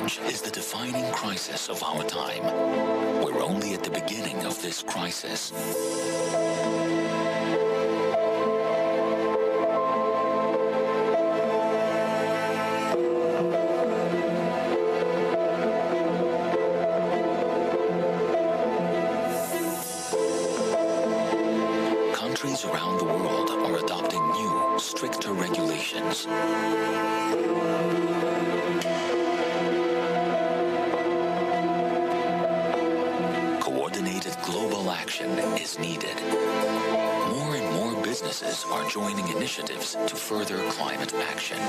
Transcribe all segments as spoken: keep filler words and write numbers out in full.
change is the defining crisis of our time. We're only at the beginning of this crisis. Countries around the world are adopting new, stricter regulations. Coordinated global action is needed. More and more businesses are joining initiatives to further climate action.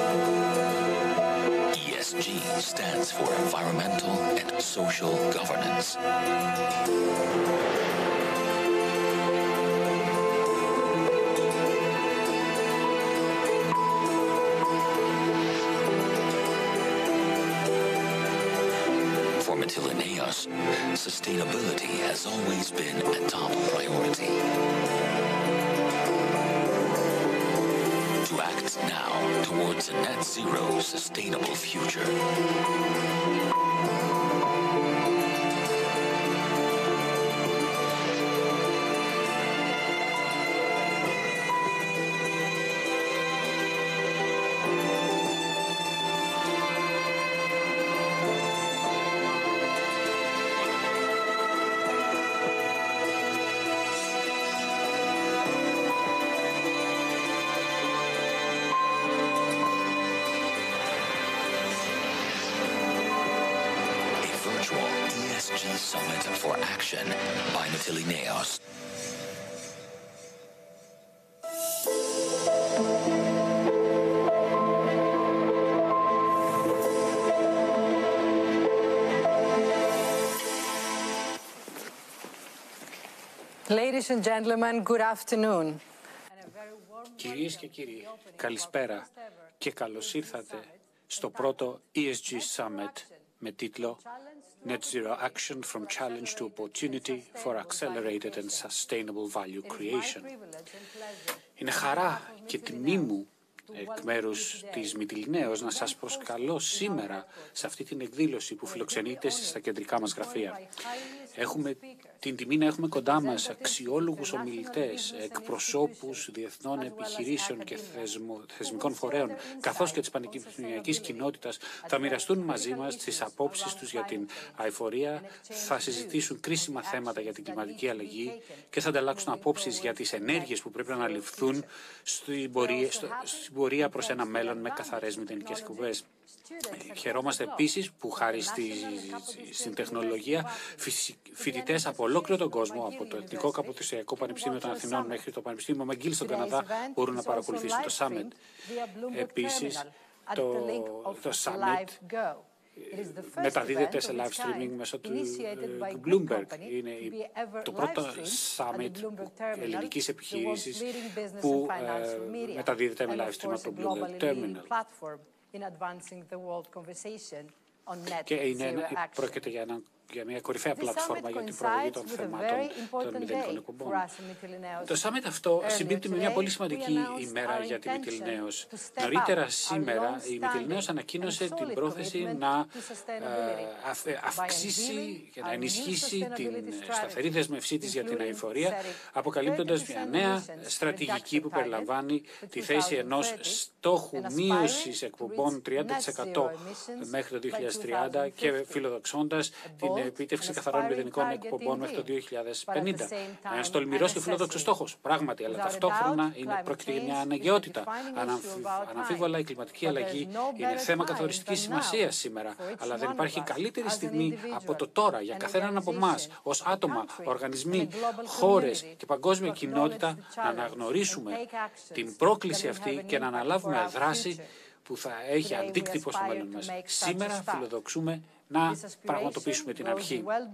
E S G stands for environmental and social governance. For Mytilineos, sustainability has always been a top priority. To act now towards a net zero sustainable future. E S G Summit for Action by Mytilineos. Ladies and gentlemen, good afternoon. Κυρίες και κύριοι, καλησπέρα και καλώς ήρθατε στο πρώτο E S G Summit με τίτλο Net Zero Action from Challenge to Opportunity for Accelerated and Sustainable Value Creation. Είναι χαρά και τιμή μου εκ μέρους της Mytilineos να σας προσκαλώ σήμερα σε αυτή την εκδήλωση που φιλοξενείται στα κεντρικά μας γραφεία. Έχουμε την τιμή να έχουμε κοντά μας αξιόλογους ομιλητές, εκπροσώπους διεθνών επιχειρήσεων και θεσμο, θεσμικών φορέων, καθώς και της πανεπιστημιακής κοινότητας. Θα μοιραστούν μαζί μας τις απόψεις τους για την αειφορία, θα συζητήσουν κρίσιμα θέματα για την κλιματική αλλαγή και θα ανταλλάξουν απόψεις για τις ενέργειες που πρέπει να αναλυφθούν στην πορεία, στο, στην πορεία προς ένα μέλλον με καθαρές μηδενικές εκπομπές. Χαιρόμαστε επίσης που χάρη στη, στην τεχνολογία φοιτητές από ολόκληρο τον κόσμο, από το Εθνικό Καποδιστριακό Πανεπιστήμιο των Αθηνών μέχρι το Πανεπιστήμιο McGill στον Καναδά, μπορούν να παρακολουθήσουν το Summit. Επίσης, το, το Summit μεταδίδεται σε live streaming μέσω του Bloomberg. Είναι το πρώτο Summit ελληνικής επιχείρησης που ε, μεταδίδεται με live stream από το Bloomberg Terminal. Και είναι, πρόκειται για, ένα, για μια κορυφαία πλατφόρμα για την προαγωγή των θεμάτων των μηδενικών εκπομπών. Το Summit αυτό συμπίπτει με μια πολύ σημαντική ημέρα για τη Mytilineos. Νωρίτερα σήμερα η Mytilineos ανακοίνωσε την πρόθεση να ε, αυξήσει και να ενισχύσει την σταθερή δέσμευσή της για την αειφορία, αποκαλύπτοντας μια νέα στρατηγική που περιλαμβάνει τη θέση ενός στόχου μείωσης εκπομπών τριάντα τοις εκατό μέχρι το δύο χιλιάδες τριάντα και φιλοδοξώντας την επίτευξη καθαρών μηδενικών εκπομπών μέχρι το δύο χιλιάδες πενήντα. Ένας τολμηρός και φιλόδοξος στόχος, πράγματι, αλλά ταυτόχρονα είναι, πρόκειται για μια αναγκαιότητα. Αναμφίβολα, η κλιματική αλλαγή είναι θέμα καθοριστικής σημασίας σήμερα, αλλά δεν υπάρχει καλύτερη στιγμή από το τώρα για καθέναν από εμάς, ως άτομα, οργανισμοί, χώρες και παγκόσμια κοινότητα, να αναγνωρίσουμε την πρόκληση αυτή και να αναλάβουμε δράση που θα έχει αντίκτυπο στο μέλλον μας. Σήμερα φιλοδοξούμε να πραγματοποιήσουμε την αρχή.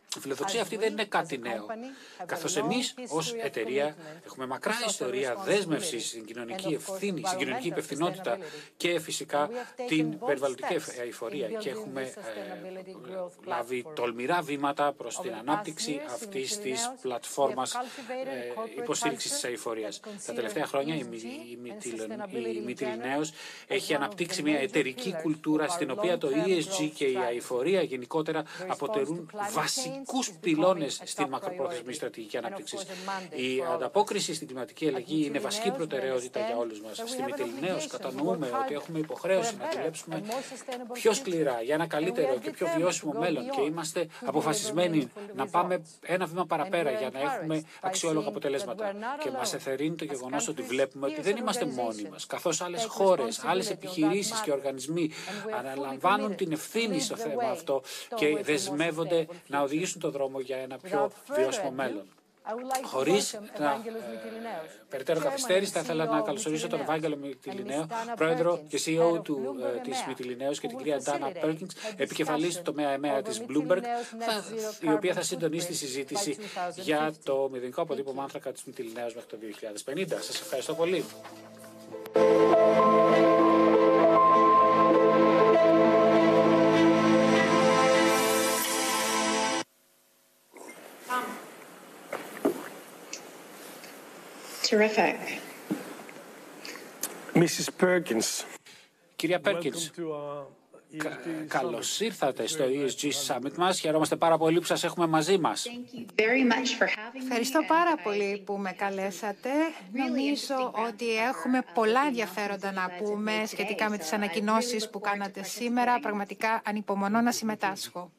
Η φιλοδοξία αυτή δεν είναι κάτι νέο. Καθώς εμείς ως εταιρεία έχουμε μακρά ιστορία δέσμευσης στην κοινωνική ευθύνη, στην κοινωνική υπευθυνότητα και φυσικά την περιβαλλοντική αειφορία. Και έχουμε ε, λάβει τολμηρά βήματα προς την ανάπτυξη αυτής της πλατφόρμας ε, υποστήριξης της αειφορίας. Τα τελευταία χρόνια η, η, η Mytilineos έχει αναπτύξει μια εταιρική κουλτούρα στην οποία το ι ες τζι και η αειφορία γενικότερα αποτελούν βασικούς πυλώνες στην μακροπρόθεσμη στρατηγική ανάπτυξη. Η ανταπόκριση στην κλιματική αλλαγή είναι βασική προτεραιότητα για όλους μας. Στη Mytilineos κατανοούμε ότι έχουμε υποχρέωση να δουλέψουμε πιο σκληρά για ένα καλύτερο και πιο βιώσιμο μέλλον και είμαστε αποφασισμένοι να πάμε ένα βήμα παραπέρα για να έχουμε αξιόλογα αποτελέσματα. Και μας εθερρύνει το γεγονός ότι βλέπουμε ότι δεν είμαστε μόνοι μας, καθώς άλλες χώρες, άλλες επιχειρήσεις και οργανισμοί αναλαμβάνουν την ευθύνη στο θέμα αυτό και δεσμεύονται να οδηγήσουν το δρόμο για ένα πιο βιώσιμο μέλλον. Χωρίς να ε, περαιτέρω καθυστέρηση, θα ήθελα να καλωσορίσω τον Ευάγγελο Mytilineos, πρόεδρο και σι ι ο του, ε, της Mytilineos, και την κυρία Dana Perkins, επικεφαλής του τομέα ΕΜΕΑ της Bloomberg, θα, η οποία θα συντονίσει τη συζήτηση για το μηδενικό αποτύπωμα άνθρακα της Mytilineos μέχρι το δύο χιλιάδες πενήντα. Σας ευχαριστώ πολύ. Terrific. Missus Perkins. Κυρία Πέρκινς, κα, καλώς ήρθατε στο ι ες τζι Summit μας. Χαιρόμαστε πάρα πολύ που σας έχουμε μαζί μας. Ευχαριστώ πάρα πολύ που με καλέσατε. Νομίζω ότι έχουμε πολλά ενδιαφέροντα να πούμε σχετικά με τις ανακοινώσεις που κάνατε σήμερα. Πραγματικά ανυπομονώ να συμμετάσχω.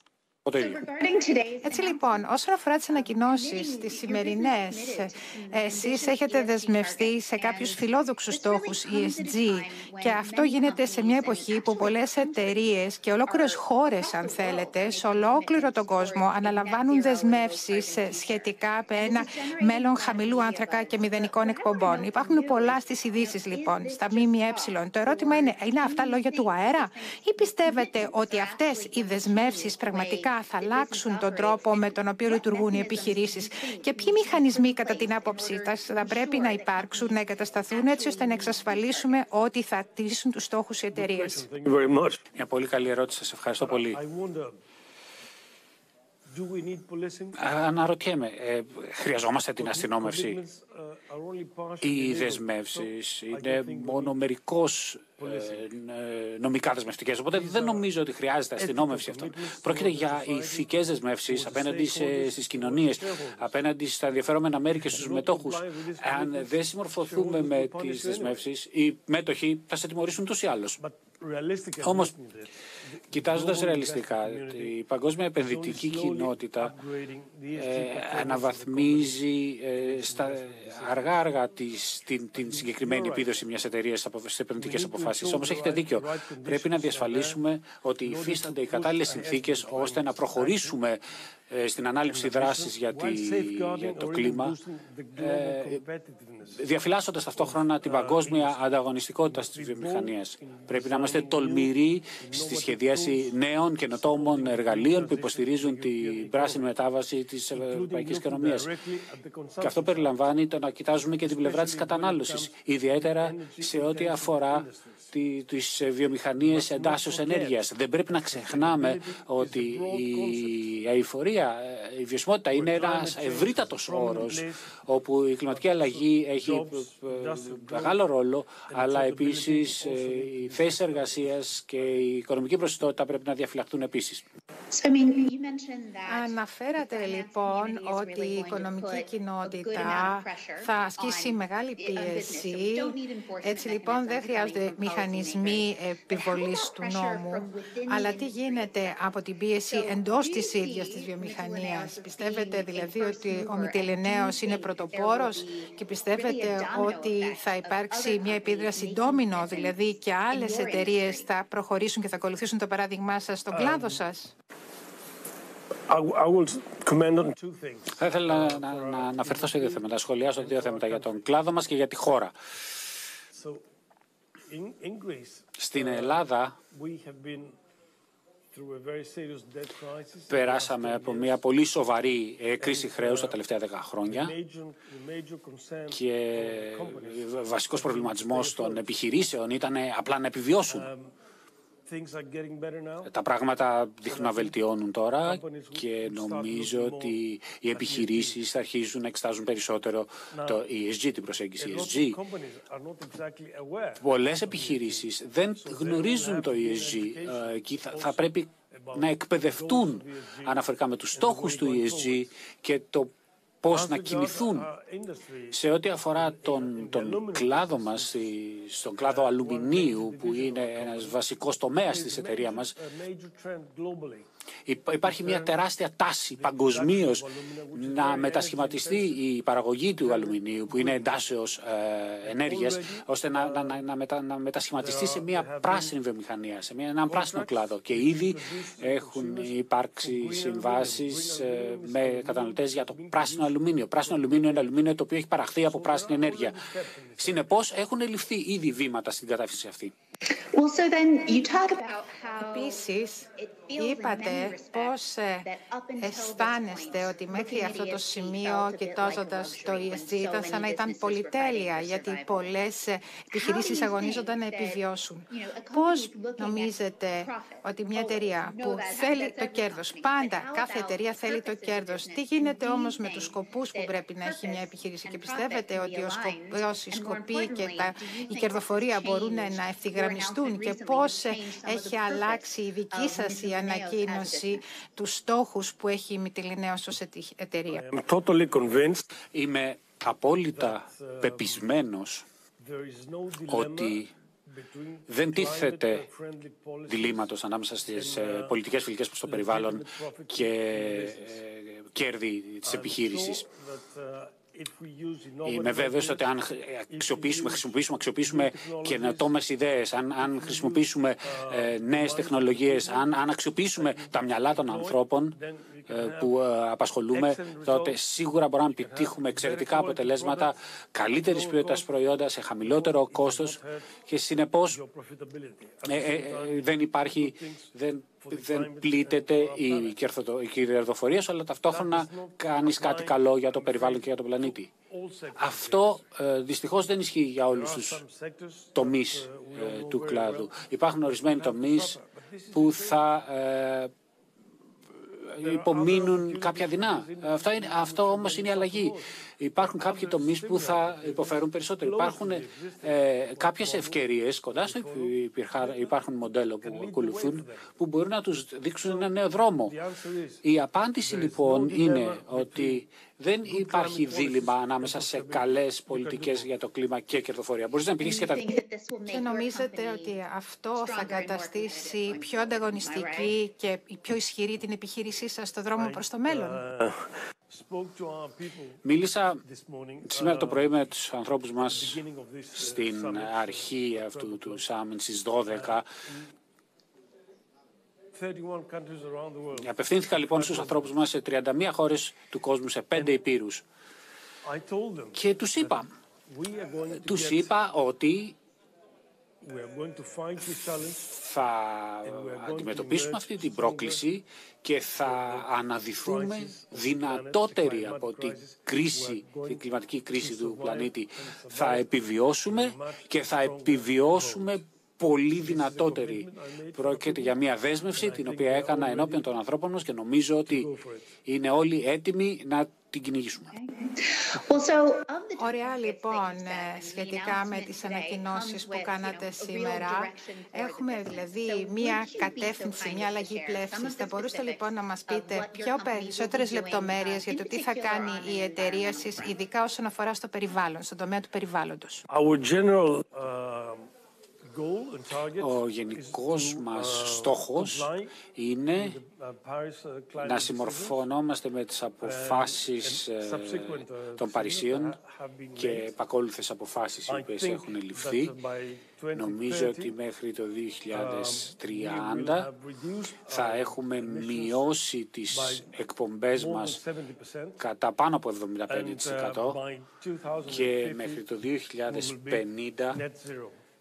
Έτσι λοιπόν, όσον αφορά τις ανακοινώσεις, τις σημερινές, εσείς έχετε δεσμευτεί σε κάποιους φιλόδοξους στόχους ι ες τζι και αυτό γίνεται σε μια εποχή που πολλές εταιρείες και ολόκληρες χώρες, αν θέλετε, σε ολόκληρο τον κόσμο αναλαμβάνουν δεσμεύσεις σχετικά με ένα μέλλον χαμηλού άνθρακα και μηδενικών εκπομπών. Υπάρχουν πολλά στις ειδήσεις λοιπόν, στα ΜΜΕ. Το ερώτημα είναι, είναι αυτά λόγια του αέρα ή πιστεύετε ότι αυτές οι δεσμεύσεις πραγματικά θα αλλάξουν τον τρόπο με τον οποίο λειτουργούν οι επιχειρήσεις και ποιοι μηχανισμοί κατά την άποψή σας θα πρέπει να υπάρξουν, να εγκατασταθούν έτσι ώστε να εξασφαλίσουμε ότι θα τηρήσουν τους στόχους οι εταιρείες. Μια πολύ καλή ερώτηση. Σας ευχαριστώ πολύ. Αναρωτιέμαι, ε, χρειαζόμαστε την αστυνόμευση? Οι δεσμεύσεις είναι μόνο μερικώς ε, νομικά δεσμευτικές, οπότε δεν νομίζω ότι χρειάζεται αστυνόμευση αυτό. Πρόκειται για ηθικές δεσμεύσεις απέναντι σε, στις κοινωνίες, απέναντι στα ενδιαφερόμενα μέρη και στους μετόχους. Αν δεν συμμορφωθούμε με τις δεσμεύσεις, οι μέτοχοι θα σε τιμωρήσουν τους ή άλλους. Όμως, κοιτάζοντας ρεαλιστικά, η παγκόσμια επενδυτική κοινότητα ε, αναβαθμίζει ε, στα, αργά-αργά της, την, την συγκεκριμένη επίδοση μιας εταιρείας στις επενδυτικές αποφάσεις. Όμως έχετε δίκιο. Πρέπει να διασφαλίσουμε ότι υφίστανται οι κατάλληλες συνθήκες ώστε να προχωρήσουμε ε, στην ανάληψη δράσης για, τη, για το κλίμα, ε, διαφυλάσσοντας ταυτόχρονα την παγκόσμια ανταγωνιστικότητα της βιομηχανίας. Πρέπει να είμαστε τολμηροί στη σχεδίαση νέων καινοτόμων εργαλείων που υποστηρίζουν την πράσινη μετάβαση της ευρωπαϊκής οικονομίας. Και αυτό περιλαμβάνει το να κοιτάζουμε και την πλευρά της κατανάλωσης, ιδιαίτερα σε ό,τι αφορά τις βιομηχανίες εντάσσεως ενέργειας. Δεν πρέπει να ξεχνάμε ότι η αειφορία, η βιωσιμότητα είναι ένας ευρύτατος όρος, όπου η κλιματική αλλαγή έχει μεγάλο ρόλο, αλλά επίσης οι θέσεις εργασίας και η οικονομική προσιτότητα πρέπει να διαφυλαχθούν επίσης. Αναφέρατε λοιπόν ότι η οικονομική κοινότητα θα ασκήσει μεγάλη πίεση. Έτσι λοιπόν δεν χρειάζονται μηχανισμοί επιβολής του νόμου. Αλλά τι γίνεται από την πίεση εντός της ίδιας της βιομηχανίας? Πιστεύετε δηλαδή ότι ο Mytilineos είναι πρωτοπόρος και πιστεύετε ότι θα υπάρξει μια επίδραση ντόμινο, δηλαδή και άλλες εταιρείες θα προχωρήσουν και θα ακολουθήσουν το παράδειγμά σας στον κλάδο σας? Θα ήθελα να, να αναφερθώ σε δύο θέματα, να σχολιάσω δύο θέματα για τον κλάδο μας και για τη χώρα. Στην Ελλάδα Περάσαμε από μια πολύ σοβαρή κρίση χρέους τα τελευταία δέκα χρόνια και βασικός προβληματισμός των επιχειρήσεων ήταν απλά να επιβιώσουν. Τα πράγματα δείχνουν να βελτιώνουν τώρα και νομίζω ότι οι επιχειρήσεις θα αρχίζουν να εξετάζουν περισσότερο το ι ες τζι, την προσέγγιση ι ες τζι. Πολλές επιχειρήσεις δεν γνωρίζουν το ι ες τζι και θα πρέπει να εκπαιδευτούν αναφορικά με τους στόχους του ι ες τζι και το πώς να κινηθούν. Σε ό,τι αφορά τον, τον κλάδο μας, στον κλάδο αλουμινίου, που είναι ένας βασικός τομέας της εταιρείας μας, υπάρχει μια τεράστια τάση παγκοσμίως να μετασχηματιστεί η παραγωγή του αλουμινίου, που είναι εντάσσεως ε, ενέργειας, ώστε να, να, να, να, μετα, να μετασχηματιστεί σε μια πράσινη βιομηχανία, σε μια, έναν πράσινο κλάδο. Και ήδη έχουν υπάρξει συμβάσεις ε, με καταναλωτές για το πράσινο αλουμίνιο. Πράσινο αλουμίνιο είναι αλουμίνιο το οποίο έχει παραχθεί από πράσινη ενέργεια. Συνεπώς, έχουν ληφθεί ήδη βήματα στην κατεύθυνση αυτή. Επίσης, είπατε πώς αισθάνεστε ότι μέχρι αυτό το σημείο, κοιτάζοντας το ι ες τζι, ήταν σαν να ήταν πολυτέλεια, γιατί πολλές επιχειρήσεις αγωνίζονταν να επιβιώσουν. Πώς νομίζετε ότι μια εταιρεία που θέλει το κέρδος, πάντα κάθε εταιρεία θέλει το κέρδος, τι γίνεται όμως με τους σκοπούς που πρέπει να έχει μια επιχείρηση, και πιστεύετε ότι ο σκοπός, οι σκοποί και τα, η κερδοφορία μπορούν να ευθυγραμμιστούν, και πώς έχει αλλάξει η δική σας η ανακοίνωση τους στόχους που έχει η Mytilineos ως εταιρεία? Είμαι απόλυτα πεπισμένος ότι δεν τίθεται διλήμματος ανάμεσα στις πολιτικές φιλικές προς το περιβάλλον και κέρδη της επιχείρησης. Είμαι βέβαιος ότι αν αξιοποιήσουμε, χρησιμοποιήσουμε, αξιοποιήσουμε καινοτόμες ιδέες, αν, αν χρησιμοποιήσουμε ε, νέες τεχνολογίες, αν, αν αξιοποιήσουμε τα μυαλά των ανθρώπων ε, που ε, απασχολούμε, τότε σίγουρα μπορούμε να επιτύχουμε εξαιρετικά αποτελέσματα, καλύτερης ποιότητας προϊόντα σε χαμηλότερο κόστος και συνεπώς ε, ε, ε, δεν υπάρχει... Δεν, δεν πλήττεται η κερδοφορία σου, αλλά ταυτόχρονα κάνεις κάτι καλό για το περιβάλλον και για τον πλανήτη. Αυτό ε, δυστυχώς δεν ισχύει για όλους τους τομείς ε, του κλάδου. Υπάρχουν ορισμένοι τομείς που θα ε, υπομείνουν κάποια δεινά. Αυτό, είναι, αυτό όμως είναι η αλλαγή. Υπάρχουν κάποιοι τομείς που θα υποφέρουν περισσότερο. Υπάρχουν ε, κάποιες ευκαιρίες κοντά στο υπάρχουν μοντέλο που ακολουθούν που μπορούν να τους δείξουν ένα νέο δρόμο. Η απάντηση λοιπόν είναι ότι δεν υπάρχει δίλημμα ανάμεσα σε καλές πολιτικές για το κλίμα και κερδοφορία. Μπορείς να επιλύσεις και τα δύο. Και νομίζετε ότι αυτό θα καταστήσει πιο ανταγωνιστική και πιο ισχυρή την επιχείρησή σας στο δρόμο προς το μέλλον? Μίλησα σήμερα το πρωί με τους ανθρώπους μας στην αρχή αυτού του Summit στις δώδεκα. Απευθύνθηκα λοιπόν στους ανθρώπους μας σε τριάντα μία χώρες του κόσμου, σε πέντε ηπείρους. Και τους είπα, τους είπα ότι θα αντιμετωπίσουμε αυτή την πρόκληση και θα αναδυθούμε δυνατότεροι από την κρίση, την κλιματική κρίση του πλανήτη. Θα επιβιώσουμε και θα επιβιώσουμε πολύ δυνατότεροι. Πρόκειται για μια δέσμευση την οποία έκανα ενώπιον των ανθρώπων μας και νομίζω ότι είναι όλοι έτοιμοι να την κυνηγήσουμε. Ωραία, λοιπόν, σχετικά με τις ανακοινώσεις που κάνατε σήμερα, έχουμε δηλαδή μία κατεύθυνση, μία αλλαγή πλεύσης. Θα μπορούσατε λοιπόν να μας πείτε πιο περισσότερες λεπτομέρειες για το τι θα κάνει η εταιρεία σας, ειδικά όσον αφορά στο περιβάλλον, στον τομέα του περιβάλλοντος? Ο γενικός μας στόχος είναι να συμμορφωνόμαστε με τις αποφάσεις των Παρισίων και επακόλουθες αποφάσεις οι οποίες έχουν ληφθεί. Νομίζω ότι μέχρι το δύο χιλιάδες τριάντα θα έχουμε μειώσει τις εκπομπές μας κατά πάνω από εβδομήντα πέντε τοις εκατό και μέχρι το δύο χιλιάδες πενήντα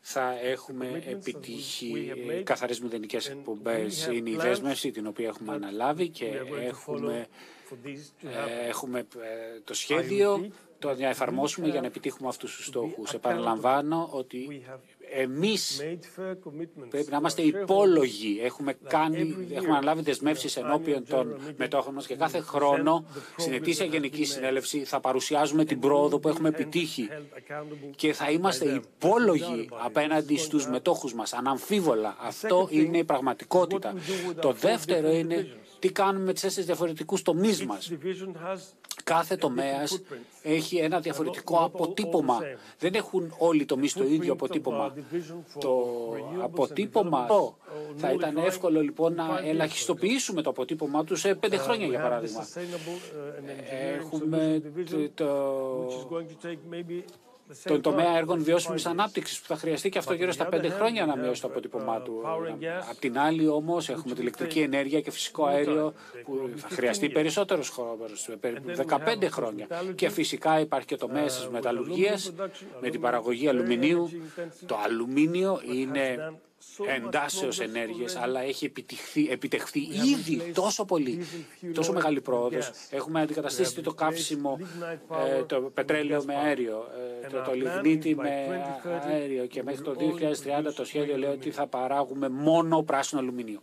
θα έχουμε επιτύχει καθαρές μηδενικές εκπομπές. Είναι η δέσμευση την οποία έχουμε αναλάβει και έχουμε, ε, έχουμε το σχέδιο το να εφαρμόσουμε για να επιτύχουμε αυτούς τους στόχους. Επαναλαμβάνω ότι εμείς πρέπει να είμαστε υπόλογοι. Έχουμε, κάνει, έχουμε αναλάβει δεσμεύσεις ενώπιον των μετόχων μας και κάθε χρόνο στην ετήσια Γενική Συνέλευση θα παρουσιάζουμε την πρόοδο που έχουμε επιτύχει και θα είμαστε υπόλογοι απέναντι στους μετόχους μας, αναμφίβολα. Αυτό είναι η πραγματικότητα. Το δεύτερο είναι τι κάνουμε με τις τέσσερις διαφορετικούς τομείς μας. Κάθε τομέας έχει ένα διαφορετικό αποτύπωμα. Δεν έχουν όλοι οι τομείς το ίδιο αποτύπωμα. Το αποτύπωμα θα ήταν εύκολο λοιπόν να ελαχιστοποιήσουμε το αποτύπωμα του σε πέντε χρόνια, για παράδειγμα. Έχουμε το... τον τομέα έργων βιώσιμης ανάπτυξης που θα χρειαστεί και αυτό γύρω στα πέντε χρόνια να μειώσει το αποτύπωμά του. Απ' την άλλη όμως έχουμε την ηλεκτρική ενέργεια και φυσικό αέριο που θα χρειαστεί περισσότερος χρόνος, δεκαπέντε χρόνια. Και φυσικά υπάρχει και το τομέας της μεταλλουργίας με την παραγωγή αλουμινίου. Το αλουμίνιο είναι εντάσσεως ενέργειες, αλλά έχει επιτυχθεί, επιτευχθεί ήδη τόσο πολύ, τόσο μεγάλη πρόοδος. Έχουμε αντικαταστήσει το καύσιμο, ε, το πετρέλαιο με αέριο, ε, το, το λιγνίτη με αέριο και μέχρι το δύο χιλιάδες τριάντα το σχέδιο λέει ότι θα παράγουμε μόνο πράσινο αλουμίνιο.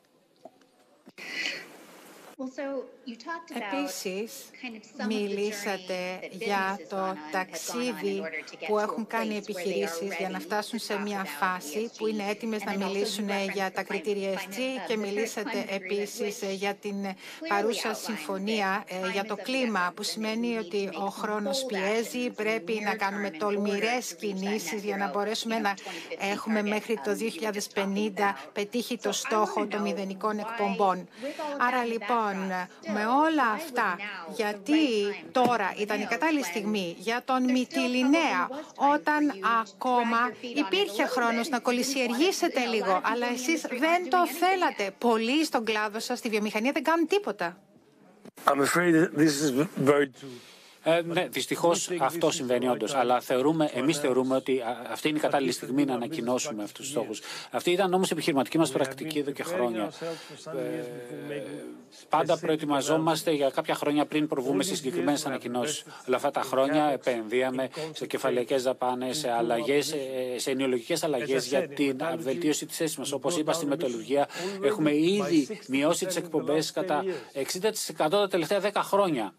Επίσης, μιλήσατε για το ταξίδι που έχουν κάνει επιχειρήσεις για να φτάσουν σε μια φάση που είναι έτοιμες να μιλήσουν για τα κριτήρια ες τζι και μιλήσατε επίσης για την παρούσα συμφωνία για το κλίμα, που σημαίνει ότι ο χρόνος πιέζει, πρέπει να κάνουμε τολμηρές κινήσεις για να μπορέσουμε να έχουμε μέχρι το δύο χιλιάδες πενήντα πετύχει το στόχο των μηδενικών εκπομπών. Άρα λοιπόν, με όλα αυτά, γιατί τώρα ήταν η κατάλληλη στιγμή για τον Μυτιληναία, όταν ακόμα υπήρχε χρόνος να κολυσιεργήσετε λίγο, αλλά εσείς δεν το θέλατε. Πολλοί στον κλάδο σας, στη βιομηχανία, δεν κάνουν τίποτα. I'm afraid this is very true. Ε, ναι, δυστυχώς αυτό συμβαίνει όντως, αλλά θεωρούμε, εμείς θεωρούμε ότι αυτή είναι η κατάλληλη στιγμή να ανακοινώσουμε αυτούς τους στόχους. Αυτή ήταν όμως η επιχειρηματική μας πρακτική εδώ και χρόνια. Ε, πάντα προετοιμαζόμαστε για κάποια χρόνια πριν προβούμε στις συγκεκριμένες ανακοινώσεις. Όλα αυτά τα χρόνια επενδύαμε σε κεφαλαιακές δαπάνες, σε αλλαγές, σε ενοιολογικές αλλαγές για την βελτίωση της θέσης μας. Όπως είπα, στη μεταλλουργία έχουμε ήδη μειώσει τις εκπομπές κατά εξήντα τοις εκατό τα τελευταία δέκα χρόνια.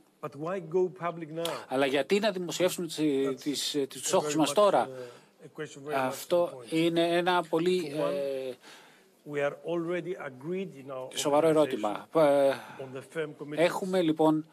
Αλλά γιατί να δημοσιεύσουμε τις, τις, τους στόχους μας τώρα? Αυτό είναι ένα πολύ ε, σοβαρό ερώτημα. Έχουμε λοιπόν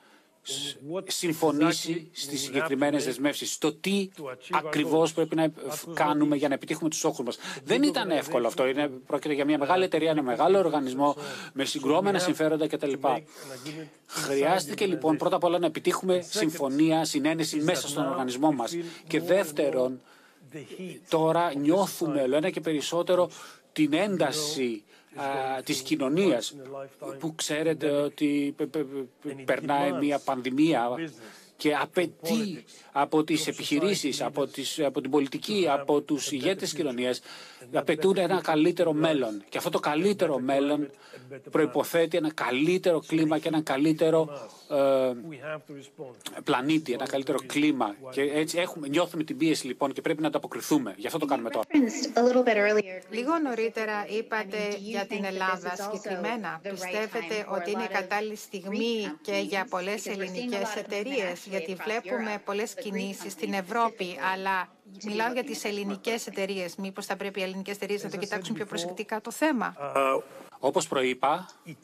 συμφωνήσει στις συγκεκριμένες δεσμεύσεις, το τι ακριβώς πρέπει να κάνουμε για να επιτύχουμε τους στόχους μας. Δεν ήταν εύκολο αυτό. Είναι, πρόκειται για μια μεγάλη εταιρεία, ένα μεγάλο οργανισμό με συγκρουόμενα συμφέροντα κτλ. Χρειάστηκε λοιπόν πρώτα απ' όλα να επιτύχουμε συμφωνία, συνένεση μέσα στον οργανισμό μας. Και δεύτερον, τώρα νιώθουμε όλο ένα και περισσότερο την ένταση α, της κοινωνίας, που ξέρετε ότι περνάει μια πανδημία και απαιτεί από τις επιχειρήσεις, από, τις, από την πολιτική, από τους ηγέτες της κοινωνίας, απαιτούν ένα καλύτερο μέλλον. Και αυτό το καλύτερο μέλλον προϋποθέτει ένα καλύτερο κλίμα και ένα καλύτερο ε, πλανήτη, ένα καλύτερο κλίμα. Και έτσι έχουμε, νιώθουμε την πίεση λοιπόν και πρέπει να ανταποκριθούμε. Γι' αυτό το κάνουμε τώρα. Λίγο νωρίτερα είπατε για την Ελλάδα συγκεκριμένα. Πιστεύετε ότι είναι η κατάλληλη στιγμή και για πολλές ελληνικές εταιρείες? Γιατί βλέπουμε πολλές κινήσεις στην Ευρώπη, αλλά μιλάω για τις ελληνικές εταιρείες. Μήπως θα πρέπει οι ελληνικές εταιρείες να το κοιτάξουν πιο προσεκτικά το θέμα? Όπως προείπα,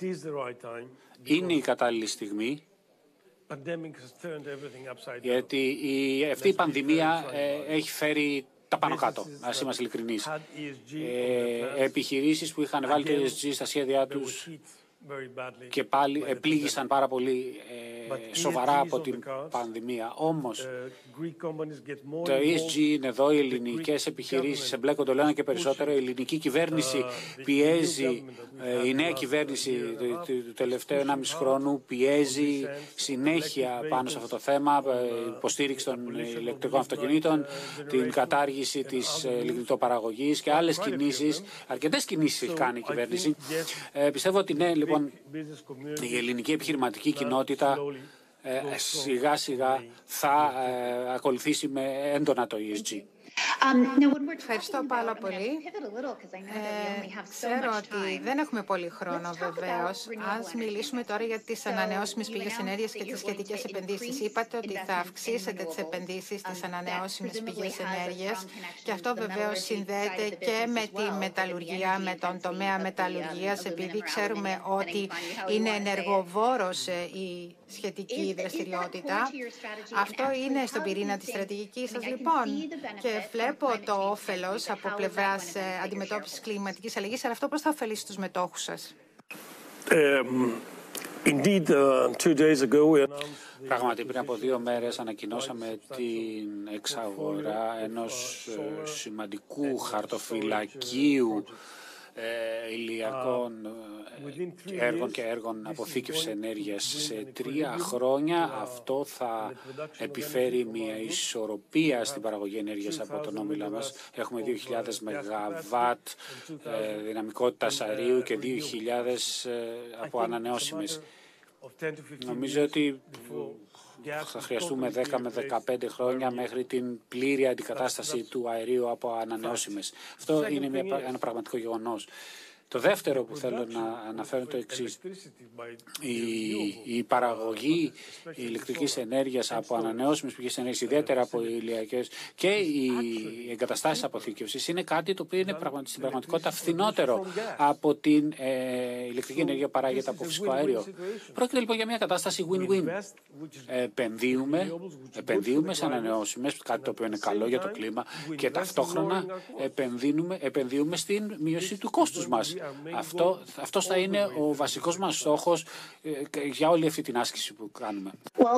είναι η κατάλληλη στιγμή, γιατί η, αυτή η πανδημία ε, έχει φέρει τα πάνω κάτω, ας είμαστε ειλικρινείς. Ε, επιχειρήσεις που είχαν βάλει το ι ες τζι στα σχέδιά τους και πάλι επλήγησαν πάρα πολύ ε, σοβαρά από την πανδημία. Όμως, το ι ες τζι είναι εδώ, οι ελληνικές επιχειρήσεις εμπλέκονται όλο ένα και περισσότερο, η ελληνική κυβέρνηση πιέζει, ε, η νέα κυβέρνηση του, του τελευταίου ενάμιση χρόνου πιέζει συνέχεια πάνω σε αυτό το θέμα, ε, υποστήριξη των ηλεκτρικών αυτοκινήτων, την κατάργηση της λιγνητοπαραγωγής και άλλες κινήσεις, αρκετές κινήσεις έχει κάνει η κυβέρνηση. Ε, πιστεύω ότι ναι, λοιπόν, η ελληνική επιχειρηματική κοινότητα ε, σιγά σιγά θα ε, ακολουθήσει με έντονα το ι ες τζι. Ευχαριστώ πάρα πολύ. Ε, ξέρω ότι δεν έχουμε πολύ χρόνο βεβαίως. Ας μιλήσουμε τώρα για τις ανανεώσιμες πηγές ενέργειας και τις σχετικές επενδύσεις. Είπατε ότι θα αυξήσετε τις επενδύσεις στις ανανεώσιμες πηγές ενέργειας και αυτό βεβαίως συνδέεται και με τη μεταλλουργία, με τον τομέα μεταλλουργίας, επειδή ξέρουμε ότι είναι ενεργοβόρος η σχετική δραστηριότητα. Αυτό είναι στον πυρήνα της στρατηγικής σας, λοιπόν. Και βλέπω το όφελος από πλευράς αντιμετώπισης κλιματικής αλλαγής, αλλά αυτό πώς θα ωφελήσει τους μετόχους σας? Um, indeed, uh, two days ago we announced... Πράγματι, πριν από δύο μέρες ανακοινώσαμε την εξαγορά ενός σημαντικού χαρτοφυλακίου ε, ηλιακών έργων και έργων αποθήκευσης ενέργειας. Σε τρία χρόνια αυτό θα επιφέρει μια ισορροπία στην παραγωγή ενέργειας από τον όμιλά μας. Έχουμε δύο χιλιάδες μεγαβάτ ε, δυναμικότητας αερίου και δύο χιλιάδες ε, από ανανεώσιμες. Νομίζω ότι θα χρειαστούμε δέκα με δεκαπέντε χρόνια μέχρι την πλήρη αντικατάσταση του αερίου από ανανεώσιμες. Αυτό είναι μια, ένα πραγματικό γεγονός. Το δεύτερο που θέλω να αναφέρω είναι το εξής. Η, η παραγωγή ηλεκτρικής ενέργειας από ανανεώσιμες πηγές ενέργειας, ιδιαίτερα από ηλιακές, και οι εγκαταστάσεις αποθήκευσης είναι κάτι το οποίο είναι στην πραγματικότητα φθηνότερο από την ε, ηλεκτρική ενέργεια που παράγεται από φυσικό αέριο. Πρόκειται λοιπόν για μια κατάσταση win-win. Επενδύουμε, επενδύουμε σε ανανεώσιμες, κάτι το οποίο είναι καλό για το κλίμα, και ταυτόχρονα επενδύουμε, επενδύουμε στην μείωση του κόστους μας. Αυτό, αυτός θα είναι ο βασικός μας στόχος ε, για όλη αυτή την άσκηση που κάνουμε.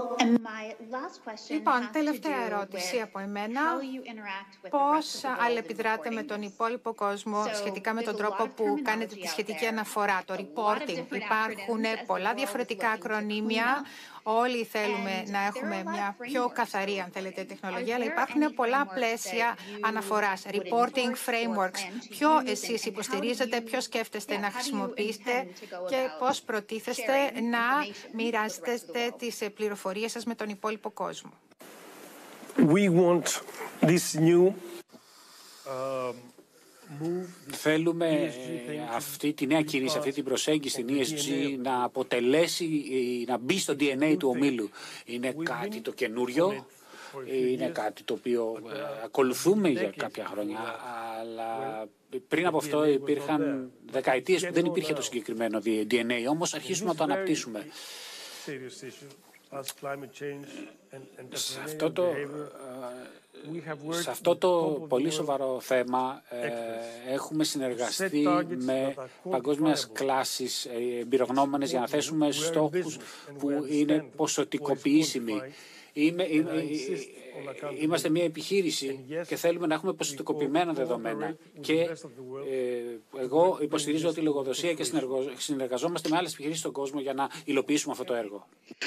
Λοιπόν, τελευταία ερώτηση από εμένα. Πώς αλληλεπιδράτε με τον υπόλοιπο κόσμο σχετικά με τον τρόπο που κάνετε τη σχετική αναφορά, το reporting? Υπάρχουν πολλά διαφορετικά ακρονίμια. Όλοι θέλουμε να έχουμε μια πιο καθαρή, αν θέλετε, τεχνολογία, αλλά υπάρχουν πολλά πλαίσια αναφοράς, reporting frameworks. Ποιο εσείς υποστηρίζετε, ποιο σκέφτεστε να χρησιμοποιήσετε και πώς προτίθεστε να μοιράζετε τις πληροφορίες σας με τον υπόλοιπο κόσμο? We want this new, uh... Θέλουμε αυτή τη νέα κίνηση, αυτή την προσέγγιση στην ι ες τζι να αποτελέσει, να μπει στο ντι εν έι του ομίλου. Είναι κάτι το καινούριο, είναι κάτι το οποίο ακολουθούμε για κάποια χρόνια, αλλά πριν από αυτό υπήρχαν δεκαετίες που δεν υπήρχε το συγκεκριμένο ντι εν έι, όμως αρχίζουμε να το αναπτύσσουμε. Σε αυτό το, σε αυτό το πολύ σοβαρό θέμα ε, έχουμε συνεργαστεί με παγκόσμιας κλάσης εμπειρογνώμονες για να θέσουμε στόχους που είναι ποσοτικοποιήσιμοι. Είμαι, είμαι, είμαστε μια επιχείρηση και θέλουμε να έχουμε ποσοτικοποιημένα δεδομένα. Και ε, εγώ υποστηρίζω τη λογοδοσία και συνεργαζόμαστε με άλλες επιχειρήσεις στον κόσμο για να υλοποιήσουμε αυτό το έργο.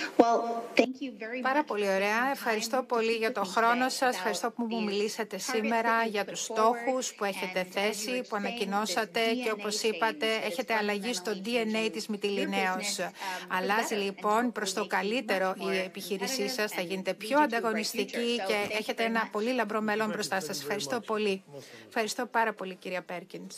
Πάρα πολύ ωραία. Ευχαριστώ πολύ για το χρόνο σας. Ευχαριστώ που μου μιλήσατε σήμερα για τους στόχους που έχετε θέσει, που ανακοινώσατε και, όπως είπατε, έχετε αλλαγή στο ντι εν έι της Μυτιληναίως. Αλλάζει λοιπόν προς το καλύτερο η επιχείρησή σας, θα γίνετε πιο ανταγωνιστικοί και έχετε ένα πολύ λαμπρό μέλλον μπροστά σας. Ευχαριστώ πολύ. Ευχαριστώ πάρα πολύ, κυρία Πέρκινς.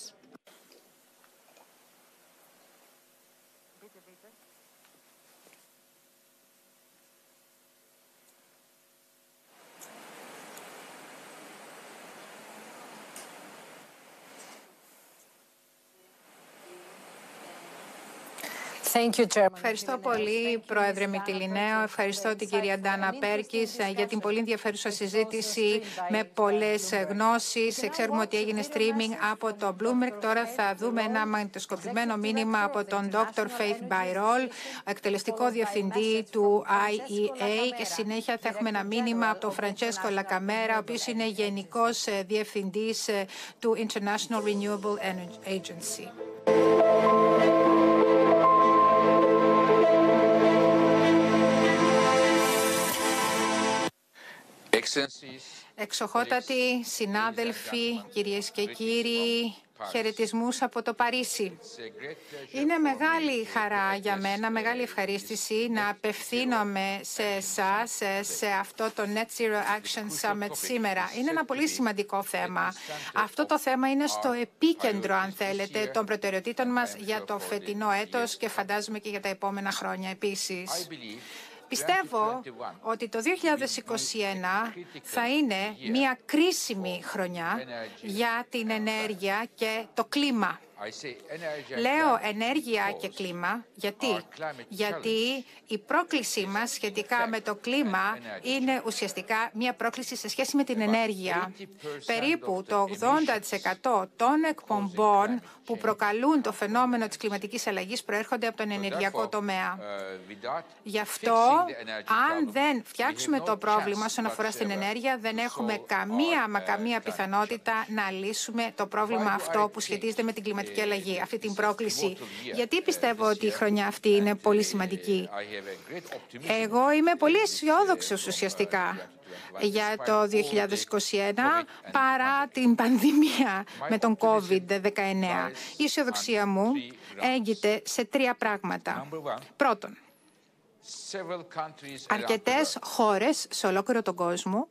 Thank you, Chairman. Ευχαριστώ πολύ, Πρόεδρε Μιτιλινέο. Ευχαριστώ την κυρία Ντάνα Πέρκης για την πολύ ενδιαφέρουσα συζήτηση με πολλές γνώσεις. Ξέρουμε ότι έγινε streaming από το Bloomberg. Τώρα θα δούμε ένα μαγνητοσκοπημένο μήνυμα από τον Doctor Faith Bayrol, εκτελεστικό διευθυντή του άι ι έι, και συνέχεια θα έχουμε ένα μήνυμα από τον Φραντσέσκο Λακαμέρα, ο οποίος είναι γενικός διευθυντής του International Renewable Energy Agency. Εξοχότατοι συνάδελφοι, κυρίες και κύριοι, χαιρετισμούς από το Παρίσι. Είναι μεγάλη χαρά για μένα, μεγάλη ευχαρίστηση να απευθύνομαι σε εσάς, σε αυτό το Net Zero Action Summit σήμερα. Είναι ένα πολύ σημαντικό θέμα. Αυτό το θέμα είναι στο επίκεντρο, αν θέλετε, των προτεραιοτήτων μας για το φετινό έτος και φαντάζομαι και για τα επόμενα χρόνια επίσης. Πιστεύω ότι το δύο χιλιάδες είκοσι ένα θα είναι μια κρίσιμη χρονιά για την ενέργεια και το κλίμα. Λέω ενέργεια και κλίμα, γιατί? Γιατί η πρόκλησή μας σχετικά με το κλίμα είναι ουσιαστικά μια πρόκληση σε σχέση με την ενέργεια. Περίπου το ογδόντα τοις εκατό των εκπομπών που προκαλούν το φαινόμενο της κλιματικής αλλαγής προέρχονται από τον ενεργειακό τομέα. Γι' αυτό, αν δεν φτιάξουμε το πρόβλημα όσον αφορά στην ενέργεια, δεν έχουμε καμία μα καμία πιθανότητα να λύσουμε το πρόβλημα αυτό που σχετίζεται με την κλιματική αλλαγή, αυτή την πρόκληση. Γιατί πιστεύω ότι η χρονιά αυτή είναι πολύ σημαντική? Εγώ είμαι πολύ αισιόδοξος ουσιαστικά για το δύο χιλιάδες είκοσι ένα παρά την πανδημία με τον κόβιντ δεκαεννέα. Η αισιοδοξία μου έγκυται σε τρία πράγματα. Πρώτον, αρκετές χώρες σε ολόκληρο τον κόσμο,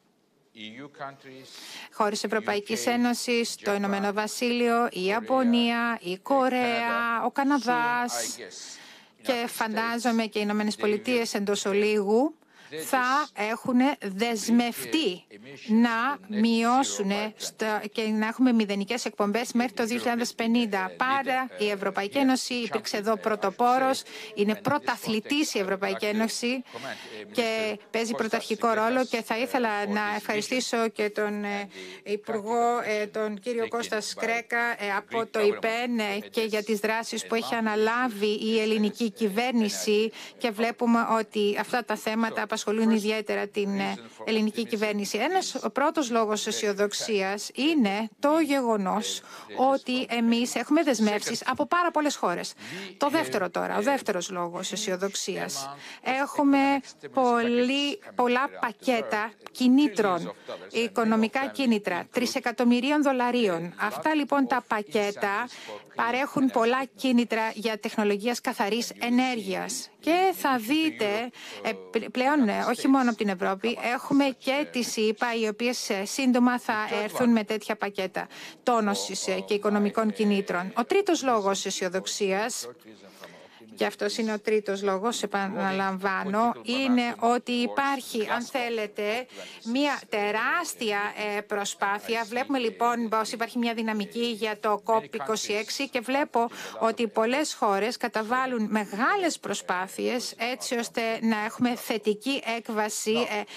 χώρες Ευρωπαϊκής Ένωσης, το Ηνωμένο Βασίλειο, η Ιαπωνία, η Κορέα, ο Καναδάς και φαντάζομαι και οι Ηνωμένες Πολιτείες εντός ολίγου, θα έχουν δεσμευτεί να μειώσουν και να έχουμε μηδενικές εκπομπές μέχρι το δύο χιλιάδες πενήντα. Πάρα η Ευρωπαϊκή Ένωση υπήρξε εδώ πρωτοπόρος, είναι πρωταθλητής η Ευρωπαϊκή Ένωση και παίζει πρωταρχικό ρόλο, και θα ήθελα να ευχαριστήσω και τον Υπουργό, τον κύριο Κώστα Σκρέκα από το ΙΠΕΝ και για τις δράσεις που έχει αναλάβει η ελληνική κυβέρνηση, και βλέπουμε ότι αυτά τα θέματα απασχολούν ιδιαίτερα την ελληνική κυβέρνηση. Ένας ο πρώτος λόγος αισιοδοξίας είναι το γεγονός ότι εμείς έχουμε δεσμεύσεις από πάρα πολλές χώρες. Το δεύτερο τώρα, ο δεύτερος λόγος αισιοδοξίας. Έχουμε πολύ, πολλά πακέτα κινήτρων, οικονομικά κίνητρα, τρισεκατομμυρίων δολαρίων. Αυτά λοιπόν τα πακέτα παρέχουν πολλά κίνητρα για τεχνολογίας καθαρής ενέργειας. Και θα δείτε πλέον, όχι μόνο από την Ευρώπη, έχουμε και τις ΗΠΑ, οι οποίες σύντομα θα έρθουν με τέτοια πακέτα τόνωσης και οικονομικών κινήτρων. Ο τρίτος λόγος αισιοδοξίας, και αυτός είναι ο τρίτος λόγος, επαναλαμβάνω, είναι ότι υπάρχει, αν θέλετε, μια τεράστια προσπάθεια. Βλέπουμε λοιπόν πως υπάρχει μια δυναμική για το κοπ είκοσι έξι και βλέπω ότι πολλές χώρες καταβάλουν μεγάλες προσπάθειες έτσι ώστε να έχουμε θετική έκβαση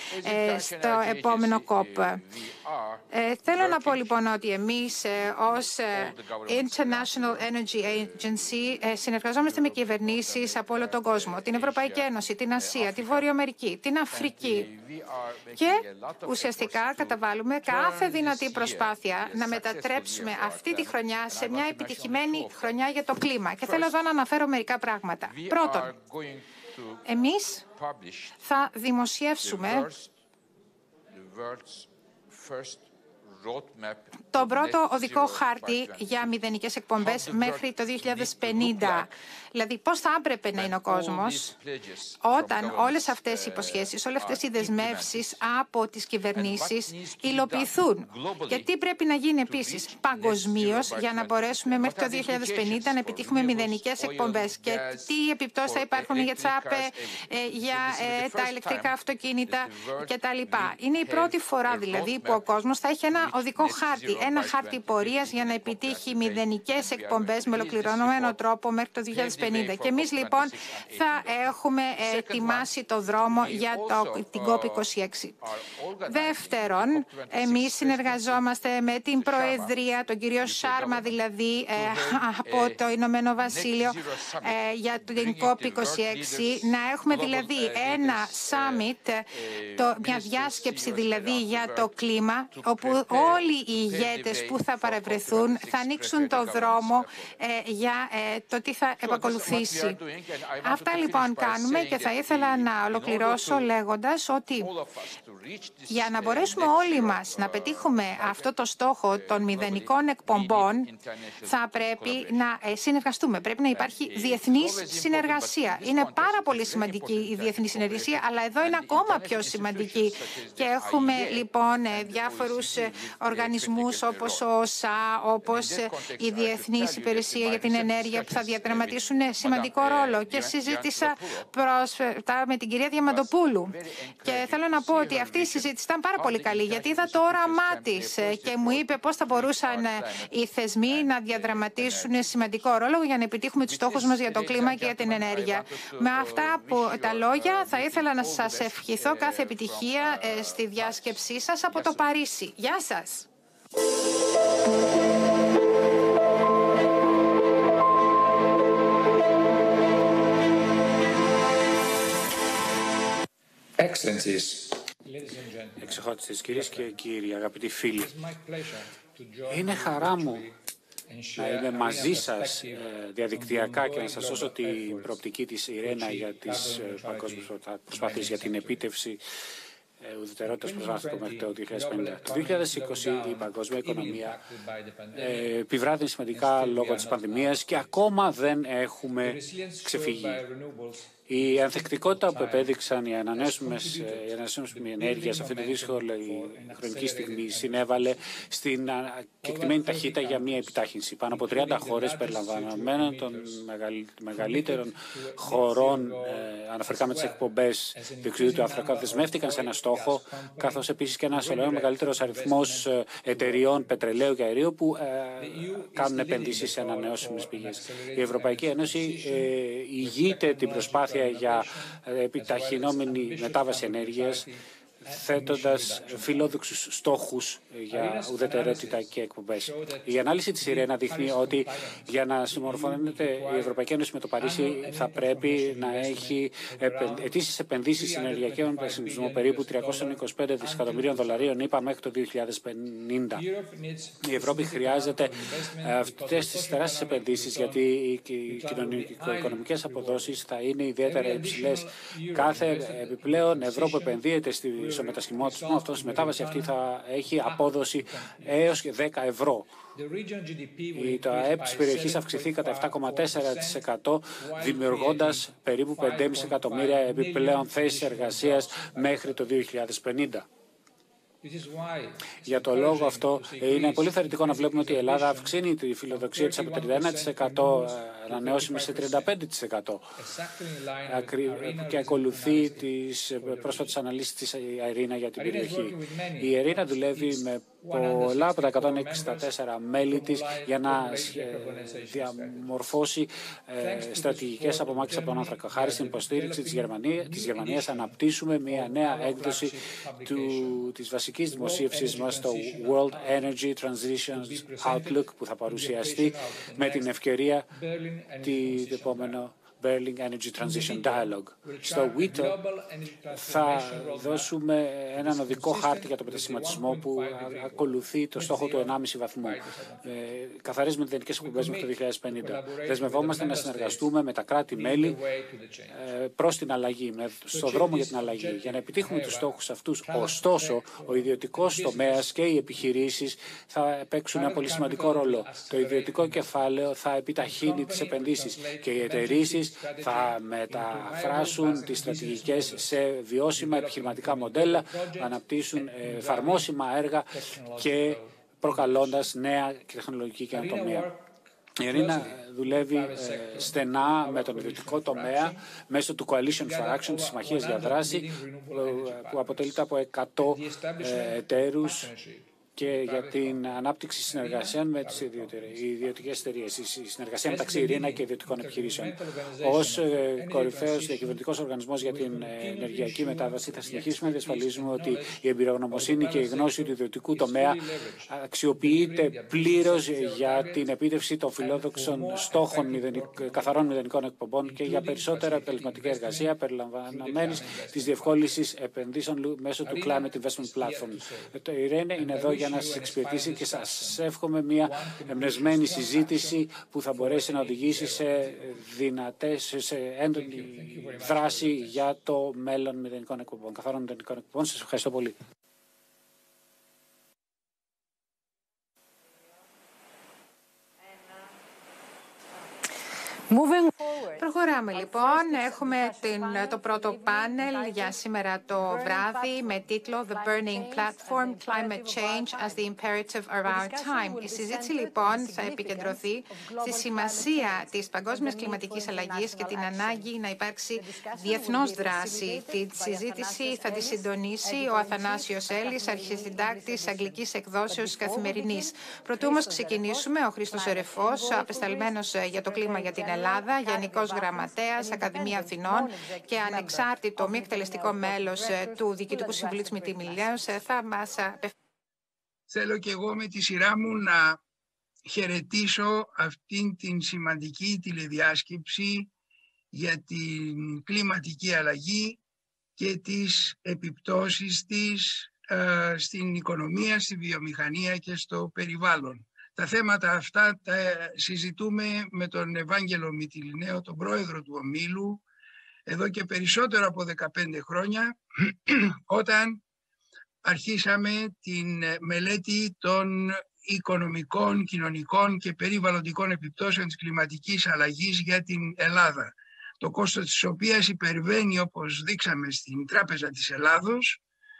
στο επόμενο κοπ. Ε, θέλω να πω λοιπόν ότι εμείς ε, ως ε, International Energy Agency ε, συνεργαζόμαστε με κυβερνήσεις από όλο τον κόσμο, την Ευρωπαϊκή Ένωση, την Ασία, τη Βόρεια Αμερική, την Αφρική, και ουσιαστικά καταβάλουμε κάθε δυνατή προσπάθεια να μετατρέψουμε αυτή τη χρονιά σε μια επιτυχημένη χρονιά για το κλίμα. Και θέλω εδώ να αναφέρω μερικά πράγματα. Πρώτον, εμείς θα δημοσιεύσουμε τον πρώτο οδικό χάρτη για μηδενικές εκπομπές μέχρι το δύο χιλιάδες πενήντα. Δηλαδή, πώς θα έπρεπε να είναι ο κόσμος όταν όλες αυτές οι υποσχέσεις, όλες αυτές οι δεσμεύσεις από τις κυβερνήσεις υλοποιηθούν. Και τι πρέπει να γίνει επίσης παγκοσμίως για να μπορέσουμε μέχρι το δύο χιλιάδες πενήντα να επιτύχουμε μηδενικές εκπομπές. Και τι επιπτώσεις θα υπάρχουν για τις ΑΠΕ, για τα ηλεκτρικά αυτοκίνητα κτλ. Είναι η πρώτη φορά δηλαδή που ο κόσμος θα έχει ένα ένα οδικό χάρτη, ένα χάρτη πορείας για να επιτύχει μηδενικές εκπομπές με ολοκληρωμένο τρόπο μέχρι το δύο χιλιάδες πενήντα. Και εμείς λοιπόν θα έχουμε ετοιμάσει το δρόμο για το, την κόπ είκοσι έξι. Δεύτερον, εμείς συνεργαζόμαστε με την Προεδρία, τον κύριο Σάρμα δηλαδή, από το Ηνωμένο Βασίλειο για την κόπ είκοσι έξι, να έχουμε δηλαδή ένα summit, το, μια διάσκεψη δηλαδή για το κλίμα, όπου όλοι οι ηγέτες που θα παρευρεθούν θα ανοίξουν το δρόμο ε, για ε, το τι θα επακολουθήσει. Αυτά λοιπόν κάνουμε και θα ήθελα να ολοκληρώσω λέγοντας ότι για να μπορέσουμε όλοι μας να πετύχουμε αυτό το στόχο των μηδενικών εκπομπών θα πρέπει να συνεργαστούμε. Πρέπει να υπάρχει διεθνής συνεργασία. Είναι πάρα πολύ σημαντική η διεθνή συνεργασία, αλλά εδώ είναι ακόμα πιο σημαντική. Και έχουμε λοιπόν διάφορους οργανισμούς όπως ο ΩΣΑ, όπως η Διεθνής Υπηρεσία για την Ενέργεια που θα διαδραματίσουν σημαντικό ρόλο. Και συζήτησα πρόσφατα με την κυρία Διαμαντοπούλου. Και θέλω να πω ότι αυτή η συζήτηση ήταν πάρα πολύ καλή, γιατί είδα το όραμά της και μου είπε πώς θα μπορούσαν οι θεσμοί να διαδραματίσουν σημαντικό ρόλο για να επιτύχουμε τους στόχους μας για το κλίμα και για την ενέργεια. Με αυτά που, τα λόγια θα ήθελα να σας ευχηθώ κάθε επιτυχία στη διάσκεψή σας από το Παρίσι. Γεια σας! Εξοχότητες, κυρίες και κύριοι, αγαπητοί φίλοι, είναι χαρά μου να είμαι μαζί σας διαδικτυακά και να σας δώσω την προοπτική της Ιρένα για τις παγκόσμιες προσπάθειες για την επίτευξη ουδετερότητας προσβάσεων μέχρι το δύο χιλιάδες πενήντα. Το δύο χιλιάδες είκοσι η παγκόσμια οικονομία επιβράδυνε σημαντικά λόγω της πανδημίας και ακόμα δεν έχουμε ξεφύγει. Η ανθεκτικότητα που επέδειξαν οι ανανεώσιμες ενέργειες σε αυτή τη δύσκολη χρονική στιγμή συνέβαλε στην κεκτημένη ταχύτητα για μια επιτάχυνση. Πάνω από τριάντα χώρες περιλαμβανομένων των μεγαλύτερων χωρών ε, αναφορικά με τις εκπομπές διοξειδίου του άνθρακα δεσμεύτηκαν σε ένα στόχο, καθώς επίσης και ένας ολοένα μεγαλύτερος αριθμός εταιριών πετρελαίου και αερίου που ε, κάνουν επενδύσεις σε ανανεώσιμες πηγές. Η Ευρωπαϊκή Ένωση ε, ηγείται την προσπάθεια για επιταχυνόμενη μετάβαση ενέργειας, θέτοντας φιλόδοξους στόχους για ουδετερότητα και εκπομπές. Η ανάλυση της Ιρένα δείχνει ότι για να συμμορφώνεται η Ευρωπαϊκή Ένωση με το Παρίσι θα πρέπει να έχει ετήσιες επενδύσεις στην ενεργειακή επανασυνδυασμό περίπου τριακόσια είκοσι πέντε δισεκατομμυρίων δολαρίων, είπα, μέχρι το δύο χιλιάδες πενήντα. Η Ευρώπη χρειάζεται αυτές τις τεράστιες επενδύσεις γιατί οι κοινωνικο-οικονομικές αποδόσεις θα είναι ιδιαίτερα υψηλές. Κάθε επιπλέον ευρώ που επενδύεται στο μετασχηματισμό αυτό, στη μετάβαση αυτή θα έχει απόδοση έως και δέκα ευρώ. Το ΑΕΠ της περιοχής αυξηθεί κατά επτά κόμμα τέσσερα τοις εκατό, δημιουργώντας περίπου πέντε κόμμα πέντε εκατομμύρια επιπλέον θέσεις εργασίας μέχρι το δύο χιλιάδες πενήντα. Για το λόγο αυτό, είναι πολύ θετικό να βλέπουμε ότι η Ελλάδα αυξάνει τη φιλοδοξία της από τριάντα ένα τοις εκατό ανανεώσιμες σε τριάντα πέντε τοις εκατό και ακολουθεί τις πρόσφατες αναλύσεις της Ιρένα για την περιοχή. Η Ιρένα δουλεύει με πολλά από τα εκατόν εξήντα τέσσερα μέλη της για να διαμορφώσει στρατηγικές απομάκρυνσης από τον άνθρακα. Χάρη στην υποστήριξη της Γερμανίας, της Γερμανίας αναπτύσσουμε μια νέα έκδοση του, της βασικής δημοσίευσης μας, το World Energy Transition Outlook, που θα παρουσιαστεί με την ευκαιρία την επόμενο Berlin Energy Transition Dialogue. Στο WITO θα δώσουμε έναν οδικό χάρτη για τον μετασχηματισμό που ακολουθεί το στόχο του ενάμιση βαθμού. Ε, καθαρίζουμε μηδενικές εκπομπές μέχρι το δύο χιλιάδες πενήντα. Δεσμευόμαστε να συνεργαστούμε με τα κράτη-μέλη ε, προς την αλλαγή, με, στο δρόμο για την αλλαγή. Για να επιτύχουμε τους στόχους αυτούς, ωστόσο, ο ιδιωτικός τομέας και οι επιχειρήσεις θα παίξουν ένα πολύ σημαντικό ρόλο. Το ιδιωτικό κεφάλαιο θα επιταχύνει τις επενδύσεις και οι εταιρείες θα μεταφράσουν τις στρατηγικές σε βιώσιμα επιχειρηματικά μοντέλα, αναπτύσσουν εφαρμόσιμα έργα και προκαλώντας νέα τεχνολογική καινοτομία. Η Ιρένα δουλεύει ε, στενά με τον ιδιωτικό τομέα μέσω του Coalition for Action, της Συμμαχίας για Δράση, που, που αποτελείται από εκατό ε, εταίρους και για την ανάπτυξη συνεργασιών με τις ιδιωτικές εταιρείες, η συνεργασία μεταξύ ειρήνα και ιδιωτικών επιχειρήσεων. Ως κορυφαίος διακυβερνητικός οργανισμός για την ενεργειακή μετάβαση, θα συνεχίσουμε να διασφαλίζουμε ότι η εμπειρογνωμοσύνη και η γνώση του ιδιωτικού τομέα αξιοποιείται πλήρως για την επίτευξη των φιλόδοξων στόχων καθαρών μηδενικών εκπομπών και για περισσότερα αποτελεσματική εργασία, περιλαμβανομένης της διευκόλυνσης επενδύσεων μέσω του Climate Investment Platform. Το ΙΡΕΝ είναι εδώ για να σας εξυπηρετήσει και σας εύχομαι μια εμπνευσμένη συζήτηση που θα μπορέσει να οδηγήσει σε δυνατές, σε έντονη δράση για το μέλλον μηδενικών εκπομπών, καθαρών μηδενικών εκπομπών. Σας ευχαριστώ πολύ. Προχωράμε λοιπόν. Έχουμε την, το πρώτο πάνελ για σήμερα το βράδυ με τίτλο The Burning Platform, Climate Change as the Imperative of Our Time. Η συζήτηση λοιπόν θα επικεντρωθεί στη σημασία της παγκόσμιας κλιματικής αλλαγής και την ανάγκη να υπάρξει διεθνώς δράση. Τη συζήτηση θα τη συντονίσει ο Αθανάσιος Έλλης, αρχισυντάκτης αγγλικής εκδόσεως Καθημερινής. Πρωτού όμως ξεκινήσουμε, ο Χρήστος Ερεφός, απεσταλμένος για το κλίμα για την Ελλάδα, Γενικός Γραμματέας, Ακαδημία Αθηνών και ανεξάρτητο μη εκτελεστικό μέλος του Διοικητικού Συμβουλίου της Μητυλινέως, θα μας... Θέλω και εγώ με τη σειρά μου να χαιρετήσω αυτήν την σημαντική τηλεδιάσκεψη για την κλιματική αλλαγή και τις επιπτώσεις της ε, στην οικονομία, στη βιομηχανία και στο περιβάλλον. Τα θέματα αυτά τα συζητούμε με τον Ευάγγελο Μητυλιναίο, τον πρόεδρο του ομίλου, εδώ και περισσότερο από δεκαπέντε χρόνια, όταν αρχίσαμε την μελέτη των οικονομικών, κοινωνικών και περιβαλλοντικών επιπτώσεων της κλιματικής αλλαγής για την Ελλάδα. Το κόστος της οποίας υπερβαίνει, όπως δείξαμε στην Τράπεζα της Ελλάδος,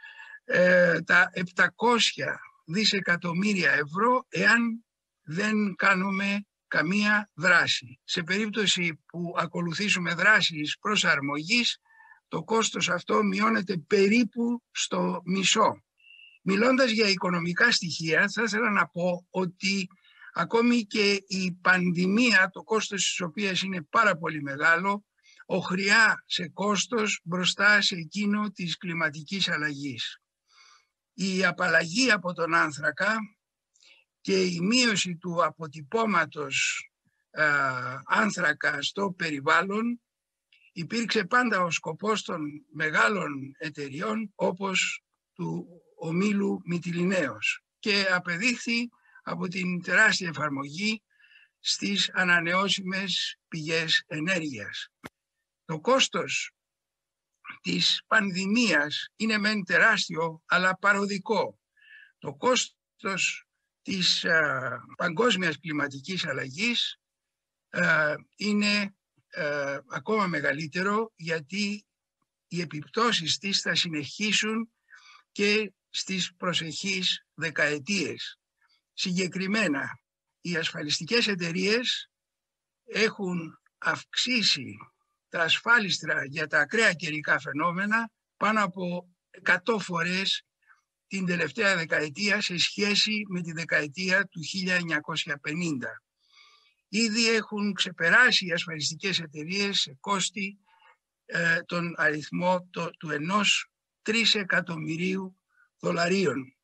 ε, τα επτακόσια δισεκατομμύρια ευρώ, εάν δεν κάνουμε καμία δράση. Σε περίπτωση που ακολουθήσουμε δράσεις προσαρμογής, το κόστος αυτό μειώνεται περίπου στο μισό. Μιλώντας για οικονομικά στοιχεία, θα ήθελα να πω ότι ακόμη και η πανδημία, το κόστος της οποίας είναι πάρα πολύ μεγάλο, οχριά σε κόστος μπροστά σε εκείνο της κλιματικής αλλαγής. Η απαλλαγή από τον άνθρακα και η μείωση του αποτυπώματος α, άνθρακα στο περιβάλλον υπήρξε πάντα ο σκοπός των μεγάλων εταιριών όπως του ομίλου Μητυλινέως και απεδείχθη από την τεράστια εφαρμογή στις ανανεώσιμες πηγές ενέργειας. Το κόστος της πανδημίας είναι μεν τεράστιο αλλά παροδικό. Το κόστος της α, παγκόσμιας κλιματικής αλλαγής α, είναι α, ακόμα μεγαλύτερο, γιατί οι επιπτώσεις της θα συνεχίσουν και στις προσεχείς δεκαετίες. Συγκεκριμένα, οι ασφαλιστικές εταιρείες έχουν αυξήσει τα ασφάλιστρα για τα ακραία καιρικά φαινόμενα πάνω από εκατό φορές την τελευταία δεκαετία σε σχέση με τη δεκαετία του χίλια εννιακόσια πενήντα. Ήδη έχουν ξεπεράσει οι ασφαλιστικές εταιρείες σε κόστη ε, τον αριθμό το, του ενός τρισεκατομμυρίου δολαρίων.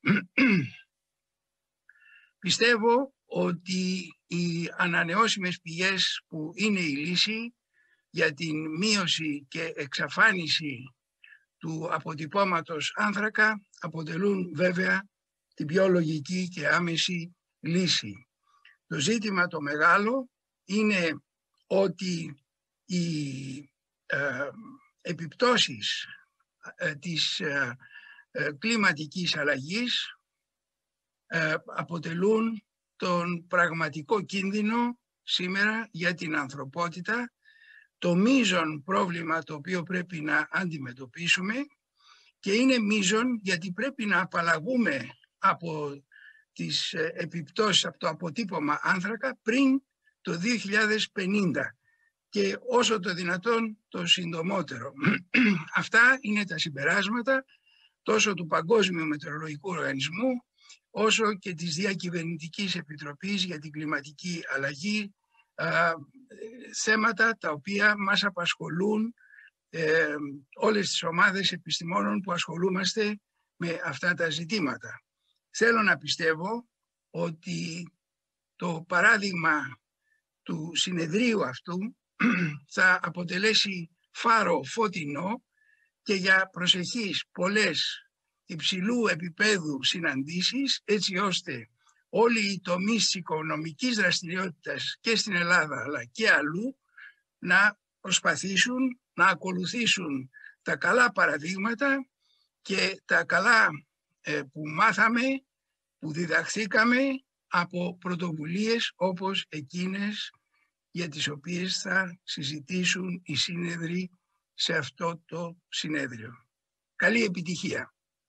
Πιστεύω ότι οι ανανεώσιμες πηγές που είναι η λύση για την μείωση και εξαφάνιση του αποτυπώματος άνθρακα αποτελούν βέβαια την πιο λογική και άμεση λύση. Το ζήτημα το μεγάλο είναι ότι οι ε, επιπτώσεις ε, της ε, ε, κλιματικής αλλαγής ε, αποτελούν τον πραγματικό κίνδυνο σήμερα για την ανθρωπότητα, το μείζον πρόβλημα το οποίο πρέπει να αντιμετωπίσουμε, και είναι μείζον γιατί πρέπει να απαλλαγούμε από τις επιπτώσεις, από το αποτύπωμα άνθρακα πριν το δύο χιλιάδες πενήντα και όσο το δυνατόν το συντομότερο. Αυτά είναι τα συμπεράσματα τόσο του Παγκόσμιου Μετεωρολογικού Οργανισμού όσο και της Διακυβερνητικής Επιτροπής για την Κλιματική Αλλαγή, θέματα τα οποία μας απασχολούν ε, όλες τις ομάδες επιστημόνων που ασχολούμαστε με αυτά τα ζητήματα. Θέλω να πιστεύω ότι το παράδειγμα του συνεδρίου αυτού θα αποτελέσει φάρο φωτεινό και για προσεχείς πολλές υψηλού επίπεδου συναντήσεις, έτσι ώστε όλοι οι τομείς της οικονομικής δραστηριότητας και στην Ελλάδα αλλά και αλλού να προσπαθήσουν να ακολουθήσουν τα καλά παραδείγματα και τα καλά ε, που μάθαμε, που διδαχθήκαμε από πρωτοβουλίες όπως εκείνες για τις οποίες θα συζητήσουν οι σύνεδροι σε αυτό το συνέδριο. Καλή επιτυχία.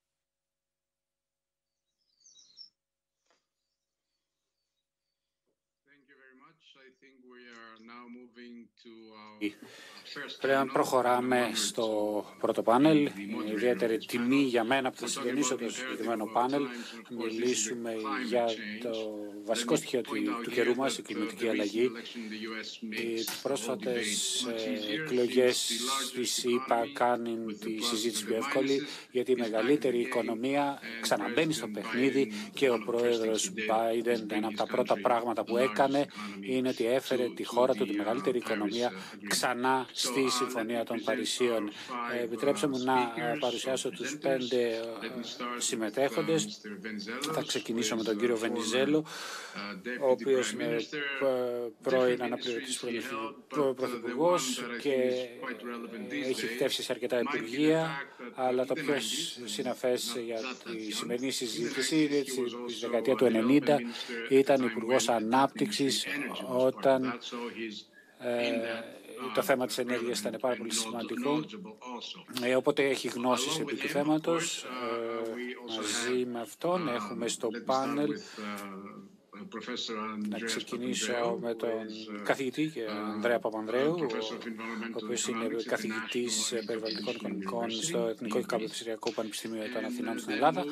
Πρέπει να προχωράμε στο πρώτο πάνελ. Είναι ιδιαίτερη τιμή για μένα που θα συντονίσω το συγκεκριμένο πάνελ. Θα μιλήσουμε για το βασικό στοιχείο του, του καιρού μας, η κλιματική αλλαγή. Οι πρόσφατες εκλογές στη ΣΥΠΑ κάνουν τη συζήτηση πιο εύκολη, γιατί η μεγαλύτερη οικονομία ξαναμπαίνει στο παιχνίδι και ο πρόεδρος Biden, ένα από τα πρώτα πράγματα που έκανε είναι ότι έφερε τη χώρα του, τη μεγαλύτερη οικονομία, ξανά στη Συμφωνία των Παρισίων. Ε, επιτρέψτε μου να παρουσιάσω τους πέντε συμμετέχοντες. Θα ξεκινήσω με τον κύριο Βενιζέλο, ο οποίος είναι πρώην αναπληρωτής πρωθυπουργός και έχει θητεύσει σε αρκετά υπουργεία, αλλά το πιο συναφές για τη σημερινή συζήτηση είναι στη δεκαετία του ενενήντα ήταν υπουργός ανάπτυξης όταν ε, το θέμα της ενέργειας ήταν πάρα πολύ σημαντικό, ε, οπότε έχει γνώσεις επί του θέματος. Ε, μαζί με αυτόν έχουμε στο πάνελ να ξεκινήσω με τον καθηγητή Ανδρέα Παπανδρέου, ο οποίος είναι καθηγητής περιβαλλοντικών οικονομικών στο Εθνικό και Καποδιστριακό Πανεπιστήμιο των Αθηνών στην Ελλάδα.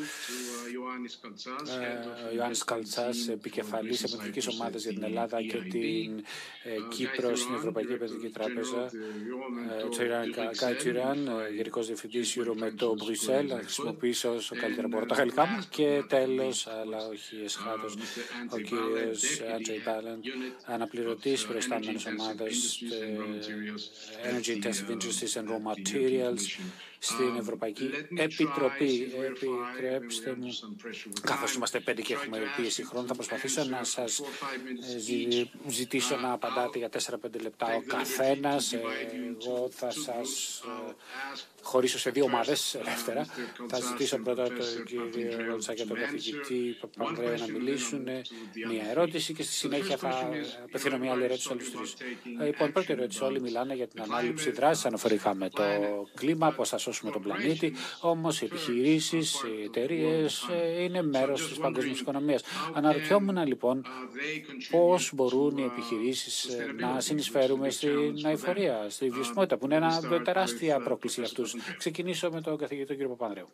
Ο Ιωάννης Καλτσάς, επικεφαλής επενδυτικής ομάδας για την Ελλάδα και την Κύπρο στην Ευρωπαϊκή Επενδυτική Τράπεζα. Γκάι Τσιράν, γενικός διευθυντής Euromed το Μπρουσέλ. Θα χρησιμοποιήσω όσο καλύτερα μπορώ τα γαλλικά μου. Και τέλος, αλλά όχι εσχάτως, ο κύριος Άντζεϊ Μπάλεν, αναπληρωτής προϊστάμενος ομάδας Energy Intensive Industries and Raw Materials στην Ευρωπαϊκή Επιτροπή. Επιτρέψτε μου, καθώς είμαστε πέντε και έχουμε πίεση χρόνου, θα προσπαθήσω να σας ζητήσω να απαντάτε για τέσσερα πέντε λεπτά ο καθένας. Εγώ θα σας χωρίσω σε δύο ομάδες ελεύθερα. Θα ζητήσω πρώτα τον κύριο Ρόλτσα και τον καθηγητή Παπανδρέου να μιλήσουν μία ερώτηση και στη συνέχεια θα απευθύνω μία άλλη ερώτηση στους άλλους τρεις. Λοιπόν, πρώτη ερώτηση, όλοι μιλάνε για την ανάληψη δράσης αναφορικά με το κλίμα, πώς θα σώσουμε τον πλανήτη, όμως οι επιχειρήσεις, οι εταιρείες είναι μέρος της παγκόσμιας οικονομίας. Αναρωτιόμουν λοιπόν πώς μπορούν οι επιχειρήσεις να συνεισφέρουμε στην αειφορία, στη βιωσιμότητα, που είναι ένα τεράστια πρόκληση για αυτούς. Ξεκινήσω με τον καθηγητή τον κύριο Παπανδρέου.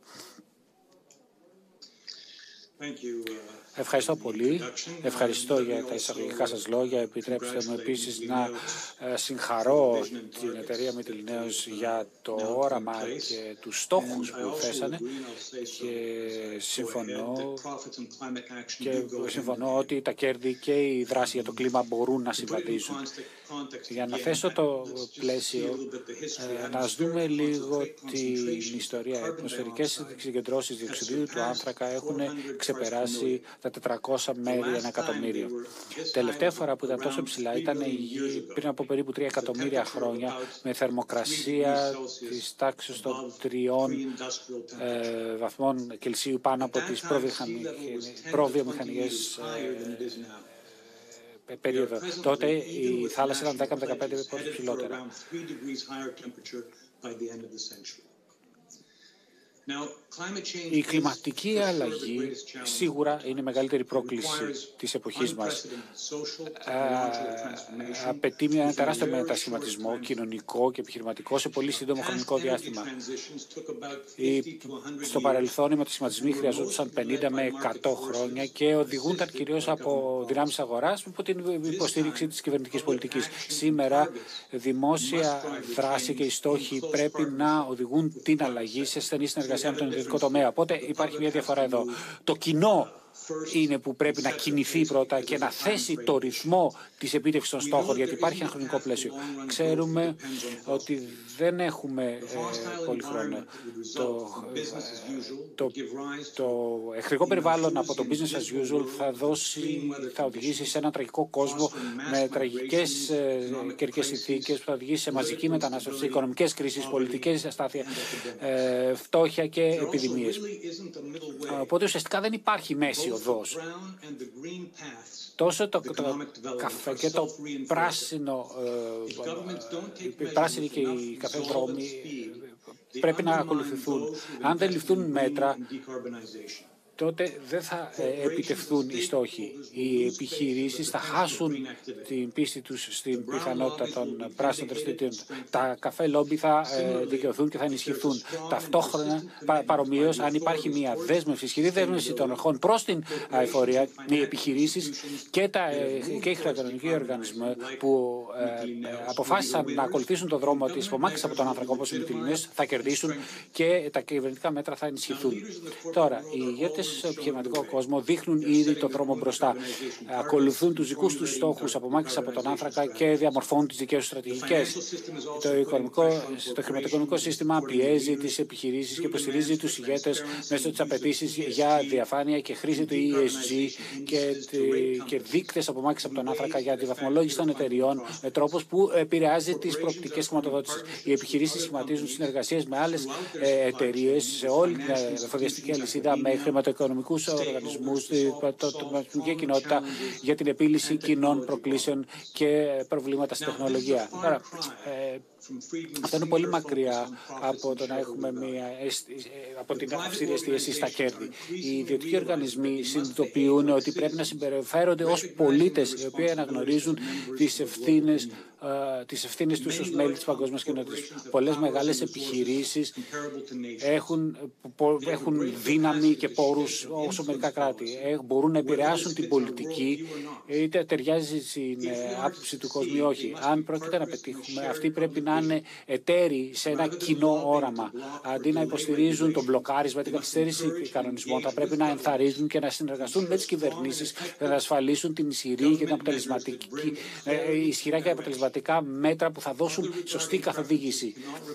Ευχαριστώ πολύ. Ευχαριστώ για τα εισαγωγικά σας λόγια. Επιτρέψτε μου επίσης να συγχαρώ την εταιρεία Mytilineos για το όραμα και τους στόχους που θέσανε και συμφωνώ, και συμφωνώ ότι τα κέρδη και η δράση για το κλίμα μπορούν να συμβαδίζουν. Για να θέσω το πλαίσιο, να δούμε λίγο την ιστορία. Οι ατμοσφαιρικές συγκεντρώσεις διοξιδίου του άνθρακα έχουν ξεπεράσει τα τετρακόσια μέρη ένα εκατομμύριο. Τελευταία φορά που ήταν τόσο ψηλά ήταν πριν από περίπου τρία εκατομμύρια χρόνια, με θερμοκρασία της τάξης των τριών ε, βαθμών Κελσίου πάνω από τις προβιομηχανικές ε, περίοδο. Τότε η θάλασσα ήταν δέκα με δεκαπέντε πόντους ψηλότερα. Η κλιματική αλλαγή σίγουρα είναι η μεγαλύτερη πρόκληση της εποχής μας. Απαιτεί μια τεράστιο μετασχηματισμό κοινωνικό και επιχειρηματικό σε πολύ σύντομο χρονικό διάστημα. Στο παρελθόν οι μετασχηματισμοί χρειαζόντουσαν πενήντα με εκατό χρόνια και οδηγούνταν κυρίως από δυνάμεις αγοράς υπό την υποστήριξη της κυβερνητικής πολιτικής. Σήμερα δημόσια δράση και οι στόχοι πρέπει να οδηγούν την αλλαγή σε στενή συνεργασία με τον ιδιωτικό τομέα. Οπότε υπάρχει μια διαφορά εδώ. Το κοινό είναι που πρέπει να κινηθεί πρώτα και να θέσει το ρυθμό της επίτευξης των στόχων, γιατί υπάρχει ένα χρονικό πλαίσιο. Ξέρουμε ότι δεν έχουμε ε, πολύ χρόνο. Το, το, το εχθρικό περιβάλλον από το business as usual θα, δώσει, θα οδηγήσει σε έναν τραγικό κόσμο με τραγικές ε, καιρικές συνθήκες που θα οδηγήσει σε μαζική μετανάστευση, οικονομικές κρίσεις, πολιτικές αστάθεια, ε, φτώχεια και επιδημίες. Οπότε ουσιαστικά δεν υπάρχει μέση οδός. Τόσο το, το καφέ και το πράσινο, ε, οι πράσινοι και οι καφέ δρόμοι πρέπει να ακολουθηθούν. Αν δεν ληφθούν μέτρα, τότε δεν θα ε, επιτευχθούν οι στόχοι. Οι επιχειρήσεις θα χάσουν την πίστη τους στην πιθανότητα των πράσινων δραστηριοτήτων. Τα καφέ λόμπι θα ε, δικαιωθούν και θα ενισχυθούν. Ταυτόχρονα, πα, παρομοίως, αν υπάρχει μια δέσμευση, ισχυρή δέσμευση των αρχών προς την αειφορία, οι επιχειρήσεις και, τα, ε, και οι χρηματοοικονομικοί οργανισμοί που ε, αποφάσισαν να ακολουθήσουν τον δρόμο της απομάκρυνσης από τον άνθρακα, όπως οι Μυτιληνές, θα κερδίσουν και τα κυβερνητικά μέτρα θα ενισχυθούν. Τώρα, οι ηγέτες στο επιχειρηματικό κόσμο δείχνουν ήδη το δρόμο μπροστά. Ακολουθούν τους δικούς τους στόχους απομάκρυνσης από τον άνθρακα και διαμορφώνουν τις δικές τους στρατηγικές. Το, το χρηματοοικονομικό σύστημα πιέζει τις επιχειρήσεις και υποστηρίζει τους ηγέτες μέσω της απαιτήσεις για διαφάνεια και χρήση του ι ες τζι και, και δείκτες απομάκρυνσης από τον άνθρακα για τη βαθμολόγηση των εταιριών με τρόπους που επηρεάζει τις προοπτικές χρηματοδότησης. Οι επιχειρήσεις σχηματίζουν συνεργασίες με άλλες εταιρείες σε όλη την εφοδιαστική αλυσίδα με χρηματοοικονομικό οικονομικούς οργανισμούς, την κοινότητα για την επίλυση κοινών προκλήσεων και προβλήματα στην τεχνολογία. Άρα, ε, αυτό είναι πολύ μακριά από το να έχουμε μια, από την αυστηρή εστίαση στα κέρδη. Οι ιδιωτικοί οργανισμοί συνειδητοποιούν ότι πρέπει να συμπεριφέρονται ως πολίτες οι οποίοι αναγνωρίζουν τις ευθύνες Uh, τις ευθύνες τους ως μέλη της παγκόσμιας κοινότητας. Πολλές μεγάλες επιχειρήσεις έχουν, έχουν δύναμη και πόρους όσο μερικά κράτη. Ε, μπορούν να επηρεάσουν την πολιτική, είτε ταιριάζει στην άποψη του κόσμου ή όχι. Αν πρόκειται να πετύχουμε, αυτοί πρέπει να είναι εταίροι σε ένα κοινό όραμα. Αντί να υποστηρίζουν τον μπλοκάρισμα, την καθυστέρηση κανονισμών, θα πρέπει να ενθαρρύνουν και να συνεργαστούν με τις κυβερνήσεις για να ασφαλίσουν την ισχυρή και την αποτελεσματική, ε, ισχυρά και αποτελεσματικά μέτρα που θα δώσουν σωστή καθοδήγηση.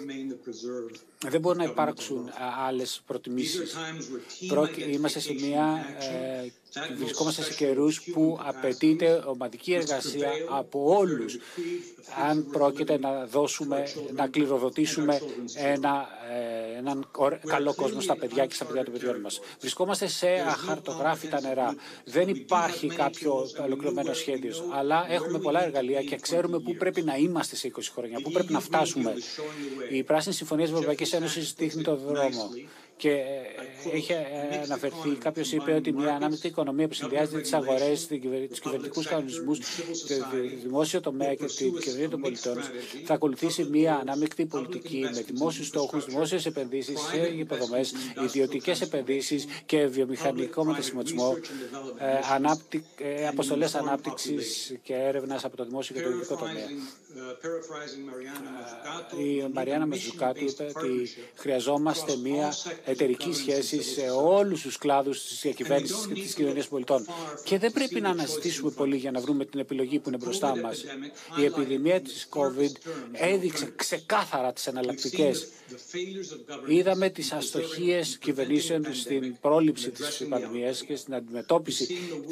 Δεν μπορούν να υπάρξουν άλλες προτιμήσεις. Είμαστε σε μια, ε, βρισκόμαστε σε καιρούς που απαιτείται ομαδική εργασία από όλους αν πρόκειται να δώσουμε, να κληροδοτήσουμε ένα, ε, έναν καλό κόσμο στα παιδιά και στα παιδιά των παιδιών μας. Βρισκόμαστε σε αχαρτογράφητα νερά. Δεν υπάρχει κάποιο ολοκληρωμένο σχέδιο, αλλά έχουμε πολλά εργαλεία και ξέρουμε πού πρέπει να είμαστε σε είκοσι χρόνια, πού πρέπει να φτάσουμε. Η Πράσινη Συμφωνία της Ευρωπαϊκής Ένωσης δείχνει τον δρόμο. Και είχε αναφερθεί, κάποιος είπε ότι μια ανάμεικτη οικονομία που συνδυάζει τις αγορές, τους κυβερνητικούς κανονισμούς, το δημόσιο τομέα και την κοινωνία των πολιτών, θα ακολουθήσει μια ανάμεικτη πολιτική με δημόσιους στόχους, δημόσιες επενδύσεις σε υποδομές, ιδιωτικές επενδύσεις και βιομηχανικό μετασχηματισμό, ανάπτυ... αποστολές ανάπτυξης και έρευνας από το δημόσιο και το ιδιωτικό τομέα. Η Μαριάννα Μαζουκάτου είπε ότι χρειαζόμαστε μια εταιρική σχέση σε όλους τους κλάδους της διακυβέρνησης και της κοινωνίας πολιτών. Και δεν πρέπει να αναζητήσουμε πολύ για να βρούμε την επιλογή που είναι μπροστά μας. Η επιδημία της COVID έδειξε ξεκάθαρα τις εναλλακτικές. Είδαμε τις αστοχίες κυβερνήσεων στην πρόληψη της πανδημίας και στην αντιμετώπιση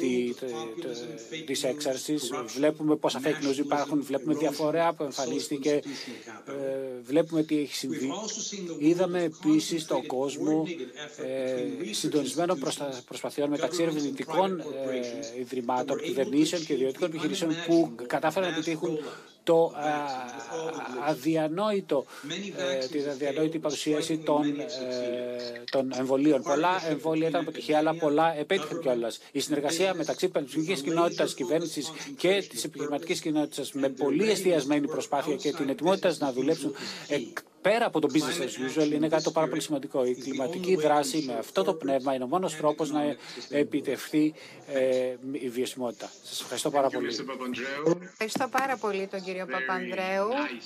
της έξαρσης. Βλέπουμε πόσα fake news υπάρχουν, βλέπουμε διαφορά που εμφανίστηκε, βλέπουμε τι έχει συμβεί. Είδαμε επίσης τον κόσμο ε, συντονισμένων προσπαθειών μεταξύ ερευνητικών ε, ιδρυμάτων, κυβερνήσεων και ιδιωτικών επιχειρήσεων που κατάφεραν να επιτύχουν το αδιανόητο, την αδιανόητη παρουσίαση των, των εμβολίων. Πολλά εμβόλια ήταν αποτυχία, αλλά πολλά επέτυχαν κιόλας. Η συνεργασία μεταξύ πανεπιστημιακής κοινότητας, κυβέρνησης και της επιχειρηματικής κοινότητας με πολύ εστιασμένη προσπάθεια και την ετοιμότητα να δουλέψουν πέρα από το business as usual είναι κάτι το πάρα πολύ σημαντικό. Η κλιματική δράση με αυτό το πνεύμα είναι ο μόνος τρόπος να επιτευχθεί ε, η βιωσιμότητα. Σας ευχαριστώ πάρα πολύ. Ευχαριστώ πάρα πολύ τον κύριο Παπανδρέου.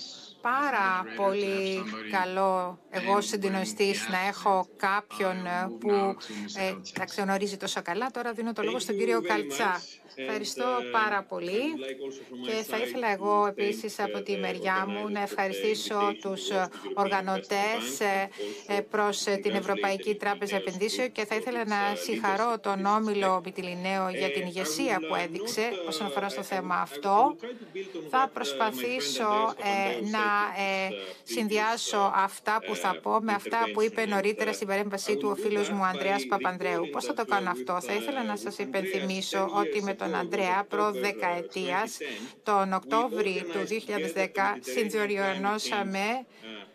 Πάρα πολύ καλό εγώ συντονιστής να έχω κάποιον που ε, τα ξενορίζει τόσο καλά. Τώρα δίνω το λόγο στον κύριο Καλτσά. Ευχαριστώ πάρα πολύ και θα ήθελα εγώ επίσης από τη μεριά μου να ευχαριστήσω τους οργανωτές προς την Ευρωπαϊκή Τράπεζα Επενδύσεων και θα ήθελα να συγχαρώ τον Όμιλο Μυτιληναίο για την ηγεσία που έδειξε όσον αφορά στο θέμα αυτό. Θα προσπαθήσω ε, να ε, συνδυάσω αυτά που θα πω με αυτά που είπε νωρίτερα στην παρέμβασή του ο φίλος μου Ανδρέας Παπανδρέου. Πώς θα το κάνω αυτό? Θα ήθελα να σας υπενθυμίσω ότι με τον Ανδρέα προ δεκαετίας, τον Οκτώβρη του δύο χιλιάδες δέκα, συνδιοργανώσαμε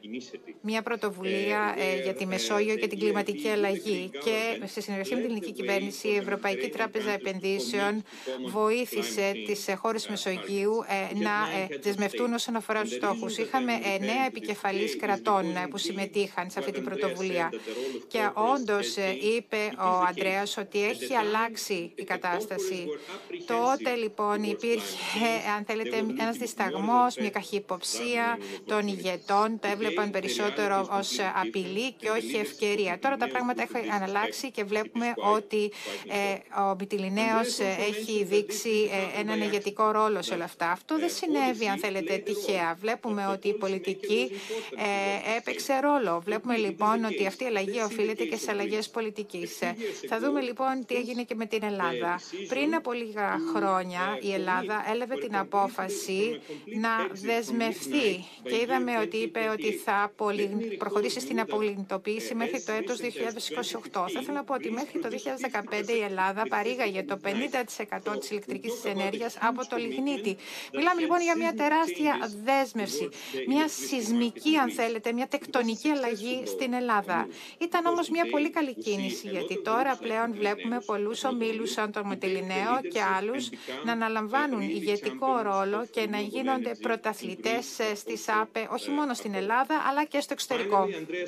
μια πρωτοβουλία ε, για τη Μεσόγειο και την κλιματική αλλαγή και σε συνεργασία με την ελληνική κυβέρνηση η Ευρωπαϊκή Τράπεζα Επενδύσεων βοήθησε τις ε, χώρες Μεσογείου ε, να ε, δεσμευτούν όσον αφορά τους στόχους. Είχαμε εννέα επικεφαλής κρατών ε, που συμμετείχαν σε αυτή την πρωτοβουλία και όντως ε, είπε ο Ανδρέας ότι έχει αλλάξει η κατάσταση. Τότε λοιπόν υπήρχε, αν θέλετε, ένας δισταγμός, μια καχυποψία των ηγετών, το έβλεπαν περισσότερο ως απειλή και όχι ευκαιρία. Τώρα τα πράγματα έχουν αλλάξει και βλέπουμε ότι ε, ο Μυτιληναίος έχει δείξει ε, έναν ηγετικό ρόλο σε όλα αυτά. Αυτό δεν συνέβη, αν θέλετε, τυχαία. Βλέπουμε ότι η πολιτική ε, έπαιξε ρόλο. Βλέπουμε λοιπόν ότι αυτή η αλλαγή οφείλεται και σε αλλαγές πολιτικής. Θα δούμε λοιπόν τι έγινε και με την Ελλάδα. Πριν από λίγα χρόνια η Ελλάδα έλαβε την απόφαση να δεσμευθεί και είδαμε ότι είπε ότι θα προχωρήσει στην απολιγνητοποίηση μέχρι το έτος δύο χιλιάδες είκοσι οκτώ. Θα ήθελα να πω ότι μέχρι το δύο χιλιάδες δεκαπέντε η Ελλάδα παρήγαγε το πενήντα τοις εκατό της ηλεκτρικής της ενέργειας από το λιγνίτη. Μιλάμε λοιπόν για μια τεράστια δέσμευση, μια σεισμική, αν θέλετε, μια τεκτονική αλλαγή στην Ελλάδα. Ήταν όμως μια πολύ καλή κίνηση, γιατί τώρα πλέον βλέπουμε πολλούς ομίλους σαν τον Μυτιληναίο και άλλους να αναλαμβάνουν ηγετικό ρόλο και να γίνονται πρωταθλητές στις ΑΠΕ, όχι μόνο στην Ελλάδα, αλλά και στο εξωτερικό.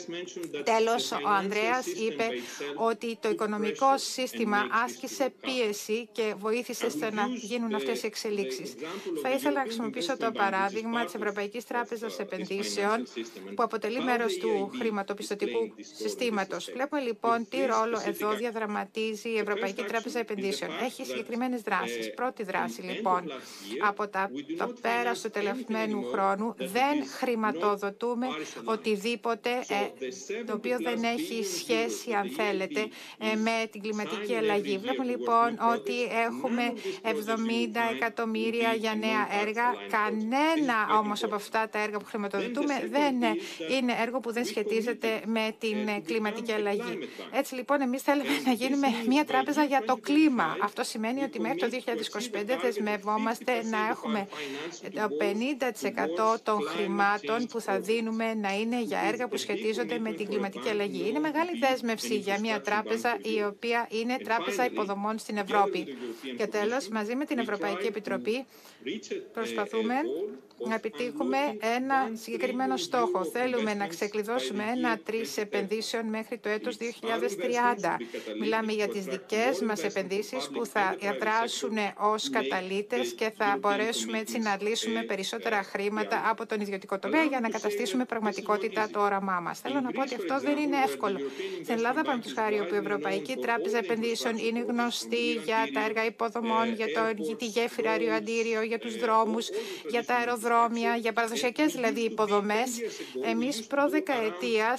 Τέλος, ο Ανδρέας είπε ότι το οικονομικό σύστημα άσκησε πίεση και βοήθησε στο να γίνουν αυτές οι εξελίξεις. Θα ήθελα να χρησιμοποιήσω το παράδειγμα της Ευρωπαϊκής Τράπεζας Επενδύσεων, που αποτελεί μέρος του χρηματοπιστωτικού συστήματος. Βλέπουμε λοιπόν τι ρόλο εδώ διαδραματίζει η Ευρωπαϊκή Τράπεζα Επενδύσεων. Έχει συγκεκριμένες δράσεις. Πρώτη δράση λοιπόν, από τα, το πέρας του τελευταίου χρόνου δεν χρηματοδοτούμε οτιδήποτε ε, το οποίο δεν έχει σχέση, αν θέλετε, ε, με την κλιματική αλλαγή. Βλέπουμε λοιπόν ότι έχουμε εβδομήντα εκατομμύρια για νέα έργα. Κανένα όμως από αυτά τα έργα που χρηματοδοτούμε δεν είναι έργο που δεν σχετίζεται με την κλιματική αλλαγή. Έτσι λοιπόν εμείς θέλουμε να γίνουμε μια τράπεζα για το κλίμα. Αυτό σημαίνει ότι μέχρι το δύο χιλιάδες είκοσι πέντε δεσμευόμαστε να έχουμε το πενήντα τοις εκατό των χρημάτων που θα δίνουμε να είναι για έργα που σχετίζονται με την κλιματική αλλαγή. Είναι μεγάλη δέσμευση για μια τράπεζα η οποία είναι τράπεζα υποδομών στην Ευρώπη. Και τέλος, μαζί με την Ευρωπαϊκή Επιτροπή προσπαθούμε να επιτύχουμε ένα συγκεκριμένο στόχο. Θέλουμε να ξεκλειδώσουμε ένα τρεις επενδύσεων μέχρι το έτος δύο χιλιάδες τριάντα. Μιλάμε για τις δικές μας επενδύσεις που θα δράσουν ως καταλύτες και θα μπορέσουμε έτσι να λύσουμε περισσότερα χρήματα από τον ιδιωτικό τομέα για να καταστήσουμε πραγματικότητα το όραμά μας. Θέλω να πω ότι αυτό δεν είναι εύκολο. Στην Ελλάδα, παραδείγματος χάρη, όπου η Ευρωπαϊκή Τράπεζα Επενδύσεων είναι γνωστή για τα έργα υποδομών, για, το, για τη γέφυρα αεροαντήριο, για τους δρόμους, για τα αεροδρόμια, για παραδοσιακές δηλαδή υποδομές, εμείς προ δεκαετίας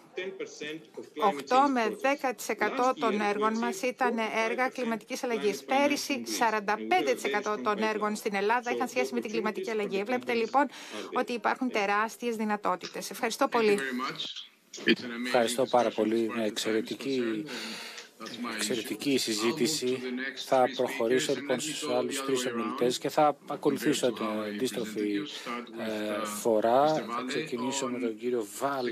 οκτώ με δέκα τοις εκατό των έργων μας ήταν έργα κλιματικής αλλαγής. Πέρυσι, σαράντα πέντε τοις εκατό των έργων στην Ελλάδα είχαν σχέση με την κλιματική αλλαγή. Βλέπετε λοιπόν ότι υπάρχουν τεράστιες δυνατότητες. Ευχαριστώ πολύ. Ευχαριστώ πάρα πολύ. Μια εξαιρετική Εξαιρετική η συζήτηση. Θα προχωρήσω λοιπόν στους άλλους τρεις ομιλητές και θα ακολουθήσω την αντίστροφη ε, φορά. Θα ξεκινήσω με τον κύριο Βάλε.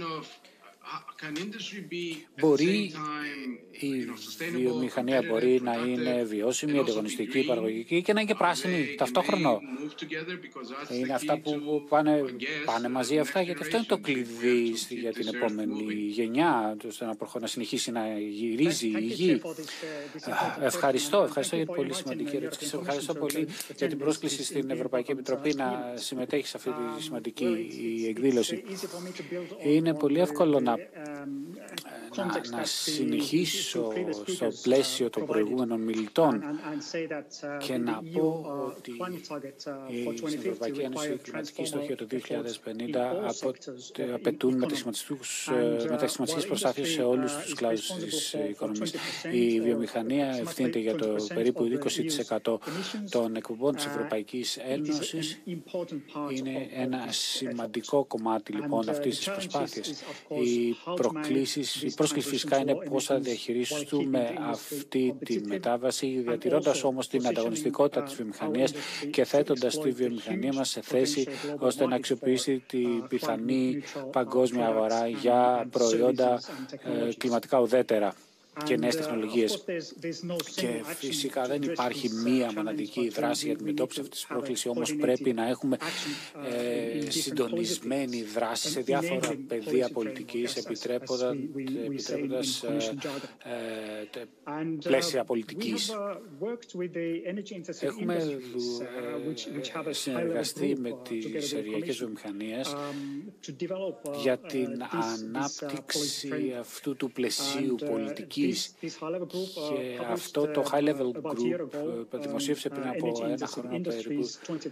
Μπορεί η βιομηχανία μπορεί να είναι βιώσιμη, ανταγωνιστική, παραγωγική και να είναι και πράσινη ταυτόχρονα. Είναι αυτά που πάνε, πάνε μαζί αυτά, γιατί αυτό είναι το κλειδί για την επόμενη γενιά, ώστε να, προχω... να συνεχίσει να γυρίζει η γη. Ευχαριστώ, ευχαριστώ για την πολύ σημαντική ερώτηση. Σε ευχαριστώ πολύ για την πρόσκληση στην Ευρωπαϊκή Επιτροπή να συμμετέχει σε αυτή τη σημαντική εκδήλωση. Είναι πολύ εύκολο να Να, να συνεχίσω στο πλαίσιο των προηγούμενων μιλητών και να πω ότι στην Ευρωπαϊκή Ένωση οι κλιματικοί στόχοι το δύο χιλιάδες πενήντα απαιτούν μετασχηματικές προσπάθειες σε όλους τους κλάδους της οικονομίας. Η βιομηχανία ευθύνεται για το περίπου είκοσι τοις εκατό των εκπομπών της Ευρωπαϊκής Ένωσης. Είναι ένα σημαντικό κομμάτι λοιπόν αυτής της προσπάθειας. Οι προκλήσεις, η πρόσκληση φυσικά είναι πώς θα διαχειριστούμε αυτή τη μετάβαση, διατηρώντας όμως την ανταγωνιστικότητα της βιομηχανίας και θέτοντας τη βιομηχανία μας σε θέση ώστε να αξιοποιήσει την πιθανή παγκόσμια αγορά για προϊόντα ε, κλιματικά ουδέτερα και νέες τεχνολογίες. Και φυσικά δεν υπάρχει μία μοναδική δράση για την αντιμετώπιση αυτής της πρόκλησης, όμως πρέπει να έχουμε ε, συντονισμένη δράση σε διάφορα πεδία πολιτικής, επιτρέποντας, επιτρέποντας ε, ε, πλαίσια πολιτικής. Έχουμε ε, συνεργαστεί με τις ενεργειακές βιομηχανίες για την ανάπτυξη αυτού του πλαισίου πολιτικής. Και αυτό το High Level Group δημοσίευσε πριν από ένα χρόνο περίπου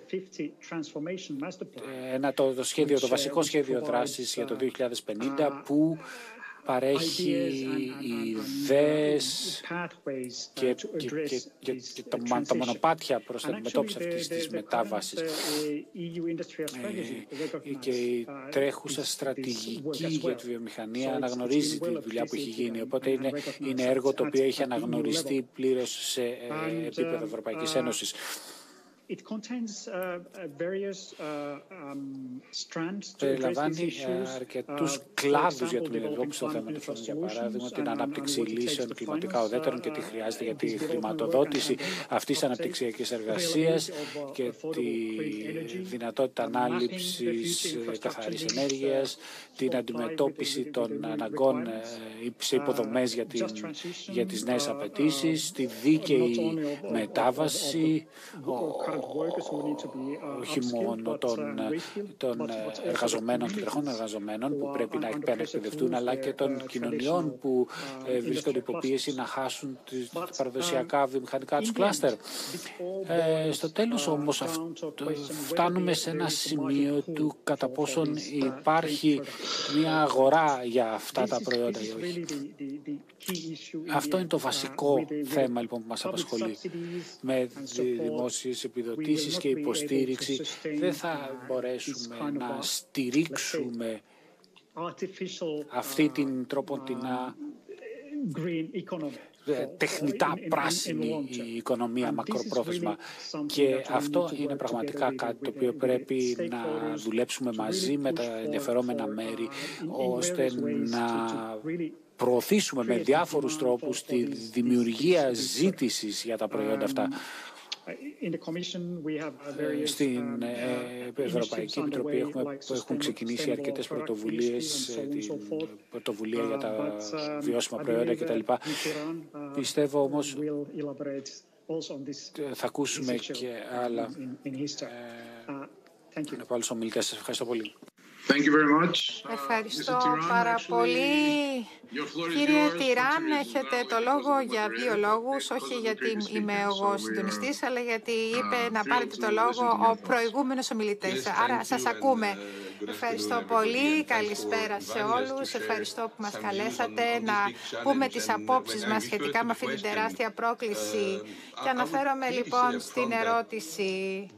ένα, το, το, σχέδιο, το βασικό σχέδιο δράσης για το δύο χιλιάδες πενήντα που παρέχει ιδέες και, και, και, και, και τα, τα μονοπάτια προς την αντιμετώπιση αυτής της μετάβασης. Ε, και η τρέχουσα στρατηγική για τη βιομηχανία αναγνωρίζει τη δουλειά που έχει γίνει. Οπότε είναι, είναι έργο το οποίο έχει αναγνωριστεί πλήρως σε ε, επίπεδο Ευρωπαϊκής Ένωσης. Περιλαμβάνει αρκετούς κλάδους για την αντιμετώπιση των θέματων, για παράδειγμα την ανάπτυξη λύσεων κλιματικά ουδέτερων και τι χρειάζεται για τη χρηματοδότηση αυτής της αναπτυξιακής εργασίας και τη δυνατότητα ανάληψης καθαρής ενέργειας, την αντιμετώπιση των αναγκών σε υποδομές για, την, για τις νέες απαιτήσεις, τη δίκαιη μετάβαση, όχι μόνο των, των εργαζομένων, των τρεχών εργαζομένων που πρέπει να εκπαιδευτούν, αλλά και των κοινωνιών που βρίσκονται υπό πίεση να χάσουν τις παραδοσιακά βιομηχανικά τους κλάστερ. Ε, στο τέλος όμως φτάνουμε σε ένα σημείο του κατά πόσον υπάρχει μια αγορά για αυτά τα προϊόντα ή όχι. Αυτό είναι το βασικό θέμα λοιπόν που μας απασχολεί. Με δημόσιες επιδοτήσεις και υποστήριξη δεν θα μπορέσουμε να στηρίξουμε αυτή την τρόπο την τεχνητά πράσινη η οικονομία μακροπρόθεσμα. Και αυτό είναι πραγματικά κάτι το οποίο πρέπει να δουλέψουμε μαζί με τα ενδιαφερόμενα μέρη ώστε να προωθήσουμε με διάφορους τρόπους τη δημιουργία ζήτησης για τα προϊόντα αυτά. Στην Ευρωπαϊκή Επιτροπή έχουμε, έχουν ξεκινήσει αρκετές πρωτοβουλίες, την πρωτοβουλία για τα βιώσιμα προϊόντα κτλ. Πιστεύω όμως θα ακούσουμε και άλλα από άλλους ομιλητές. Σας ευχαριστώ πολύ. Thank you very much. Ευχαριστώ πάρα πολύ. Κύριε Τιράν, έχετε το λόγο για δύο λόγους, όχι γιατί είμαι εγώ συντονιστής, αλλά γιατί είπε να πάρετε το λόγο ο προηγούμενος ομιλητής. Άρα σας ακούμε. Ευχαριστώ πολύ. Καλησπέρα σε όλους. Ευχαριστώ που μας καλέσατε να πούμε τις απόψεις μας σχετικά με αυτή την τεράστια πρόκληση. Και αναφέρομαι λοιπόν στην ερώτηση.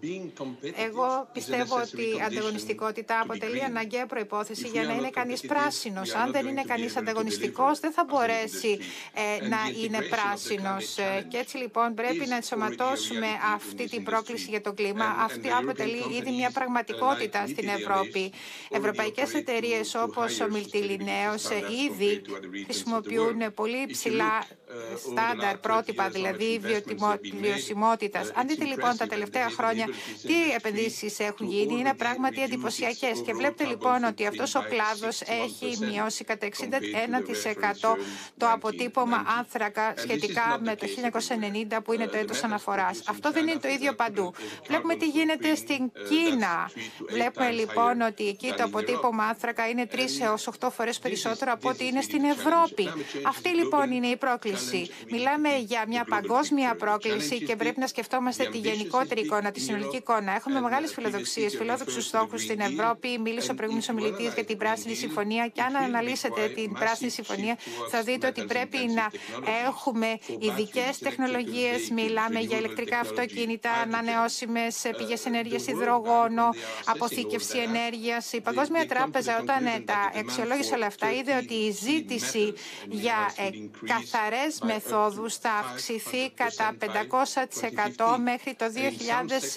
Εγώ πιστεύω ότι η ανταγωνιστικότητα αποτελεί αναγκαία προϋπόθεση για να είναι κανείς πράσινος. Αν δεν είναι κανείς ανταγωνιστικός, δεν θα μπορέσει ε, να είναι πράσινος. Και έτσι λοιπόν πρέπει να ενσωματώσουμε αυτή την πρόκληση για το κλίμα. Αυτή αποτελεί ήδη μια πραγματικότητα στην Ευρώπη. Ευρωπαϊκές εταιρείες όπως ο Μιλτιλινέος ήδη χρησιμοποιούν πολύ υψηλά στάνταρ, πρότυπα δηλαδή βιωσιμότητας. Αν δείτε λοιπόν τα τελευταία χρόνια τι επενδύσεις έχουν γίνει, είναι πράγματι εντυπωσιακές. Και βλέπετε λοιπόν ότι αυτός ο κλάδος έχει μειώσει κατά εξήντα ένα τοις εκατό το αποτύπωμα άνθρακα σχετικά με το χίλια εννιακόσια ενενήντα που είναι το έτος αναφοράς. Αυτό δεν είναι το ίδιο παντού. Βλέπουμε τι γίνεται στην Κίνα. Βλέπουμε λοιπόν ότι εκεί το αποτύπωμα άνθρακα είναι τρεις έως οκτώ φορές περισσότερο από ό,τι είναι στην Ευρώπη. Αυτή λοιπόν είναι η πρόκληση. Μιλάμε για μια παγκόσμια πρόκληση και πρέπει να σκεφτόμαστε τη γενικότερη εικόνα, τη συνολική εικόνα. Έχουμε μεγάλες φιλοδοξίες, φιλόδοξους στόχους στην Ευρώπη. Μίλησε ο προηγούμενος ομιλητής για την Πράσινη Συμφωνία και αν αναλύσετε την Πράσινη Συμφωνία θα δείτε ότι πρέπει να έχουμε ειδικές τεχνολογίες. Μιλάμε για ηλεκτρικά αυτοκίνητα, ανανεώσιμες πηγές ενέργειας, υδρογόνο, αποθήκευση ενέργειας. Η Παγκόσμια Τράπεζα όταν τα αξιολόγησε όλα αυτά είδε ότι η ζήτηση για καθαρές μεθόδους θα αυξηθεί κατά πεντακόσια τοις εκατό μέχρι το δύο χιλιάδες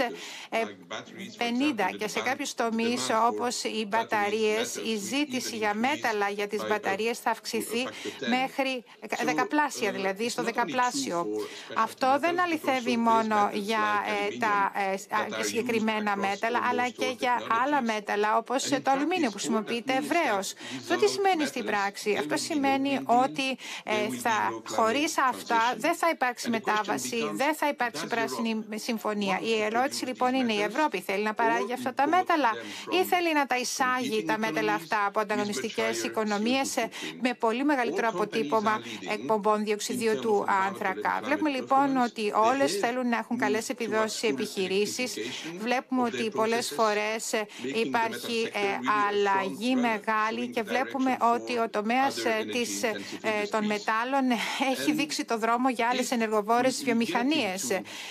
πενήντα και σε κάποιους τομείς όπως οι μπαταρίες, η ζήτηση για μέταλλα για τις μπαταρίες θα αυξηθεί μέχρι δεκαπλάσια, δηλαδή στο δεκαπλάσιο. Αυτό δεν αληθεύει μόνο για ε, τα ε, συγκεκριμένα μέταλλα, αλλά και για άλλα μέταλλα όπως το αλουμίνιο που χρησιμοποιείται ευρέως. Αυτό τι σημαίνει στην πράξη? Αυτό σημαίνει ότι ε, θα, χωρίς αυτά δεν θα υπάρξει μετάβαση, δεν θα υπάρξει πράσινη συμφωνία. Η ερώτηση λοιπόν είναι, η Ευρώπη θέλει να παράγει αυτά τα μέταλλα ή θέλει να τα εισάγει τα μέταλλα αυτά από ανταγωνιστικές οικονομίες με πολύ μεγαλύτερο αποτύπωμα εκπομπών διοξιδίου του άνθρακα? Βλέπουμε λοιπόν ότι όλες θέλουν να έχουν καλές επιδόσεις επιχειρήσεις. Βλέπουμε ότι πολλές φορές υπάρχει αλλαγή μεγάλη και βλέπουμε ότι ο τομέας της, των μετάλλων έχει δείξει το δρόμο για άλλες ενεργοβόρες βιομηχανίες.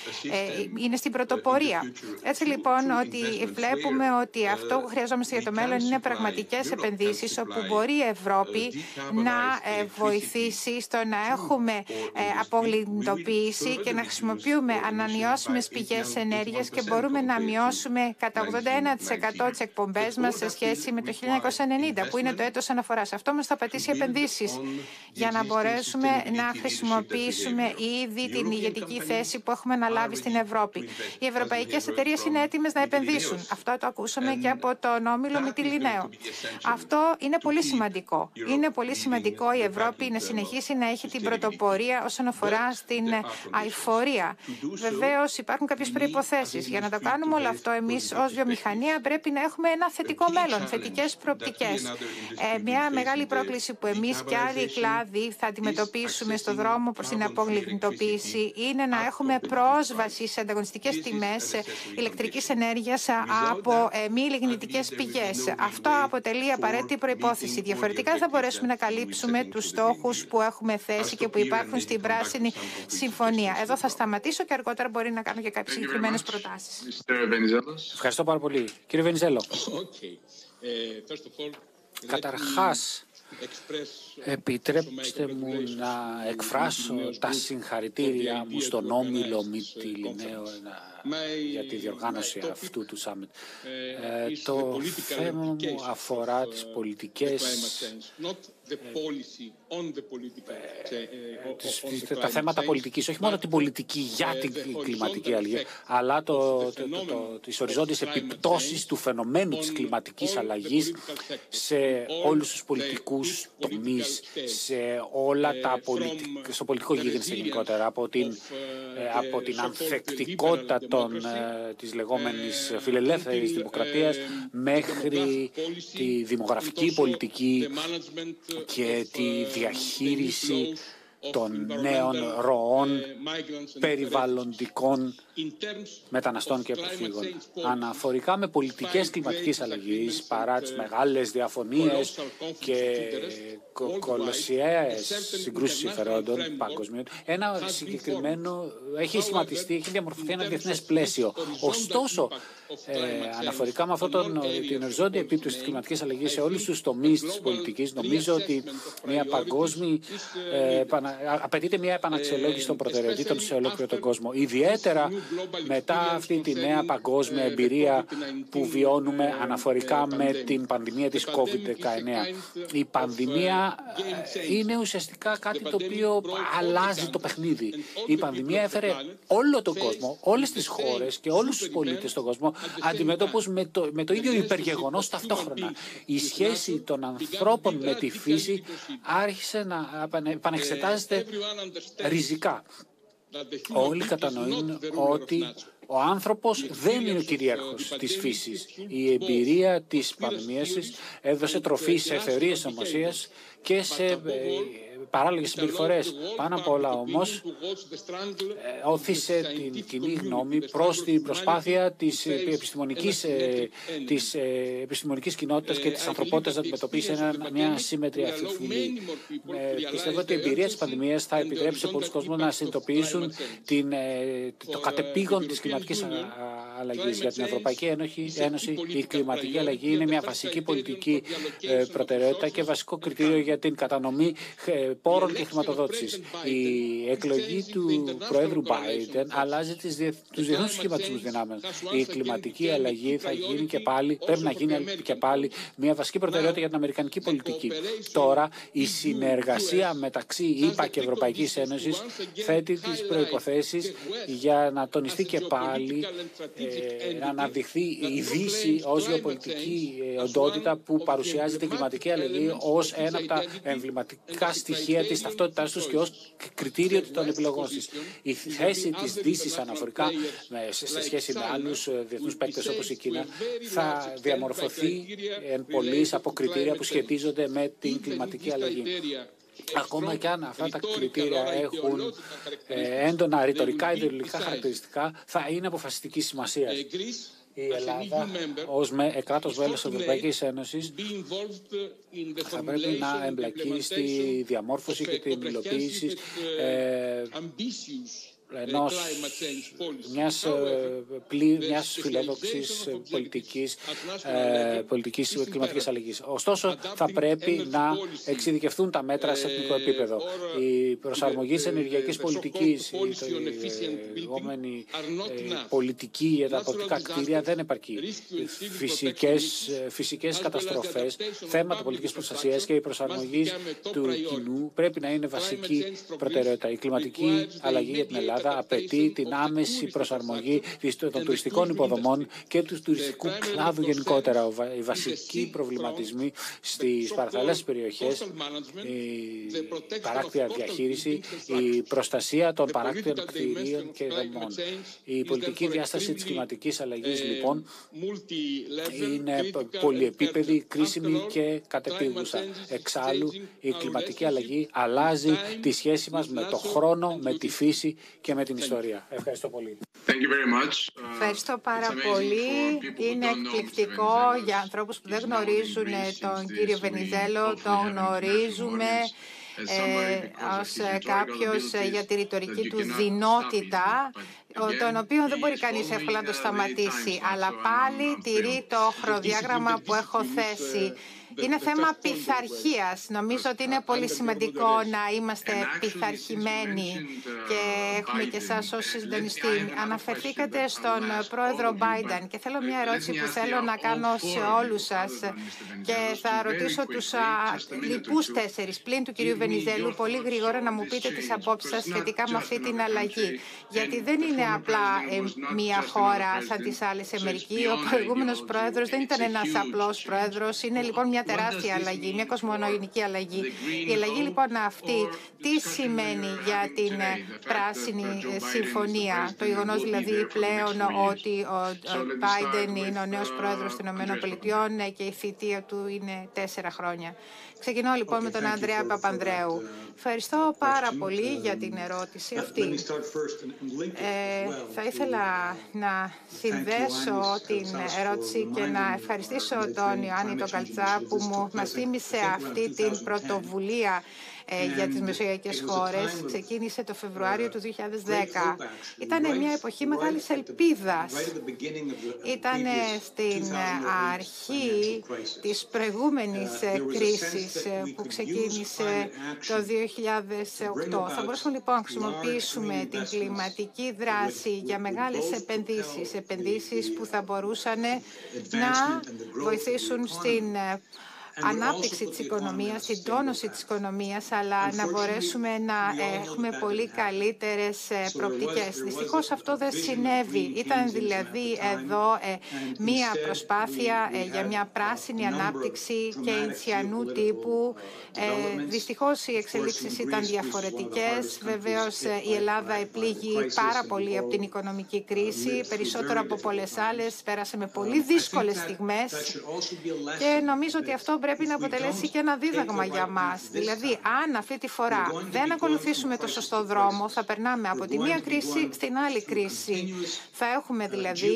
Είναι στην πρωτοπορία. Έτσι λοιπόν ότι βλέπουμε ότι αυτό που χρειαζόμαστε για το μέλλον είναι πραγματικές επενδύσεις όπου μπορεί η Ευρώπη να βοηθήσει στο να έχουμε απογλυντοποίηση και να χρησιμοποιούμε ανανεώσιμες πηγές ενέργειας και μπορούμε να μειώσουμε κατά ογδόντα ένα τοις εκατό τις εκπομπές μας σε σχέση με το χίλια εννιακόσια ενενήντα που είναι το έτος αναφοράς. Αυτό μας θα πατήσει επενδύσεις για να μπορέσουμε να χρησιμοποιήσουμε ήδη την ηγετική θέση που έχουμε αναλάβει στην Ευρώπη. Οι ευρωπαϊκές εταιρείες είναι έτοιμες να επενδύσουν. Αυτό το ακούσαμε και από τον όμιλο Μιλτιλινέο. Αυτό είναι πολύ σημαντικό. Είναι πολύ σημαντικό η Ευρώπη να συνεχίσει να έχει την πρωτοπορία όσον αφορά στην αειφορία. Βεβαίως υπάρχουν κάποιες προϋποθέσεις. Για να το κάνουμε όλο αυτό, εμείς ως βιομηχανία πρέπει να έχουμε ένα θετικό μέλλον, θετικές προοπτικές. Ε, μια μεγάλη πρόκληση που εμείς και άλλοι κλάδοι θα αντιμετωπίσουμε στο δρόμο προς την απογλυκνητοποίηση είναι να έχουμε πρόσβαση σε ανταγωνιστικές τιμές ηλεκτρικής ενέργειας από ε, μη λιγνητικές πηγές. Αυτό αποτελεί απαραίτητη προϋπόθεση. Διαφορετικά δεν θα μπορέσουμε να καλύψουμε τους στόχους που έχουμε θέσει και που υπάρχουν στην Πράσινη Συμφωνία. Εδώ θα σταματήσω και αργότερα μπορεί να κάνω και κάποιες συγκεκριμένες προτάσεις. Ευχαριστώ πάρα πολύ. Κύριε Βενιζέλο. Καταρχάς, επιτρέψτε μου να εκφράσω τα συγχαρητήριά μου στον όμιλο Μιλτιλινέο για τη διοργάνωση αυτού του summit. Ε, το θέμα μου αφορά τις πολιτικές, ε, τα θέματα πολιτικής, όχι μόνο την πολιτική για την κλιματική αλλαγή, αλλά το, το, το, το, τις οριζόντιες επιπτώσεις του φαινομένου της κλιματικής αλλαγής σε όλους τους πολιτικούς τομείς, σε όλα τα πολιτικ... στο πολιτικό γίγνεσθε γενικότερα, από την, από την ανθεκτικότητα των, της λεγόμενης φιλελεύθερης δημοκρατίας μέχρι τη δημογραφική πολιτική και τη διαχείριση των νέων ροών περιβαλλοντικών μεταναστών και προσφύγων. Αναφορικά με πολιτικές κλιματικής αλλαγής, παρά τις μεγάλες διαφωνίες και κολοσιαίες συγκρούσεις συμφερόντων παγκοσμίων, ένα συγκεκριμένο έχει σχηματιστεί, έχει διαμορφωθεί ένα διεθνές πλαίσιο. Ωστόσο, ε, αναφορικά με αυτόν τον, την οριζόντια επίπτωση της κλιματικής αλλαγής σε όλους τους τομείς της πολιτικής, νομίζω ότι μια παγκόσμια, ε, απαιτείται μια επαναξιολόγηση των προτεραιοτήτων σε ολόκληρο τον κόσμο. Ιδιαίτερα μετά αυτή τη νέα παγκόσμια εμπειρία που βιώνουμε αναφορικά με την πανδημία της κόβιντ δεκαεννέα. Η πανδημία είναι ουσιαστικά κάτι το οποίο αλλάζει το παιχνίδι. Η πανδημία έφερε όλο τον κόσμο, όλες τις χώρες και όλους τους πολίτες στον κόσμο αντιμέτωπους με το, με το ίδιο υπεργεγονός ταυτόχρονα. Η σχέση των ανθρώπων με τη φύση άρχισε να επανεξετάζεται ριζικά. Όλοι κατανοούν ότι ο άνθρωπος δεν είναι ο κυρίαρχος της φύσης. Η εμπειρία της πανδημίας έδωσε τροφή σε θεωρίες συνωμοσίας και σε παράλογες συμπεριφορές. Πάνω απ' όλα όμως όθησε την κοινή γνώμη προς την προσπάθεια της επιστημονικής, της επιστημονικής κοινότητας και της ανθρωπότητας να αντιμετωπίσει μια σύμμετρη αφιφυλή. Πιστεύω ότι η εμπειρία της πανδημίας θα επιτρέψει σε πολλούς κόσμους να συνειδητοποιήσουν την, το κατεπήγον της κλιματικής αλλαγής. Για την Ευρωπαϊκή Ένωση η κλιματική αλλαγή είναι μια βασική πολιτική προτεραιότητα και βασικό κριτήριο για την κατανομή πόρων και χρηματοδότησης. Η εκλογή του Προέδρου Biden αλλάζει τις διεθ... τους διεθνούς σχηματισμούς δυνάμεων. Η κλιματική αλλαγή θα γίνει και πάλι, πρέπει να γίνει και πάλι μια βασική προτεραιότητα για την αμερικανική πολιτική. Τώρα η συνεργασία μεταξύ ΗΠΑ και Ευρωπαϊκής Ένωσης θέτει τις προϋποθέσεις για να τονιστεί και πάλι, ε, να αναδειχθεί η Δύση ως γεωπολιτική οντότητα που παρουσιάζει την κλιματική αλλαγή ως ένα από τα εμβληματικά στοιχεία της ταυτότητάς τους και ως κριτήριο των επιλογών της. Η θέση της Δύσης αναφορικά σε σχέση με άλλους διεθνούς παίκτες όπως η Κίνα θα διαμορφωθεί εν πολλοίς από κριτήρια που σχετίζονται με την κλιματική αλλαγή. Ακόμα και αν αυτά τα κριτήρια έχουν ε, έντονα ρητορικά ιδεολογικά χαρακτηριστικά, θα είναι αποφασιστική σημασία. Η Ελλάδα, ως με, κράτος μέλος της Ευρωπαϊκής Ένωσης, θα πρέπει να εμπλακεί στη διαμόρφωση και την υλοποίηση ε, ενός, μιας, πλή, μιας φιλόδοξης πολιτικής, ε, πολιτικής κλιματικής αλλαγής. Ωστόσο, θα πρέπει να εξειδικευτούν τα μέτρα σε εθνικό επίπεδο. Η προσαρμογή της ενεργειακής πολιτικής, η λεγόμενη ε, πολιτική για τα αποδοτικά κτίρια δεν επαρκεί. Φυσικές, φυσικές καταστροφές, θέματα πολιτικής προστασίας και η προσαρμογή του κοινού πρέπει να είναι βασική προτεραιότητα. Η κλιματική αλλαγή για την Ελλάδα απαιτεί την άμεση προσαρμογή των τουριστικών υποδομών και του τουριστικού κλάδου γενικότερα. Οι βασικοί προβληματισμοί στις παραθαλάσσιες περιοχές, η παράκτια διαχείριση, η προστασία των παράκτιων κτηρίων και δομών. Η πολιτική διάσταση της κλιματικής αλλαγής, λοιπόν, είναι πολυεπίπεδη, κρίσιμη και κατεπίγουσα. Εξάλλου, η κλιματική αλλαγή αλλάζει τη σχέση μας με το χρόνο, με τη φύση και με την ιστορία. Ευχαριστώ πολύ. Ευχαριστώ πάρα πολύ. Είναι εκπληκτικό για ανθρώπους που δεν γνωρίζουν τον κύριο Βενιζέλο. Τον γνωρίζουμε ε, ως κάποιος για τη ρητορική του δεινότητα, τον οποίο δεν μπορεί κανείς εύκολα να το σταματήσει, αλλά πάλι τηρεί το χρονοδιάγραμμα που έχω θέσει. Είναι θέμα πειθαρχίας. Νομίζω ότι είναι πολύ σημαντικό να είμαστε πειθαρχημένοι και έχουμε και εσάς ως συντονιστή. Αναφερθήκατε στον πρόεδρο Biden και θέλω μια ερώτηση που θέλω να κάνω σε όλους σας και θα ρωτήσω τους λοιπούς τέσσερις πλην του κυρίου Βενιζέλου πολύ γρήγορα να μου πείτε τις απόψεις σας σχετικά με αυτή την αλλαγή. Γιατί δεν είναι απλά ε, μια χώρα σαν τις άλλες Αμερική. Ο προηγούμενος πρόεδρος δεν ήταν ένας απλός πρόεδρος. Είναι λοιπόν μια τεράστια αλλαγή, μια κοσμογονική αλλαγή. Η αλλαγή λοιπόν αυτή τι σημαίνει για την Πράσινη Συμφωνία? Το γεγονός δηλαδή πλέον ότι ο Biden είναι ο νέος πρόεδρος των ΗΠΑ και η θητεία του είναι τέσσερα χρόνια. Ξεκινώ λοιπόν με τον Ανδρέα Παπανδρέου. Ευχαριστώ πάρα πολύ για την ερώτηση αυτή. Ε, θα ήθελα να συνδέσω την ερώτηση και να ευχαριστήσω τον Ιωάννη τον Καλτσά που μου μας θύμισε αυτή την πρωτοβουλία για τις μεσογειακές χώρες. Ξεκίνησε το Φεβρουάριο του δύο χιλιάδες δέκα. Ήταν μια εποχή μεγάλης ελπίδας. Ήταν στην αρχή της προηγούμενης κρίσης που ξεκίνησε το δύο χιλιάδες οκτώ. Θα μπορούσαμε λοιπόν να χρησιμοποιήσουμε την κλιματική δράση για μεγάλες επενδύσεις, επενδύσεις που θα μπορούσαν να βοηθήσουν στην ανάπτυξη της οικονομίας, την τόνωση της οικονομίας, αλλά να μπορέσουμε να έχουμε πολύ καλύτερες προοπτικές. Δυστυχώς αυτό δεν συνέβη. Ήταν δηλαδή εδώ μία προσπάθεια για μια πράσινη ανάπτυξη και ιντσιανού τύπου. Δυστυχώς οι εξελίξεις ήταν διαφορετικές. Βεβαίως η Ελλάδα επλήγει πάρα πολύ από την οικονομική κρίση, περισσότερο από πολλές άλλες. Πέρασε με πολύ δύσκολες στιγμές και νομίζω ότι αυτό πρέπει να αποτελέσει και ένα δίδαγμα για μας. Δηλαδή, αν αυτή τη φορά δεν ακολουθήσουμε το σωστό δρόμο, θα περνάμε από τη μία κρίση στην άλλη κρίση. Θα έχουμε δηλαδή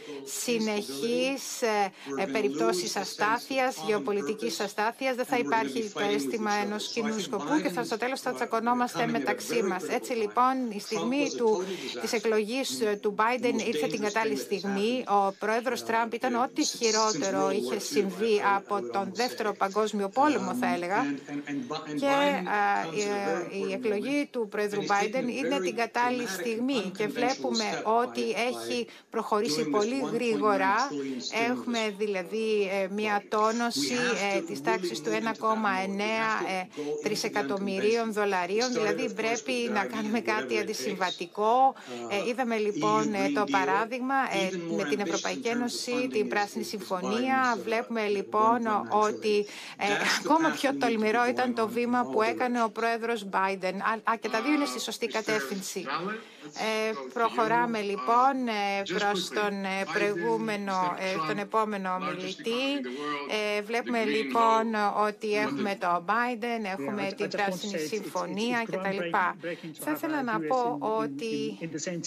συνεχείς ε, περιπτώσεις αστάθειας, γεωπολιτικής αστάθειας, δεν θα υπάρχει το αίσθημα ενός κοινού σκοπού και θα, στο τέλος θα τσακωνόμαστε μεταξύ μας. Έτσι λοιπόν, η στιγμή του, της εκλογής του Biden ήρθε την κατάλληλη στιγμή. Ο πρόεδρος Τραμπ ήταν ό,τι χειρότερο είχε συμβεί από τον δεύτερο παγκόσμιο πόλεμο, θα έλεγα, και α, η, η εκλογή του πρόεδρου Biden είναι την κατάλληλη στιγμή και βλέπουμε ότι έχει προχωρήσει πολύ γρήγορα. Έχουμε δηλαδή μια τόνωση ε, της τάξης του ένα κόμμα εννέα τρισεκατομμυρίων δολαρίων, δηλαδή πρέπει να κάνουμε κάτι αντισυμβατικό. Ε, είδαμε λοιπόν το παράδειγμα ε, με την Ευρωπαϊκή Ένωση, την Πράσινη Συμφωνία. Βλέπουμε λοιπόν ότι Ε, ακόμα πιο τολμηρό ήταν το βήμα που έκανε ο πρόεδρος Biden. Α, και τα δύο είναι στη σωστή κατεύθυνση. Ε, προχωράμε λοιπόν ε, προς τον ε, προηγούμενο, ε, τον επόμενο ομιλητή. Ε, βλέπουμε λοιπόν ότι έχουμε το Biden, έχουμε την Πράσινη Συμφωνία κτλ. Θα ήθελα να πω ότι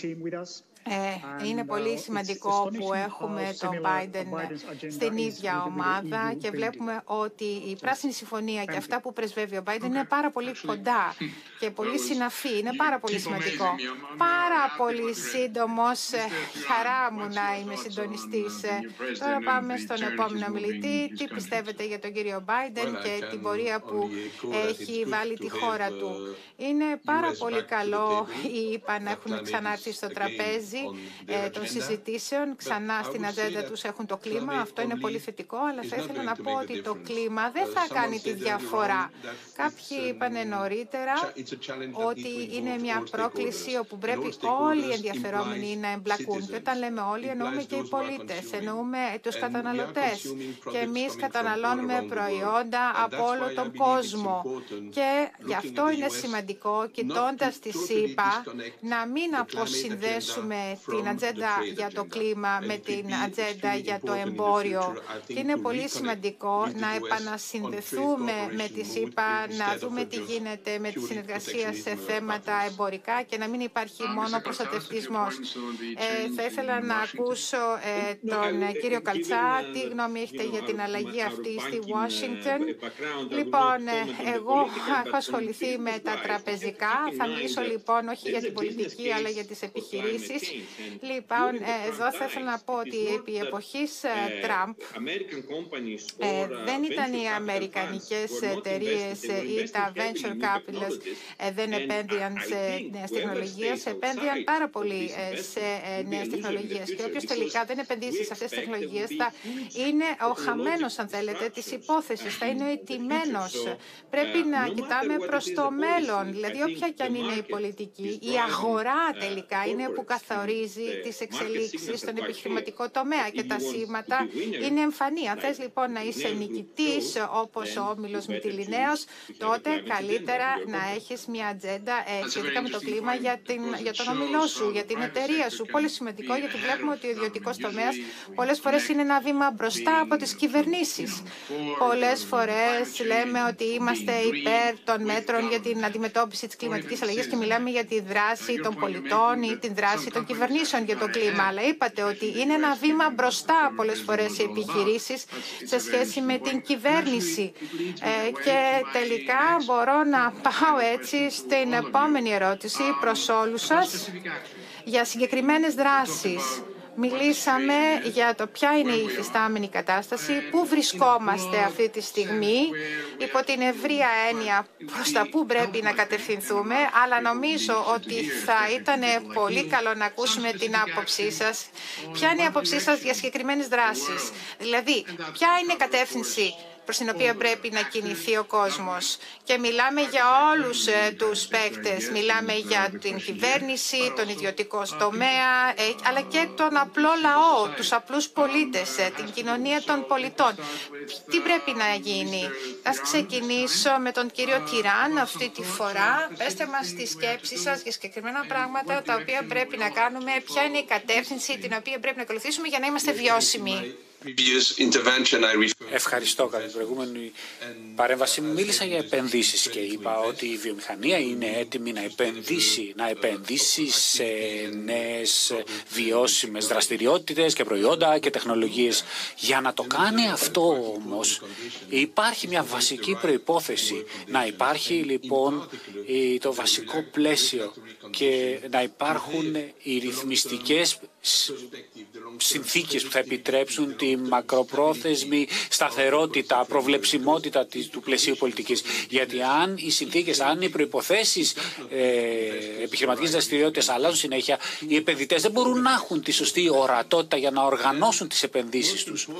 Ε, είναι πολύ σημαντικό που έχουμε τον Biden στην ίδια ομάδα και βλέπουμε ότι η Πράσινη Συμφωνία και αυτά που πρεσβεύει ο Biden είναι πάρα πολύ κοντά και πολύ συναφή. Είναι πάρα πολύ σημαντικό. Πάρα πολύ σύντομος. Χαρά μου να είμαι συντονιστής. Τώρα πάμε στον επόμενο μιλητή. Τι πιστεύετε για τον κύριο Biden και την πορεία που έχει βάλει τη χώρα του? Είναι πάρα πολύ καλό οι ΗΠΑ να έχουν ξανάρθει στο τραπέζι ε, των συζητήσεων. Ξανά στην ατζέντα τους έχουν το κλίμα. Αυτό είναι πολύ θετικό, αλλά θα ήθελα να πω ότι το κλίμα δεν θα κάνει τη διαφορά. Κάποιοι είπαν νωρίτερα ότι είναι μια πρόκληση όπου πρέπει όλοι οι ενδιαφερόμενοι να εμπλακούν. Και όταν λέμε όλοι, εννοούμε και οι πολίτες, εννοούμε τους καταναλωτές. Και εμείς καταναλώνουμε προϊόντα από όλο τον κόσμο. Και γι' αυτό είναι σημαντικό, κοιτώντας τη ΣΥΠΑ, να μην αποσυνδέσουμε την ατζέντα για το κλίμα με την ατζέντα για το εμπόριο. Και είναι πολύ σημαντικό να επανασυνδεθούμε με τη ΣΥΠΑ, να δούμε τι γίνεται με τη συνεργασία σε θέματα εμπορικά και να μην υπάρχει μόνο προστατευτισμός. Ε, θα ήθελα να ακούσω ε, τον κύριο Καλτσά. Τι γνώμη έχετε για την αλλαγή αυτή στη Washington? Λοιπόν, ε, εγώ έχω ασχοληθεί με τα τραπεζικά. Θα μιλήσω λοιπόν όχι για την πολιτική αλλά για τις επιχειρήσεις. Λοιπόν, εδώ θα ήθελα να πω ότι επί εποχής Τραμπ ε, δεν ήταν οι αμερικανικές εταιρείες ή τα venture capitalists ε, δεν επένδυαν σε νέες τεχνολογίες, επένδυαν πάρα πολύ σε νέες τεχνολογίες. Και όποιος τελικά δεν επενδύσει σε αυτές τις τεχνολογίες θα είναι ο χαμένος, αν θέλετε, της υπόθεσης, θα είναι ο ηττημένος. Πρέπει να κοιτάμε προς το μέλλον, δηλαδή όποια κι αν είναι η πολιτική, η αγορά τελικά είναι που καθορίζει τις εξελίξεις στον επιχειρηματικό τομέα και τα σήματα είναι εμφανή. Αν θες λοιπόν να είσαι νικητής όπως ο Όμιλος Μυτιληναίος, τότε καλύτερα να έχεις μια ατζέντα ε, σχετικά με το κλίμα για, την, για τον όμιλό σου, για την εταιρεία σου. Πολύ σημαντικό, γιατί βλέπουμε ότι ο ιδιωτικός τομέας πολλές φορές είναι ένα βήμα μπροστά από τις κυβερνήσεις. Πολλές φορές λέμε ότι είμαστε υπέρ των μέτρων για την αντιμετώπιση της κλιματικής αλλαγής και μιλάμε για τη δράση των πολιτών ή την δράση των κυβερνήσεων για το κλίμα. Αλλά είπατε ότι είναι ένα βήμα μπροστά πολλές φορές οι επιχειρήσεις σε σχέση με την κυβέρνηση. Ε, και τελικά μπορώ να πάω έτσι στην επόμενη ερώτηση προς όλους σας για συγκεκριμένες δράσεις. Μιλήσαμε για το ποια είναι η υφιστάμενη κατάσταση, πού βρισκόμαστε αυτή τη στιγμή, υπό την ευρεία έννοια προς τα πού πρέπει να κατευθυνθούμε, αλλά νομίζω ότι θα ήταν πολύ καλό να ακούσουμε την άποψή σας. Ποια είναι η άποψή σας για συγκεκριμένες δράσεις, δηλαδή ποια είναι η κατεύθυνση προς την οποία πρέπει να κινηθεί ο κόσμος. Και μιλάμε για όλους ε, τους παίκτες. Μιλάμε για την κυβέρνηση, τον ιδιωτικό τομέα, ε, αλλά και τον απλό λαό, τους απλούς πολίτες, ε, την κοινωνία των πολιτών. Τι πρέπει να γίνει? Ας ξεκινήσω με τον κύριο Τιράν αυτή τη φορά. Πέστε μας τις σκέψεις σας για συγκεκριμένα πράγματα τα οποία πρέπει να κάνουμε, ποια είναι η κατεύθυνση την οποία πρέπει να ακολουθήσουμε για να είμαστε βιώσιμοι. Ευχαριστώ. Κατά την προηγούμενη παρέμβαση μίλησα για επενδύσεις και είπα ότι η βιομηχανία είναι έτοιμη να επενδύσει, να επενδύσει σε νέες βιώσιμες δραστηριότητες και προϊόντα και τεχνολογίες. Για να το κάνει αυτό όμως υπάρχει μια βασική προϋπόθεση. Να υπάρχει λοιπόν το βασικό πλαίσιο και να υπάρχουν οι ρυθμιστικές συνθήκες που θα επιτρέψουν τη μακροπρόθεσμη σταθερότητα, προβλεψιμότητα του πλαισίου πολιτικής. Γιατί αν οι συνθήκες, αν οι προϋποθέσεις ε, επιχειρηματικής δραστηριότητας αλλάζουν συνέχεια, οι επενδυτές δεν μπορούν να έχουν τη σωστή ορατότητα για να οργανώσουν τις επενδύσεις τους.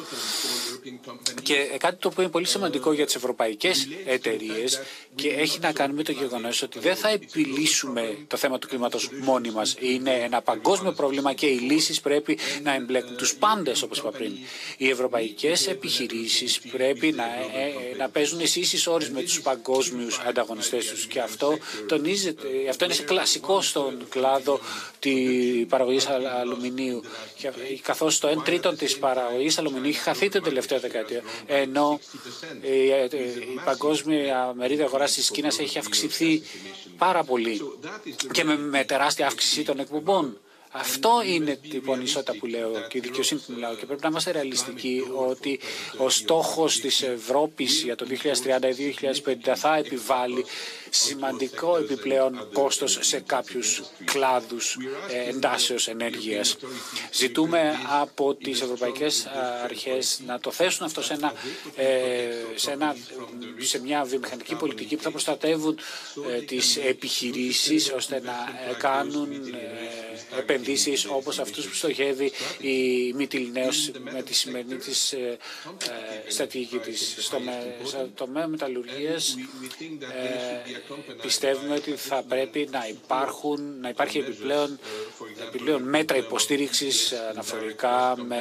Και κάτι το οποίο είναι πολύ σημαντικό για τις ευρωπαϊκές εταιρείες και έχει να κάνει με το γεγονός ότι δεν θα επιλύσουμε το θέμα του κλίματος μόνοι μας. Είναι ένα παγκόσμιο πρόβλημα και οι λύσεις πρέπει να εμπλέκουν τους πάντες, όπως είπα πριν. Οι ευρωπαϊκές επιχειρήσεις πρέπει να, ε, να παίζουν σε ίσες όρες με τους παγκόσμιους ανταγωνιστές τους. Και αυτό τονίζεται, αυτό είναι κλασικό στον κλάδο της παραγωγής αλουμινίου. Καθώς το ένα τρίτο της παραγωγής αλουμινίου έχει χαθεί την τελευταία δεκαετία, ενώ η, η παγκόσμια μερίδα αγοράς της Κίνας έχει αυξηθεί πάρα πολύ και με, με τεράστια αύξηση των εκπομπών. Αυτό είναι λοιπόν η ισότητα που λέω και η δικαιοσύνη που μιλάω και πρέπει να είμαστε ρεαλιστικοί ότι ο στόχος της Ευρώπης για το δύο χιλιάδες τριάντα ή δύο χιλιάδες πενήντα θα επιβάλλει σημαντικό επιπλέον κόστος σε κάποιους κλάδους εντάσεως ενέργειας. Ζητούμε από τις ευρωπαϊκές αρχές να το θέσουν αυτό σε, ένα, σε, ένα, σε μια βιομηχανική πολιτική που θα προστατεύουν τις επιχειρήσεις ώστε να κάνουν επενδύσεις όπως αυτούς που στοχεύει η Μυτιληναίος με τη σημερινή της ε, ε, στρατηγική της. Στο τομέα μεταλλουργίας ε, πιστεύουμε ότι θα πρέπει να, υπάρχουν, να υπάρχει επιπλέον, επιπλέον μέτρα υποστήριξης αναφορικά με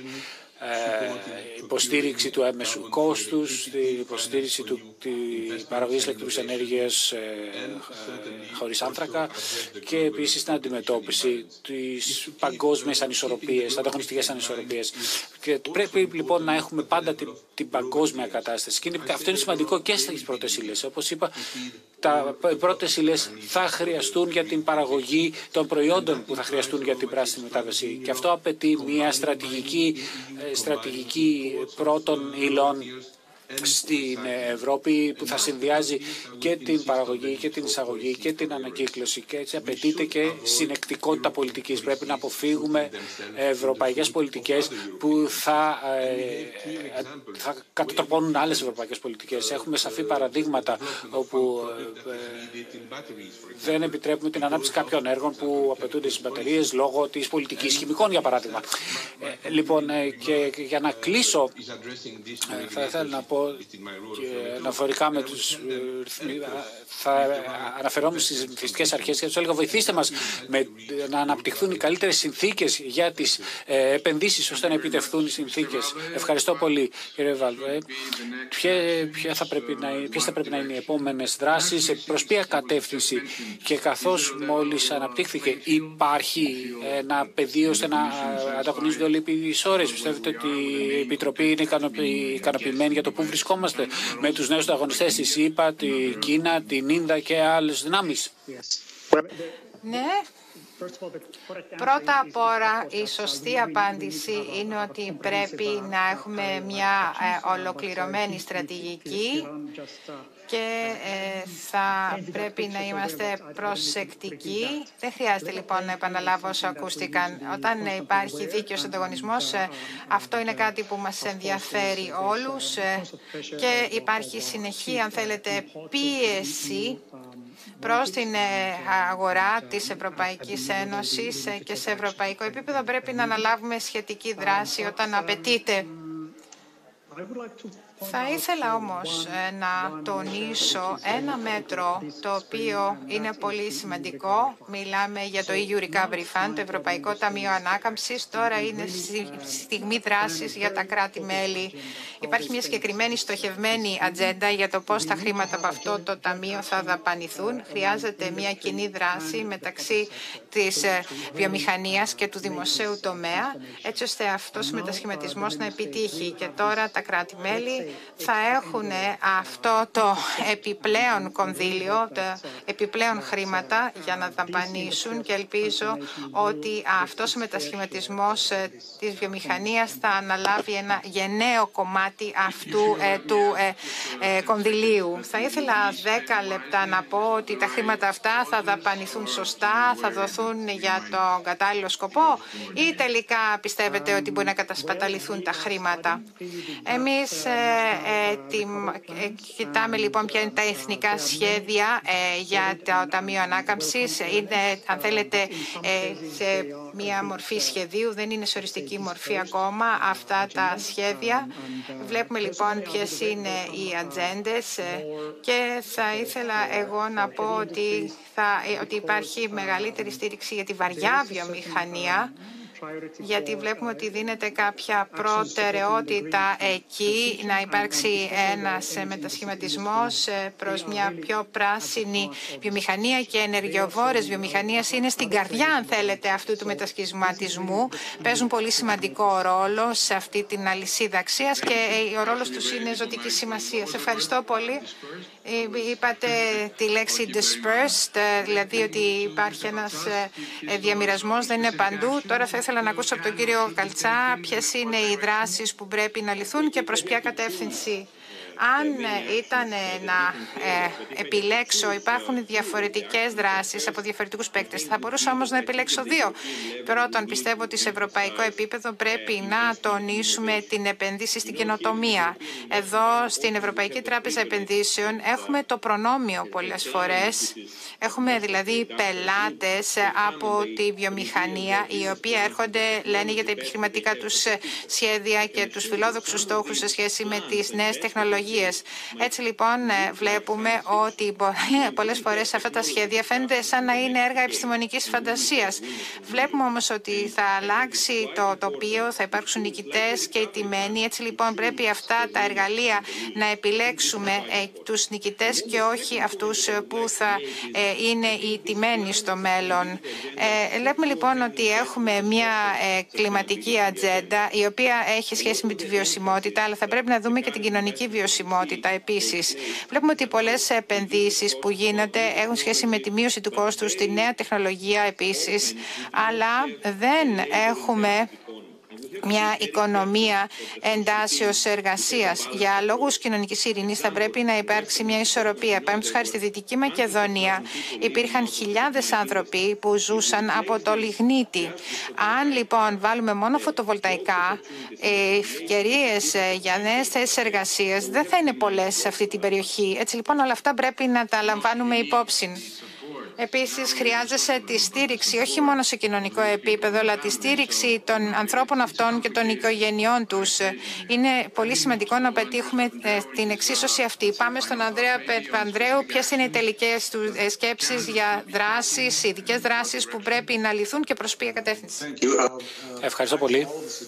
υποστήριξη του έμεσου κόστους, την υποστήριξη του της παραγωγής ηλεκτρικής ενέργειας ε, ε, χωρίς άνθρακα και επίσης την αντιμετώπιση της παγκόσμιας ανισορροπίας, ανταγωνιστικές ανισορροπίες. Και πρέπει λοιπόν να έχουμε πάντα την, την παγκόσμια κατάσταση. Και είναι, αυτό είναι σημαντικό και στις πρώτες ύλες. Όπως είπα, τα πρώτες ύλες θα χρειαστούν για την παραγωγή των προϊόντων που θα χρειαστούν για την πράσινη μετάβαση. Και αυτό απαιτεί μια στρατηγική, στρατηγική πρώτων υλών στην Ευρώπη που θα συνδυάζει και την παραγωγή και την εισαγωγή και την ανακύκλωση, και έτσι απαιτείται και συνεκτικότητα πολιτικής. Πρέπει να αποφύγουμε ευρωπαϊκές πολιτικές που θα, ε, θα κατατροπώνουν άλλες ευρωπαϊκές πολιτικές. Έχουμε σαφή παραδείγματα όπου ε, δεν επιτρέπουμε την ανάπτυξη κάποιων έργων που απαιτούνται στις μπαταρίες λόγω της πολιτικής χημικών, για παράδειγμα. Ε, λοιπόν, ε, και, και για να κλείσω, ε, θα ήθελα να πω και αναφορικά με τους, θα αναφερόμουν στις ρυθμιστικές αρχές και τους έλεγα βοηθήστε μας με, να αναπτυχθούν οι καλύτερες συνθήκες για τις ε, επενδύσεις ώστε να επιτευχθούν οι συνθήκες. Ευχαριστώ πολύ, κύριε Βάλβε. Ποιες θα πρέπει να, ποιες θα πρέπει να είναι οι επόμενες δράσεις, προς ποια κατεύθυνση, και καθώς μόλις αναπτύχθηκε υπάρχει ένα πεδίο ώστε να ανταγωνίζονται όλοι οι ώρες. Πιστεύετε ότι η Επιτροπή είναι ικανοποιημένη για το πού βρισκόμαστε με τους νέους ανταγωνιστές, τη ΣΥΠΑ, την Κίνα, την Ίνδα και άλλες δυνάμεις? Ναι. Πρώτα απ' όλα, η σωστή απάντηση είναι ότι πρέπει να έχουμε μια ε, ολοκληρωμένη στρατηγική και ε, θα πρέπει να είμαστε προσεκτικοί. Δεν χρειάζεται λοιπόν να επαναλάβω όσο ακούστηκαν. Όταν ε, υπάρχει δίκαιος ανταγωνισμός, ε, αυτό είναι κάτι που μας ενδιαφέρει όλους ε, και υπάρχει συνεχή, αν θέλετε, πίεση προς την αγορά της Ευρωπαϊκής Ένωσης και σε ευρωπαϊκό επίπεδο πρέπει να αναλάβουμε σχετική δράση όταν απαιτείται. Θα ήθελα όμως να τονίσω ένα μέτρο το οποίο είναι πολύ σημαντικό. Μιλάμε για το ι γιου Recovery Fund, το Ευρωπαϊκό Ταμείο Ανάκαμψης. Τώρα είναι στιγμή δράσης για τα κράτη-μέλη. Υπάρχει μια συγκεκριμένη στοχευμένη ατζέντα για το πώς τα χρήματα από αυτό το ταμείο θα δαπανηθούν. Χρειάζεται μια κοινή δράση μεταξύ της βιομηχανίας και του δημοσίου τομέα, έτσι ώστε αυτός ο μετασχηματισμός να επιτύχει. Και τώρα τα κράτη-μέλη θα έχουν αυτό το επιπλέον κονδύλιο, τα επιπλέον χρήματα για να δαπανίσουν και ελπίζω ότι αυτός ο μετασχηματισμός της βιομηχανίας θα αναλάβει ένα γενναίο κομμάτι αυτού ε, του ε, ε, κονδυλίου. Θα ήθελα δέκα λεπτά να πω ότι τα χρήματα αυτά θα δαπανηθούν σωστά, θα δοθούν για τον κατάλληλο σκοπό ή τελικά πιστεύετε ότι μπορεί να κατασπαταληθούν τα χρήματα? Εμείς ε, ε, τι, ε, κοιτάμε λοιπόν ποια είναι τα εθνικά σχέδια ε, για το Ταμείο Ανάκαμψης. Είναι, αν θέλετε, ε, σε μια μορφή σχεδίου, δεν είναι σε οριστική μορφή ακόμα αυτά τα σχέδια. Βλέπουμε λοιπόν ποιες είναι οι ατζέντες ε, και θα ήθελα εγώ να πω ότι, θα, ε, ότι υπάρχει μεγαλύτερη στήριξη για τη βαριά βιομηχανία, γιατί βλέπουμε ότι δίνεται κάποια προτεραιότητα εκεί να υπάρξει ένας μετασχηματισμός προς μια πιο πράσινη βιομηχανία και ενεργειοβόρες βιομηχανίες είναι στην καρδιά, αν θέλετε, αυτού του μετασχηματισμού. Παίζουν πολύ σημαντικό ρόλο σε αυτή την αλυσίδα αξίας και ο ρόλος τους είναι ζωτική σημασία. Σε ευχαριστώ πολύ. Είπατε τη λέξη dispersed, δηλαδή ότι υπάρχει ένας διαμοιρασμός, δεν είναι παντού. Τώρα θα ήθελα να ακούσω από τον κύριο Καλτσά ποιες είναι οι δράσεις που πρέπει να λυθούν και προς ποια κατεύθυνση. Αν ήταν να ε, επιλέξω, υπάρχουν διαφορετικές δράσεις από διαφορετικούς παίκτες. Θα μπορούσα όμως να επιλέξω δύο. Πρώτον, πιστεύω ότι σε ευρωπαϊκό επίπεδο πρέπει να τονίσουμε την επένδυση στην καινοτομία. Εδώ στην Ευρωπαϊκή Τράπεζα Επενδύσεων έχουμε το προνόμιο πολλές φορές. Έχουμε δηλαδή πελάτες από τη βιομηχανία, οι οποίοι έρχονται, λένε για τα επιχειρηματικά τους σχέδια και τους φιλόδοξους στόχους σε σχέση με τις νέες τεχνολογίες. Έτσι λοιπόν βλέπουμε ότι πολλές φορές αυτά τα σχέδια φαίνονται σαν να είναι έργα επιστημονικής φαντασίας. Βλέπουμε όμως ότι θα αλλάξει το τοπίο, θα υπάρξουν νικητές και τιμένοι. Έτσι λοιπόν πρέπει αυτά τα εργαλεία να επιλέξουμε τους νικητές και όχι αυτούς που θα είναι οι τιμένοι στο μέλλον. Βλέπουμε λοιπόν ότι έχουμε μια κλιματική ατζέντα η οποία έχει σχέση με τη βιωσιμότητα, αλλά θα πρέπει να δούμε και την κοινωνική βιωσιμότητα επίσης. Βλέπουμε ότι πολλές επενδύσεις που γίνονται έχουν σχέση με τη μείωση του κόστους, τη νέα τεχνολογία επίσης, αλλά δεν έχουμε μια οικονομία εντάσσεως εργασίας. Για λόγους κοινωνικής ειρήνης θα πρέπει να υπάρξει μια ισορροπία. Παραδείγματος χάρη στη Δυτική Μακεδονία υπήρχαν χιλιάδες άνθρωποι που ζούσαν από το λιγνίτη. Αν λοιπόν βάλουμε μόνο φωτοβολταϊκά, οι ευκαιρίες για νέες θέσεις εργασίας δεν θα είναι πολλές σε αυτή την περιοχή. Έτσι λοιπόν όλα αυτά πρέπει να τα λαμβάνουμε υπόψη. Επίσης, χρειάζεσαι τη στήριξη όχι μόνο σε κοινωνικό επίπεδο, αλλά τη στήριξη των ανθρώπων αυτών και των οικογενειών τους. Είναι πολύ σημαντικό να πετύχουμε την εξίσωση αυτή. Πάμε στον Ανδρέα Παπανδρέου. Ποιες είναι οι τελικές του σκέψεις για δράσεις, ειδικές δράσεις που πρέπει να λυθούν και προς ποια κατεύθυνση? Ευχαριστώ πολύ.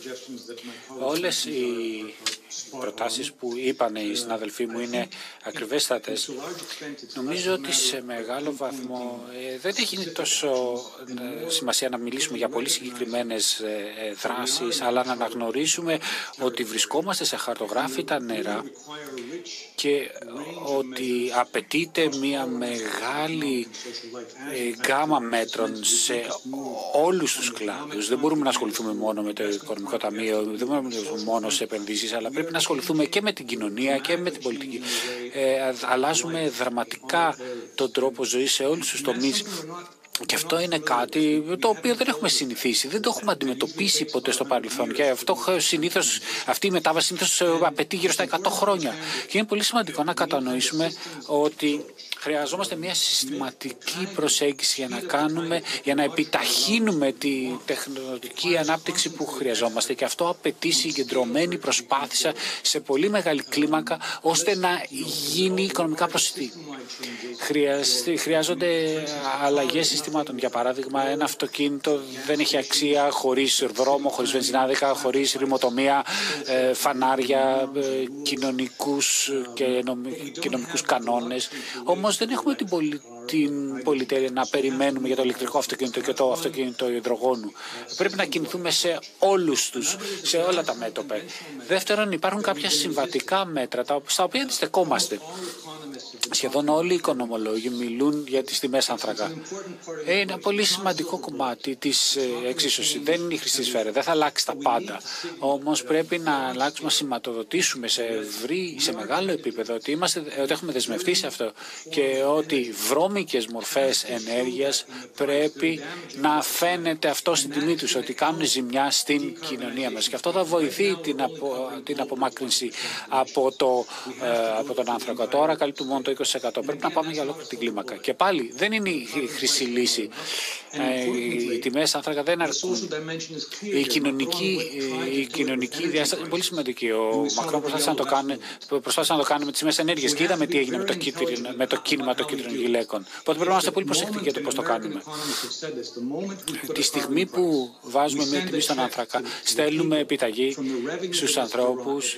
Όλες οι προτάσεις που είπαν οι συναδελφοί μου είναι ακριβέστατες. Νομίζω ότι σε μεγάλο βαθμό ε, δεν έχει τόσο ε, σημασία να μιλήσουμε για πολύ συγκεκριμένες ε, δράσεις, αλλά να αναγνωρίσουμε ότι βρισκόμαστε σε χαρτογράφητα νερά και ότι απαιτείται μια μεγάλη ε, γκάμα μέτρων σε όλους τους κλάδους. Δεν μπορούμε να ασχοληθούμε μόνο με το Οικονομικό Ταμείο, δεν μπορούμε να ασχοληθούμε μόνο σε επενδύσεις, αλλά πρέπει να ασχοληθούμε και με την κοινωνία και με την πολιτική. Ε, αλλάζουμε δραματικά τον τρόπο ζωής σε όλους τους τομείς. Και αυτό είναι κάτι το οποίο δεν έχουμε συνηθίσει, δεν το έχουμε αντιμετωπίσει ποτέ στο παρελθόν. Και αυτό συνήθως, αυτή η μετάβαση συνήθως απαιτεί γύρω στα εκατό χρόνια. Και είναι πολύ σημαντικό να κατανοήσουμε ότι χρειαζόμαστε μια συστηματική προσέγγιση για να κάνουμε, για να επιταχύνουμε τη τεχνολογική ανάπτυξη που χρειαζόμαστε. Και αυτό απαιτεί συγκεντρωμένη προσπάθεια σε πολύ μεγάλη κλίμακα, ώστε να γίνει οικονομικά προσιτή. Χρειάζονται αλλαγές συστημάτων. Για παράδειγμα, ένα αυτοκίνητο δεν έχει αξία χωρίς δρόμο, χωρίς βενζινάδικα, χωρίς ρημοτομία, φανάρια, κοινωνικούς και νομικούς κανόνες. Όμως δεν έχουμε την, πολυ... την πολυτέλεια να περιμένουμε για το ηλεκτρικό αυτοκίνητο και το αυτοκίνητο υδρογόνου. Πρέπει να κινηθούμε σε όλους τους, σε όλα τα μέτωπα. Δεύτερον, υπάρχουν κάποια συμβατικά μέτρα στα οποία αντιστεκόμαστε. Σχεδόν όλοι οι οικονομολόγοι μιλούν για τις τιμές άνθρακα. Είναι ένα πολύ σημαντικό κομμάτι της εξίσωσης. Δεν είναι η χρυσή σφαίρα, δεν θα αλλάξει τα πάντα. Όμως πρέπει να αλλάξουμε, να σηματοδοτήσουμε σε ευρύ, σε μεγάλο επίπεδο ότι, είμαστε, ότι έχουμε δεσμευτεί σε αυτό και ότι βρώμικες μορφές ενέργειας πρέπει να φαίνεται αυτό στην τιμή τους, ότι κάνουν ζημιά στην κοινωνία μας. Και αυτό θα βοηθεί την, απο, την απομάκρυνση από, το, ε, από τον άνθρακα. Τώρα καλύπτουμε μόνο το είκοσι τοις εκατό. Πρέπει να πάμε για ολόκληρη την κλίμακα. Και πάλι δεν είναι η χρυσή λύση. Ε, οι τιμές άνθρακα δεν αρκούν. Η κοινωνική, η κοινωνική διάσταση είναι πολύ σημαντική. Ο Μακρόν προσπάθησε να το κάνει, προσπάθησε να το κάνει με τις τιμές ενέργειας και είδαμε τι έγινε με το, κίτριν, με το κίνημα των κίτρινων γυλαίκων. Οπότε πρέπει να είμαστε πολύ προσεκτικοί για το πώς το κάνουμε. Τη στιγμή που βάζουμε μια τιμή στον άνθρακα, στέλνουμε επιταγή στους ανθρώπους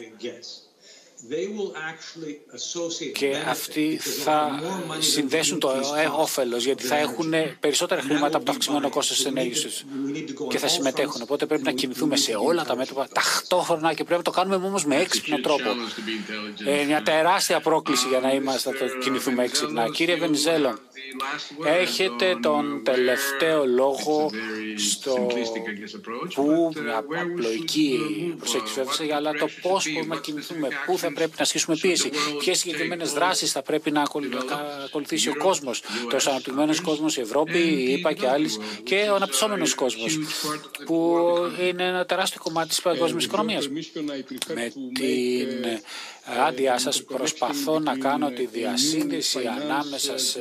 και αυτοί θα συνδέσουν το όφελος, γιατί θα έχουν περισσότερα χρήματα από το αυξημένο κόστος της ενέργειας τους και θα συμμετέχουν. Οπότε πρέπει να κινηθούμε σε όλα τα μέτωπα ταυτόχρονα και πρέπει να το κάνουμε όμως με έξυπνο τρόπο. Ε, μια τεράστια πρόκληση για να είμαστε, να το κινηθούμε έξυπνα. Κύριε Βενιζέλο, έχετε τον τελευταίο λόγο στο που μια απλοϊκή προσέγγιση βέβαια, αλλά το πώς μπορούμε να κινηθούμε, πού θα πρέπει να ασκήσουμε πίεση, ποιες συγκεκριμένες δράσεις θα πρέπει να ακολουθήσει ο κόσμος, το αναπτυγμένος κόσμος, η Ευρώπη, η ΕΠΑ και άλλοι, και ο αναπτυσσόμενος κόσμος, που είναι ένα τεράστιο κομμάτι της παγκόσμιας οικονομίας. Με την άδειά σας προσπαθώ να κάνω τη διασύνδεση ανάμεσα σε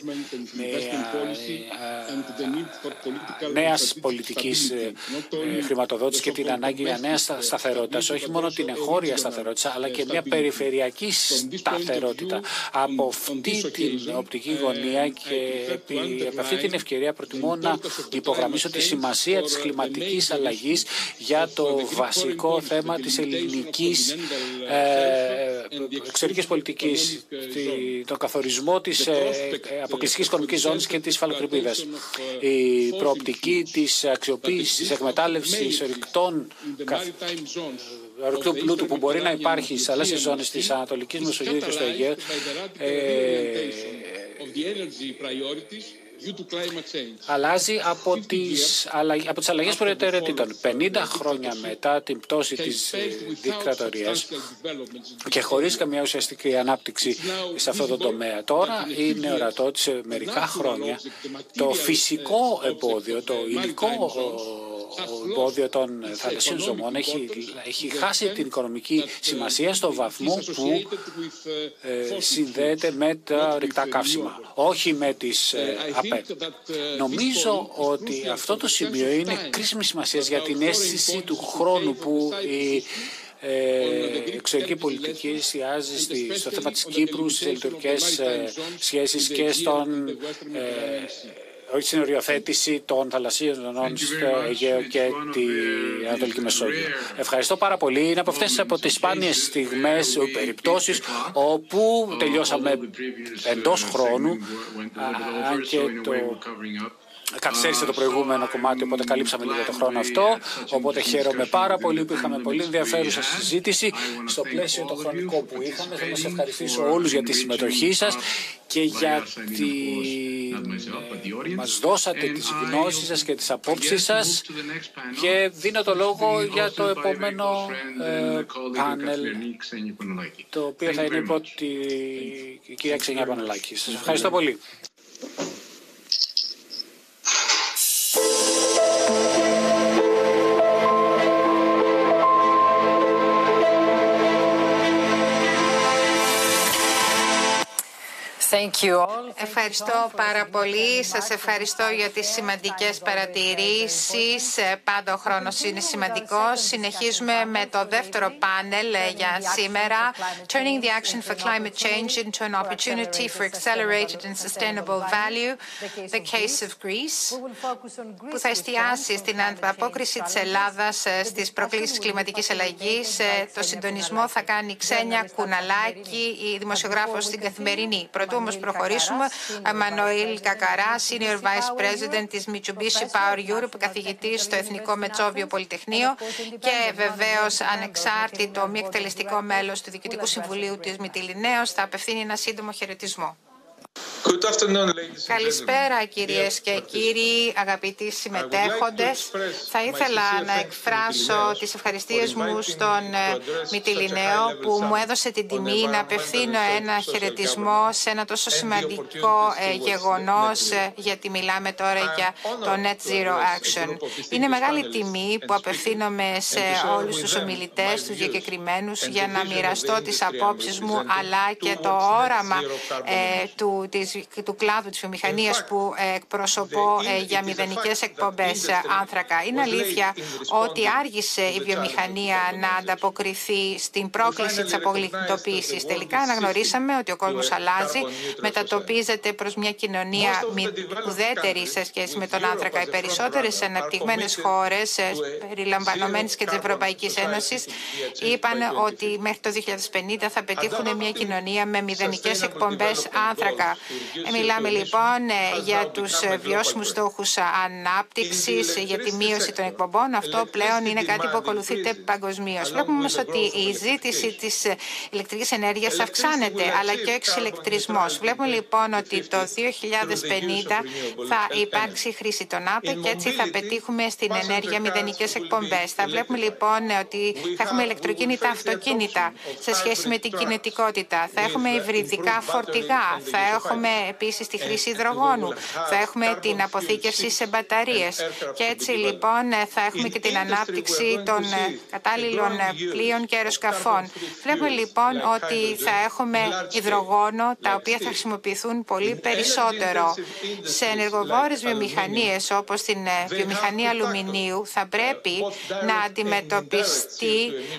νέας πολιτικής χρηματοδότησης και την ανάγκη για νέα σταθερότητα, όχι μόνο την εγχώρια σταθερότητα, αλλά και μια περιφερειακή σταθερότητα. Από αυτή την οπτική γωνία και επί αυτή την ευκαιρία προτιμώ να υπογραμμίσω τη σημασία της κλιματικής αλλαγής για το βασικό θέμα της ελληνικής εξωτερικής πολιτικής, τον καθορισμό της αποκλειστικής οικονομικής ζώνης και της υφαλοκρηπίδας. Η προοπτική της αξιοποίησης, της εκμετάλλευσης ορυκτών ορυκτού πλούτου που μπορεί να υπάρχει στις θαλάσσιες ζώνες της Ανατολικής Μεσογείου και στο Αιγαίο αλλάζει από τις, από τις αλλαγές προτεραιοτήτων. πενήντα χρόνια μετά την πτώση της δικτατορίας και χωρίς καμία ουσιαστική ανάπτυξη σε αυτό το τομέα. Τώρα είναι ορατό ότι σε μερικά χρόνια το φυσικό εμπόδιο, το υλικό ο εμπόδιο των θαλασσίων ζωμών έχει, έχει χάσει την οικονομική σημασία στο βαθμό που ε, συνδέεται με τα ορυκτά καύσιμα, όχι με τις ε, ΑΠΕ. Νομίζω ότι αυτό το σημείο είναι κρίσιμη σημασία για την αίσθηση του χρόνου που η Ε, εξωτερική πολιτική εστιάζει στη, στο θέμα της Κύπρου, στις λειτουργικές ε, σχέσεις και στον ε, όχι στην οριοθέτηση των θαλασσίων ζωνών στο Αιγαίο και την Ανατολική Μεσόγειο. Ευχαριστώ πάρα πολύ. Είναι από αυτές από τις σπάνιες στιγμές, περιπτώσεις όπου τελειώσαμε εντός χρόνου, αν και το καθυστέρησε το προηγούμενο κομμάτι, οπότε καλύψαμε λίγο το χρόνο αυτό. Οπότε χαίρομαι πάρα πολύ που είχαμε πολύ ενδιαφέρουσα συζήτηση στο πλαίσιο το χρονικό που είχαμε. Θέλω να σας ευχαριστήσω όλους για τη συμμετοχή σας και για τη... μας δώσατε τις γνώσεις σας και τις απόψεις σας, και δίνω το λόγο για το επόμενο ε, πάνελ, το οποίο θα είναι υπό τη κυρία Ξενιά Πανελάκη. Σας ευχαριστώ πολύ. Ευχαριστώ πάρα πολύ. Σας ευχαριστώ για τις σημαντικές παρατηρήσεις. Πάντα ο χρόνος είναι σημαντικός. Συνεχίζουμε με το δεύτερο πάνελ για σήμερα. Turning the action for climate change into an opportunity for accelerated and sustainable value. The case of Greece, που θα εστιάσει στην ανταπόκριση της Ελλάδας στις προκλήσεις κλιματικής αλλαγής. Το συντονισμό θα κάνει η Ξένια Κουναλάκη, η δημοσιογράφος στην Καθημερινή. Πρωτού όμως προχωρήσουμε, ο Εμμανουήλ Κακαρά, Senior Vice President της Mitsubishi Power Europe, καθηγητής στο Εθνικό Μετσόβιο Πολυτεχνείο και βεβαίως ανεξάρτητο μη εκτελεστικό μέλος του Διοικητικού Συμβουλίου της Μυτιληναίος, θα απευθύνει ένα σύντομο χαιρετισμό. Καλησπέρα κυρίες και κύριοι, αγαπητοί συμμετέχοντες. Θα ήθελα να εκφράσω τις ευχαριστίες μου στον Μυτιληναίο που μου έδωσε την τιμή να απευθύνω ένα χαιρετισμό σε ένα τόσο σημαντικό γεγονός, γιατί μιλάμε τώρα για το Net Zero Action. Είναι μεγάλη τιμή που απευθύνομαι σε όλους τους ομιλητές, τους διακεκριμένους, για να μοιραστώ τις απόψεις μου αλλά και το όραμα ε, του Της, του κλάδου της βιομηχανίας που εκπροσωπώ ε, για μηδενικές εκπομπές άνθρακα. Είναι αλήθεια ότι άργησε η βιομηχανία να ανταποκριθεί στην πρόκληση της απογλυκητοποίησης. Τελικά αναγνωρίσαμε ότι ο κόσμος αλλάζει, μετατοπίζεται προς μια κοινωνία ουδέτερη σε σχέση με τον άνθρακα. Οι περισσότερες αναπτυγμένες χώρες, περιλαμβανομένες και της Ευρωπαϊκής Ένωσης, είπαν ότι μέχρι το δύο χιλιάδες πενήντα θα πετύχουν μια κοινωνία με μηδενικές εκπομπές άνθρακα. Μιλάμε λοιπόν για τους βιώσιμους στόχους ανάπτυξης, για τη μείωση των εκπομπών. Αυτό πλέον είναι κάτι που ακολουθείται παγκοσμίως. Βλέπουμε όμως ότι η ζήτηση της ηλεκτρικής ενέργειας αυξάνεται, αλλά και ο εξηλεκτρισμός. Βλέπουμε λοιπόν ότι το δύο χιλιάδες πενήντα θα υπάρξει χρήση των ΑΠΕ και έτσι θα πετύχουμε στην ενέργεια μηδενικές εκπομπές. Θα βλέπουμε λοιπόν ότι θα έχουμε ηλεκτροκίνητα αυτοκίνητα σε σχέση με την κινητικότητα. Θα έχουμε υβριδικά φορτηγά. Θα έχουμε επίσης τη χρήση υδρογόνου. Θα έχουμε την αποθήκευση σε μπαταρίες. Και έτσι λοιπόν θα έχουμε και την ανάπτυξη των κατάλληλων πλοίων και αεροσκαφών. Βλέπουμε λοιπόν ότι θα έχουμε υδρογόνο, τα οποία θα χρησιμοποιηθούν πολύ περισσότερο. Σε ενεργοβόρες βιομηχανίες όπως την βιομηχανία αλουμινίου θα πρέπει να αντιμετωπιστεί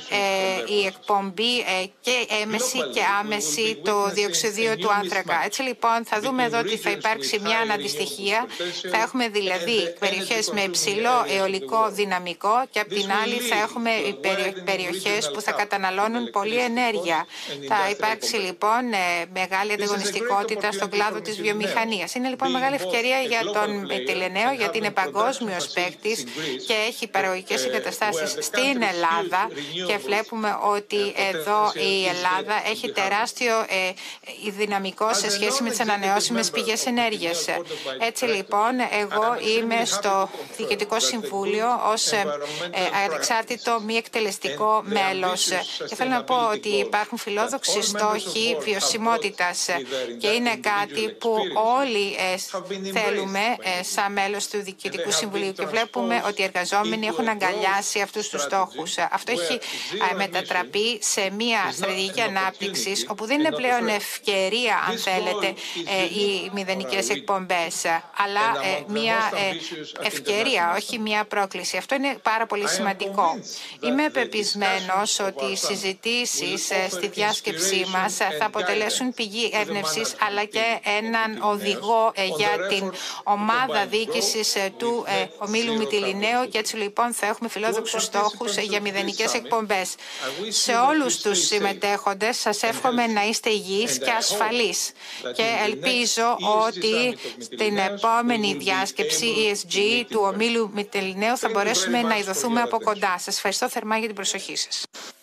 ε, η εκπομπή ε, και έμεση και άμεση το διοξιδίου του άνθρακα. Έτσι λοιπόν θα δούμε εδώ ότι θα υπάρξει μια αναντιστοιχία. Θα έχουμε δηλαδή περιοχές με υψηλό αιωλικό δυναμικό και απ' την άλλη θα έχουμε περιοχές που θα καταναλώνουν πολλή ενέργεια. Θα υπάρξει λοιπόν μεγάλη ανταγωνιστικότητα στον κλάδο της βιομηχανίας. Είναι λοιπόν μεγάλη ευκαιρία για τον Μυτιληναίο, γιατί είναι παγκόσμιος παίκτης και έχει παραγωγικές εγκαταστάσεις στην Ελλάδα, και βλέπουμε ότι εδώ η Ελλάδα έχει τεράστιο ε, δυναμικό σε σχέση με τις ανανεώσιμες πηγές ενέργειας. Έτσι λοιπόν, εγώ είμαι στο Διοικητικό Συμβούλιο ως ανεξάρτητο μη εκτελεστικό μέλος. Και θέλω να πω ότι υπάρχουν φιλόδοξοι στόχοι βιωσιμότητας και είναι κάτι που όλοι θέλουμε σαν μέλος του Διοικητικού Συμβουλίου και βλέπουμε ότι οι εργαζόμενοι έχουν αγκαλιάσει αυτούς τους στόχους. Αυτό έχει μετατραπεί σε μια στρατηγική ανάπτυξης όπου δεν είναι πλέον ευκαιρία, αν θέλετε, οι μηδενικές εκπομπές, αλλά μια ευκαιρία, όχι μια πρόκληση. Αυτό είναι πάρα πολύ σημαντικό. Είμαι πεπισμένος ότι οι συζητήσεις στη διάσκεψή μας θα αποτελέσουν πηγή έμπνευσης αλλά και έναν οδηγό για την ομάδα διοίκησης του ομίλου Μυτιληναίου και έτσι λοιπόν θα έχουμε φιλόδοξους στόχους για μηδενικές εκπομπές. Σε όλους τους συμμετέχοντες σας εύχομαι να είστε υγιείς και ασφαλείς και ελπίζω ότι στην επόμενη διάσκεψη ι ες τζι του ομίλου Μυτιληναίου θα μπορέσουμε να ειδωθούμε από κοντά. Σας ευχαριστώ θερμά για την προσοχή σας.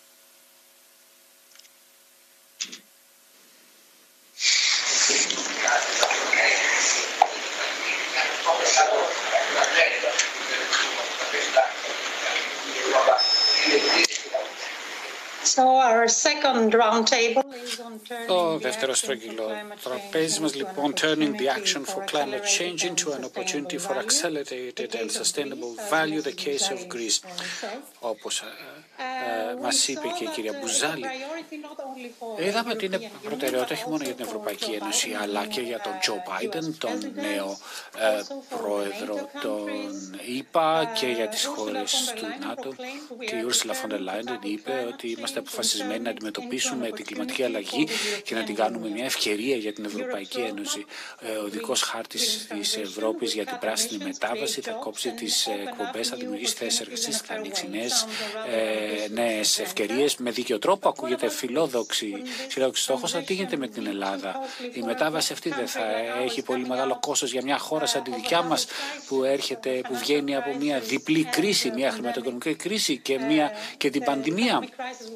Το δεύτερο στρογγυλό τραπέζι μας λοιπόν, turning the action for climate change into an opportunity for accelerated and sustainable value, the case of Greece. Όπως ε, μας είπε και η κυρία Μπουζάλη, είδαμε ότι είναι προτεραιότητα όχι μόνο για την Ευρωπαϊκή Ένωση, αλλά και για τον Τζο Μπάιντεν, τον νέο ε, πρόεδρο των ΗΠΑ και για τις χώρες του ΝΑΤΟ. Και η Ursula von der Leyen είπε ότι είμαστε αποφασισμένοι να αντιμετωπίσουμε την κλιματική αλλαγή και να την κάνουμε μια ευκαιρία για την Ευρωπαϊκή Ένωση. Ο δικός χάρτης της Ευρώπης για την πράσινη μετάβαση θα κόψει τις εκπομπές, θα δημιουργήσει θέσεις εργασίας, θα ανοίξει νέες, ε, νέες ευκαιρίες. Με δίκιο τρόπο ακούγεται φιλόδοξη, φιλόδοξη στόχος, αλλά τι γίνεται με την Ελλάδα? Η μετάβαση αυτή δεν θα έχει πολύ μεγάλο κόστος για μια χώρα σαν τη δικιά μας που έρχεται, που βγαίνει από μια διπλή κρίση, μια χρηματοοικονομική κρίση και, μια, και την πανδημία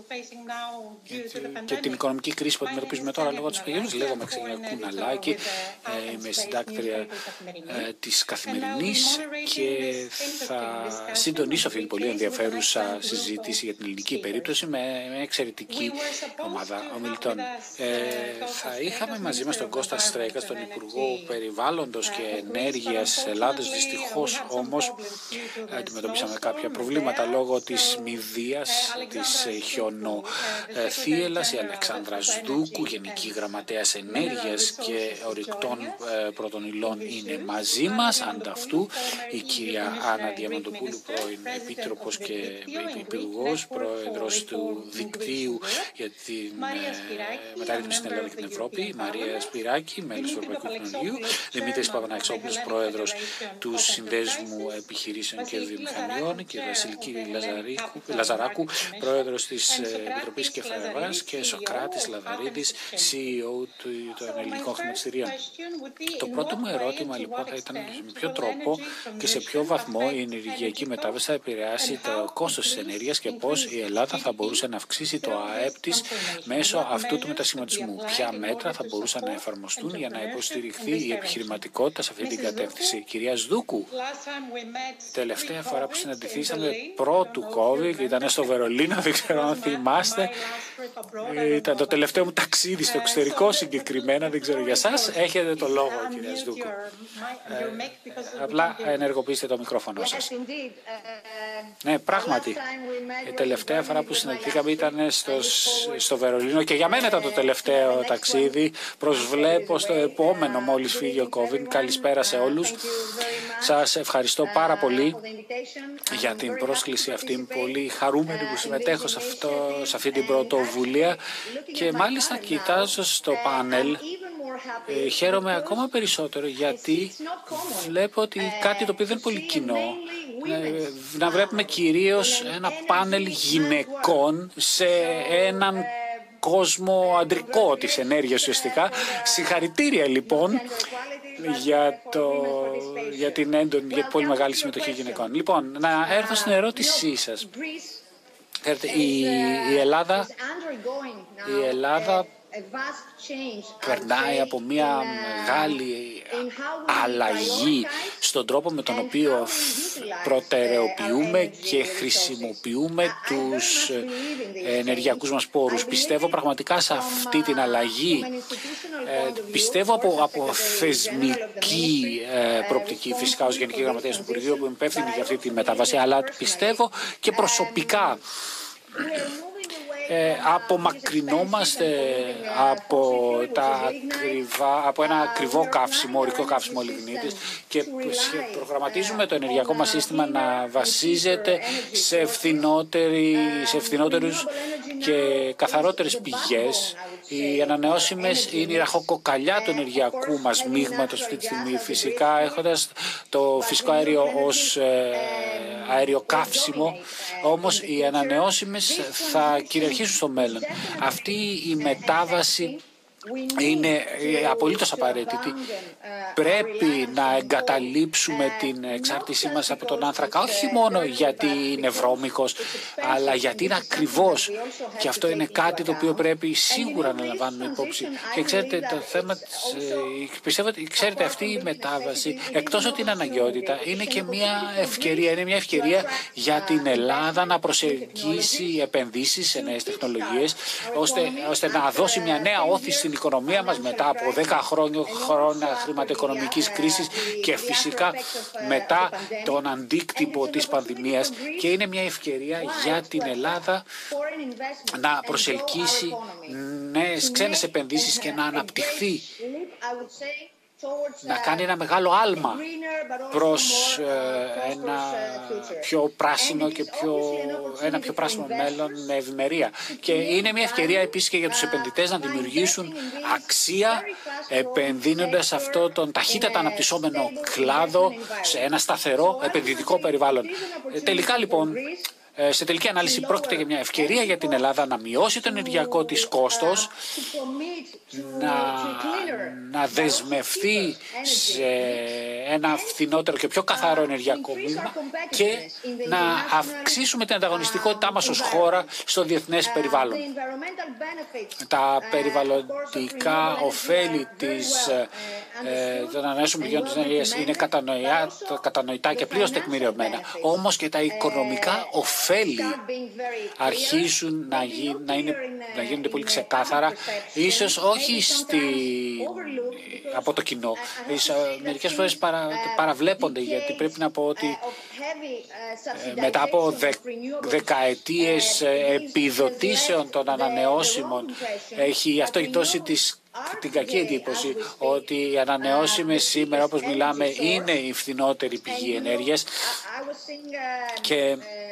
και την οικονομική κρίση που αντιμετωπίζουμε τώρα λόγω της πανδημίας? Λέγομαι Ξενιά Κουναλάκη, είμαι συντάκτρια της Καθημερινής και θα συντονίσω αυτή την πολύ ενδιαφέρουσα συζήτηση για την ελληνική περίπτωση με μια εξαιρετική ομάδα ομιλητών. Ε, θα είχαμε μαζί μας τον Κώστα Στρέκα, τον Υπουργό Περιβάλλοντος και Ενέργειας Ελλάδος. Δυστυχώς όμως αντιμετωπίσαμε κάποια προβλήματα λόγω της μηδείας, της χιονοθύελλας. Η Αλεξάνδρα Σδούκου, Γενική Γραμματέας Ενέργειας και Ορυκτών Πρώτων Υλών, είναι μαζί μας. Ανταυτού η κυρία Άννα Διαμαντοπούλου, πρώην Επίτροπος και Υπουργός, Πρόεδρος του Δικτύου για την Μεταρρύθμιση στην Ελλάδα και την Ευρώπη, η Μαρία Σπυράκη, μέλος του Ευρωπαϊκού Κοινωνίου, Δημήτρης Παπαναξόπουλος, Πρόεδρος του Συνδέσμου Επιχειρήσεων και Βιομηχανιών, και Βασιλική Λαζαράκου, Πρόεδρος της Επιτροπής Κεφαλαιογοράς, και Σοκράτης Λαδαρίδης, σι ι ο των ελληνικών χρηματιστηρίων. Το πρώτο μου ερώτημα λοιπόν θα ήταν με ποιο τρόπο και σε ποιο βαθμό η ενεργειακή μετάβαση θα επηρεάσει το κόστος της ενέργειας και πώς η Ελλάδα θα μπορούσε να αυξήσει το ΑΕΠ της μέσω αυτού του μετασχηματισμού. Ποια μέτρα θα μπορούσαν να εφαρμοστούν για να υποστηριχθεί η επιχειρηματικότητα σε αυτή την κατεύθυνση? Κυρία Σδούκου, τελευταία φορά που συναντηθήσαμε πρώτου COVID ήταν στο Βερολίνο, δεν ξέρω αν θυμάστε. Ήταν το τελευταίο μου ταξίδι στο εξωτερικό συγκεκριμένα, δεν ξέρω για σας. Έχετε το λόγο, κυρία Σδούκου. Ε, απλά ενεργοποιήστε το μικρόφωνο σας. Ναι, πράγματι. Η τελευταία φορά που συναντηθήκαμε ήταν στο, στο Βερολίνο και για μένα ήταν το τελευταίο ταξίδι. Προσβλέπω στο επόμενο μόλις φύγει ο COVID. Καλησπέρα σε όλους. Σας ευχαριστώ πάρα πολύ για την πρόσκληση αυτή. Είμαι πολύ χαρούμενη που συμμετέχω σε, αυτό, σε αυτή την πρωτοβουλία και μάλιστα κοιτάζω στο πάνελ. Ε, χαίρομαι ακόμα περισσότερο γιατί βλέπω ότι κάτι το οποίο δεν είναι πολύ κοινό, ε, να βλέπουμε κυρίως ένα πάνελ γυναικών σε έναν κόσμο αντρικό της ενέργειας ουσιαστικά. Συγχαρητήρια λοιπόν για, το, για την έντονη, για την πολύ μεγάλη συμμετοχή γυναικών. Λοιπόν, να έρθω στην ερώτησή σας. Η, η, Ελλάδα, η Ελλάδα περνάει από μια μεγάλη αλλαγή στον τρόπο με τον οποίο προτεραιοποιούμε και χρησιμοποιούμε τους ενεργειακούς μας πόρους. Πιστεύω πραγματικά σε αυτή την αλλαγή. Ε, πιστεύω από, από θεσμική ε, προοπτική, φυσικά ως Γενική Γραμματέας του Υπουργείου που είμαι υπεύθυνη για αυτή τη μετάβαση, αλλά πιστεύω και προσωπικά. Ε, απομακρυνόμαστε από, τα ακριβά, από ένα ακριβό καύσιμο, ορικό καύσιμο λιγνίτης και προγραμματίζουμε το ενεργειακό μας σύστημα να βασίζεται σε, σε ευθυνότερους και καθαρότερες πηγές. Οι ανανεώσιμες είναι η ραχοκοκαλιά του ενεργειακού μας μείγματος αυτή τη στιγμή, φυσικά έχοντας το φυσικό αέριο ως ε, αέριο καύσιμο, όμως οι ανανεώσιμες θα κυριαρχήσουν στο μέλλον. Αυτή η μετάβαση είναι απολύτως απαραίτητη. Πρέπει να εγκαταλείψουμε την εξάρτησή μας από τον άνθρακα, όχι μόνο γιατί είναι βρώμικος, αλλά γιατί είναι ακριβώς. Και αυτό είναι κάτι το οποίο πρέπει σίγουρα να λαμβάνουμε υπόψη. Και ξέρετε, το θέμα της, πιστεύω ότι ξέρετε, αυτή η μετάβαση, εκτός ότι είναι αναγκαιότητα, είναι και μια ευκαιρία. Είναι μια ευκαιρία για την Ελλάδα να προσεγγίσει επενδύσεις σε νέες τεχνολογίες, ώστε, ώστε να δώσει μια νέα όθηση στην οικονομία μας μετά από δέκα χρόνια, χρόνια χρηματοοικονομικής κρίσης και φυσικά μετά τον αντίκτυπο της πανδημίας, και είναι μια ευκαιρία για την Ελλάδα να προσελκύσει νέες ξένες επενδύσεις και να αναπτυχθεί, να κάνει ένα μεγάλο άλμα προς ε, ένα πιο πράσινο και πιο, ένα πιο πράσινο μέλλον με ευημερία. Και είναι μια ευκαιρία επίσης και για τους επενδυτές να δημιουργήσουν αξία επενδύοντας σε αυτό τον ταχύτατα αναπτυσσόμενο κλάδο σε ένα σταθερό επενδυτικό περιβάλλον. Ε, τελικά λοιπόν, σε τελική ανάλυση πρόκειται για μια ευκαιρία για την Ελλάδα να μειώσει το ενεργειακό της κόστος, να, να δεσμευτεί σε ένα φθηνότερο και πιο καθαρό ενεργειακό μείγμα και να αυξήσουμε την ανταγωνιστικότητά μας ως χώρα στο διεθνές περιβάλλον. Τα περιβαλλοντικά ωφέλη της, ε, των ανανεώσιμων πηγών της ενέργειας είναι κατανοητά και πλήρως τεκμηριωμένα. Όμως και τα οικονομικά ωφέλη αρχίζουν να, γι, να, είναι, να γίνονται πολύ ξεκάθαρα, ίσως όχι στη, από το κοινό. Μερικές φορές παρα, παραβλέπονται, γιατί πρέπει να πω ότι ε, μετά από δε, δεκαετίες επιδοτήσεων των ανανεώσιμων έχει, αυτό έχει δώσει τις την κακή εντύπωση ότι οι ανανεώσιμες σήμερα, όπως μιλάμε, είναι η φθηνότερη πηγή ενέργειας, και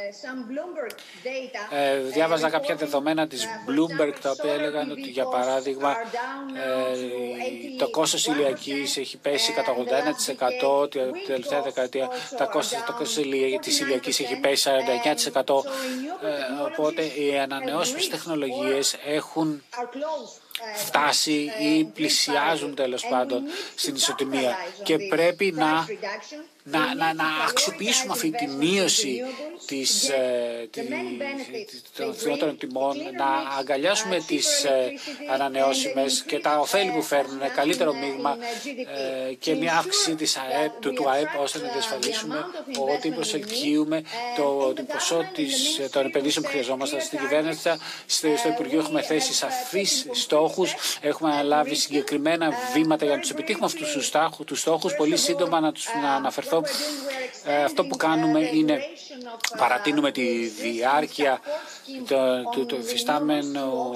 ε, διάβαζα κάποια δεδομένα της Bloomberg τα οποία έλεγαν ότι, για παράδειγμα, ε, το κόστος ηλιακής έχει πέσει κατά ογδόντα ένα τοις εκατό την τελευταία δεκαετία, τα κόστη, το κόστος της ηλιακής έχει πέσει σαράντα εννέα τοις εκατό, ε, οπότε οι ανανεώσιμες τεχνολογίες έχουν φτάσει ή πλησιάζουν τέλος πάντων στην ισοτιμία, και πρέπει να, να, να, να αξιοποιήσουμε αυτή τη μείωση της, ε, τη, των φθηνότερων τιμών, να αγκαλιάσουμε τις ε, ανανεώσιμες και τα ωφέλη που φέρνουν, καλύτερο μείγμα ε, και μια αύξηση της ΑΕΠ, του, του ΑΕΠ, ώστε να διασφαλίσουμε ότι προσελκύουμε το, το ποσό της, των επενδύσεων που χρειαζόμαστε. Στην κυβέρνηση, στο, στο Υπουργείο, έχουμε θέσει σαφείς στόχους, έχουμε αναλάβει συγκεκριμένα βήματα για να τους επιτύχουμε αυτούς τους, τους στόχους. Πολύ σύντομα να, τους, να αναφερθώ. Ε, αυτό που κάνουμε είναι παρατείνουμε τη διάρκεια του υφιστάμενου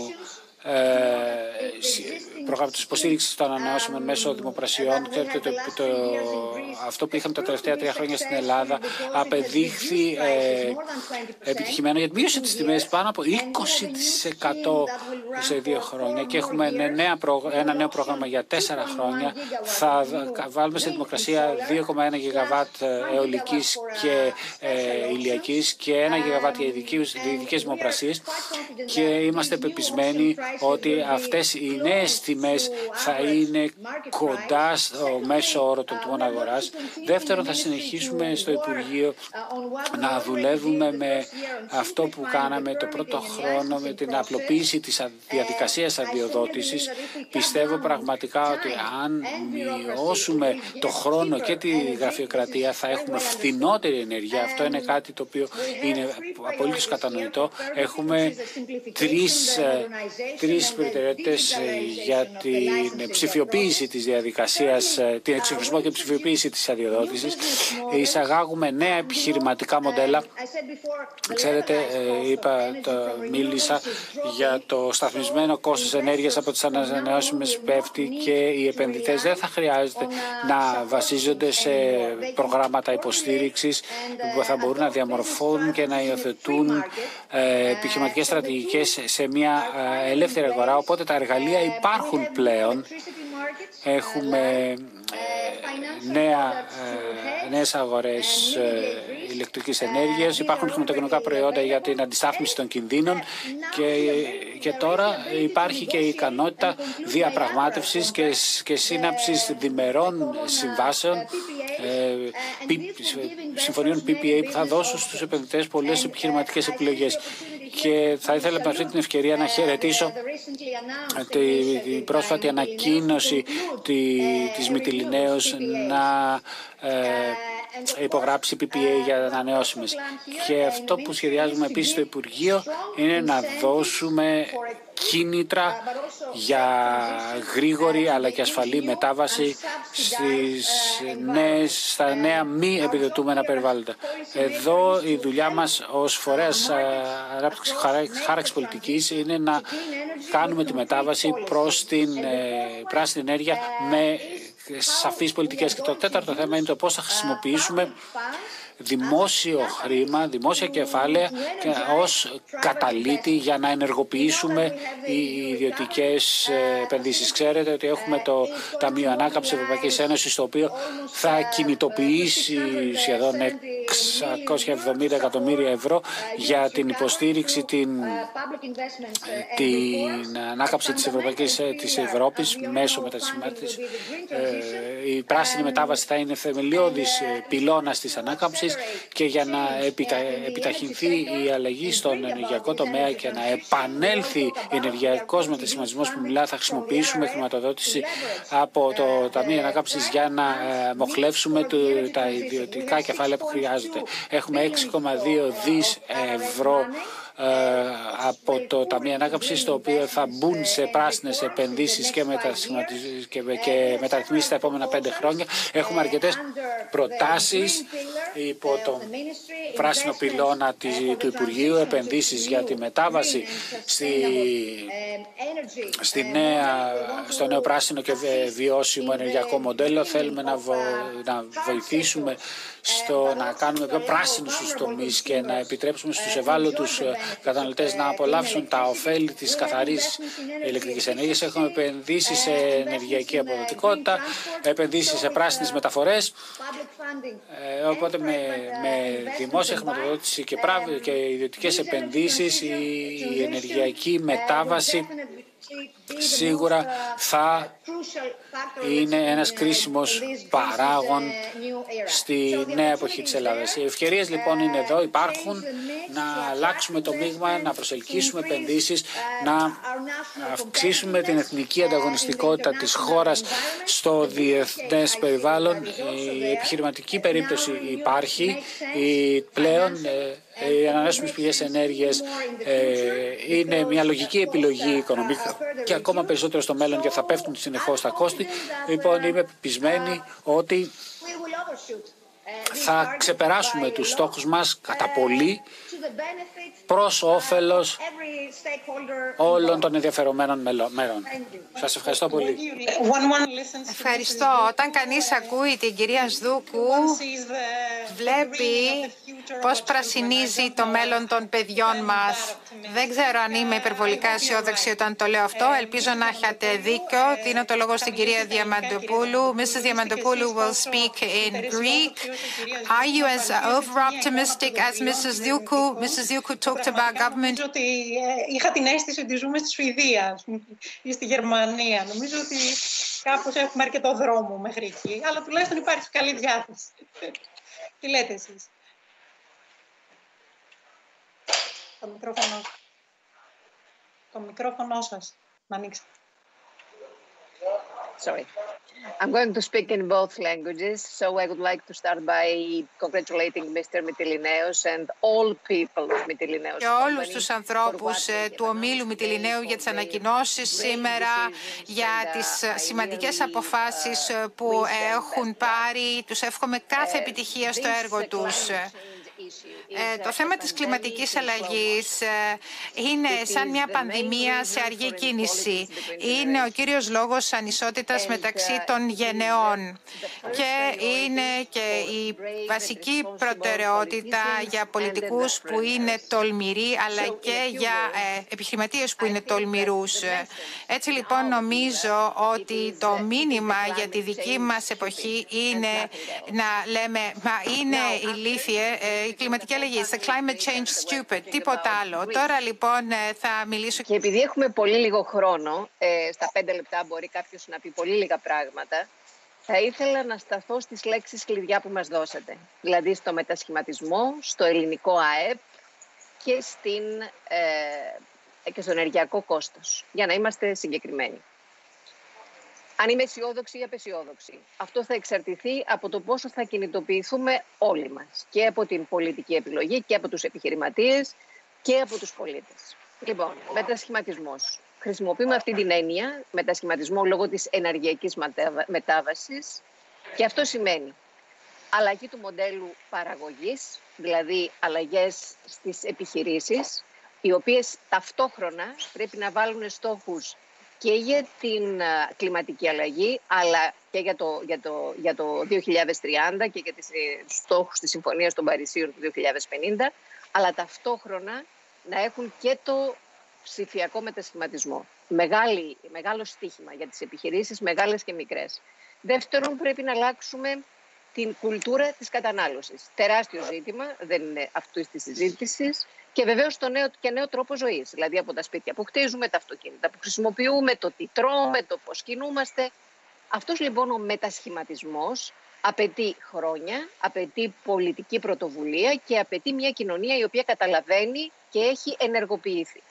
προγράμματος υποστήριξης των ανανεώσιμων μέσω δημοπρασιών. Ξέρετε, το, το, αυτό που είχαμε τα τελευταία τρία χρόνια στην Ελλάδα απεδείχθη ε, επιτυχημένο, γιατί μείωσε τις τιμές πάνω από είκοσι τοις εκατό σε δύο χρόνια, και έχουμε ένα, ένα νέο πρόγραμμα για τέσσερα χρόνια. Θα βάλουμε σε δημοκρασία δύο κόμμα ένα γιγαβάτ αιωλικής και ε, ηλιακής και ένα γιγαβάτ για ειδικές δημοπρασίες, και είμαστε πεπισμένοι ότι αυτές οι νέες τιμές θα είναι κοντά στο μέσο όρο των τιμών αγοράς. Δεύτερον, θα συνεχίσουμε στο Υπουργείο να δουλεύουμε με αυτό που κάναμε το πρώτο χρόνο, με την απλοποίηση της διαδικασίας αδειοδότησης. Πιστεύω πραγματικά ότι αν μειώσουμε το χρόνο και τη γραφειοκρατία θα έχουμε φθηνότερη ενέργεια. Αυτό είναι κάτι το οποίο είναι απολύτως κατανοητό. Έχουμε τρεις, τρεις προτεραιότητες για την ψηφιοποίηση της διαδικασίας, την εξυγχρονισμό και ψηφιοποίηση της αδειοδότησης. Εισαγάγουμε νέα επιχειρηματικά μοντέλα. Ξέρετε, είπα, το, μίλησα για το σταθμισμένο κόστος ενέργειας από τις ανανεώσιμες πέφτει και οι επενδυτές δεν θα χρειάζεται να βασίζονται σε προγράμματα υποστήριξης που θα μπορούν να διαμορφώνουν και να υιοθετούν ε, επιχειρηματικές στρατηγικές σε μια ε, ελεύθερη αγορά. Οπότε τα εργαλεία υπάρχουν πλέον. Έχουμε ε, νέα, ε, νέες αγορές ε, ηλεκτρικής ενέργειας, υπάρχουν χρηματοοικονομικά προϊόντα για την αντιστάθμιση των κινδύνων και, και τώρα υπάρχει και η ικανότητα διαπραγμάτευσης και, και σύναψης διμερών συμβάσεων, ε, πι, συμφωνίων πι πι έι που θα δώσουν στους επενδυτές πολλές επιχειρηματικές επιλογές. Και θα ήθελα με αυτή την ευκαιρία να χαιρετήσω την πρόσφατη ανακοίνωση της Μυτιληναίος να ε, υπογράψει πι πι έι για ανανεώσιμες. Και αυτό που σχεδιάζουμε επίσης στο Υπουργείο είναι να δώσουμε κίνητρα για γρήγορη αλλά και ασφαλή μετάβαση στις νέες, στα νέα μη επιδοτούμενα περιβάλλοντα. Εδώ η δουλειά μας ως φορέας ανάπτυξης χάραξης πολιτικής είναι να κάνουμε τη μετάβαση προς την ε, πράσινη ενέργεια με σαφείς πολιτικές. Και το τέταρτο θέμα είναι το πώς θα χρησιμοποιήσουμε δημόσιο χρήμα, δημόσια κεφάλαια ως καταλήτη για να ενεργοποιήσουμε οι ιδιωτικές επενδύσεις. Ξέρετε ότι έχουμε το Ταμείο Ανάκαμψης Ευρωπαϊκής Ένωσης, το οποίο θα κινητοποιήσει σχεδόν εξακόσια εβδομήντα εκατομμύρια ευρώ για την υποστήριξη, την, την ανάκαμψη της Ευρωπαϊκής της Ευρώπης μέσω μετασχημάτισης. Η πράσινη μετάβαση θα είναι θεμελιώδης πυλώνας της ανάκαμψης και για να επιτα... επιταχυνθεί η αλλαγή στον ενεργειακό τομέα και να επανέλθει ενεργειακός μετασχηματισμός που μιλά, θα χρησιμοποιήσουμε χρηματοδότηση από το Ταμείο Ανάκαμψης για να μοχλεύσουμε το... τα ιδιωτικά κεφάλαια που χρειάζονται. Έχουμε έξι κόμμα δύο δις ευρώ από το Ταμείο Ανάκαμψης, το οποίο θα μπουν σε πράσινες επενδύσεις και, και, και μεταρρυθμίσεις τα επόμενα πέντε χρόνια. Έχουμε αρκετές προτάσεις υπό τον πράσινο πυλώνα του Υπουργείου, επενδύσεις για τη μετάβαση στη, στη νέα, στο νέο πράσινο και βιώσιμο ενεργειακό μοντέλο. Θέλουμε να, βο, να βοηθήσουμε στο να κάνουμε πιο πράσινους τους τομείς και να επιτρέψουμε στους ευάλωτους καταναλωτές να απολαύσουν τα ωφέλη της καθαρής ηλεκτρικής ενέργειας. Έχουμε επενδύσει σε ενεργειακή αποδοτικότητα, επενδύσει σε πράσινες μεταφορές. Ε, οπότε με, με δημόσια χρηματοδότηση και, πράβη, και ιδιωτικές επενδύσεις η, η ενεργειακή μετάβαση σίγουρα θα είναι ένας κρίσιμος παράγων στη νέα εποχή της Ελλάδας. Οι ευκαιρίες λοιπόν είναι εδώ, υπάρχουν, να αλλάξουμε το μείγμα, να προσελκύσουμε επενδύσεις, να αυξήσουμε την εθνική ανταγωνιστικότητα της χώρας στο διεθνές περιβάλλον. Η επιχειρηματική περίπτωση υπάρχει, η πλέον οι ανανεώσιμες πηγές ενέργειας ε, είναι μια λογική επιλογή οικονομικά και ακόμα περισσότερο στο μέλλον και θα πέφτουν συνεχώς τα κόστη. Λοιπόν, είμαι πεπισμένη ότι θα ξεπεράσουμε τους στόχους μας κατά πολύ προς όφελος όλων των ενδιαφερομένων μέρων. Σας ευχαριστώ πολύ. Ευχαριστώ. Όταν κανείς ακούει την κυρία Σδούκου, βλέπει πώς πρασινίζει το μέλλον των παιδιών μας. Δεν ξέρω αν είμαι υπερβολικά αισιόδοξη όταν το λέω αυτό. Ελπίζω να έχετε δίκιο. Δίνω το λόγο στην κυρία Διαμαντοπούλου. Missus Diamantopoulou will speak in Greek. Are you as over-optimistic as Missus Dioukou? Missus Dioukou talked about government. Νομίζω ότι είχα την αίσθηση ότι ζούμε στη Σουηδία ή στη Γερμανία. Νομίζω ότι κάπως έχουμε αρκετό δρόμο μέχρι εκεί, αλλά τουλάχιστον υπάρχει καλή διάθεση. Τι λέτε εσείς? Το μικρόφωνο, το μικρόφωνο σας, να ανοίξετε. Sorry. I'm going to speak in both languages, so I would like to start by congratulating Mister Mytilineos and all people of Mytilineos. Και όλους τους ανθρώπους του ομίλου Mytilineou για τις ανακοινώσεις σήμερα, για τις σημαντικές αποφάσεις που έχουν πάρει. Τους εύχομαι κάθε επιτυχία στο έργο τους. Ε, το θέμα της κλιματικής αλλαγής ε, είναι σαν μια πανδημία σε αργή κίνηση. Είναι ο κύριος λόγος ανισότητας μεταξύ των γενεών και είναι και η βασική προτεραιότητα για πολιτικούς που είναι τολμηροί, αλλά και για ε, επιχειρηματίες που είναι τολμηρούς. Έτσι λοιπόν νομίζω ότι το μήνυμα για τη δική μας εποχή είναι να λέμε, μα είναι ηλίθιε, ε, η κλιματική αλλαγή, the climate change stupid, τίποτα άλλο. Τώρα λοιπόν θα μιλήσω. Και επειδή έχουμε πολύ λίγο χρόνο, ε, στα πέντε λεπτά μπορεί κάποιος να πει πολύ λίγα πράγματα, θα ήθελα να σταθώ στις λέξεις κλειδιά που μας δώσατε. Δηλαδή στο μετασχηματισμό, στο ελληνικό ΑΕΠ και, στην, ε, και στο ενεργειακό κόστος, για να είμαστε συγκεκριμένοι. Αν είμαι αισιόδοξη ή απεσιόδοξη. Αυτό θα εξαρτηθεί από το πόσο θα κινητοποιηθούμε όλοι μας. Και από την πολιτική επιλογή και από τους επιχειρηματίες και από τους πολίτες. Λοιπόν, μετασχηματισμός. Χρησιμοποιούμε αυτή την έννοια, μετασχηματισμό λόγω της ενεργειακής μετάβασης. Και αυτό σημαίνει αλλαγή του μοντέλου παραγωγής, δηλαδή αλλαγές στις επιχειρήσεις, οι οποίες ταυτόχρονα πρέπει να βάλουν στόχους και για την κλιματική αλλαγή, αλλά και για το, για το, για το δύο χιλιάδες τριάντα και για τις στόχους της Συμφωνίας των Παρισίων του δύο χιλιάδες πενήντα, αλλά ταυτόχρονα να έχουν και το ψηφιακό μετασχηματισμό. Μεγάλη, μεγάλο στίχημα για τις επιχειρήσεις, μεγάλες και μικρές. Δεύτερον, πρέπει να αλλάξουμε την κουλτούρα της κατανάλωσης. Τεράστιο ζήτημα, δεν είναι αυτού της συζήτησης. Και βεβαίως το νέο, και νέο τρόπο ζωής, δηλαδή από τα σπίτια που χτίζουμε, τα αυτοκίνητα που χρησιμοποιούμε, το τι τρώμε, το πώς κινούμαστε. Αυτός λοιπόν ο μετασχηματισμός απαιτεί χρόνια, απαιτεί πολιτική πρωτοβουλία και απαιτεί μια κοινωνία η οποία καταλαβαίνει και έχει ενεργοποιηθεί.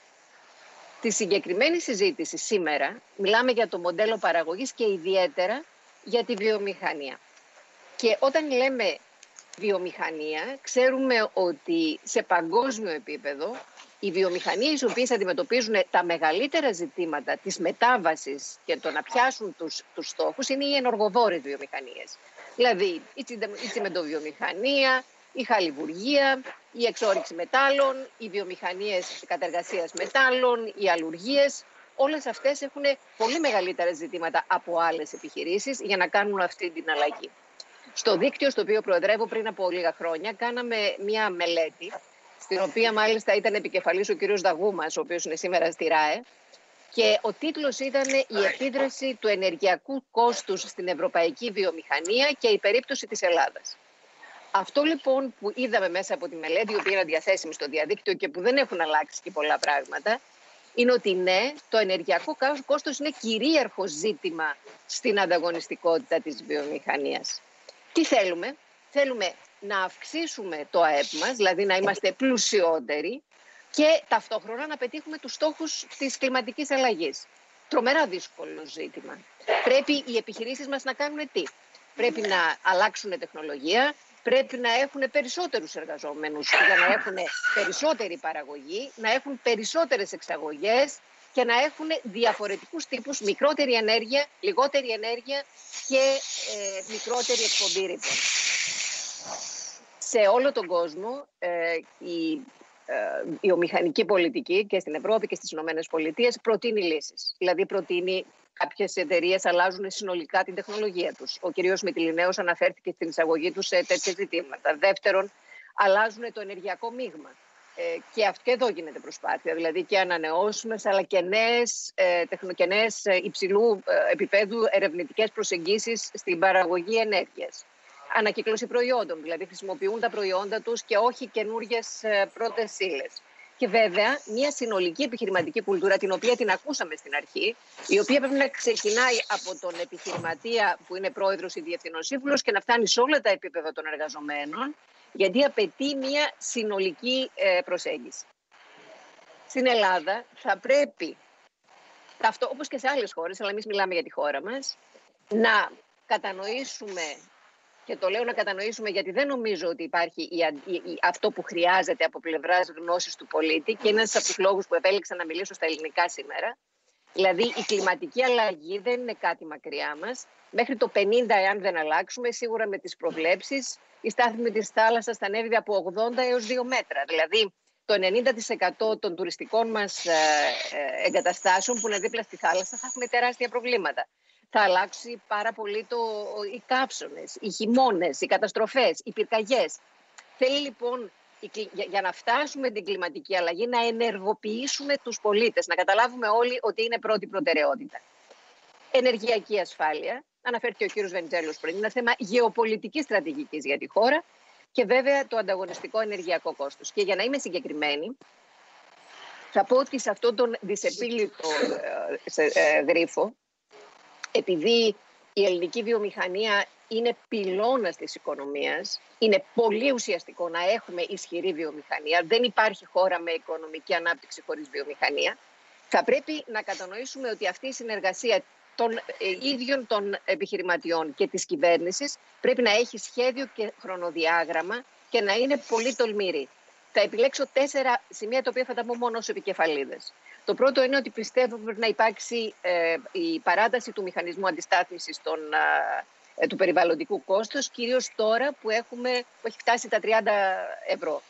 Τη συγκεκριμένη συζήτηση σήμερα μιλάμε για το μοντέλο παραγωγής και ιδιαίτερα για τη βιομηχανία. Και όταν λέμε βιομηχανία, ξέρουμε ότι σε παγκόσμιο επίπεδο οι βιομηχανίες οι οποίες αντιμετωπίζουν τα μεγαλύτερα ζητήματα της μετάβασης και το να πιάσουν τους, τους στόχους είναι οι ενεργοβόρες βιομηχανίες. Δηλαδή η τσιμεντοβιομηχανία, η χαλιβουργία, η εξόρυξη μετάλλων, οι βιομηχανίες κατεργασίας μετάλλων, οι αλλουργίες. Όλες αυτές έχουν πολύ μεγαλύτερα ζητήματα από άλλες επιχειρήσεις για να κάνουν αυτή την αλλαγή. Στο δίκτυο στο οποίο προεδρεύω πριν από λίγα χρόνια κάναμε μια μελέτη, στην οποία μάλιστα ήταν επικεφαλής ο κύριος Δαγούμας, ο οποίος είναι σήμερα στη ΡΑΕ, και ο τίτλος ήταν «Η επίδραση του ενεργειακού κόστους στην ευρωπαϊκή βιομηχανία και η περίπτωση της Ελλάδας». Αυτό λοιπόν που είδαμε μέσα από τη μελέτη, η οποία είναι διαθέσιμη στο διαδίκτυο και που δεν έχουν αλλάξει και πολλά πράγματα, είναι ότι ναι, το ενεργειακό κόστος είναι κυρίαρχο ζήτημα στην ανταγωνιστικότητα της βιομηχανίας. Τι θέλουμε? Θέλουμε να αυξήσουμε το ΑΕΠ μας, δηλαδή να είμαστε πλουσιότεροι και ταυτόχρονα να πετύχουμε τους στόχους της κλιματικής αλλαγής. Τρομερά δύσκολο ζήτημα. Πρέπει οι επιχειρήσεις μας να κάνουν τι? Πρέπει να αλλάξουν τεχνολογία, πρέπει να έχουν περισσότερους εργαζόμενους για να έχουν περισσότερη παραγωγή, να έχουν περισσότερες εξαγωγές και να έχουν διαφορετικούς τύπους, μικρότερη ενέργεια, λιγότερη ενέργεια και ε, μικρότερη εκπομπή ρήπων. Σε όλο τον κόσμο ε, η, ε, η βιομηχανική πολιτική και στην Ευρώπη και στις Ηνωμένες Πολιτείες προτείνει λύσεις. Δηλαδή προτείνει κάποιες εταιρείες αλλάζουν συνολικά την τεχνολογία τους. Ο κύριος Mytilineos αναφέρθηκε στην εισαγωγή τους σε τέτοια ζητήματα. Δεύτερον, αλλάζουν το ενεργειακό μείγμα. Και αυτό και εδώ γίνεται προσπάθεια, δηλαδή και ανανεώσιμες αλλά και νέες, ε, και νέες υψηλού επίπεδου ερευνητικές προσεγγίσεις στην παραγωγή ενέργειας. ανακύκλωση προϊόντων, δηλαδή χρησιμοποιούν τα προϊόντα τους και όχι καινούριες πρώτες ύλες. Και βέβαια μια συνολική επιχειρηματική κουλτούρα, την οποία την ακούσαμε στην αρχή, η οποία πρέπει να ξεκινάει από τον επιχειρηματία που είναι πρόεδρος ή διευθυνός σύμβουλος και να φτάνει σε όλα τα επίπεδα των εργαζομένων, γιατί απαιτεί μια συνολική προσέγγιση. Στην Ελλάδα θα πρέπει, όπως και σε άλλες χώρες, αλλά εμείς μιλάμε για τη χώρα μας, να κατανοήσουμε, και το λέω να κατανοήσουμε γιατί δεν νομίζω ότι υπάρχει η, η, η, αυτό που χρειάζεται από πλευράς γνώσης του πολίτη, και είναι ένας από τους λόγους που επέλεξα να μιλήσω στα ελληνικά σήμερα. Δηλαδή η κλιματική αλλαγή δεν είναι κάτι μακριά μας. Μέχρι το πενήντα, εάν δεν αλλάξουμε, σίγουρα με τις προβλέψεις, η στάθμη της θάλασσας θα ανέβει από ογδόντα έως δύο μέτρα. Δηλαδή το ενενήντα τοις εκατό των τουριστικών μας εγκαταστάσεων που είναι δίπλα στη θάλασσα θα έχουν τεράστια προβλήματα. Θα αλλάξει πάρα πολύ το, οι καύσονες, οι χειμώνες, οι καταστροφές, οι πυρκαγιές. Θέλει λοιπόν για, για να φτάσουμε την κλιματική αλλαγή να ενεργοποιήσουμε τους πολίτες, να καταλάβουμε όλοι ότι είναι πρώτη προτεραιότητα. Ενεργειακή ασφάλεια, αναφέρθηκε ο κύριος Βενιζέλος πριν, είναι θέμα γεωπολιτικής στρατηγικής για τη χώρα, και βέβαια το ανταγωνιστικό ενεργειακό κόστος. Και για να είμαι συγκεκριμένη, θα πω ότι σε αυτόν τον δυσεπίλητο ε, ε, γρίφο, επειδή η ελληνική βιομηχανία είναι πυλώνας της οικονομίας, είναι πολύ ουσιαστικό να έχουμε ισχυρή βιομηχανία. Δεν υπάρχει χώρα με οικονομική ανάπτυξη χωρίς βιομηχανία. Θα πρέπει να κατανοήσουμε ότι αυτή η συνεργασία των ε, ίδιων των επιχειρηματιών και της κυβέρνησης πρέπει να έχει σχέδιο και χρονοδιάγραμμα και να είναι πολύ τολμηρή. Θα επιλέξω τέσσερα σημεία τα οποία θα τα πω μόνο ως επικεφαλίδες. Το πρώτο είναι ότι πιστεύω ότι πρέπει να υπάρξει ε, η παράταση του μηχανισμού αντιστάθμισης των, ε, του περιβαλλοντικού κόστους, κυρίως τώρα που, έχουμε, που έχει φτάσει τα τριάντα ευρώ.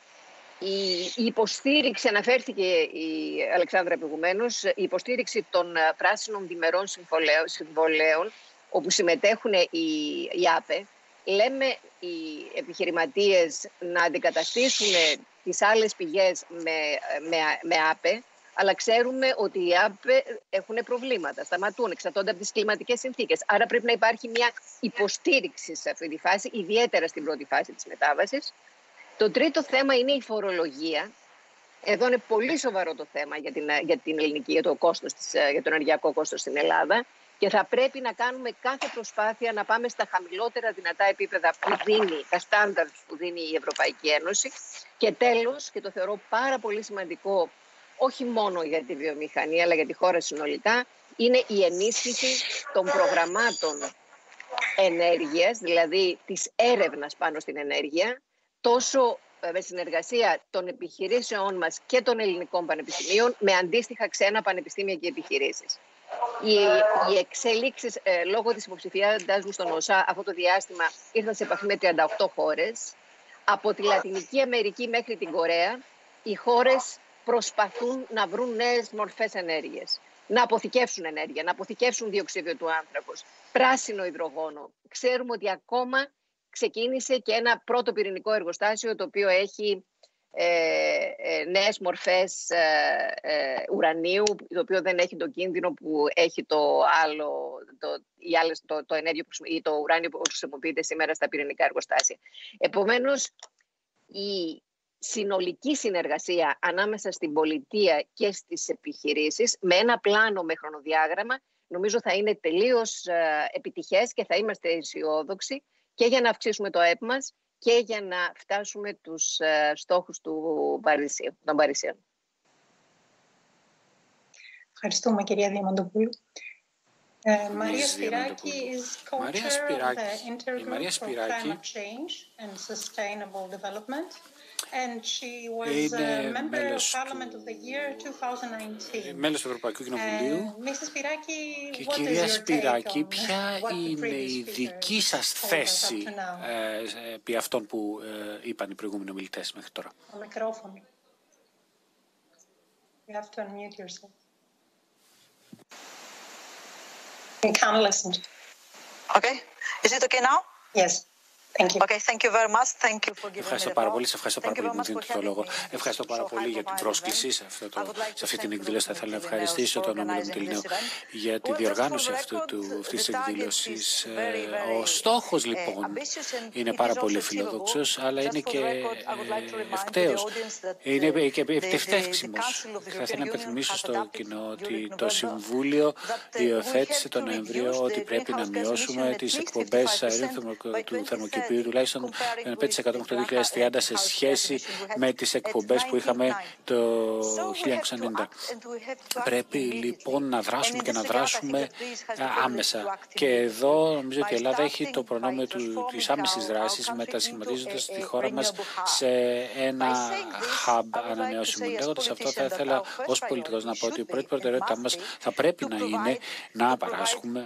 Η, η υποστήριξη, αναφέρθηκε η Αλεξάνδρα προηγουμένως, η υποστήριξη των πράσινων διμερών συμβολέων, όπου συμμετέχουν οι, οι ΑΠΕ, λέμε οι επιχειρηματίες να αντικαταστήσουν τις άλλες πηγές με, με, με ΑΠΕ, αλλά ξέρουμε ότι οι ΑΠΕ έχουν προβλήματα, σταματούν, εξαρτώνται από τις κλιματικές συνθήκες. Άρα πρέπει να υπάρχει μια υποστήριξη σε αυτή τη φάση, ιδιαίτερα στην πρώτη φάση της μετάβασης. Το τρίτο θέμα είναι η φορολογία. Εδώ είναι πολύ σοβαρό το θέμα για την, για την ελληνική, για το, κόστος της, για το ενεργειακό κόστος στην Ελλάδα, και θα πρέπει να κάνουμε κάθε προσπάθεια να πάμε στα χαμηλότερα δυνατά επίπεδα που δίνει, τα στάνταρτ που δίνει η Ευρωπαϊκή Ένωση. Και τέλος, και το θεωρώ πάρα πολύ σημαντικό, όχι μόνο για τη βιομηχανία αλλά για τη χώρα συνολικά, είναι η ενίσχυση των προγραμμάτων ενέργειας, δηλαδή της έρευνας πάνω στην ενέργεια, τόσο με συνεργασία των επιχειρήσεών μας και των ελληνικών πανεπιστημίων με αντίστοιχα ξένα πανεπιστήμια και επιχειρήσεις. Οι, οι εξελίξεις ε, λόγω της υποψηφιότητάς μου στον ΟΣΑ αυτό το διάστημα ήρθαν σε επαφή με τριάντα οκτώ χώρες. Από τη Λατινική Αμερική μέχρι την Κορέα, οι χώρες προσπαθούν να βρουν νέες μορφές ενέργειας, να αποθηκεύσουν ενέργεια, να αποθηκεύσουν διοξείδιο του άνθρακος, πράσινο υδρογόνο. Ξέρουμε ότι ακόμα ξεκίνησε και ένα πρώτο πυρηνικό εργοστάσιο το οποίο έχει ε, ε, νέες μορφές ε, ε, ουρανίου, το οποίο δεν έχει τον κίνδυνο που έχει το άλλο, το, οι άλλες, το, το, ενέργειο ή το ουράνιο που χρησιμοποιείται σήμερα στα πυρηνικά εργοστάσια. Επομένως, η συνολική συνεργασία ανάμεσα στην πολιτεία και στις επιχειρήσεις με ένα πλάνο, με χρονοδιάγραμμα, νομίζω θα είναι τελείως ε, επιτυχές και θα είμαστε αισιόδοξοι και για να αυξήσουμε το ΑΕΠ μας και για να φτάσουμε τους ε, στόχους του Παρισίου, των Παρισίων. Ευχαριστούμε, κυρία Διαμαντοπούλου. Uh, Maria Spiraki is co-chair of the Intergroup for Climate Change and Sustainable Development, and she was a member of Parliament of the year twenty nineteen. Μέλος του Ευρωπαϊκού Κοινοβουλίου. Και κυρία Σπυράκη, ποια είναι η δική σας θέση ε, επί αυτών που ε, είπαν οι προηγούμενοι ομιλητές μέχρι τώρα? Το μικρόφωνο. You have to unmute yourself. You can't listen. Okay. Is it okay now? Yes. Okay, thank you very much. Thank you for giving Ευχαριστώ πάρα πολύ. Σε ευχαριστώ πάρα πολύ που μου δίνετε το λόγο. Ευχαριστώ πάρα πολύ για την πρόσκληση σε, αυτό το, σε αυτή την εκδήλωση. Θα ήθελα να ευχαριστήσω τον Όμιλο Μυτιληναίου για τη διοργάνωση αυτού του, αυτής της εκδήλωσης. Ο στόχος λοιπόν είναι πάρα πολύ φιλοδόξος, αλλά είναι και ευκταίος. Είναι και επιτεύξιμος. Θα ήθελα να υπενθυμίσω στο κοινό ότι το Συμβούλιο υιοθέτησε τον Νοέμβριο ότι πρέπει να μειώσουμε τις εκπομπές αερίων του θερμοκηπίου τουλάχιστον πέντε τοις εκατό μέχρι το δύο χιλιάδες τριάντα σε σχέση με τις εκπομπές που είχαμε το χίλια εννιακόσια ενενήντα. Πρέπει λοιπόν να δράσουμε και να δράσουμε άμεσα. Και εδώ νομίζω ότι η Ελλάδα έχει το προνόμιο του, της άμεσης δράσης, μετασχηματίζοντας τη χώρα μας σε ένα hub ανανεώσιμο. Λέγοντας αυτό, θα ήθελα ως πολιτικός να πω ότι η πρώτη προτεραιότητά μας θα πρέπει να είναι να παράσχουμε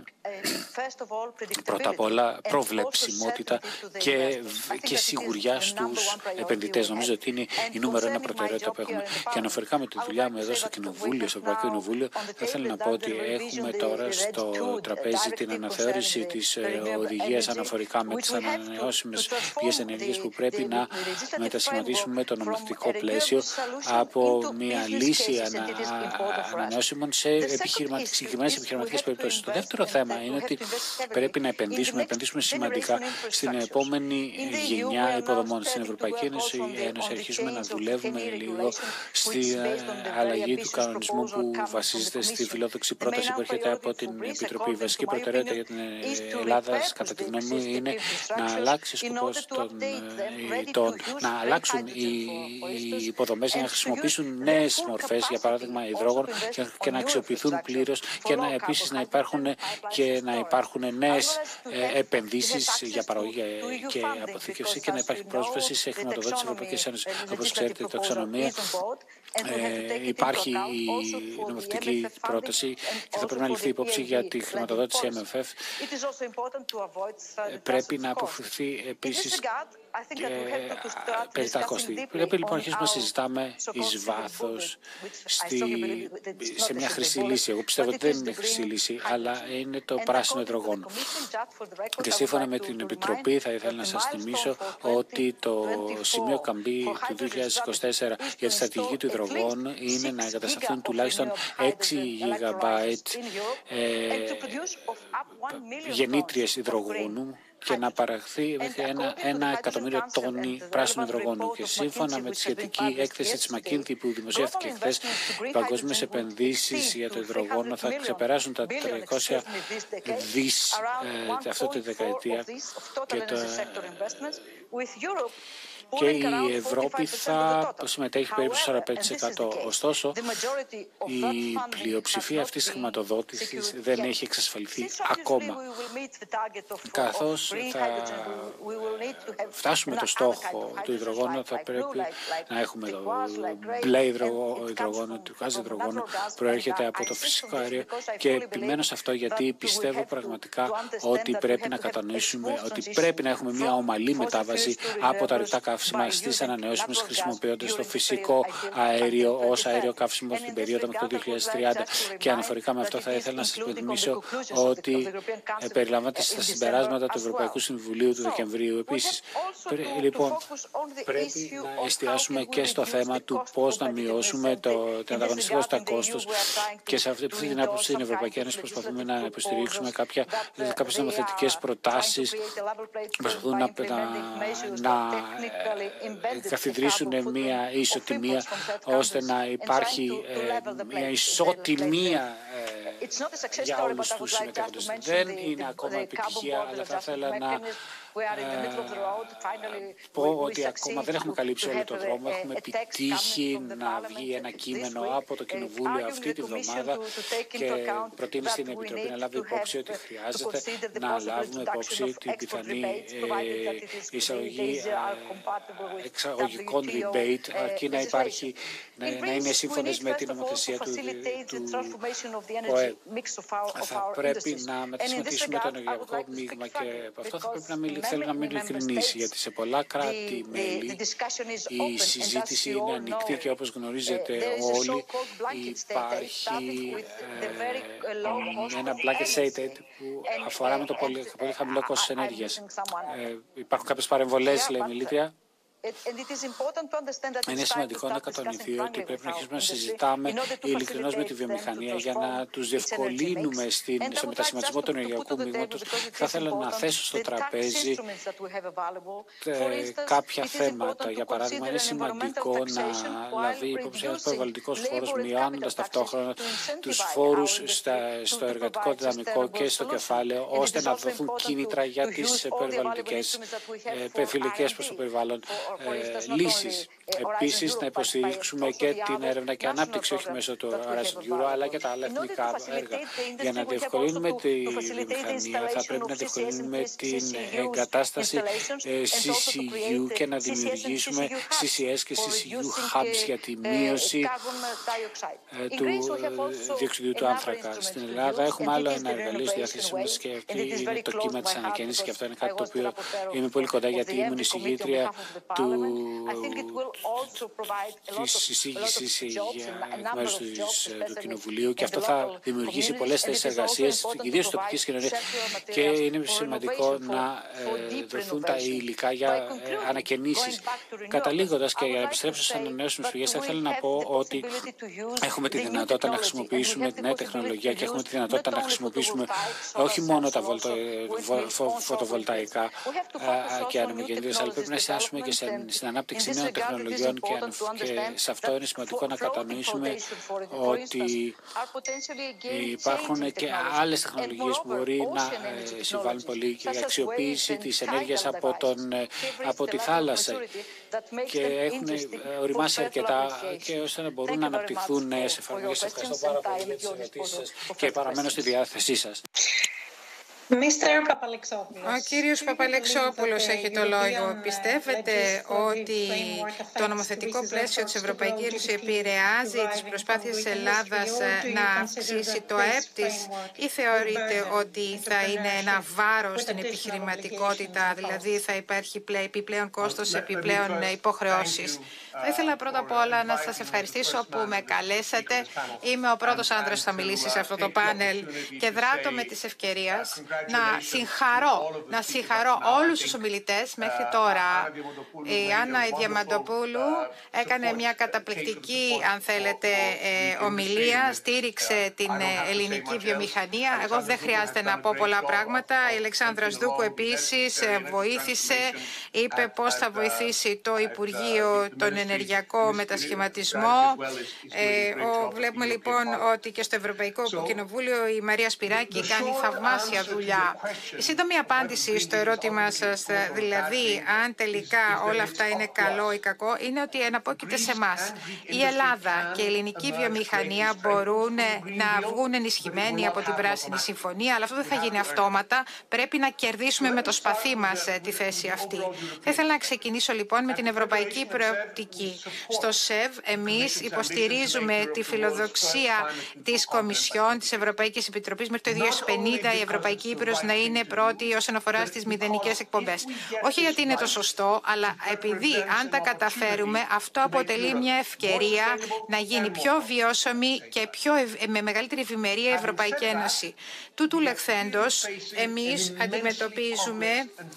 πρώτα απ' όλα προβλεψιμότητα και, και σιγουριά στους επενδυτές. Νομίζω ότι είναι η νούμερο ένα προτεραιότητα που έχουμε. Και αναφορικά με τη δουλειά μου εδώ στο Κοινοβούλιο, στο Ευρωπαϊκό Κοινοβούλιο, θα ήθελα να πω ότι έχουμε τώρα στο τραπέζι την αναθεώρηση της οδηγίας αναφορικά με τις ανανεώσιμες πηγές ενέργειας που πρέπει να μετασχηματίσουμε το νομοθετικό πλαίσιο από μια λύση ανα, ανανεώσιμων σε επιχειρηματικές, συγκεκριμένες επιχειρηματικές περιπτώσεις. Το δεύτερο θέμα είναι ότι πρέπει να επενδύσουμε, επενδύσουμε σημαντικά στην επόμενη γενιά υποδομών. Στην Ευρωπαϊκή Ένωση, Ένωση αρχίζουμε να δουλεύουμε λίγο στη αλλαγή του κανονισμού που βασίζεται στη φιλόδοξη πρόταση που έρχεται από την Επιτροπή. Η βασική προτεραιότητα για την Ελλάδα, κατά τη γνώμη μου, είναι να αλλάξει σκοπός τον, τον, να αλλάξουν οι, οι υποδομές για να χρησιμοποιήσουν νέες μορφές, για παράδειγμα υδρόγων, και να αξιοποιηθούν πλήρως και να, επίσης να υπάρχουν και να υπάρχουν νέες ε, επενδύσεις για παραγωγή και αποθήκευση και να υπάρχει πρόσβαση σε χρηματοδότηση της Ευρωπαϊκής Ένωσης. Όπως ξέρετε, το εξονομία ε, υπάρχει η νομοθετική πρόταση και θα πρέπει να ληφθεί υπόψη για τη χρηματοδότηση εμ εφ εφ. Ε, πρέπει να αποφευθεί επίσης και περί τα κόστη. Πρέπει λοιπόν αρχίσουμε να συζητάμε εις βάθος στη, σε μια χρυσή λύση. Εγώ πιστεύω ότι δεν είναι χρυσή λύση, αλλά είναι το πράσινο υδρογόνο. Και σύμφωνα με την Επιτροπή θα ήθελα να σας θυμίσω ότι το σημείο καμπή του δύο χιλιάδες είκοσι τέσσερα για τη στρατηγική του υδρογόνου είναι να εγκατασταθούν τουλάχιστον έξι γιγαμπάιτ ε, γεννήτριες υδρογόνου και να παραχθεί μέχρι ένα, ένα εκατομμύριο τόνοι πράσινου υδρογόνου. Και σύμφωνα με τη σχετική έκθεση της McKinsey που δημοσιεύτηκε χθες, οι παγκόσμιες επενδύσεις για το υδρογόνο θα ξεπεράσουν τα τριακόσια δις ε, αυτή τη δεκαετία και το, και η Ευρώπη θα συμμετέχει περίπου στο σαράντα πέντε τοις εκατό. Ωστόσο, η πλειοψηφία αυτής της χρηματοδότησης δεν έχει εξασφαλιστεί ακόμα. Καθώς θα φτάσουμε το στόχο του υδρογόνου, θα πρέπει να έχουμε το μπλε υδρογόνο, το γάζι υδρογόνο προέρχεται από το φυσικό αέριο και επιμένω σε αυτό γιατί πιστεύω πραγματικά ότι πρέπει να κατανοήσουμε ότι πρέπει να έχουμε μια ομαλή μετάβαση από τα ρητά καύσιμα στις ανανεώσιμες χρησιμοποιώντας το φυσικό αέριο ως αέριο καύσιμο στην περίοδο μέχρι το δύο χιλιάδες τριάντα. Και αναφορικά με αυτό θα ήθελα να σας υπενθυμίσω ότι περιλαμβάνεται στα συμπεράσματα του Ευρωπαϊκού Συμβουλίου του Δεκεμβρίου. Επίσης, λοιπόν, πρέπει να εστιάσουμε και στο θέμα του πώς να μειώσουμε το, την ανταγωνιστικότητα κόστος και σε αυτή την άποψη στην Ευρωπαϊκή Ένωση προσπαθούμε να υποστηρίξουμε κάποια, κάποιες νομοθετικές προτάσεις, προσπαθούν να, να, να καθιδρύσουν μια ισοτιμία ώστε να υπάρχει ε, μια ισοτιμία ε, για όλους τους συμμετέχοντες. Δεν είναι ακόμα επιτυχία, αλλά θα ήθελα να πω ότι ακόμα δεν έχουμε καλύψει όλο τον δρόμο. Έχουμε επιτύχει να βγει ένα κείμενο από το Κοινοβούλιο αυτή τη βδομάδα και προτείνει στην Επιτροπή να λάβει υπόψη ότι χρειάζεται να λάβουμε υπόψη την πιθανή εισαγωγή εξαγωγικών debate, αρκεί να υπάρχει, να, να είναι σύμφωνες με την νομοθεσία του, του ΟΕ. Θα πρέπει να μετασχηματίσουμε το ενεργειακό μείγμα και από αυτό θα πρέπει να μιληθεί θέλω να μην ειλικρινής, γιατί σε πολλά κράτη-μέλη η συζήτηση είναι ανοιχτή και όπως γνωρίζετε όλοι υπάρχει ε, ένα blanket statement που αφορά με το πολύ, πολύ χαμηλό κόστος ενέργειας. Ε, υπάρχουν κάποιες παρεμβολές, λέει η μιλήτρια. Είναι σημαντικό να κατανοηθεί ότι πρέπει να αρχίσουμε να συζητάμε ειλικρινώς με τη βιομηχανία για να τους διευκολύνουμε στην, στο μετασχηματισμό του ενεργειακού μείγματος. Θα ήθελα να θέσω στο τραπέζι κάποια θέματα. Για παράδειγμα, είναι σημαντικό να λάβει υπόψη ένας περιβαλλοντικός φόρος, μειώνοντας ταυτόχρονα τους φόρους στο εργατικό δυναμικό και στο κεφάλαιο, ώστε να δοθούν κίνητρα για τις περιβαλλοντικές φιλικές προς το περιβάλλον Ε, λύσεις. Επίσης, να υποστηρίξουμε και την έρευνα και ανάπτυξη, όχι μέσω του Horizon Euro, αλλά και τα άλλα εθνικά έργα. Για να διευκολύνουμε τη βιομηχανία, θα πρέπει να διευκολύνουμε την εγκατάσταση σι σι γιου και να δημιουργήσουμε σι σι ες και σι σι γιου hubs για τη μείωση του διοξιδίου του άνθρακα. Στην Ελλάδα έχουμε άλλο ένα εργαλείο στη διάθεσή μας και αυτή είναι το κύμα της ανακαίνησης, και αυτό είναι κάτι το οποίο είμαι πολύ κοντά, γιατί ήμουν εισηγήτρια του της εισήγησης εκ μέρους του Κοινοβουλίου, και αυτό θα δημιουργήσει πολλές θέσεις εργασίας, ιδίως στις τοπικές κοινωνίες, και είναι σημαντικό να δοθούν τα υλικά για ανακαινήσεις. Καταλήγοντας και για να επιστρέψω στις ανανεώσιμες πηγές, θα ήθελα να πω ότι έχουμε τη δυνατότητα να χρησιμοποιήσουμε τη νέα τεχνολογία και έχουμε τη δυνατότητα να χρησιμοποιήσουμε όχι μόνο τα φωτοβολταϊκά και ανεμογεννήτριες, αλλά πρέπει να εστιάσουμε και στην ανάπτυξη νέων τεχνολογιών, και, και σε αυτό είναι σημαντικό να κατανοήσουμε ότι υπάρχουν και άλλες τεχνολογίες που μπορεί να συμβάλλουν πολύ, και η αξιοποίηση της ενέργειας από, τον, από τη θάλασσα, και έχουν οριμάσει αρκετά και ώστε να μπορούν να αναπτυχθούν νέες εφαρμογές. Ευχαριστώ πάρα πολύ για τις ερωτήσεις σας και παραμένω στη διάθεσή σας. Ο κύριος Παπαλεξόπουλος έχει το λόγο. Πιστεύετε ότι το νομοθετικό πλαίσιο της Ευρωπαϊκής Ένωσης επηρεάζει τις προσπάθειες της Ελλάδας να αυξήσει το ΑΕΠ της, ή θεωρείτε ότι θα είναι ένα βάρος στην επιχειρηματικότητα, δηλαδή θα υπάρχει επιπλέον κόστος, επιπλέον υποχρεώσεις? Θα ήθελα πρώτα απ' όλα να σας ευχαριστήσω που με καλέσατε. Είμαι ο πρώτος άνδρας που θα μιλήσει σε αυτό το πάνελ και δράτω με της ευκαιρίας να συγχαρώ, να συγχαρώ όλους τους ομιλητές μέχρι τώρα. Η Άννα η Διαμαντοπούλου έκανε μια καταπληκτική, αν θέλετε, ομιλία, στήριξε την ελληνική βιομηχανία. Εγώ δεν χρειάζεται να πω πολλά πράγματα. Η Αλεξάνδρα Σδούκου επίσης βοήθησε, είπε πώς θα βοηθήσει το Υπουργείο τον ενεργειακό μετασχηματισμό. Ε, ο, βλέπουμε λοιπόν ότι και στο Ευρωπαϊκό Κοινοβούλιο η Μαρία Σπυράκη κάνει θαυμάσια δουλειά. Η σύντομη απάντηση στο ερώτημα σας, δηλαδή αν τελικά όλα αυτά είναι καλό ή κακό, είναι ότι εναπόκειται σε εμάς. Η Ελλάδα και η ελληνική βιομηχανία μπορούν να βγουν ενισχυμένοι από την Πράσινη Συμφωνία, αλλά αυτό δεν θα γίνει αυτόματα. Πρέπει να κερδίσουμε με το σπαθί μας τη θέση αυτή. Θα ήθελα να ξεκινήσω λοιπόν με την ευρωπαϊκή προοπτική. Στο ΣΕΒ εμείς υποστηρίζουμε τη φιλοδοξία της Κομισιόν, της Ευρωπαϊκής Επιτροπής, μέχρι το δύο χιλιάδες πενήντα η Ευρωπαϊκή Ήπειρος να είναι πρώτη όσον αφορά στις μηδενικές εκπομπές. Όχι γιατί είναι το σωστό, αλλά επειδή αν τα καταφέρουμε, αυτό αποτελεί μια ευκαιρία να γίνει πιο βιώσιμη και πιο ευ... με μεγαλύτερη ευημερία η Ευρωπαϊκή Ένωση. Τούτου λεχθέντος, εμείς αντιμετωπίζουμε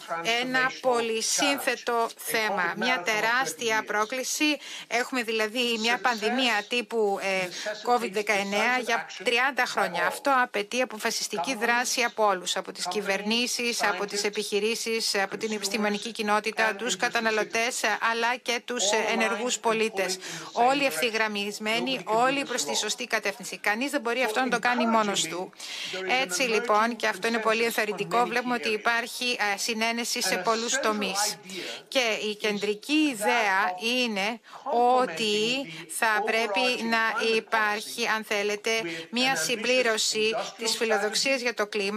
ένα πολυσύνθετο θέμα, μια τεράστια πρόκληση. Έχουμε δηλαδή μια πανδημία τύπου ε, κόβιντ δεκαεννέα για τριάντα χρόνια. Αυτό απαιτεί αποφασιστική δράση από όλους, από τις κυβερνήσεις, από τις επιχειρήσεις, από την επιστημονική κοινότητα, τους καταναλωτές, αλλά και τους ενεργούς πολίτες. Όλοι ευθυγραμμισμένοι, όλοι προς τη σωστή κατεύθυνση. Κανείς δεν μπορεί αυτό να το κάνει μόνος του. Έτσι λοιπόν, και αυτό είναι πολύ ενθαρρυντικό, βλέπουμε ότι υπάρχει συνένεση σε πολλούς τομείς. Και η κεντρική ιδέα είναι ότι θα πρέπει να υπάρχει, αν θέλετε, μια συμπλήρωση της φιλοδοξίας για το κλίμα με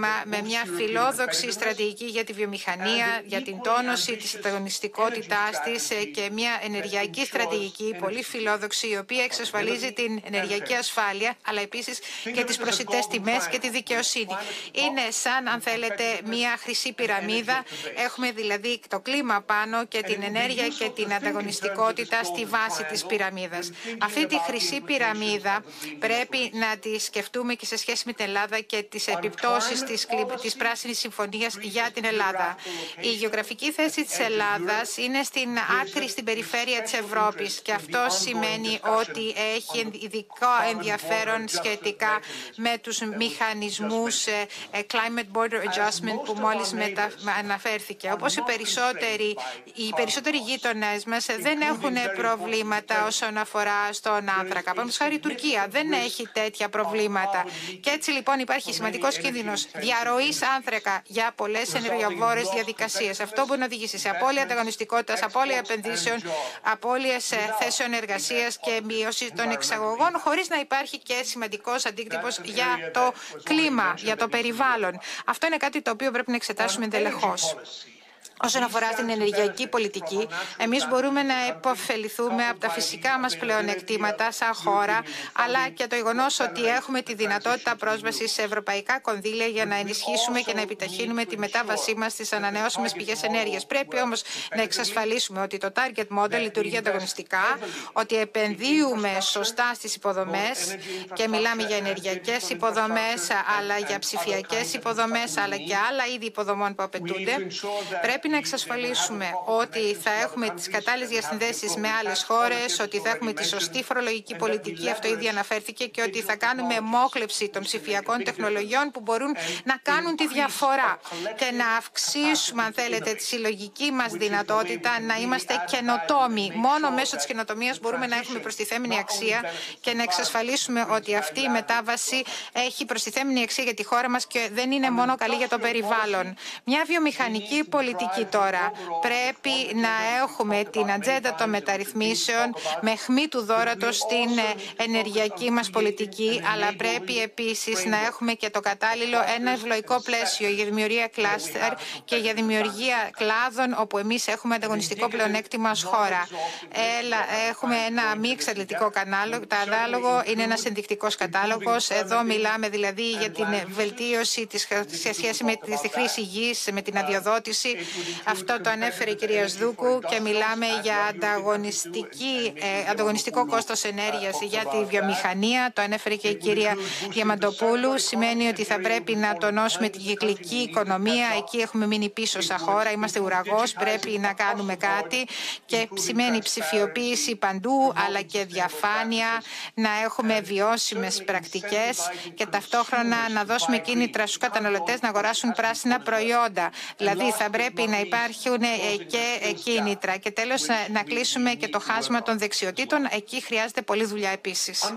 μια φιλόδοξη στρατηγική για τη βιομηχανία, για την τόνωση της ανταγωνιστικότητάς της και μια ενεργειακή στρατηγική πολύ φιλόδοξη, η οποία εξασφαλίζει την ενεργειακή ασφάλεια, αλλά επίσης και τις προσιτές τιμές και τη δικαιοσύνη. Είναι σαν, αν θέλετε, μια χρυσή πυραμίδα. Έχουμε δηλαδή το κλίμα πάνω και την ενέργεια και την ανταγωνιστικότητα στη βάση της πυραμίδας. Αυτή τη χρυσή πυραμίδα πρέπει να τη σκεφτούμε και σε σχέση με την Ελλάδα και τις επιπτώσεις της, της Πράσινης Συμφωνίας για την Ελλάδα. Η γεωγραφική θέση της Ελλάδας είναι στην άκρη, στην περιφέρεια της Ευρώπης και αυτό σημαίνει ότι έχει ειδικό ενδιαφέρον σχετικά με τους μηχανισμούς Climate Border Adjustment που μόλις μετα... αναφέρθηκε. Όπως οι περισσότεροι, οι περισσότεροι γείτονες μας δεν έχουν προβλήματα όσον αφορά στον άνθρακα. Παραδείγματος χάρη η Τουρκία δεν έχει τέτοια προβλήματα. Και έτσι λοιπόν υπάρχει σημαντικός κίνδυνος διαρροής άνθρακα για πολλές ενεργειοβόρες διαδικασίες. Αυτό μπορεί να οδηγήσει σε απώλεια ανταγωνιστικότητας, απώλεια επενδύσεων, απώλειες θέσεων εργασίας και μείωση των εξαγωγών, χωρίς να υπάρχει και σημαντικός αντίκτυπος για το κλίμα, για το περιβάλλον. Αυτό είναι κάτι το οποίο πρέπει να εξετάσουμε εντελεχώς. Όσον αφορά την ενεργειακή πολιτική, εμείς μπορούμε να υποφεληθούμε από τα φυσικά μας πλεονεκτήματα σαν χώρα, αλλά και το γεγονός ότι έχουμε τη δυνατότητα πρόσβασης σε ευρωπαϊκά κονδύλια για να ενισχύσουμε και να επιταχύνουμε τη μετάβασή μας στις ανανεώσιμες πηγές ενέργειας. Πρέπει όμως να εξασφαλίσουμε ότι το target model λειτουργεί ανταγωνιστικά, ότι επενδύουμε σωστά στις υποδομές και μιλάμε για ενεργειακές υποδομές, αλλά για ψηφιακές υποδομές, αλλά και άλλα είδη υποδομών που απαιτούνται. Πρέπει να εξασφαλίσουμε ότι θα έχουμε τις κατάλληλες διασυνδέσεις με άλλες χώρες, ότι θα έχουμε τη σωστή φορολογική πολιτική, αυτό ήδη αναφέρθηκε, και ότι θα κάνουμε μόχλευση των ψηφιακών τεχνολογιών που μπορούν να κάνουν τη διαφορά και να αυξήσουμε, αν θέλετε, τη συλλογική μας δυνατότητα να είμαστε καινοτόμοι. Μόνο μέσω της καινοτομίας μπορούμε να έχουμε προστιθέμενη αξία και να εξασφαλίσουμε ότι αυτή η μετάβαση έχει προστιθέμενη αξία για τη χώρα μας και δεν είναι μόνο καλή για το περιβάλλον. Μια βιομηχανική πολιτική τώρα. Πρέπει να έχουμε την ατζέντα των μεταρρυθμίσεων με αιχμή του δώρατος στην ενεργειακή μας πολιτική, αλλά πρέπει επίσης να έχουμε και το κατάλληλο ένα ευνοϊκό πλαίσιο για δημιουργία κλάστερ και για δημιουργία κλάδων όπου εμείς έχουμε ανταγωνιστικό πλεονέκτημα ως χώρα. Έλα, έχουμε ένα μη εξαντλητικό κατάλογο, είναι ένας ενδεικτικός κατάλογος. Εδώ μιλάμε δηλαδή για την βελτίωση της, σε σχέση με τη χρήση γης, με την αδειοδότηση. Αυτό το ανέφερε η κυρία Σδούκου και μιλάμε για ανταγωνιστική, ε, ανταγωνιστικό κόστος ενέργειας για τη βιομηχανία. Το ανέφερε και η κυρία Διαμαντοπούλου. Σημαίνει ότι θα πρέπει να τονώσουμε την κυκλική οικονομία. Εκεί έχουμε μείνει πίσω σαν χώρα. Είμαστε ουραγός. Πρέπει να κάνουμε κάτι. Και σημαίνει ψηφιοποίηση παντού, αλλά και διαφάνεια, να έχουμε βιώσιμες πρακτικές και ταυτόχρονα να δώσουμε κίνητρα στους καταναλωτές να αγοράσουν πράσινα προϊόντα. Δηλαδή θα πρέπει να υπάρχουν και κίνητρα. Και τέλος, να κλείσουμε και το χάσμα των δεξιοτήτων. Εκεί χρειάζεται πολλή δουλειά επίσης.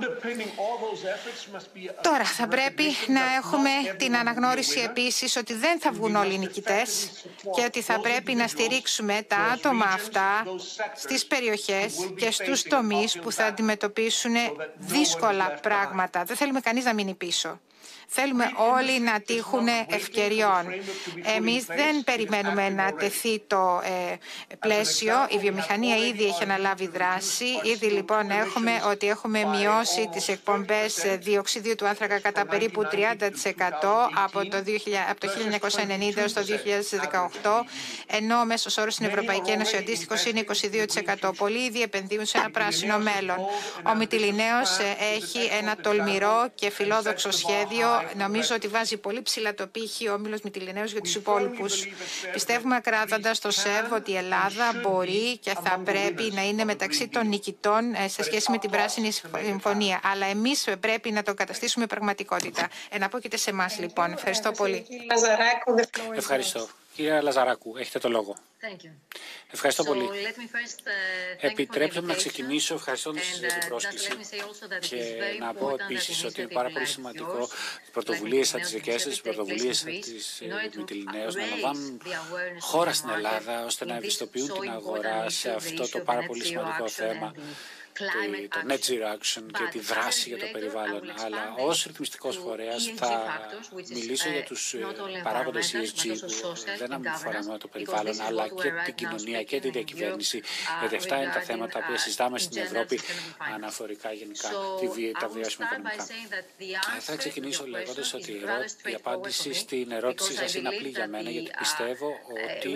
Τώρα, θα πρέπει να έχουμε την αναγνώριση επίσης ότι δεν θα βγουν όλοι οι νικητές και ότι θα πρέπει να στηρίξουμε τα άτομα αυτά στις περιοχές και στους τομείς που θα αντιμετωπίσουν δύσκολα πράγματα. Δεν θέλουμε κανείς να μείνει πίσω. Θέλουμε όλοι να τύχουν ευκαιριών. Εμείς δεν περιμένουμε να τεθεί το ε, πλαίσιο. Η βιομηχανία ήδη έχει αναλάβει δράση. Ήδη λοιπόν έχουμε ότι έχουμε μειώσει τις εκπομπές διοξιδίου του άνθρακα κατά περίπου τριάντα τοις εκατό από το, από το χίλια εννιακόσια ενενήντα έως το δύο χιλιάδες δεκαοκτώ, ενώ ο μέσος όρος στην Ευρωπαϊκή Ένωση αντίστοιχος είναι είκοσι δύο τοις εκατό. Πολλοί ήδη επενδύουν σε ένα πράσινο μέλλον. Ο Μυτιληναίος έχει ένα τολμηρό και φιλόδοξο σχέδιο. Νομίζω ότι βάζει πολύ ψηλά το πύχη ο Όμιλος Μυτιληναίος για τους υπόλοιπους. Πιστεύουμε ακράδαντα στο ΣΕΒ ότι η Ελλάδα μπορεί και θα πρέπει να είναι μεταξύ των νικητών σε σχέση με την Πράσινη Συμφωνία. Αλλά εμείς πρέπει να το καταστήσουμε πραγματικότητα. Εναπόκειται σε εμάς λοιπόν. Ευχαριστώ πολύ. Ευχαριστώ. Κυρία Λαζαράκου, έχετε το λόγο. Ευχαριστώ So, πολύ. First, uh, Επιτρέψτε μου να ξεκινήσω ευχαριστώντας σας για την πρόσκληση και να πω επίσης ότι είναι πάρα πολύ σημαντικό οι πρωτοβουλίες σαν τις δικές σας, οι πρωτοβουλίες σαν τις Μυτιληναίος να λαμβάνουν χώρα στην Ελλάδα ώστε να ευαισθητοποιούν την αγορά σε αυτό το πάρα πολύ σημαντικό θέμα το Net Zero Action και τη δράση για το περιβάλλον, αλλά ως ρυθμιστικός φορέας θα μιλήσω για τους παράγοντες ι ες τζι που δεν αφορά μόνο το περιβάλλον, αλλά και την κοινωνία και τη διακυβέρνηση, γιατί αυτά είναι τα θέματα που συζητάμε στην Ευρώπη αναφορικά γενικά τα βιώσιμα οικονομικά. Θα ξεκινήσω λέγοντας ότι η απάντηση στην ερώτηση σας είναι απλή για μένα, γιατί πιστεύω ότι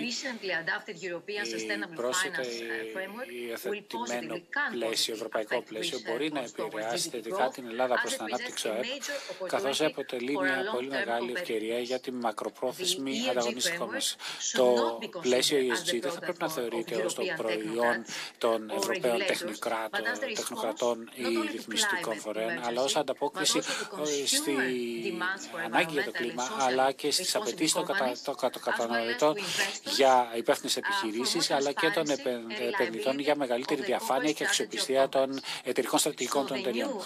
η πρόσθετα υιοθετημένο πλαίσιο, ευρωπαϊκό πλαίσιο, μπορεί να επηρεάσει θετικά την Ελλάδα προς την ανάπτυξη ΟΕΠ, καθώς αποτελεί μια πολύ μεγάλη ευκαιρία για τη μακροπρόθεσμη ανταγωνιστικότητα μας. Το πλαίσιο ι ες τζι δεν θα πρέπει να θεωρείται ως το προϊόν των Ευρωπαίων τεχνοκρατών ή ρυθμιστικών φορέων, αλλά ως ανταπόκριση στη ανάγκη για το κλίμα, αλλά και στις απαιτήσεις των καταναλωτών για υπεύθυνες επιχειρήσεις, αλλά και των επενδυτών για μεγαλύτερη διαφάνεια και αξιοπιστία των εταιρικών στρατηγικών των εταιριών.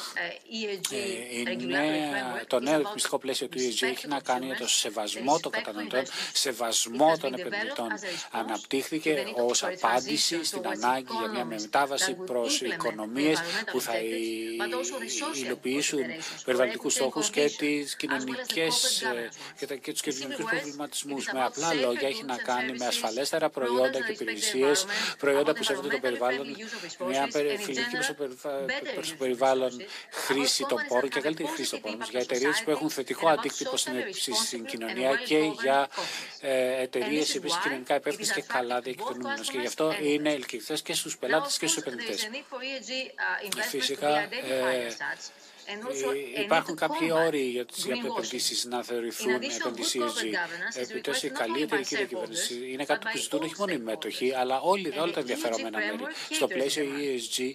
Το νέο ρυθμιστικό πλαίσιο του ι ες τζι έχει να κάνει για το σεβασμό των καταναλωτών, σεβασμό των επενδυτών. Αναπτύχθηκε ως απάντηση στην ανάγκη για μια μετάβαση προς οικονομίες που θα υλοποιήσουν περιβαλλοντικούς στόχους και τις κοινωνικές και τους κοινωνικούς προβληματισμούς. Με απλά λόγια, έχει να κάνει με ασφαλέστερα προϊόντα και υπηρεσίες, προϊόντα που σέβονται το περιβάλλον, μια φιλική προς το περιβάλλον χρήση των πόρων και καλύτερη χρήση των πόρων για εταιρείες που έχουν θετικό αντίκτυπο στην κοινωνία και για εταιρείες οι οποίες κοινωνικά υπεύθυνες και καλά διακυβερνούμενες. Και γι' αυτό είναι ελκυστικές και στους πελάτες και στους επενδυτές. Φυσικά, υπάρχουν κάποιοι όροι για τις επενδύσεις να θεωρηθούν επενδύσεις ι ες τζι. Επιτέλους, η καλή εταιρική διακυβέρνηση είναι κάτι που ζητούν όχι μόνο οι μέτοχοι, αλλά όλοι, όλα τα ενδιαφερόμενα μέρη. Στο πλαίσιο ι ες τζι,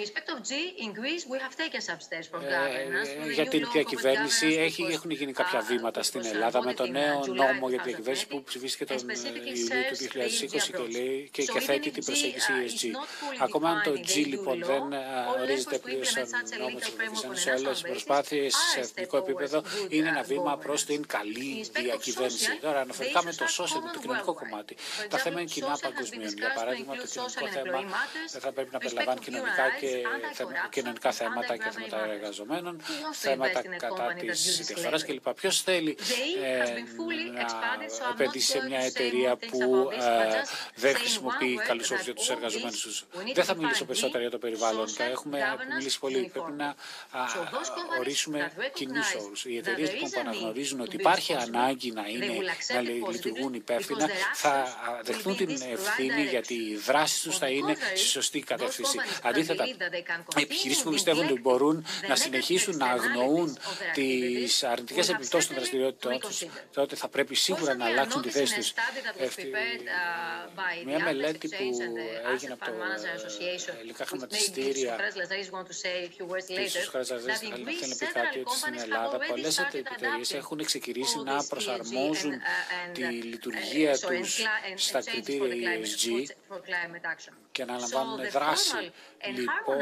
ε, για την διακυβέρνηση έχει, έχουν γίνει κάποια βήματα στην Ελλάδα με το νέο νόμο για τη διακυβέρνηση που ψηφίστηκε τον Ιουνίο του δύο χιλιάδες είκοσι και, λέει, και, και θέτει την προσέγγιση ι ες τζι. Ακόμα αν το G λοιπόν δεν ορίζεται πλήρως σαν νόμο της Ευρωπαϊκής Ένωσης, όλες οι προσπάθειες σε εθνικό επίπεδο είναι ένα βήμα προς την καλή διακυβέρνηση. Τώρα, αναφορικά με το social, το κοινωνικό κομμάτι, τα θέματα είναι κοινά παγκοσμίων. Για παράδειγμα, το κοινωνικό θέμα θα πρέπει να περιλαμβάνει κοινωνικά, και, κοινωνικά θέματα και θέματα εργαζομένων, θέματα κατά της διαφθοράς κλπ. Ποιος θέλει ε, να επενδύσει σε μια εταιρεία που ε, δεν χρησιμοποιεί καλούς όρους για τους εργαζομένους τους? Δεν θα μιλήσω περισσότερα για το περιβάλλον. Έχουμε μιλήσει πολύ. Πρέπει να ορίσουμε κοινούς όρους. Οι εταιρείες λοιπόν που αναγνωρίζουν ότι υπάρχει ανάγκη να, είναι, να λειτουργούν υπεύθυνα θα δεχτούν την ευθύνη, γιατί οι δράσεις τους θα είναι στη σωστή κατεύθυνση. Αντίθετα, οι επιχειρήσεις που πιστεύουν ότι μπορούν να συνεχίσουν να αγνοούν τις αρνητικές επιπτώσεις των δραστηριότητων τους, τότε θα πρέπει σίγουρα να αλλάξουν τη θέση τους. Μια μελέτη που έγινε από το ελληνικά χρηματιστήρια θέλει να πει κάτι ότι στην Ελλάδα πολλές εταιρείες έχουν ξεκινήσει να προσαρμόζουν τη λειτουργία τους στα κριτήρια ι ες τζι και να λαμβάνουν δράση. Λοιπόν,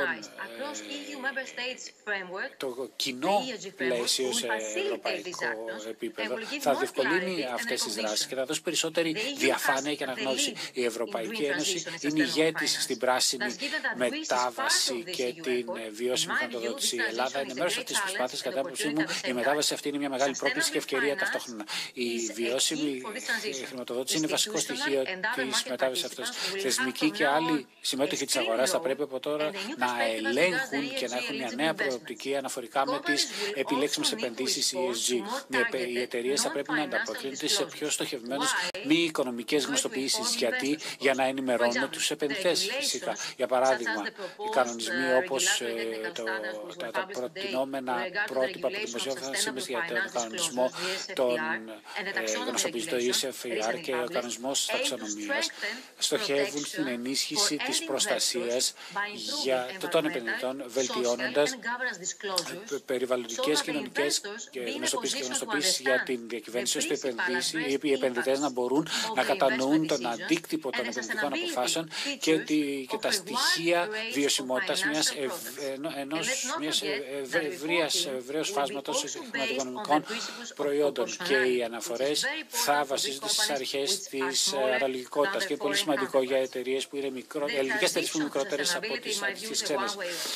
το κοινό πλαίσιο σε ευρωπαϊκό επίπεδο θα διευκολύνει αυτές τις δράσεις και θα δώσει περισσότερη διαφάνεια και αναγνώριση. Η Ευρωπαϊκή Ένωση είναι ηγέτης στην πράσινη μετάβαση και την βιώσιμη χρηματοδότηση. Η Ελλάδα είναι μέρος αυτής της προσπάθειας. Κατά άποψή μου, η μετάβαση αυτή είναι μια μεγάλη πρόκληση και ευκαιρία ταυτόχρονα. Η βιώσιμη χρηματοδότηση είναι βασικό στοιχείο της μετάβασης αυτής. Θεσμικοί και άλλοι συμμέτοχοι της αγοράς θα πρέπει από τώρα να ελέγχουν και να έχουν μια νέα προοπτική αναφορικά με τις επιλέξιμες επενδύσεις ι ες τζι. Οι εταιρείες θα πρέπει να ανταποκρίνονται σε πιο στοχευμένες μη οικονομικές γνωστοποιήσεις. Γιατί? Για να ενημερώνουν τους επενδυτές, φυσικά. Για παράδειγμα, οι κανονισμοί όπως ε, το, τα, τα προτινόμενα πρότυπα που δημοσιεύθηκαν σήμερα για τον κανονισμό των ε, γνωστοποιητών ι εφ ι αρ και ο κανονισμός ταξονομίας στοχεύουν στην ενίσχυση της προστασίας για των επενδυτών, βελτιώνοντας περιβαλλοντικές, κοινωνικές και γνωστοποιήσεις και γνωστοποιήσεις για την διακυβέρνηση, ώστε οι επενδυτές να μπορούν να κατανοούν τον αντίκτυπο των επενδυτικών αποφάσεων και, τη, και τα στοιχεία βιωσιμότητας μιας, ευ, ενός, μιας ευρέως φάσματος χρηματοοικονομικών προϊόντων και οι αναφορές θα βασίζονται στις αρχές της αναλογικότητας και είναι πολύ σημαντικό για εταιρείες που είναι μικρό, ελληνικές εταιρείες που είναι μικρότερες από τις αντίστοιχες ξένες.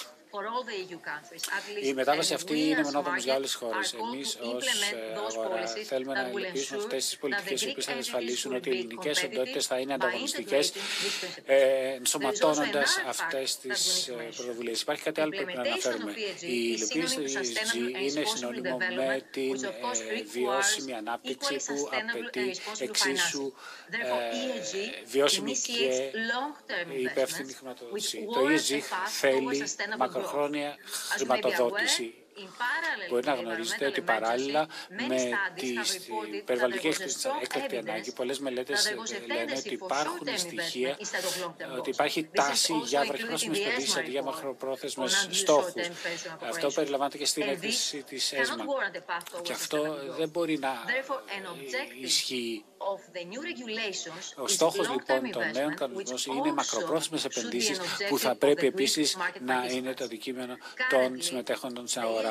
Η μετάβαση αυτή είναι μονόδομος για όλες τις χώρες. Εμείς ως αγορά θέλουμε να υλοποιήσουμε αυτές τις πολιτικές οι οποίες θα διασφαλίσουν ότι οι ελληνικές οντότητες θα είναι ανταγωνιστικές, ενσωματώνοντας αυτές τις πρωτοβουλίες. Υπάρχει κάτι άλλο που πρέπει να αναφέρουμε. Η υλοποίηση του ι ες τζι είναι συνώνυμο με την βιώσιμη ανάπτυξη που απαιτεί εξίσου βιώσιμη και υπεύθυνη χρηματοδότηση. Το ι ες τζι θέλει μακροχρόνια χρηματοδότηση. Μπορεί να γνωρίζετε ότι παράλληλα με την περιβαλλοντική έκτακτη ανάγκη, πολλές μελέτες λένε ότι υπάρχουν στοιχεία, ότι υπάρχει τάση για βραχυπρόθεσμες επενδύσεις αντί για μακροπρόθεσμες στόχους. Αυτό περιλαμβάνεται και στην έκθεση της ΕΣΜΑ. Και αυτό δεν μπορεί να ισχύει. Ο στόχος λοιπόν των νέων κανονισμών είναι μακροπρόθεσμες επενδύσεις που θα πρέπει επίσης να είναι το αντικείμενο των συμμετέχοντων στην αγορά.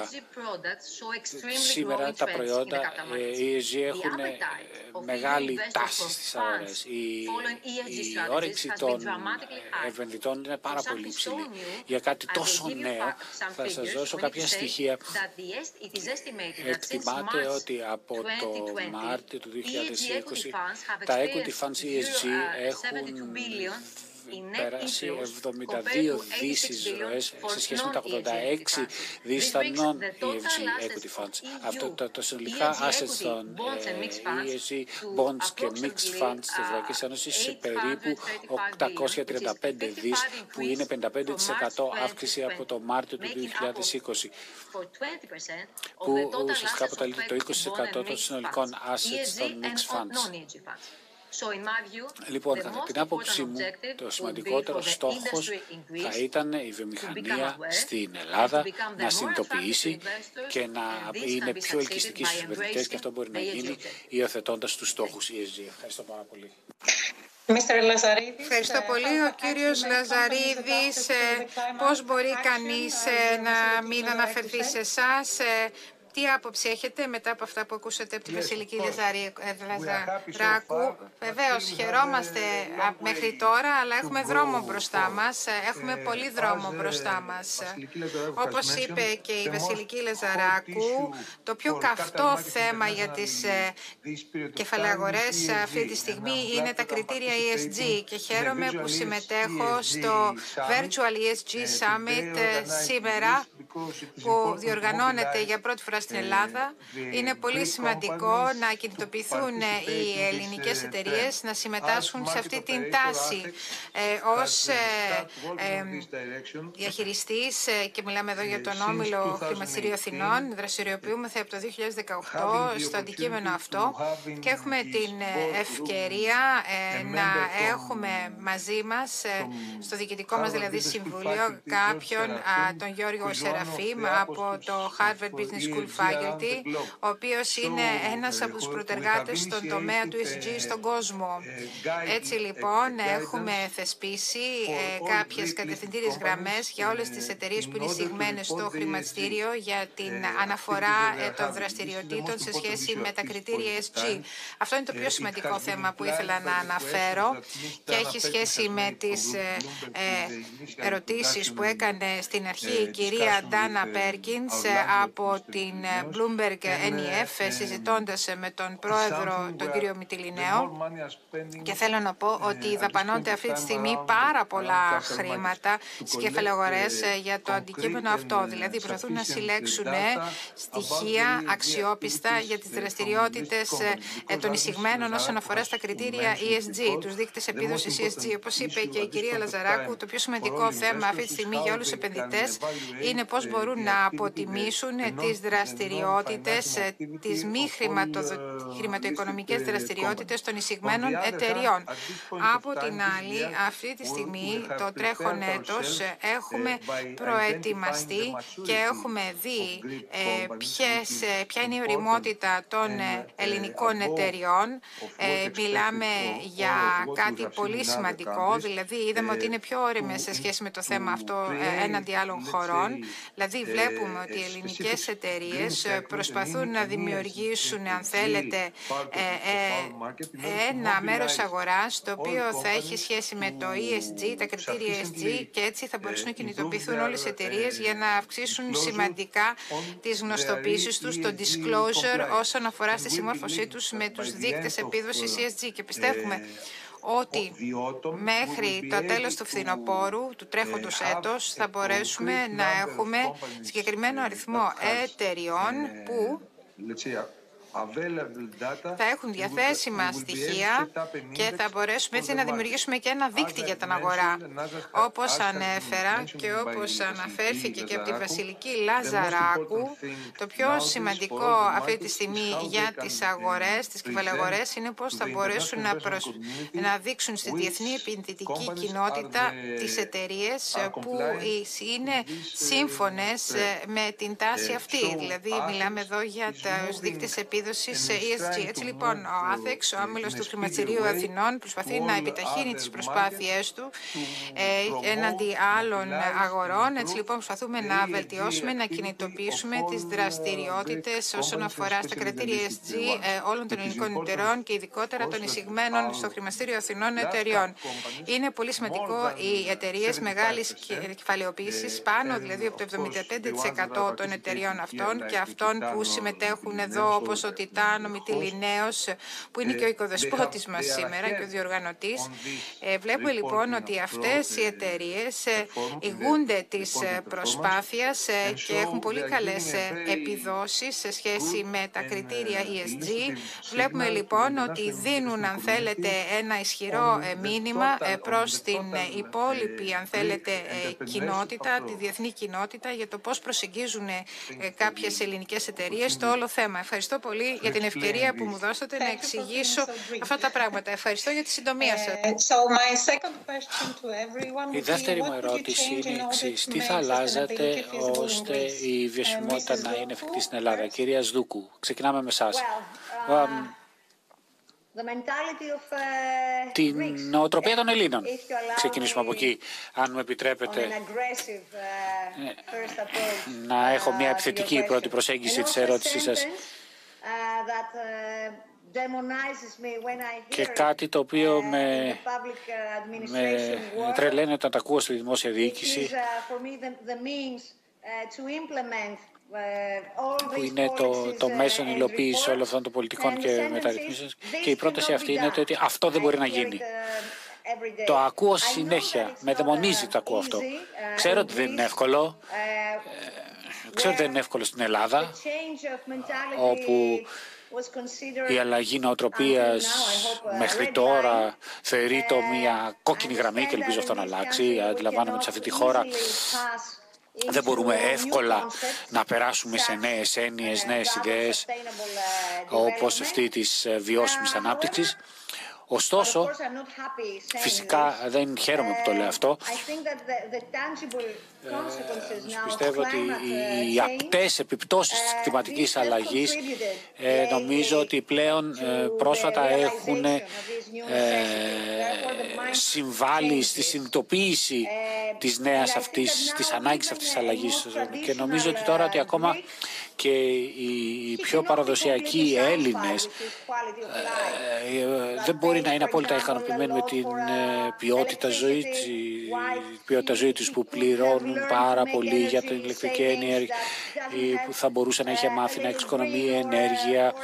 Σήμερα τα προϊόντα ι ες τζι έχουν μεγάλη τάση στις αγορές. Η, η όρεξη των επενδυτών είναι πάρα πολύ υψηλή. Για κάτι τόσο νέο θα σας δώσω κάποια στοιχεία. Εκτιμάται ότι από το Μάρτιο του δύο χιλιάδες είκοσι τα equity funds ι ες τζι έχουν πέρασε εβδομήντα δύο δις ροές σε σχέση με τα ογδόντα έξι δις στα non-ι ες τζι equity funds. Αυτό το, το συνολικά assets των ε, ι ες τζι bonds και mixed funds της Ευρωπαϊκής Ένωσης σε περίπου οκτακόσια τριάντα πέντε δις, που είναι πενήντα πέντε τοις εκατό αύξηση από το Μάρτιο του δύο χιλιάδες είκοσι, που ουσιαστικά αποτελεί το είκοσι τοις εκατό των συνολικών assets των mixed funds. Λοιπόν, κατά την άποψή μου, το σημαντικότερο στόχος θα ήταν η βιομηχανία στην Ελλάδα να συνειδητοποιήσει και να είναι πιο ελκυστική στους επενδυτές, και αυτό μπορεί να γίνει υιοθετώντας τους στόχους ι ες τζι. Ευχαριστώ πάρα πολύ. Ευχαριστώ πολύ. Ο κύριος Λαζαρίδης, πώς μπορεί κανείς να μην αναφερθεί σε εσάς? Τι άποψη έχετε μετά από αυτά που ακούσατε από τη Βασιλική Λαζαράκου? Βεβαίως, χαιρόμαστε μέχρι τώρα, αλλά έχουμε δρόμο μπροστά μας. Έχουμε πολύ δρόμο μπροστά μας. Όπως είπε και η Βασιλική Λαζαράκου, το πιο καυτό θέμα για τις κεφαλαιαγορές αυτή τη στιγμή είναι τα κριτήρια ι ες τζι, και χαίρομαι που συμμετέχω στο Virtual ι ες τζι Summit σήμερα, που διοργανώνεται για πρώτη φορά στην Ελλάδα. Είναι πολύ σημαντικό να κινητοποιηθούν οι ελληνικές εταιρείες να συμμετάσχουν σε αυτή την τάση. Ε, ως ε, ε, διαχειριστής, ε, και μιλάμε εδώ για τον Όμιλο Χρηματιστηρίου Αθηνών, δραστηριοποιούμεθα από το δύο χιλιάδες δεκαοκτώ στο αντικείμενο αυτό και έχουμε την ευκαιρία ε, να έχουμε μαζί μας, ε, στο διοικητικό μας δηλαδή συμβούλιο, κάποιον, α, τον Γιώργο Σεραφείμ από το Harvard Business School Faculty, ο οποίος είναι ένας από τους πρωτεργάτες στον τομέα του ι ες τζι στον κόσμο. Έτσι λοιπόν έχουμε θεσπίσει ε, κάποιες κατευθυντήριες γραμμές για όλες τις εταιρείες που είναι εισηγμένες στο χρηματιστήριο για την αναφορά ε, των δραστηριοτήτων σε σχέση με τα κριτήρια ι ες τζι. Αυτό είναι το πιο σημαντικό θέμα που ήθελα να αναφέρω και έχει σχέση με τις ε, ε, ερωτήσεις που έκανε στην αρχή η κυρία Ντάνα Πέρκινς από την Bloomberg εν ι εφ, συζητώντας με τον πρόεδρο, τον κύριο Μητυλινέο, και θέλω να πω ότι δαπανώνται αυτή τη στιγμή πάρα πολλά χρήματα στις κεφαλαιογορές για το αντικείμενο αυτό. Δηλαδή, προσπαθούν να συλλέξουν στοιχεία αξιόπιστα για τις δραστηριότητες των εισηγμένων όσον αφορά στα κριτήρια ι ες τζι, τους δείκτες επίδοσης ι ες τζι. Όπως είπε και η κυρία Λαζαράκου, το πιο σημαντικό θέμα αυτή τη στιγμή για όλους τους επενδυτές είναι πώς μπορούν να αποτιμήσουν τις δραστηριότητες, τις μη χρηματοοικονομικές δραστηριότητες των εισηγμένων εταιριών. Από την άλλη, αυτή τη στιγμή, το τρέχον έτος, έχουμε προετοιμαστεί και έχουμε δει ε, ποιες, ποια είναι η οριμότητα των ελληνικών εταιριών. Ε, μιλάμε για κάτι πολύ σημαντικό, δηλαδή είδαμε ότι είναι πιο όριμες σε σχέση με το θέμα αυτό ε, έναντι άλλων χωρών. Δηλαδή βλέπουμε ότι οι ελληνικές εταιρείες προσπαθούν να δημιουργήσουν, αν θέλετε, ένα μέρος αγοράς το οποίο θα έχει σχέση με το ι ες τζι, τα κριτήρια ι ες τζι, και έτσι θα μπορέσουν να κινητοποιηθούν όλες οι εταιρείες για να αυξήσουν σημαντικά τις γνωστοποίησεις τους, το disclosure όσον αφορά στη συμμόρφωσή τους με τους δείκτες επίδοσης ι ες τζι. Και πιστεύουμε ότι μέχρι το τέλος του φθινοπόρου, του τρέχοντος έτος, θα μπορέσουμε να έχουμε συγκεκριμένο αριθμό εταιριών που θα έχουν διαθέσιμα στοιχεία και θα μπορέσουμε έτσι να δημιουργήσουμε και ένα δίκτυο για την αγορά. Όπως ανέφερα και όπως αναφέρθηκε και από τη Βασιλική Λαζαράκου, το πιο σημαντικό αυτή τη στιγμή για τις αγορές, τις κεφαλαιαγορές, είναι πώς θα μπορέσουν να, προσ... να δείξουν στη διεθνή επενδυτική κοινότητα τις εταιρείες που είναι σύμφωνες με την τάση αυτή. Δηλαδή, μιλάμε εδώ για τους δείκτες επίδοσης σε ι ες τζι. Έτσι λοιπόν, ο άθεξ, ο άμυλος του Χρηματιστηρίου Αθηνών, προσπαθεί να επιταχύνει τις προσπάθειές του ε, έναντι άλλων αγορών. Έτσι λοιπόν, προσπαθούμε να βελτιώσουμε, να κινητοποιήσουμε τις δραστηριότητες όσον αφορά στα κριτήρια ι ες τζι ε, όλων των ελληνικών εταιρεών και ειδικότερα των εισηγμένων στο Χρηματιστήριο Αθηνών εταιριών. Είναι πολύ σημαντικό οι εταιρείες μεγάλης κεφαλαιοποίησης, πάνω δηλαδή από το εβδομήντα πέντε τοις εκατό των εταιριών αυτών και αυτών που συμμετέχουν εδώ, όπως ο Τιτάνο Μυτιληναίος, που είναι και ο οικοδεσπότης μας σήμερα και ο διοργανωτής. Ε, βλέπουμε λοιπόν ότι αυτές οι εταιρείες ε, ηγούνται της προσπάθειας ε, και έχουν πολύ καλές ε, επιδόσεις σε σχέση με τα κριτήρια ι ες τζι. Βλέπουμε λοιπόν ότι δίνουν, αν θέλετε, ένα ισχυρό ε, μήνυμα ε, προς την ε, υπόλοιπη, αν θέλετε, ε, κοινότητα, τη διεθνή κοινότητα, για το πώς προσεγγίζουν ε, κάποιες ελληνικές εταιρείες στο όλο θέμα. Ευχαριστώ πολύ για την ευκαιρία που μου δώσατε να εξηγήσω αυτά τα πράγματα. Ευχαριστώ για τη συντομία σας. Η δεύτερη μου ερώτηση είναι η εξής. Τι θα αλλάζατε ώστε η βιωσιμότητα να είναι εφικτή στην Ελλάδα? Κυρία Σδούκου, ξεκινάμε με εσάς. Την νοοτροπία των Ελλήνων. Ξεκινήσουμε από εκεί, αν μου επιτρέπετε να έχω μια επιθετική πρώτη προσέγγιση της ερώτησής σας. Και κάτι το οποίο με, με τρελαίνει όταν τα ακούω στη δημόσια διοίκηση, που είναι το, το μέσον υλοποίηση όλων αυτών των πολιτικών και μεταρρυθμίσεων, και η πρόταση αυτή είναι ότι αυτό δεν μπορεί να γίνει. Το ακούω συνέχεια, με δαιμονίζει το ακούω αυτό. Ξέρω ότι δεν είναι εύκολο, ξέρω ότι δεν είναι εύκολο στην Ελλάδα, όπου η αλλαγή νοοτροπίας μέχρι τώρα θεωρείται μια κόκκινη γραμμή και ελπίζω αυτό να αλλάξει. Αντιλαμβάνομαι ότι σε αυτή τη χώρα δεν μπορούμε εύκολα να περάσουμε σε νέες έννοιες, νέες ιδέες, όπως αυτή της βιώσιμης ανάπτυξης. Ωστόσο, φυσικά δεν χαίρομαι που το λέω αυτό. Ε, πιστεύω ότι οι απτές επιπτώσεις της κλιματικής αλλαγής ε, νομίζω ότι πλέον ε, πρόσφατα έχουν ε, συμβάλει στη συνειδητοποίηση της νέας αυτής, της ανάγκης αυτής της αλλαγής. Και νομίζω ότι τώρα ότι ακόμα και οι πιο παραδοσιακοί Έλληνες ε, δεν μπορεί να είναι απόλυτα ικανοποιημένοι με την ποιότητα ζωή, τη ποιότητα ζωή τους, που πληρώνουν πάρα πολύ για την ηλεκτρική ενέργεια, που θα μπορούσε να είχε μάθει να εξοικονομεί ενέργεια,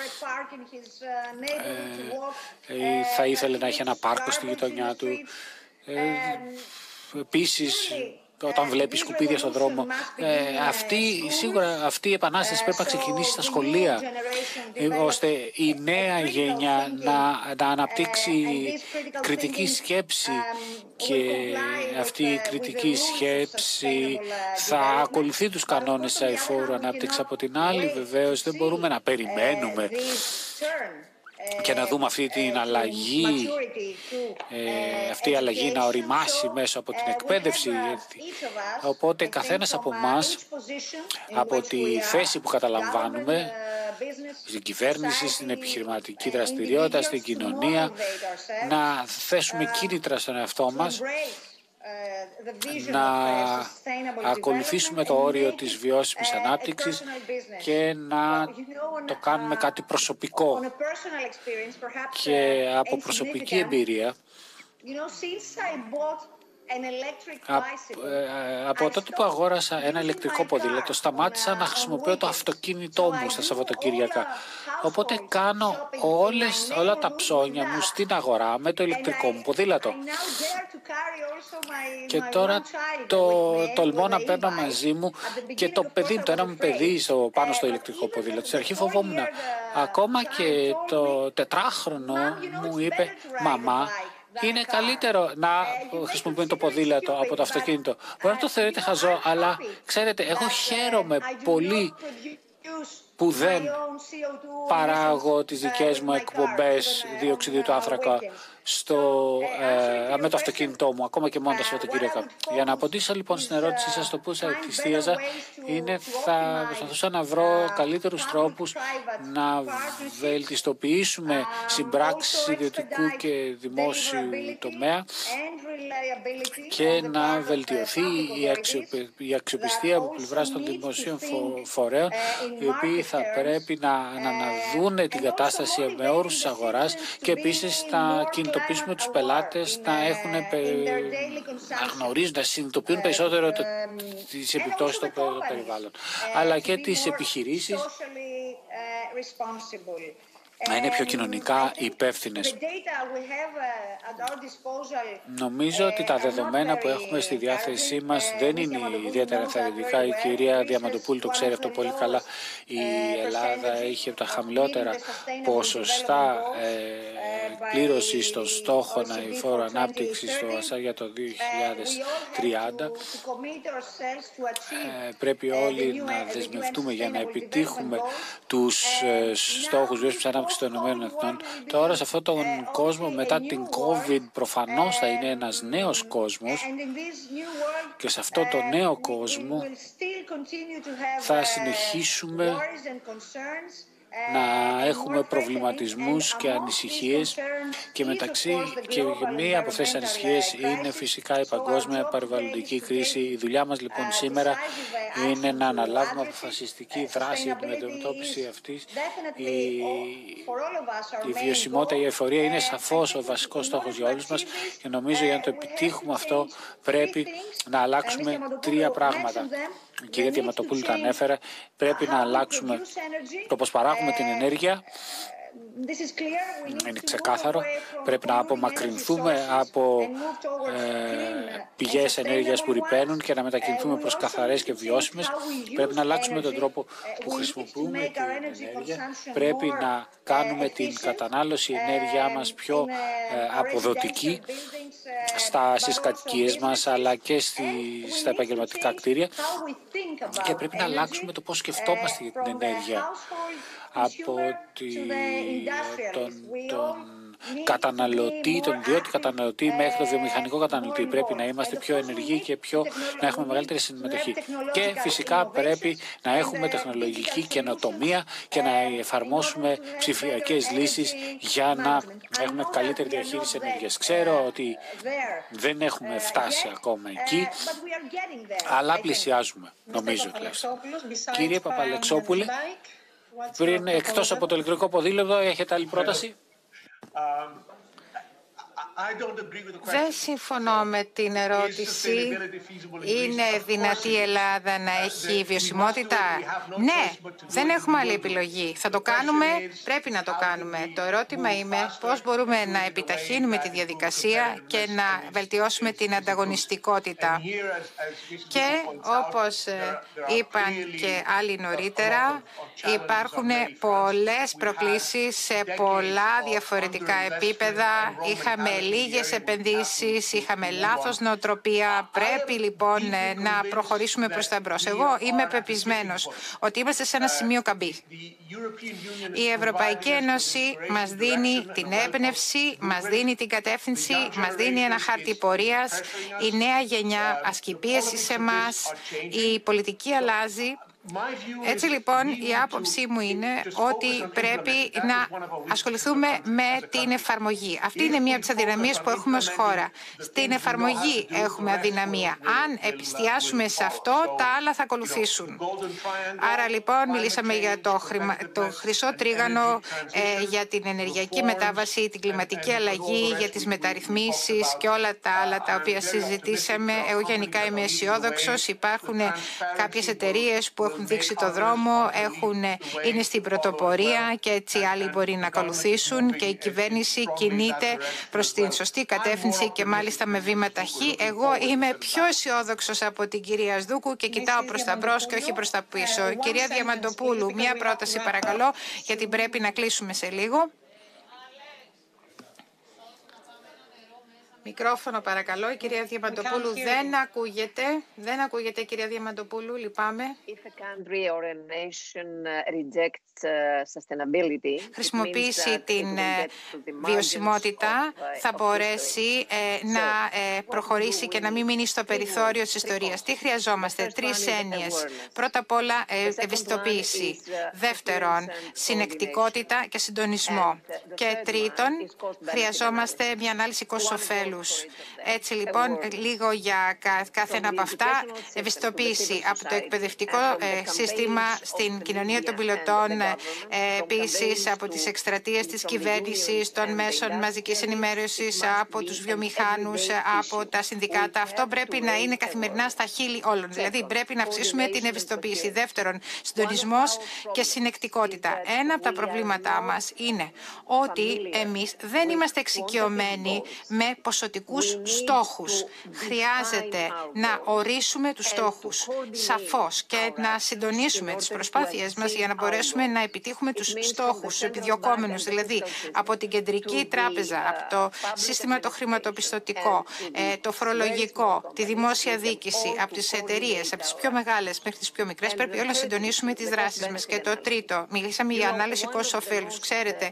ε, θα ήθελε να έχει ένα πάρκο στη γειτονιά του. Ε, επίσης, όταν βλέπει σκουπίδια στον δρόμο, ε, αυτή, σίγουρα αυτή η επανάσταση πρέπει να ξεκινήσει στα σχολεία, ε, ώστε η νέα γενιά να, να αναπτύξει κριτική σκέψη, και αυτή η κριτική σκέψη θα ακολουθεί τους κανόνες αειφόρου ανάπτυξη. Από την άλλη, βεβαίως, δεν μπορούμε να περιμένουμε και να δούμε αυτή την αλλαγή, ε, αυτή η αλλαγή να οριμάσει μέσω από την εκπαίδευση. Οπότε καθένας από εμάς, από τη θέση που καταλαμβάνουμε στην κυβέρνηση, στην επιχειρηματική δραστηριότητα, στην κοινωνία, να θέσουμε κίνητρα στον εαυτό μας να ακολουθήσουμε το όριο της βιώσιμης ανάπτυξης και να το κάνουμε κάτι προσωπικό. Και από προσωπική εμπειρία, από τότε που αγόρασα ένα ηλεκτρικό ποδήλατο, σταμάτησα να χρησιμοποιώ το αυτοκίνητό μου στα Σαββατοκύριακα. Οπότε κάνω όλες, όλα τα ψώνια μου στην αγορά με το ηλεκτρικό μου ποδήλατο. Και τώρα το τολμώ να παίρνω μαζί μου και το παιδί, το ένα μου παιδί στο, πάνω στο ηλεκτρικό ποδήλατο. Στην αρχή φοβόμουν. Ακόμα και το τετράχρονο μου είπε, «Μαμά, είναι καλύτερο να χρησιμοποιούμε το ποδήλατο από το αυτοκίνητο». Μπορεί να το θεωρείτε χαζό, αλλά ξέρετε, εγώ χαίρομαι πολύ που δεν παράγω τις δικές μου εκπομπές διοξιδίου του άνθρακα στο, ε, με το αυτοκίνητό μου, ακόμα και μόνο τα Σαββατοκύριακα. Για να απαντήσω λοιπόν στην ερώτησή σας, το που σας εστίαζα είναι θα προσπαθούσα να βρω καλύτερους τρόπους να βελτιστοποιήσουμε συμπράξεις ιδιωτικού και δημόσιου τομέα και να βελτιωθεί η, αξιοπι... η αξιοπιστία από πλευράς των δημοσίων φορέων, οι οποίοι θα πρέπει να αναδούνε την κατάσταση με όρους της αγοράς και επίσης να κινητοποιήσουν συνειδητοποιήσουμε τους πελάτες να έχουν, να γνωρίζουν, να συνειδητοποιούν περισσότερο το, τις επιπτώσεις στο περιβάλλον, αλλά και τις επιχειρήσεις να είναι πιο κοινωνικά υπεύθυνες. Νομίζω ότι τα δεδομένα που έχουμε στη διάθεσή μας δεν είναι ιδιαίτερα ενθαρρυντικά. Η κυρία Διαμαντοπούλου το ξέρει αυτό πολύ καλά. Η Ελλάδα έχει από τα χαμηλότερα ποσοστά πλήρωση των στόχων αηφόρου ανάπτυξη στο ΟΑΣΑ για το δύο χιλιάδες τριάντα. Πρέπει όλοι να δεσμευτούμε για να επιτύχουμε τους στόχους βιώσιμης ανάπτυξης των ΗΠΑ. Τώρα σε αυτόν τον κόσμο μετά την COVID προφανώς θα είναι ένας νέος κόσμος και σε αυτό το νέο κόσμο θα συνεχίσουμε να έχουμε προβληματισμούς και ανησυχίες και μεταξύ και μία από αυτές τις ανησυχίες είναι φυσικά η παγκόσμια περιβαλλοντική κρίση. Η δουλειά μας λοιπόν σήμερα είναι να αναλάβουμε αποφασιστική δράση για την αντιμετώπιση αυτής. Η, η βιωσιμότητα, η εφορία είναι σαφώς ο βασικός στόχος για όλους μας και νομίζω για να το επιτύχουμε αυτό πρέπει να αλλάξουμε τρία πράγματα. Η κυρία Διαματοπούλου τα ανέφερε, πρέπει να αλλάξουμε το πώς παράγουμε την ενέργεια. Είναι ξεκάθαρο. Πρέπει να απομακρυνθούμε από ε, πηγές ενέργειας που ρυπαίνουν και να μετακινηθούμε προς καθαρές και βιώσιμες. Πρέπει να αλλάξουμε τον τρόπο που χρησιμοποιούμε την ενέργεια. Πρέπει να κάνουμε την κατανάλωση ενέργειά μας πιο ε, αποδοτική στα, στις κατοικίες μας αλλά και στη, στα επαγγελματικά κτίρια. Και πρέπει να αλλάξουμε το πώς σκεφτόμαστε για την ενέργεια. Από τη, τον, τον καταναλωτή, τον ιδιώτη καταναλωτή μέχρι τον βιομηχανικό καταναλωτή. Πρέπει να είμαστε πιο ενεργοί και πιο, να έχουμε μεγαλύτερη συμμετοχή. Και φυσικά πρέπει να έχουμε τεχνολογική καινοτομία και να εφαρμόσουμε ψηφιακές λύσεις για να έχουμε καλύτερη διαχείριση ενέργειας. Ξέρω ότι δεν έχουμε φτάσει ακόμα εκεί, αλλά πλησιάζουμε, νομίζω τουλάχιστον. Κύριε Παπαλεξόπουλε, πριν, εκτός από το ηλεκτρικό ποδήλατο, έχετε άλλη πρόταση? Δεν συμφωνώ με την ερώτηση. Είναι δυνατή η Ελλάδα να έχει βιωσιμότητα? Ναι, δεν έχουμε άλλη επιλογή. Θα το κάνουμε, πρέπει να το κάνουμε. Το ερώτημα είναι πώς μπορούμε να επιταχύνουμε τη διαδικασία και να βελτιώσουμε την ανταγωνιστικότητα. Και όπως είπαν και άλλοι νωρίτερα, υπάρχουν πολλές προκλήσεις σε πολλά διαφορετικά επίπεδα. Είχαμε λίγες επενδύσεις, είχαμε λάθος νοοτροπία. Πρέπει λοιπόν να προχωρήσουμε προς τα εμπρός. Εγώ είμαι πεπισμένος ότι είμαστε σε ένα σημείο καμπή. Η Ευρωπαϊκή Ένωση μας δίνει την έμπνευση, μας δίνει την κατεύθυνση, μας δίνει ένα χάρτη πορείας. Η νέα γενιά ασκεί πίεση σε εμάς, η πολιτική αλλάζει Έτσι λοιπόν η άποψή μου είναι ότι πρέπει να ασχοληθούμε με την εφαρμογή. Αυτή είναι μία από τις αδυναμίες που έχουμε ως χώρα. Στην εφαρμογή έχουμε αδυναμία. Αν επιστιάσουμε σε αυτό, τα άλλα θα ακολουθήσουν. Άρα λοιπόν μιλήσαμε για το, χρημα... το χρυσό τρίγωνο, ε, για την ενεργειακή μετάβαση, την κλιματική αλλαγή, για τις μεταρρυθμίσεις και όλα τα άλλα τα οποία συζητήσαμε. Εγώ γενικά είμαι αισιόδοξος. Υπάρχουν κάποιες εταιρείες που έχουν δείξει το δρόμο, έχουν, είναι στην πρωτοπορία και έτσι άλλοι μπορεί να ακολουθήσουν και η κυβέρνηση κινείται προς την σωστή κατεύθυνση και μάλιστα με βήμα ταχύ. Εγώ είμαι πιο αισιόδοξος από την κυρία Σδούκου και κοιτάω προς τα μπρος και όχι προς τα πίσω. Κυρία Διαμαντοπούλου, μία πρόταση παρακαλώ, γιατί πρέπει να κλείσουμε σε λίγο. Μικρόφωνο παρακαλώ. Η κυρία Διαμαντοπούλου δεν ακούγεται. Δεν ακούγεται, κυρία Διαμαντοπούλου. Λυπάμαι. Χρησιμοποιήσει την βιωσιμότητα θα μπορέσει να προχωρήσει και να μην μείνει στο περιθώριο της ιστορίας. Τι χρειαζόμαστε? Τρεις έννοιες. Πρώτα απ' όλα ευαισθητοποίηση. Δεύτερον, συνεκτικότητα και συντονισμό. Και τρίτον, χρειαζόμαστε μια ανάλυση κόστους-οφέλους. Έτσι λοιπόν, λίγο για κάθε ένα από αυτά, ευαισθητοποίηση από το εκπαιδευτικό σύστημα στην κοινωνία των πιλωτών, επίσης από τις εκστρατείες της κυβέρνησης, των μέσων μαζικής ενημέρωσης, από τους βιομηχάνους, από τα συνδικάτα. Αυτό πρέπει να είναι καθημερινά στα χείλη όλων. Δηλαδή πρέπει να αυξήσουμε την ευαισθητοποίηση. Δεύτερον, συντονισμός και συνεκτικότητα. Ένα από τα προβλήματά μας είναι ότι εμείς δεν είμαστε εξοικειωμένοι με ποσοτικούς στόχους. Χρειάζεται να ορίσουμε τους στόχους σαφώς και να συντονίσουμε τις προσπάθειές μας για να μπορέσουμε να επιτύχουμε τους στόχους, τους επιδιωκόμενους, δηλαδή από την κεντρική τράπεζα, από το σύστημα το χρηματοπιστωτικό, το φορολογικό, τη δημόσια διοίκηση, από τις εταιρείες, από τις πιο μεγάλες μέχρι τις πιο μικρές, πρέπει όλα να συντονίσουμε τις δράσεις μας. Και το τρίτο, μιλήσαμε για ανάλυση κόστους-οφέλους. Ξέρετε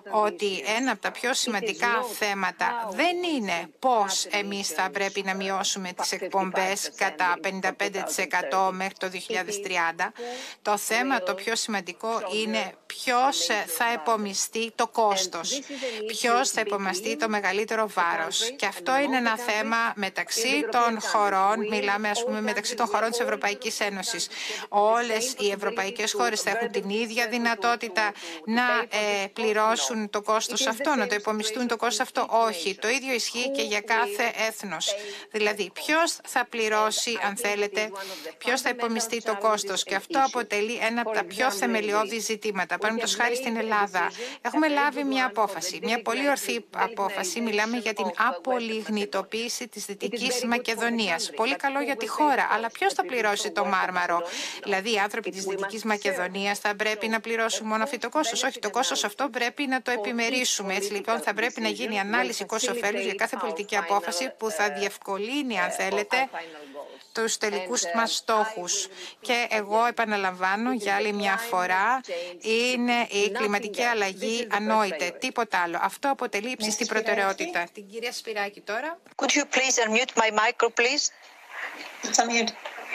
ότι ένα από τα πιο σημαντικά θέματα δεν είναι πώς εμείς θα πρέπει να μειώσουμε τις εκπομπές κατά πενήντα πέντε τοις εκατό μέχρι το δύο χιλιάδες τριάντα. Το θέμα το πιο σημαντικό είναι ποιος θα επομιστεί το κόστος, ποιος θα επομιστεί το μεγαλύτερο βάρος. Και αυτό είναι ένα θέμα μεταξύ των χωρών, μιλάμε ας πούμε μεταξύ των χωρών της Ευρωπαϊκής Ένωσης. Όλες οι ευρωπαϊκές χώρες θα έχουν την ίδια δυνατότητα να ε, πληρώσουν το κόστος αυτό, να το επομιστούν το κόστος αυτό. Όχι, το ίδιο ισχύει και για κάθε έθνος. Δηλαδή, ποιος θα πληρώσει, αν θέλετε, ποιος θα υπομειστεί το κόστος. Και αυτό αποτελεί ένα από τα πιο θεμελιώδη ζητήματα. Παραδείγματος χάρη στην Ελλάδα, έχουμε λάβει μια απόφαση, μια πολύ ορθή απόφαση. Μιλάμε για την απολιγνητοποίηση της Δυτικής Μακεδονίας. Πολύ καλό για τη χώρα, αλλά ποιος θα πληρώσει το μάρμαρο? Δηλαδή, οι άνθρωποι της Δυτικής Μακεδονίας θα πρέπει να πληρώσουν μόνο αυτό το κόστος? Όχι, το κόστος αυτό πρέπει να το επιμερίσουμε. Έτσι λοιπόν, θα πρέπει να γίνει ανάλυση κόστους-οφέλους για κάθε πολιτική απόφαση που θα διευκολύνει, αν θέλετε, τους τελικούς μας στόχους. Και εγώ επαναλαμβάνω για άλλη μια φορά, είναι η κλιματική αλλαγή ανόητε, τίποτα άλλο. Αυτό αποτελεί υψιστή προτεραιότητα. Την κυρία Σπυράκη τώρα. Could you please unmute my micro, please? It's unmute.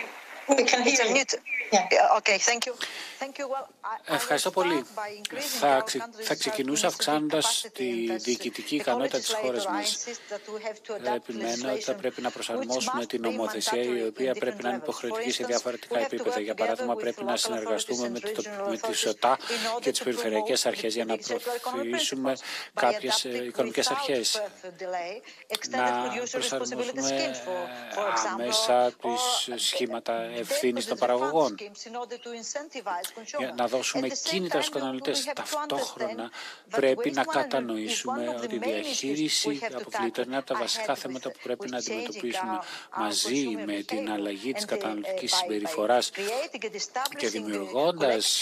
We can hear you. Yeah. Okay, thank you. Ευχαριστώ πολύ. Θα, ξε, θα ξεκινούσα αυξάνοντας τη διοικητική ικανότητα της χώρας μας. Επιμένω ότι θα πρέπει να προσαρμόσουμε την νομοθεσία, η οποία πρέπει να είναι υποχρεωτική σε διαφορετικά επίπεδα. Για παράδειγμα, πρέπει να συνεργαστούμε με, το, με τις ΟΤΑ και τις περιφερειακές αρχές για να προωθήσουμε κάποιες οικονομικές αρχές. Να προσαρμόσουμε άμεσα τις σχήματα ευθύνης των παραγωγών. Για να δώσουμε κίνητρα στους καταναλωτές. Ταυτόχρονα πρέπει να κατανοήσουμε ότι η διαχείριση αποβλήτων είναι από τα βασικά θέματα που πρέπει να αντιμετωπίσουμε μαζί με την αλλαγή της καταναλωτικής συμπεριφοράς και δημιουργώντας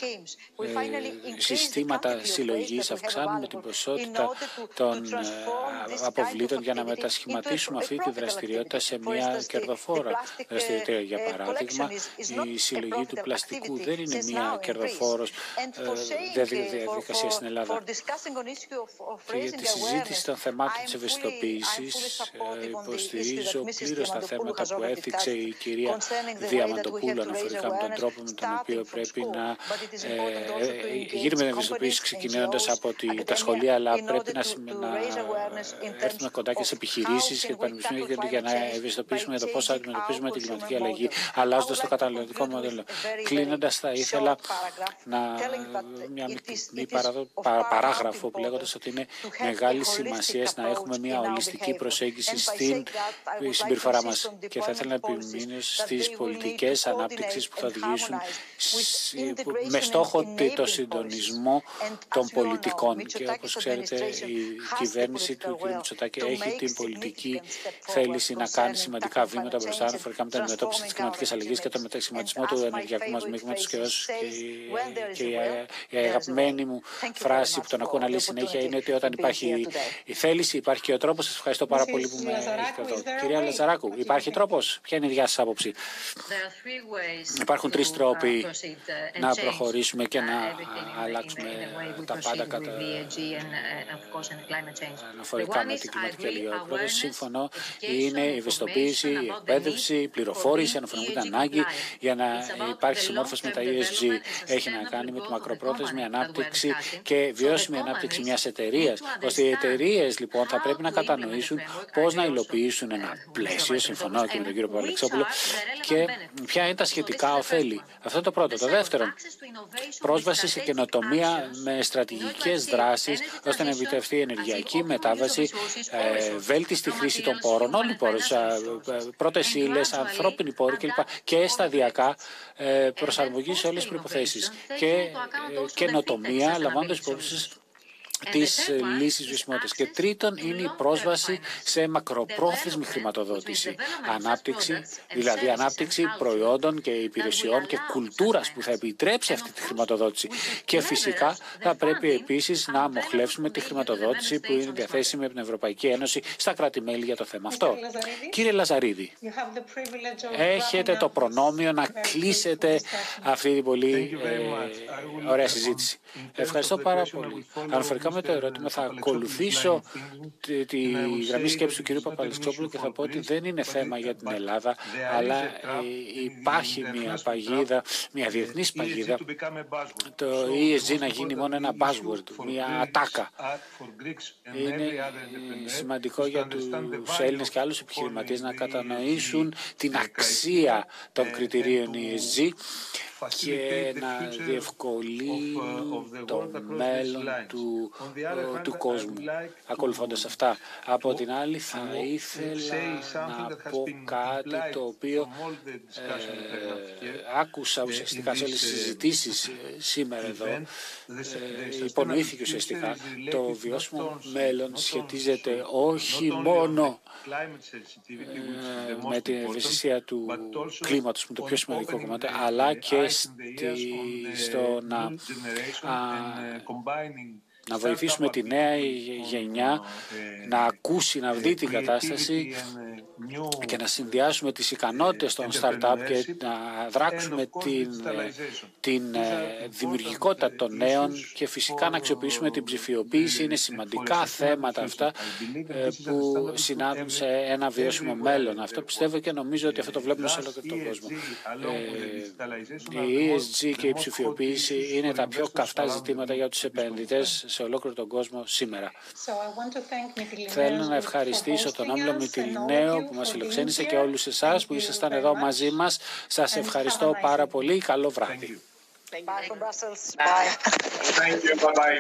ε, συστήματα συλλογής, αυξάνουμε την ποσότητα των ε, αποβλήτων για να μετασχηματίσουμε αυτή τη δραστηριότητα σε μια κερδοφόρα δραστηριότητα. Για παράδειγμα, η συλλογή του πλαστικού δεν είναι μια κερδοφόρος διαδικασία στην Ελλάδα. Και για τη συζήτηση των θεμάτων της ευαισθητοποίησης υποστηρίζω πλήρως τα θέματα που έθιξε η κυρία Διαμαντοπούλου αναφορικά με τον τρόπο με τον οποίο πρέπει να ε, γίνουμε την ευαισθητοποίηση ξεκινώντας από τη, τα σχολεία, αλλά πρέπει να, να έρθουμε κοντά και σε επιχειρήσεις και πανεπιστήμια για να ευαισθητοποιήσουμε για το πώς θα αντιμετωπίζουμε την κλιματική αλλαγή, αλλάζοντας το καταναλωτικό μοντέλο. Κλείνοντας, θα ήθελα να μια μικρή παράγραφο που λέγοντας ότι είναι μεγάλη σημασία να έχουμε μια ολιστική προσέγγιση στην συμπεριφορά μας. Και θα ήθελα να επιμείνω στις πολιτικές ανάπτυξης που θα οδηγήσουν με στόχο το συντονισμό των πολιτικών. Και όπως ξέρετε, η κυβέρνηση του κ. Μητσοτάκη έχει την πολιτική θέληση να κάνει σημαντικά βήματα μπροστά αναφορικά με την αντιμετώπιση της κλιματικής αλλαγής και τον μετασχηματισμό του ενεργειακού μας μείγματος. Και η αγαπημένη μου φράση που τον ακούω να λέει συνέχεια είναι ότι όταν υπάρχει η θέληση, υπάρχει και ο τρόπος. Σας ευχαριστώ πάρα πολύ που με έχετε εδώ. Κυρία Λαζαράκου, υπάρχει τρόπος? Ποια είναι η διά σας άποψη? Υπάρχουν τρεις τρόποι να προχωρήσουμε και να αλλάξουμε τα πάντα κατά αναφορικά με την κλιματική αλλαγή. Ο πρώτος, σύμφωνο, είναι η ευαισθητοποίηση, η εκπαίδευση, η πληροφόρηση αναφορικά με την ανάγκη για να υπάρχει συμμόρφωση με τα ι ες τζι. Έχει να κάνει με τη μακροπρόθεσμη ανάπτυξη και βιώσιμη ανάπτυξη μιας εταιρείας, ώστε οι εταιρείες λοιπόν θα πρέπει να κατανοήσουν πώς να υλοποιήσουν ένα πλαίσιο, συμφωνώ και με τον κύριο Παπαλεξόπουλο, και ποια είναι τα σχετικά ωφέλη. Αυτό είναι το πρώτο. Το δεύτερο, πρόσβαση σε καινοτομία με στρατηγικές δράσεις ώστε να επιτευχθεί η ενεργειακή μετάβαση, ε, βέλτιστη χρήση των πόρων, όλοι οι πόροι, πρώτες ύλες, ανθρώπινοι πόροι κλπ. Και σταδιακά ε, προσαρμογή σε όλες τις προϋποθέσεις. Και ε, καινοτομία, λαμβάνοντας υπόψη της λύσης βιωσιμότητας. Και τρίτον είναι η πρόσβαση σε μακροπρόθεσμη χρηματοδότηση. Ανάπτυξη, δηλαδή ανάπτυξη προϊόντων και υπηρεσιών και κουλτούρας που θα επιτρέψει αυτή τη χρηματοδότηση. Και φυσικά θα πρέπει επίσης να αμοχλεύσουμε τη χρηματοδότηση που είναι διαθέσιμη από την Ευρωπαϊκή Ένωση στα κράτη-μέλη για το θέμα αυτό. Κύριε Λαζαρίδη, έχετε το προνόμιο να κλείσετε αυτή την πολύ ε, ωραία συζήτηση. Ευχαριστώ πάρα πολύ. Αναφορικά με το ερώτημα, θα ακολουθήσω τη, τη γραμμή σκέψη του κ. Παπαλεξόπουλου και θα πω ότι δεν είναι θέμα για την Ελλάδα, αλλά ε, υπάρχει μια παγίδα, μια διεθνής παγίδα, το ι ες τζι να γίνει μόνο ένα buzzword, μια ατάκα. Είναι σημαντικό για τους Έλληνες και άλλους επιχειρηματίες να κατανοήσουν την αξία των κριτηρίων ι ες τζι και να διευκολύνουν το μέλλον του, του κόσμου ακολουθώντας αυτά. Από την άλλη θα ήθελα να πω κάτι το οποίο ε, άκουσα ουσιαστικά σε όλες τις συζητήσεις σήμερα εδώ, ε, υπονοήθηκε ουσιαστικά. Το βιώσιμο μέλλον σχετίζεται όχι μόνο ε, με την ευαισθησία του κλίματος, που είναι το πιο σημαντικό κομμάτι, αλλά και στη, στο να, α, να βοηθήσουμε τη νέα γενιά να ακούσει, να δει την κατάσταση και να συνδυάσουμε τις ικανότητες των startup και να δράξουμε την, την δημιουργικότητα των νέων και φυσικά να αξιοποιήσουμε την ψηφιοποίηση. Είναι σημαντικά θέματα αυτά που συνάδουν σε ένα βιώσιμο μέλλον. Αυτό πιστεύω και νομίζω ότι αυτό το βλέπουμε σε όλο τον κόσμο. Η ι ες τζι και η ψηφιοποίηση είναι τα πιο καυτά ζητήματα για τους επενδυτές σε ολόκληρο τον κόσμο σήμερα. Θέλω να ευχαριστήσω τον Όμιλο Μυτιληναίο που μας φιλοξένησε και όλους εσάς που ήσασταν εδώ μαζί μας. Σας ευχαριστώ πάρα πολύ. Καλό βράδυ. Bye from Brussels. Bye. Thank you. Bye-bye.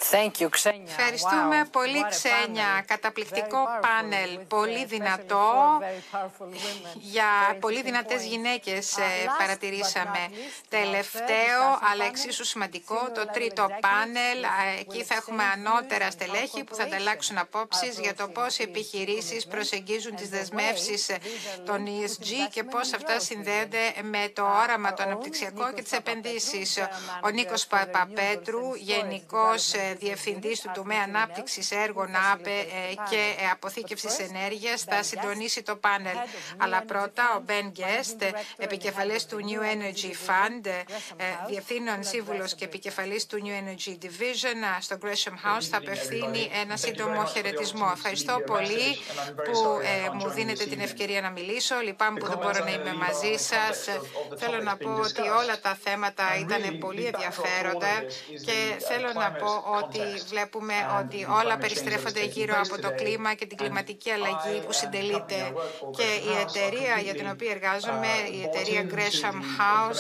Thank you, Xenia. Ευχαριστούμε Wow. πολύ, What a Ξένια. panel. Καταπληκτικό Very powerful, πάνελ, with πολύ especially δυνατό, four very powerful women. για Very πολύ interesting δυνατές points. γυναίκες Uh, ε, last but παρατηρήσαμε. not least, Τελευταίο, our third discussion αλλά panel, εξίσου σημαντικό, senior το level τρίτο executives πάνελ. will Εκεί θα έχουμε exchange ανώτερα views on στελέχη που θα how ανταλλάξουν απόψεις για το approaching πώς οι E S G επιχειρήσεις commitments προσεγγίζουν τις and the way δεσμεύσεις these are των linked E S with G και investment πώς and αυτά growth συνδέονται vision. με το Uh, όραμα our το own αναπτυξιακό και Nikos τις επενδύσεις. Papapetrou, Ο General Νίκος Manager for the Παπαπέτρου, Renewables and Storage Γενικός Development Business Διευθυντής Unit του at τομέα Mytilineos, ανάπτυξης will έργων ΑΠΕ facilitate the και panel. αποθήκευσης But first, ενέργειας, Ben θα Guest, συντονίσει το πάνελ. Head of New Αλλά Energy πρώτα ο Fund, Ben Managing Guest, Director and επικεφαλής Head of του the New New Energy Energy Fund, Division, Gresham ε, House, διευθύνων will address σύμβουλος the και briefing. επικεφαλής του New Energy Division στο Gresham House θα απευθύνει ένα σύντομο χαιρετισμό. Ευχαριστώ πολύ που ε, μου δίνετε την ευκαιρία να μιλήσω. Λυπάμαι που δεν μπορώ να είμαι μαζί σας. Θέλω να πω ότι όλα τα θέματα ήταν πολύ ενδιαφέροντα και θέλω να πω ότι βλέπουμε ότι όλα περιστρέφονται γύρω από το κλίμα και την κλιματική αλλαγή που συντελείται. Και η εταιρεία για την οποία εργάζομαι, η εταιρεία Gresham House,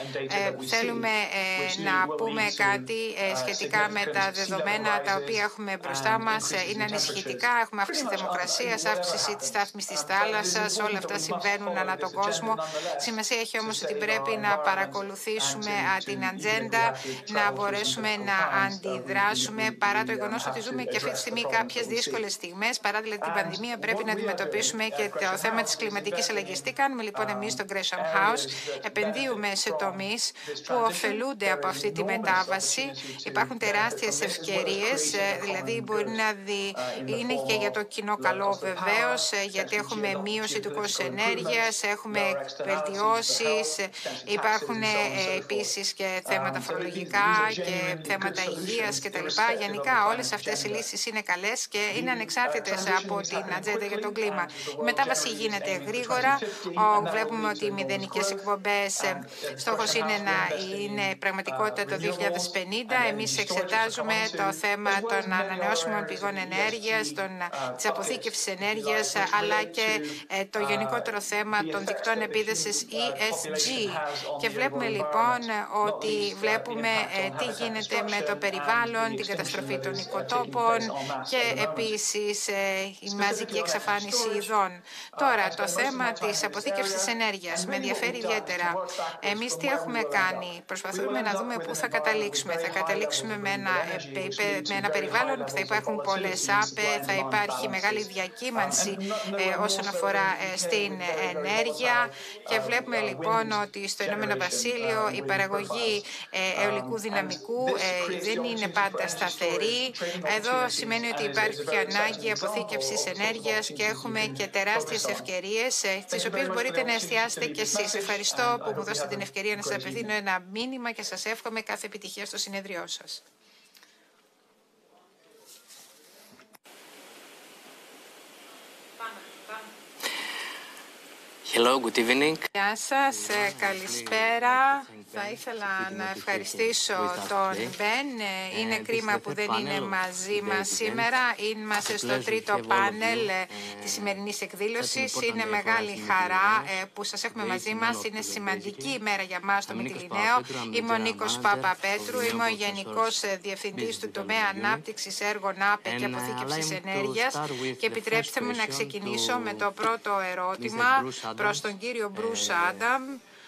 ε, θέλουμε ε, να πούμε κάτι ε, σχετικά με τα δεδομένα τα οποία έχουμε μπροστά μας. Ε, είναι ανησυχητικά, έχουμε αύξηση θερμοκρασίας, αύξηση της στάθμης της θάλασσας, όλα αυτά συμβαίνουν ανά τον κόσμο. Σημασία έχει όμως ότι πρέπει να παρακολουθήσουμε α, την ατζέντα, να μπορέσουμε να αντιδράσουμε παρά το γεγονός ότι ζούμε και αυτή τη στιγμή κάποιες δύσκολες στιγμές, παρά δηλαδή την πανδημία πρέπει να αντιμετωπίσουμε και το θέμα της κλιματικής αλλαγής. Τι κάνουμε λοιπόν εμείς στο Gresham House? Επενδύουμε σε τομείς που ωφελούνται από αυτή τη μετάβαση. Υπάρχουν τεράστιες ευκαιρίες, δηλαδή μπορεί να δει, είναι και για το κοινό καλό βεβαίως, γιατί έχουμε μείωση του κόστους ενέργειας, έχουμε βελτιώσεις, υπάρχουν επίσης και θέματα φορολογικά και θέματα υγείας κτλ. Γενικά όλες αυτές οι λύσεις είναι καλές και είναι ανεξάρτητες από την ατζέντα για το κλίμα. Η μετάβαση γίνεται γρήγορα. Βλέπουμε ότι οι μηδενικές εκπομπές στόχος είναι να είναι πραγματικότητα το δύο χιλιάδες πενήντα. Εμείς εξετάζουμε το θέμα των ανανεώσιμων πηγών ενέργειας, των, της αποθήκευσης ενέργειας, αλλά και το γενικότερο θέμα των δικτών επίδεσης E S G. Και βλέπουμε λοιπόν ότι βλέπουμε τι γίνεται με το περιβάλλον, την καταστροφή των οικοτόπων και επίσης η μαζική εξαφάνιση ειδών. Τώρα, το θέμα της αποθήκευσης ενέργειας με ενδιαφέρει ιδιαίτερα. Εμείς τι έχουμε κάνει? Προσπαθούμε να δούμε πού θα καταλήξουμε. Θα καταλήξουμε με ένα, με ένα περιβάλλον που θα υπάρχουν πολλές ΑΠΕ, θα υπάρχει μεγάλη διακύμανση ε, όσον αφορά ε, στην ενέργεια και βλέπουμε λοιπόν ότι στο Ηνωμένο Βασίλειο η παραγωγή ε, αιωλικού δυναμικού ε, δεν είναι πάντα σταθερή. Εδώ σημαίνει ότι υπάρχει ανάγκη αποθήκευσης ενέργειας και έχουμε και τεράστιες ευκαιρίες ε, τις οποίες μπορείτε να εστιάσετε κι εσείς. Ευχαριστώ που μου δώσετε την ευκαιρία να σας απευθύνω ένα μήνυμα και σας εύχομαι κάθε επιτυχία στο συνεδριό σας. Hello, good evening. Γεια σας, καλησπέρα. Θα ήθελα να ευχαριστήσω τον Μπεν. Είναι κρίμα που δεν είναι μαζί μας σήμερα. Είμαστε στο τρίτο πάνελ της σημερινής εκδήλωσης. Είναι μεγάλη χαρά που σας έχουμε μαζί μας. Είναι σημαντική ημέρα για μας στο Μυτιληναίο. Είμαι ο Νίκος Παπαπέτρου. Είμαι ο Γενικός Διευθυντής του τομέα ανάπτυξης έργων ΑΠΕ και αποθήκευσης ενέργειας. Και επιτρέψτε μου να ξεκινήσω με το πρώτο ερώτημα προς τον κύριο Μπρους Άνταμ,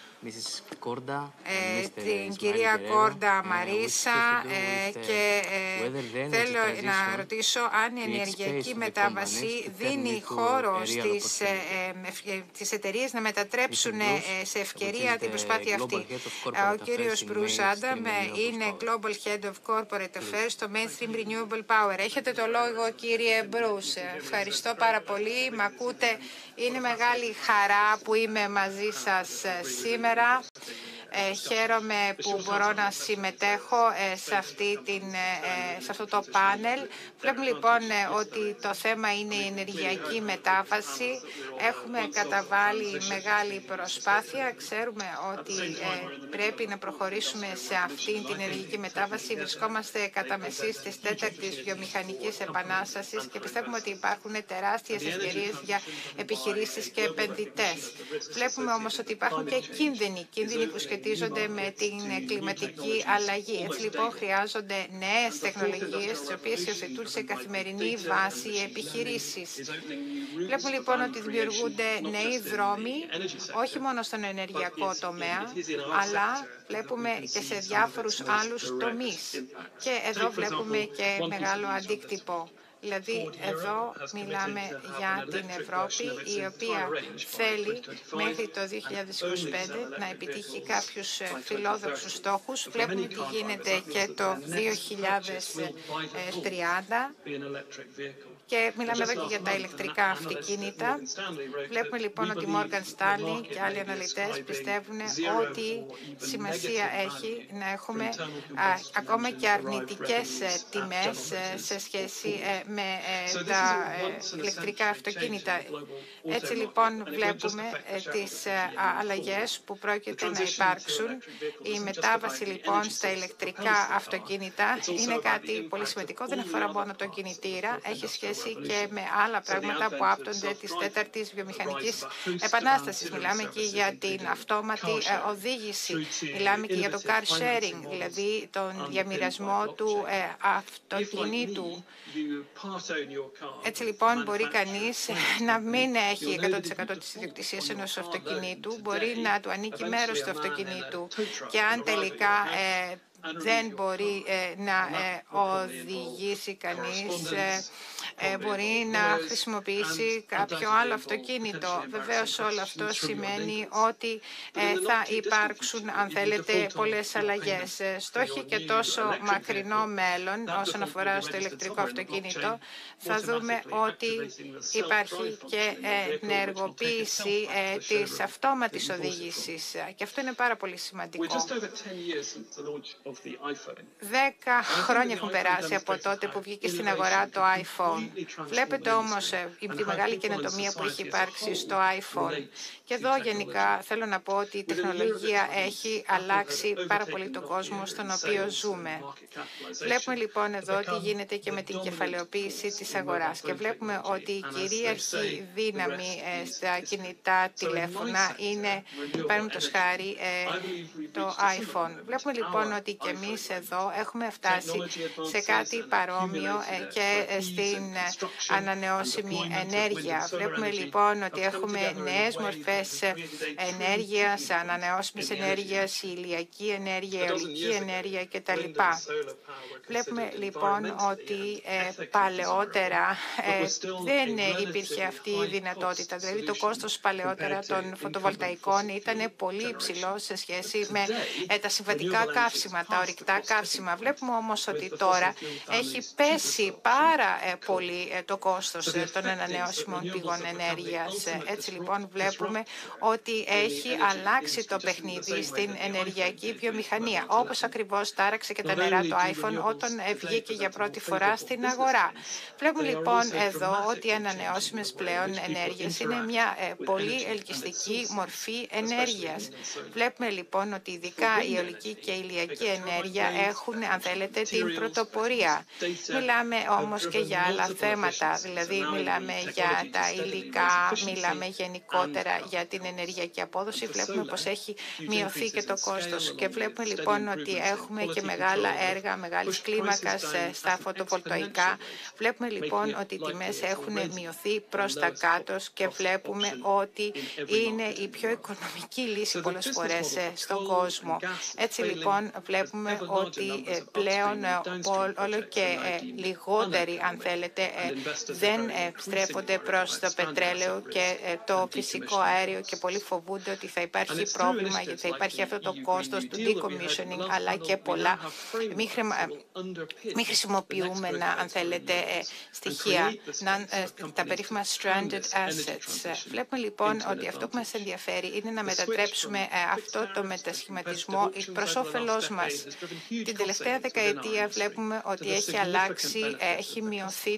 ε, την κυρία Κόρντα Μαρίσα ε, και ε, θέλω να ρωτήσω αν η ενεργειακή μετάβαση δίνει χώρο στις, ε, ε, τις εταιρείες να μετατρέψουν ε, σε ευκαιρία την προσπάθεια αυτή. Ο κύριος Μπρους Άνταμ είναι Global Head of Corporate Affairs στο Mainstream Renewable Power. Έχετε το λόγο, κύριε Μπρους. Ευχαριστώ πάρα πολύ. Μ' ακούτε? Είναι μεγάλη χαρά που είμαι μαζί σας σήμερα. Ε, χαίρομαι που μπορώ να συμμετέχω ε, σε, αυτή την, ε, σε αυτό το πάνελ. Βλέπουμε λοιπόν ε, ότι το θέμα είναι η ενεργειακή μετάβαση. Έχουμε καταβάλει μεγάλη προσπάθεια. Ξέρουμε ότι ε, πρέπει να προχωρήσουμε σε αυτή την ενεργειακή μετάβαση. Βρισκόμαστε κατά μεσής της τέταρτης βιομηχανικής επανάστασης και πιστεύουμε ότι υπάρχουν τεράστιες ευκαιρίες για επιχειρήσεις και επενδυτές. Βλέπουμε όμως ότι υπάρχουν και κίνδυνοι κίνδυνοι, κίνδυνοι που σχετίζονται με την κλιματική αλλαγή. Έτσι λοιπόν χρειάζονται νέες τεχνολογίες, τις οποίες υιοθετούν σε καθημερινή βάση οι επιχειρήσεις. Βλέπουμε λοιπόν ότι δημιουργούνται νέοι δρόμοι, όχι μόνο στον ενεργειακό τομέα, αλλά βλέπουμε και σε διάφορους άλλους τομείς. Και εδώ βλέπουμε και μεγάλο αντίκτυπο. Δηλαδή, εδώ μιλάμε για την Ευρώπη, η οποία θέλει μέχρι το δύο χιλιάδες είκοσι πέντε να επιτύχει κάποιους φιλόδοξους στόχους. Βλέπουμε τι γίνεται και το δύο χιλιάδες τριάντα. Και μιλάμε εδώ και για τα ηλεκτρικά αυτοκίνητα. Βλέπουμε λοιπόν ότι η Morgan Stanley και άλλοι αναλυτές πιστεύουν ότι σημασία έχει να έχουμε α, ακόμα και αρνητικές τιμές σε σχέση με τα ηλεκτρικά αυτοκίνητα. Έτσι λοιπόν βλέπουμε τις αλλαγές που πρόκειται να υπάρξουν. Η μετάβαση λοιπόν στα ηλεκτρικά αυτοκίνητα είναι κάτι πολύ σημαντικό. Δεν αφορά μόνο το κινητήρα, έχει σχέση και με άλλα πράγματα που άπτονται της τέταρτης βιομηχανικής επανάστασης. Μιλάμε και για την αυτόματη οδήγηση, μιλάμε και για το car sharing, δηλαδή τον διαμοιρασμό του αυτοκινήτου. Έτσι λοιπόν μπορεί κανείς να μην έχει εκατό τοις εκατό της ιδιοκτησίας ενός αυτοκινήτου, μπορεί να του ανήκει μέρος του αυτοκινήτου και αν τελικά ε, δεν μπορεί ε, να ε, οδηγήσει κανείς, ε, ε, μπορεί να χρησιμοποιήσει κάποιο άλλο αυτοκίνητο. Βεβαίως όλο αυτό σημαίνει ότι ε, θα υπάρξουν, αν θέλετε, πολλές αλλαγές. Στο και τόσο μακρινό μέλλον, όσον αφορά στο ηλεκτρικό αυτοκίνητο, θα δούμε ότι υπάρχει και ενεργοποίηση ε, της αυτόματης οδήγησης. Και αυτό είναι πάρα πολύ σημαντικό. Δέκα χρόνια έχουν περάσει από τότε που βγήκε στην αγορά το iPhone. Βλέπετε όμως τη μεγάλη καινοτομία που έχει υπάρξει στο iPhone. Και εδώ γενικά θέλω να πω ότι η τεχνολογία έχει αλλάξει πάρα πολύ τον κόσμο στον οποίο ζούμε. Βλέπουμε λοιπόν εδώ τι γίνεται και με την κεφαλαιοποίηση της αγοράς. Και βλέπουμε ότι η κυρίαρχη δύναμη στα κινητά τηλέφωνα είναι, παραδείγματος χάρη, το iPhone. Βλέπουμε λοιπόν ότι και εμείς εδώ έχουμε φτάσει σε κάτι παρόμοιο και στην ανανεώσιμη ενέργεια. Βλέπουμε λοιπόν ότι έχουμε νέες μορφές ενέργειας, ανανεώσιμης ενέργειας, ηλιακή ενέργεια, αιωλική ενέργεια κτλ. Βλέπουμε λοιπόν ότι ε, παλαιότερα ε, δεν υπήρχε αυτή η δυνατότητα. Δηλαδή το κόστος παλαιότερα των φωτοβολταϊκών ήταν πολύ υψηλό σε σχέση με ε, τα συμβατικά καύσιμα, τα ορυκτά καύσιμα. Βλέπουμε όμως ότι τώρα έχει πέσει πάρα ε, πολύ ε, το κόστος ε, των ανανεώσιμων πηγών ενέργειας. Έτσι λοιπόν βλέπουμε ότι έχει αλλάξει το παιχνίδι στην ενεργειακή βιομηχανία, όπως ακριβώς τάραξε και τα νερά το iPhone όταν βγήκε για πρώτη φορά στην αγορά. Βλέπουμε λοιπόν εδώ ότι οι ανανεώσιμες πλέον ενέργειες είναι μια ε, πολύ ελκυστική μορφή ενέργειας. Βλέπουμε λοιπόν ότι ειδικά η αιωλική και η ηλιακή ενέργεια έχουν, αν θέλετε, την πρωτοπορία. Μιλάμε όμως και για άλλα θέματα, δηλαδή μιλάμε για τα υλικά, μιλάμε γενικότερα για την ενεργειακή απόδοση. Βλέπουμε πως έχει μειωθεί και το κόστος και βλέπουμε λοιπόν ότι έχουμε και μεγάλα έργα μεγάλης κλίμακας στα φωτοβολταϊκά. Βλέπουμε λοιπόν ότι οι τιμές έχουν μειωθεί προς τα κάτω και βλέπουμε ότι είναι η πιο οικονομική λύση πολλές φορές στον κόσμο. Έτσι λοιπόν βλέπουμε ότι πλέον όλο και λιγότεροι, αν θέλετε, δεν στρέφονται προς το πετρέλαιο και το φυσικό αέριο και πολλοί φοβούνται ότι θα υπάρχει πρόβλημα γιατί θα υπάρχει αυτό το κόστος του decommissioning αλλά και πολλά μη, χρημα... μη χρησιμοποιούμενα, αν θέλετε, στοιχεία, τα περίφημα stranded assets. Βλέπουμε λοιπόν ότι αυτό που μας ενδιαφέρει είναι να μετατρέψουμε αυτό το μετασχηματισμό προς όφελός μας. Την τελευταία δεκαετία βλέπουμε ότι έχει αλλάξει, έχει μειωθεί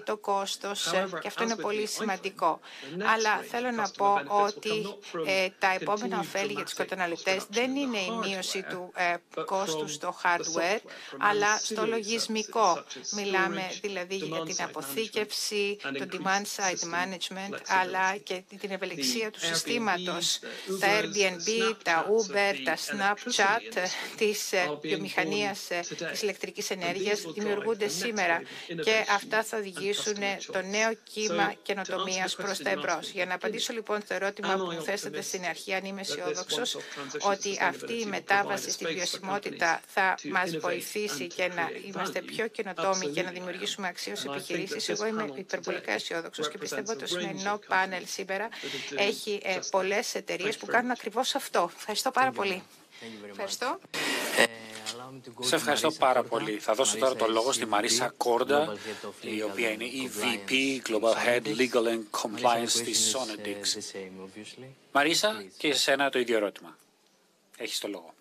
το κόστος και αυτό είναι πολύ σημαντικό. Αλλά θέλω να πω ότι ε, τα επόμενα ωφέλη για τους καταναλωτές δεν είναι η μείωση του ε, κόστου στο hardware, αλλά στο λογισμικό. Μιλάμε δηλαδή για την αποθήκευση, το demand-side management, αλλά και την ευελιξία του συστήματος. Τα Airbnb, τα Uber, τα Snapchat της βιομηχανίας της ηλεκτρικής ενέργειας δημιουργούνται σήμερα και αυτά θα οδηγήσουν το νέο κύμα καινοτομίας προς τα εμπρός. Για να απαντήσω λοιπόν στο ερώτημα που μου θέσατε στην αρχή, αν είμαι αισιόδοξος ότι αυτή η μετάβαση στη βιωσιμότητα θα μας βοηθήσει και να είμαστε πιο καινοτόμοι και να δημιουργήσουμε αξίες επιχειρήσεις, εγώ είμαι υπερβολικά αισιόδοξος και πιστεύω ότι το σημερινό πάνελ σήμερα έχει ε, πολλές εταιρείες που κάνουν ακριβώς αυτό. Ευχαριστώ πάρα πολύ. Ευχαριστώ. Σε ευχαριστώ πάρα πολύ. Θα δώσω τώρα το λόγο στη Μαρίσα Κόρντα, η οποία είναι η βι πι Global Head Legal and Compliance της Sonedix. Μαρίσα, και σε σένα το ίδιο ερώτημα. Έχεις το λόγο.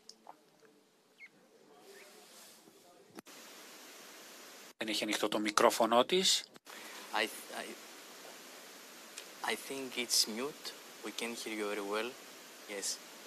Δεν έχει ανοιχτό το μικρόφωνο της. I, I, I think it's mute. We can hear you very well. Yes.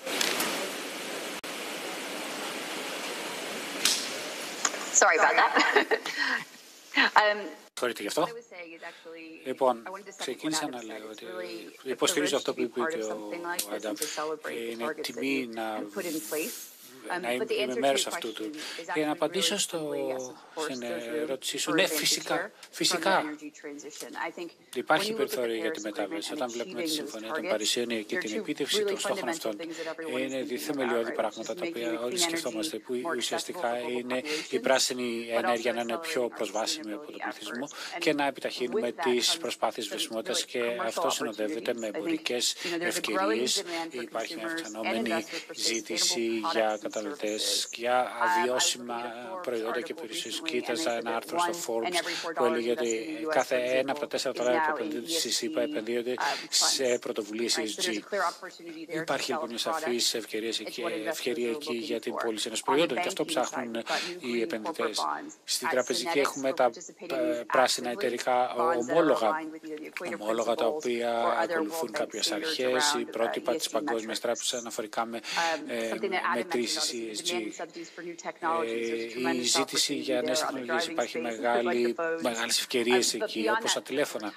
Sorry about that. um, Συγχωρείτε γι' αυτό. Λοιπόν, ξεκίνησα να λέω ότι υποστηρίζω αυτό που είπε και ο Άνταμ. Είναι τιμή να να είμαι μέρος αυτού του. Για να απαντήσω στο, στην ερώτησή σου, ναι, φυσικά, φυσικά υπάρχει περιθώριο για τη μετάβαση. Όταν βλέπουμε τη Συμφωνία των Παρισίων και την επίτευξη των στόχων αυτών, είναι διθεμελιώδη πράγματα τα οποία όλοι σκεφτόμαστε, που ουσιαστικά είναι η πράσινη ενέργεια να είναι πιο προσβάσιμη από τον πληθυσμό και να επιταχύνουμε τις προσπάθειες βιωσιμότητας, και αυτό συνοδεύεται με εμπορικές ευκαιρίες. Υπάρχει μια αυξανόμενη ζήτηση για καταναλωτές, για αβιώσιμα προϊόντα και υπηρεσίες. Κοίταζα ένα άρθρο στο Forbes που έλεγε ότι κάθε ένα από τα τέσσερα δολάρια που επενδύονται στη ΣΥΠΑ επενδύονται σε πρωτοβουλίες ι ες τζι. Υπάρχει λοιπόν μια σαφής ευκαιρία εκεί για την πώληση ενός προϊόντων, και αυτό ψάχνουν οι επενδυτές. Στην τραπεζική έχουμε τα πράσινα εταιρικά ομόλογα, ομόλογα τα οποία ακολουθούν κάποιες αρχές, οι πρότυπα της Παγκόσμιας Τράπεζας αναφορικά με μετρήσεις ι ες τζι. Ε, η ζήτηση για νέες τεχνολογίες, υπάρχει μεγάλη, μεγάλες ευκαιρίες εκεί, όπως τα τηλέφωνα.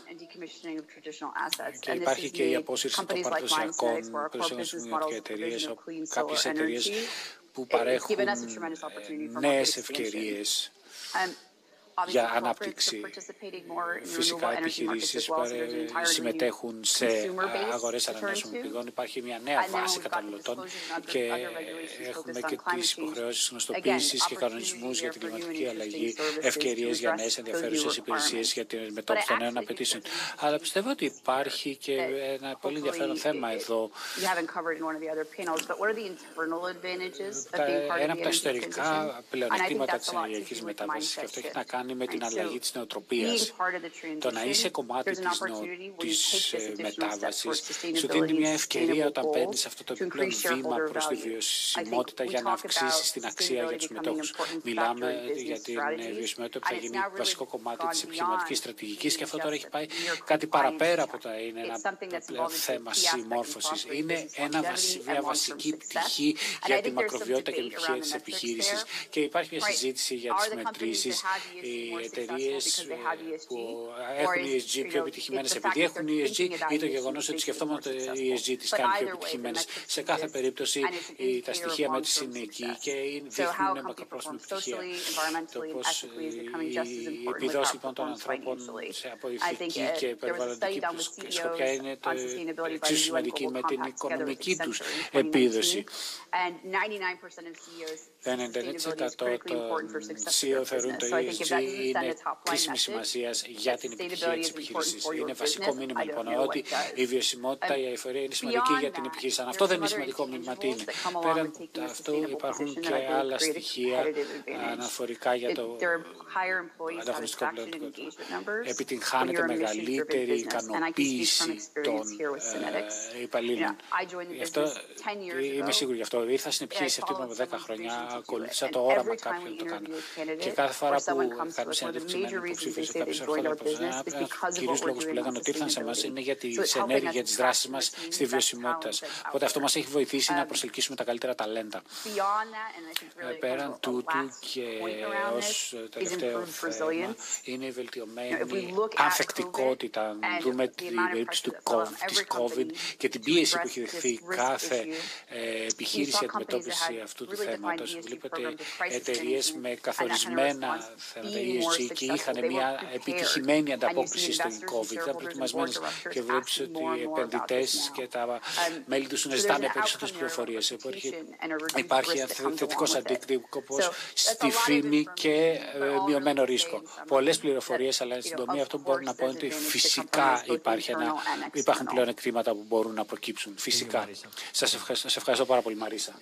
Και υπάρχει και η απόσυρση των παραδοσιακών περιουσιακών και εταιρείες, κάποιες εταιρείες που παρέχουν νέες ευκαιρίες για ανάπτυξη. Φυσικά, επιχειρήσεις συμμετέχουν σε αγορές ανανεώσιμων πηγών. Υπάρχει μια νέα βάση καταναλωτών και έχουμε και τις υποχρεώσεις γνωστοποίησης και κανονισμούς για την κλιματική αλλαγή, ευκαιρίες για νέες ενδιαφέρουσες υπηρεσίες για την αντιμετώπιση των νέων απαιτήσεων. Αλλά πιστεύω ότι υπάρχει και ένα πολύ ενδιαφέρον θέμα εδώ. Ένα από τα ιστορικά πλεονεκτήματα της ενεργειακής μετάβασης, και αυτό έχει να κάνει με την αλλαγή της νοοτροπίας. Το να είσαι κομμάτι της, νο... της μετάβασης σου δίνει μια ευκαιρία όταν παίρνεις αυτό το επιπλέον βήμα προς τη βιωσιμότητα για να αυξήσεις την αξία για τους μετόχους. Μιλάμε για την βιωσιμότητα που θα γίνει βασικό κομμάτι της επιχειρηματικής στρατηγικής, και αυτό τώρα έχει πάει κάτι παραπέρα από τα είναι ένα θέμα συμμόρφωσης. Είναι ένα, μια βασική πτυχή για τη μακροβιότητα και την επιτυχία της επιχείρησης, και υπάρχει μια συζήτηση για τις μετρήσεις. Οι εταιρείες που έχουν ι ες τζι πιο επιτυχημένες επειδή έχουν ι ες τζι, ή το γεγονός ότι σκεφτόμαστε το ι ες τζι τις κάνει πιο επιτυχημένες. Σε κάθε περίπτωση τα στοιχεία μέτρησης είναι εκεί και δείχνουν μακροπρόθεσμη επιτυχία. Το πώς η επιδόση λοιπόν των ανθρώπων σε αποδεικτική και περιβαλλοντική σκοπιά είναι το εξίσου σημαντική με την οικονομική τους επίδοση. Το ενενήντα εννέα τοις εκατό των σι ι ο θεωρούν το ι ες τζι είναι κρίσιμη σημασία για την επιτυχία της επιχείρησης. Είναι βασικό μήνυμα λοιπόν ότι η βιωσιμότητα, η αειφορία είναι σημαντική για την επιχείρηση. Αν αυτό δεν είναι σημαντικό μήνυμα, τι είναι? Πέραν αυτού υπάρχουν και άλλα στοιχεία αναφορικά για το ανταγωνιστικό πλεονέκτημα. Επιτυγχάνεται μεγαλύτερη ικανοποίηση των υπαλλήλων. Γι' αυτό είμαι σίγουρη γι' αυτό. Ήρθα στην επιχείρηση αυτή πριν από δέκα χρόνια, ακολούθησα το όραμα κάποιον να το κάνω. Και κάθε φορά που κάνουμε συνέντευξη με έναν υποψήφιο σε κάποιες αρχόδραπες. Κυρίως λόγους που λέγανε ότι ήρθαν σε εμάς είναι για τις ενέργειες, για τις δράσεις μας στη βιωσιμότητα. Οπότε αυτό μας έχει βοηθήσει να προσελκύσουμε τα καλύτερα ταλέντα. Πέραν τούτου και ως τελευταίο θέμα είναι η βελτιωμένη ανθεκτικότητα. Αν δούμε την περίπτωση της COVID και την πίεση που έχει δεχθεί κάθε επιχείρηση αντιμετώπιση αυτού του θέματος. Βλέπετε εταιρείες με καθορισμένα θέματα ι ες τζι και είχαν μια επιτυχημένη ανταπόκριση στο COVID. Ήταν προετοιμασμένες και βλέπεις ότι οι επενδυτές και τα μέλη τους να ζητάνε περισσότερες πληροφορίες. Υπάρχει θετικός αντίκτυπος στη φήμη και μειωμένο ρίσκο. Πολλές πληροφορίες, αλλά στην συντομία αυτό που μπορώ να πω είναι ότι φυσικά υπάρχει ένα, υπάρχουν πλέον εκτήματα που μπορούν να προκύψουν. Φυσικά. Σας ευχαριστώ, σας ευχαριστώ πάρα πολύ, Μαρίσα.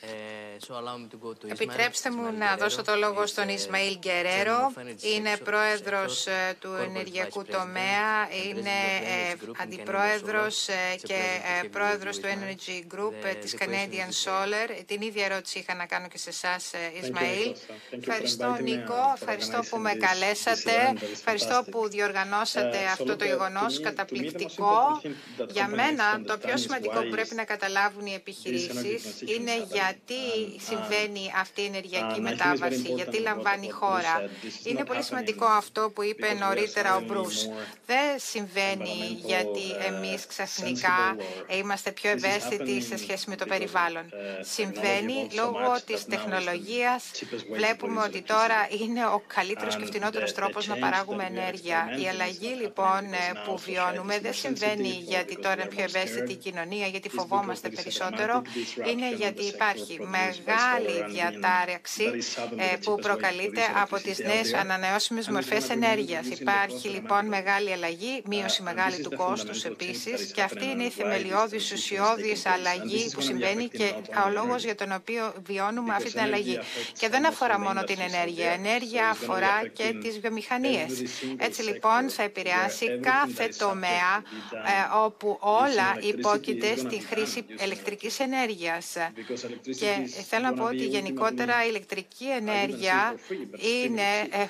Επιτρέψτε μου να δώσω το λόγο στον Ισμαήλ Γκερέρο. Είναι πρόεδρος του ενεργειακού τομέα, είναι αντιπρόεδρος και πρόεδρος του Energy Group της Canadian Solar. Την ίδια ερώτηση είχα να κάνω και σε εσάς, Ισμαήλ. Ευχαριστώ, Νίκο. Ευχαριστώ που με καλέσατε. Ευχαριστώ που διοργανώσατε αυτό το γεγονός καταπληκτικό. Για μένα, το πιο σημαντικό που πρέπει να καταλάβουν οι επιχειρήσεις είναι γιατί συμβαίνει αυτή η ενεργειακή μετάβαση, γιατί λαμβάνει η χώρα. Είναι πολύ σημαντικό αυτό που είπε νωρίτερα ο Μπρους. Δεν συμβαίνει γιατί εμείς ξαφνικά είμαστε πιο ευαίσθητοι σε σχέση με το περιβάλλον. Συμβαίνει λόγω της τεχνολογίας. Βλέπουμε ότι τώρα είναι ο καλύτερος και φτηνότερος τρόπος να παράγουμε ενέργεια. Η αλλαγή λοιπόν που βιώνουμε δεν συμβαίνει γιατί τώρα είναι πιο ευαίσθητη η κοινωνία, γιατί φοβόμαστε περισσότερο. Είναι γιατί υπάρχει μεγάλη διατάραξη που προκαλείται από τις νέες ανανεώσιμες μορφές ενέργειας. Υπάρχει λοιπόν μεγάλη αλλαγή, μείωση μεγάλη του κόστους επίσης, και αυτή είναι η θεμελιώδης, ουσιώδης αλλαγή που συμβαίνει και ο λόγος για τον οποίο βιώνουμε αυτή την αλλαγή. Και δεν αφορά μόνο την ενέργεια. Ενέργεια αφορά και τις βιομηχανίες. Έτσι λοιπόν θα επηρεάσει κάθε τομέα όπου όλα υπόκειται στη χρήση ηλεκτρικής ενέργειας. Και θέλω να πω ότι γενικότερα η ηλεκτρική ενέργεια είναι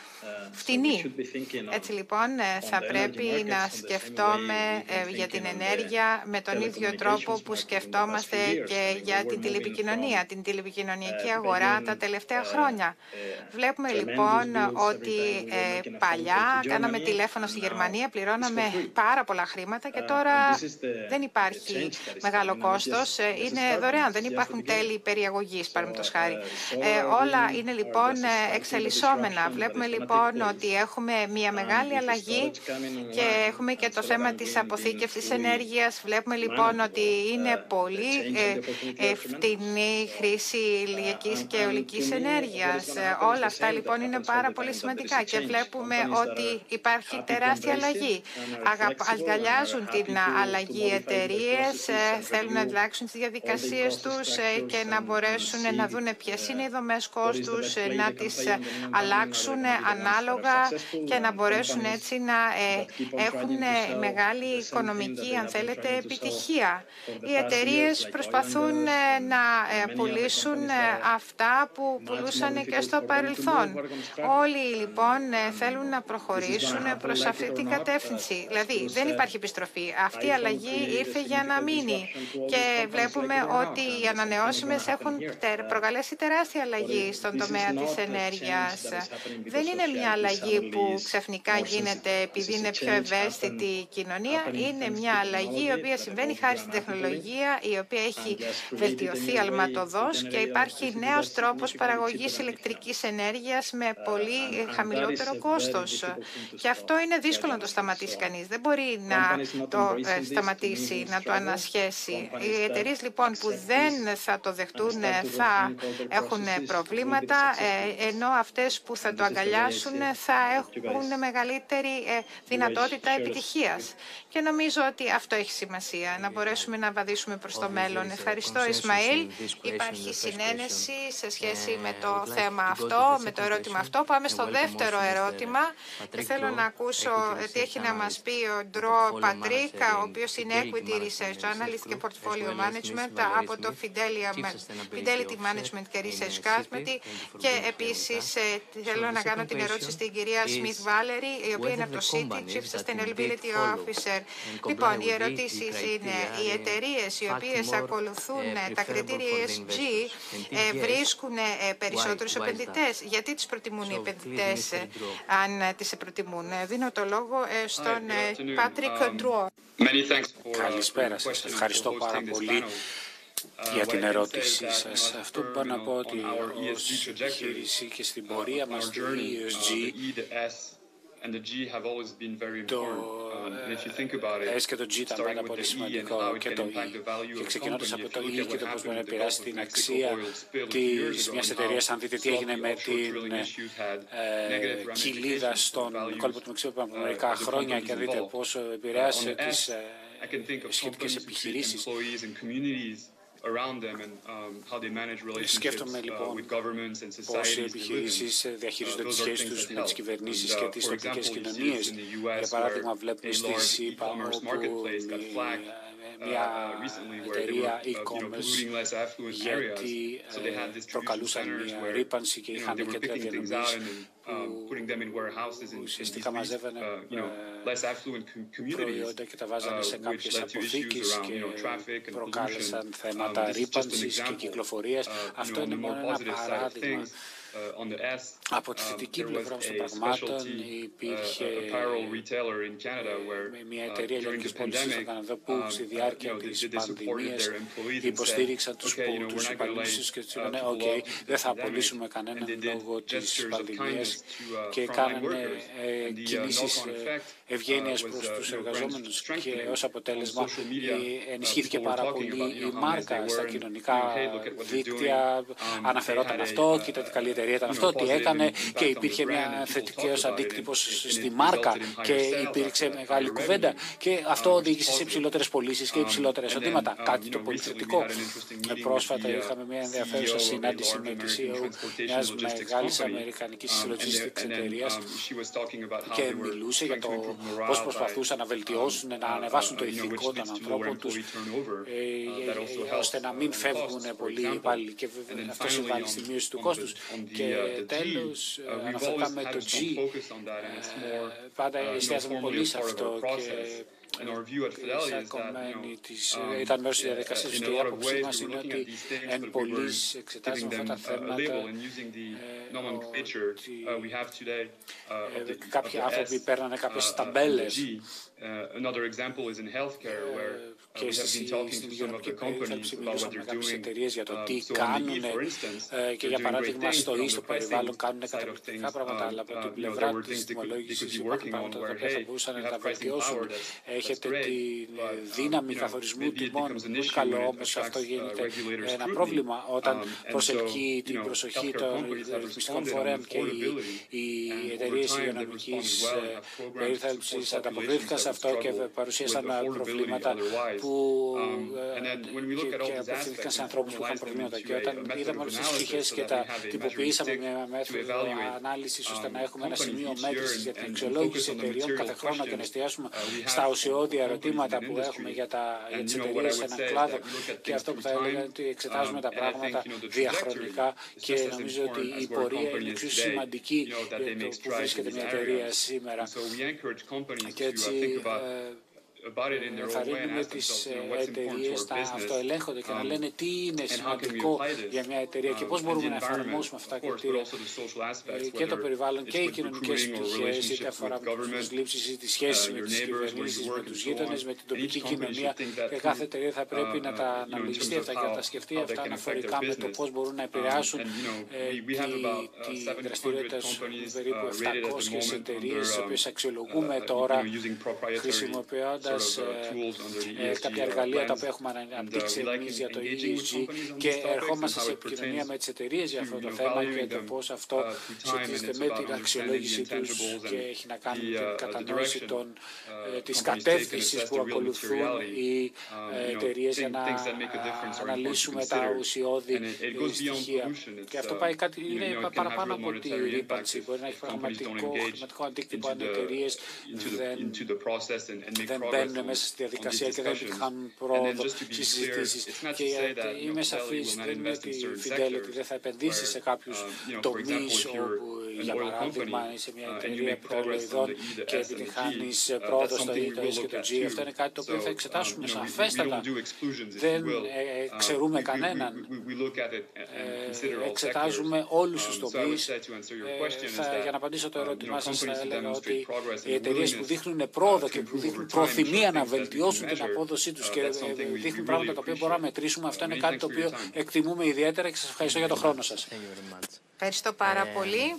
φτηνή. Έτσι λοιπόν θα πρέπει να σκεφτόμαστε για την ενέργεια με τον ίδιο τρόπο που σκεφτόμαστε και για την τηλεπικοινωνία, την τηλεπικοινωνιακή αγορά τα τελευταία χρόνια. Βλέπουμε λοιπόν ότι παλιά κάναμε τηλέφωνο στη Γερμανία, πληρώναμε πάρα πολλά χρήματα και τώρα δεν υπάρχει μεγάλο κόστος, είναι δωρεάν, δεν υπάρχουν τέλη περιαγωγής, παραδείγματος χάρη. Ε, όλα είναι λοιπόν εξελισσόμενα. Βλέπουμε λοιπόν ότι έχουμε μια μεγάλη αλλαγή και έχουμε και το θέμα της αποθήκευσης ενέργειας. Βλέπουμε λοιπόν ότι είναι πολύ ε, φτηνή χρήση ηλιακής και αιωλικής ενέργειας. Όλα αυτά λοιπόν είναι πάρα πολύ σημαντικά και βλέπουμε ότι υπάρχει τεράστια αλλαγή. Αγκαλιάζουν την αλλαγή οι εταιρείες, θέλουν να αλλάξουν τις διαδικασίες τους και να μπορέσουν να δουν ποιες είναι οι δομές κόστους, να τις αλλάξουν ανάλογα και να μπορέσουν έτσι να έχουν μεγάλη οικονομική, αν θέλετε, επιτυχία. Οι εταιρείες προσπαθούν να πουλήσουν αυτά που πουλούσαν και στο παρελθόν. Όλοι λοιπόν θέλουν να προχωρήσουν προς αυτή την κατεύθυνση. Δηλαδή δεν υπάρχει επιστροφή. Αυτή η αλλαγή ήρθε για να μείνει και βλέπουμε ότι οι ανανεώσιμες έχουν προκαλέσει τεράστια αλλαγή στον τομέα της ενέργειας. Δεν είναι μια αλλαγή που ξαφνικά γίνεται επειδή είναι πιο ευαίσθητη η κοινωνία. Είναι μια αλλαγή η οποία συμβαίνει χάρη στην τεχνολογία, η οποία έχει βελτιωθεί αλματωδώς και υπάρχει νέος τρόπος παραγωγής ηλεκτρικής ενέργειας με πολύ χαμηλότερο κόστος. Και αυτό είναι δύσκολο να το σταματήσει κανείς. Δεν μπορεί να το σταματήσει, να το ανασχέσει. Οι εταιρείες λοιπόν που δεν θα το δεχτούν θα έχουν προβλήματα, ενώ αυτές που θα το αγκαλιάσουν θα έχουν μεγαλύτερη δυνατότητα επιτυχίας. Και νομίζω ότι αυτό έχει σημασία, να μπορέσουμε να βαδίσουμε προς το μέλλον. Ευχαριστώ, Ισμαήλ. Υπάρχει συνένεση σε σχέση με το θέμα αυτό, με το ερώτημα αυτό. Πάμε στο δεύτερο ερώτημα και θέλω να ακούσω τι έχει να μας πει ο Ντρό Πατρίκα, ο οποίος είναι Equity Research Analyst και Portfolio Management από το Fidelity Management και Research Committee, και επίσης θέλω να κάνω την ερώτηση στην κυρία Σμιθ Βάλερη, η οποία είναι από το City, Chief Sustainability Officer. Λοιπόν, οι ερωτήσεις είναι, οι εταιρείες οι οποίες ακολουθούν τα κριτήρια ι ες τζι βρίσκουν περισσότερους επενδυτές. Γιατί τις προτιμούν οι επενδυτές, αν τις προτιμούν? Δίνω το λόγο στον Πάτρικ Ντρουό. Καλησπέρα σας. Ευχαριστώ πάρα πολύ για την ερώτησή σας. Αυτό που πάω να πω ότι ως επιχείρηση και στην πορεία μας του ι ες τζι, το S και το G ήταν πάρα πολύ σημαντικό, και το E. Και ξεκινώντας από το E και το πώς μπορεί να επηρεάσει την αξία της μιας εταιρείας, αν δείτε τι έγινε με την ε, κοιλίδα στον κόλπο του Μεξικού πριν από μερικά χρόνια και δείτε πώς επηρέασε τις ε, σχετικές επιχειρήσεις. Σκέφτομαι λοιπόν πώς οι επιχειρήσεις διαχειρίζονται τις σχέσεις τους με τις κυβερνήσεις και τις τοπικές κοινωνίες. Για παράδειγμα, βλέπουμε στη ΣΥΠΑ όπου μια εταιρεία e-commerce, γιατί προκαλούσαν μια ρύπανση και είχαν κέντρα διανομής που ουσιαστικά μαζεύανε προϊόντα και τα βάζανε σε κάποιες αποθήκες και προκάλεσαν θέματα ρύπανσης και κυκλοφορίας. Αυτό είναι μόνο ένα παράδειγμα. Από τη θετική πλευρά των πραγμάτων υπήρχε μια εταιρεία ελληνικής πώλησης στον Καναδά που στη διάρκεια της πανδημίας υποστήριξαν τους υπαλλήλους τους και τους είπαν «ΟΚ, δεν θα απολύσουμε κανέναν λόγω της πανδημίας» και κάνανε κινήσεις ευγένειας προς τους εργαζόμενους και ως αποτέλεσμα ενισχύθηκε πάρα πολύ η μάρκα στα κοινωνικά δίκτυα. Αναφερόταν αυτό, κοίτα τι καλή εταιρεία ήταν αυτό, τι έκανε, και υπήρχε μια θετική ως αντίκτυπος στη μάρκα και υπήρξε μεγάλη κουβέντα και αυτό οδήγησε σε υψηλότερες πωλήσεις και υψηλότερα εισοδήματα. Κάτι το πολύ θετικό. Πρόσφατα είχαμε μια ενδιαφέρουσα συνάντηση με τη σι ι ο μιας μεγάλης αμερικανικής logistics εταιρείας και μιλούσε για το πώς προσπαθούσαν να βελτιώσουν, να ανεβάσουν το ηθικό των ανθρώπων τους, ώστε να μην φεύγουν πολλοί υπάλληλοι, και αυτό συμβάλλει στη μείωση του κόστους. Και τέλος, αναφορικά με το G, πάντα εστιάζαμε πολύ σε αυτό και ήταν μέρος της διαδικασίας και η άποψή μας είναι ότι εν πολλοίς εξετάζουμε αυτά τα θέματα, ότι κάποιοι άνθρωποι παίρνανε κάποιες ταμπέλες και στην υγειονομική περίθαλψη μιλούσαμε με κάποιες εταιρείες για το τι κάνουν και για παράδειγμα στο ή στο περιβάλλον κάνουν καταπληκτικά πράγματα, αλλά από την πλευρά της τιμολόγησης υπάρχουν πράγματα τα οποία θα μπορούσαν να τα βελτιώσουν. Έχετε τη δύναμη καθορισμού τιμών, πολύ καλό, όμως αυτό γίνεται ένα πρόβλημα όταν προσελκύει την προσοχή των ρυθμιστικών φορέων και οι εταιρείες υγειονομικής περίθαλψης ανταποκρίθηκαν σε αυτό και παρουσίασαν προβλήματα που και απευθύνθηκαν σε ανθρώπους που είχαν προβλήματα. Και όταν είδαμε όλες τις πτυχές και τα τυποποιήσαμε με μια μέθοδο ανάλυσης ώστε να έχουμε ένα σημείο μέτρησης για την αξιολόγηση εταιρεών κάθε χρόνο και να εστιάσουμε στα ουσιώδη ερωτήματα που έχουμε για, τα, για τις εταιρείες σε έναν κλάδο, και αυτό που θα έλεγα είναι ότι εξετάζουμε τα πράγματα διαχρονικά και νομίζω ότι η πορεία είναι εξίσου σημαντική για το που βρίσκεται μια εταιρεία σήμερα. Και έτσι ενθαρρύνουμε τις εταιρείες να αυτοελέγχονται και να λένε τι είναι σημαντικό για μια εταιρεία και πώς μπορούμε να εφαρμόσουμε αυτά τα κριτήρια, και το περιβάλλον και οι κοινωνικές πτυχές, είτε αφορά τις λήψεις ή τις σχέσεις με τις κυβερνήσεις, με τους γείτονες, με την τοπική κοινωνία, και κάθε εταιρεία θα πρέπει να τα αναλογιστεί αυτά και να τα σκεφτεί αυτά αναφορικά με το πώς μπορούν να επηρεάσουν τη δραστηριότητα περίπου επτακόσιες εταιρείες, τις οποίες αξιολογούμε τώρα χρησιμοποιώντας κάποια εργαλεία τα οποία έχουμε αναπτύξει εμείς για το ι ες τζι, και ερχόμαστε σε επικοινωνία με τις εταιρείες για αυτό το θέμα και το πώς αυτό σχετίζεται με την αξιολόγηση τους και έχει να κάνει με την κατανόηση των, της κατεύθυνσης που ακολουθούν οι εταιρείες για να αναλύσουμε τα ουσιώδη στοιχεία. Και αυτό πάει κάτι, είναι παραπάνω από τη ρύπανση. Μπορεί να έχει πραγματικό χρηματικό αντίκτυπο αν οι εταιρείες δεν μπαίνουν μέσα στη διαδικασία και δεν είχαν πρόοδο στις συζητήσεις. Και είμαι σαφής, δεν είναι ότι η Fidelity δεν θα επενδύσει σε κάποιους τομείς όπου Για παράδειγμα, είσαι μια εταιρεία πετρελαιοειδών και επιτυγχάνεις πρόοδο στο E, το S και το G. Αυτό είναι κάτι το οποίο θα εξετάσουμε σαφέστατα. Δεν ξερούμε κανέναν. Εξετάζουμε όλους τους τομείς. Για να απαντήσω το ερώτημά σας, θα έλεγα ότι οι εταιρείες που δείχνουν πρόοδο και που δείχνουν προθυμία να βελτιώσουν την απόδοσή τους και δείχνουν πράγματα τα οποία μπορούμε να μετρήσουμε, αυτό είναι κάτι το οποίο εκτιμούμε ιδιαίτερα και σας ευχαριστώ για τον χρόνο σας. Ευχαριστώ πάρα πολύ.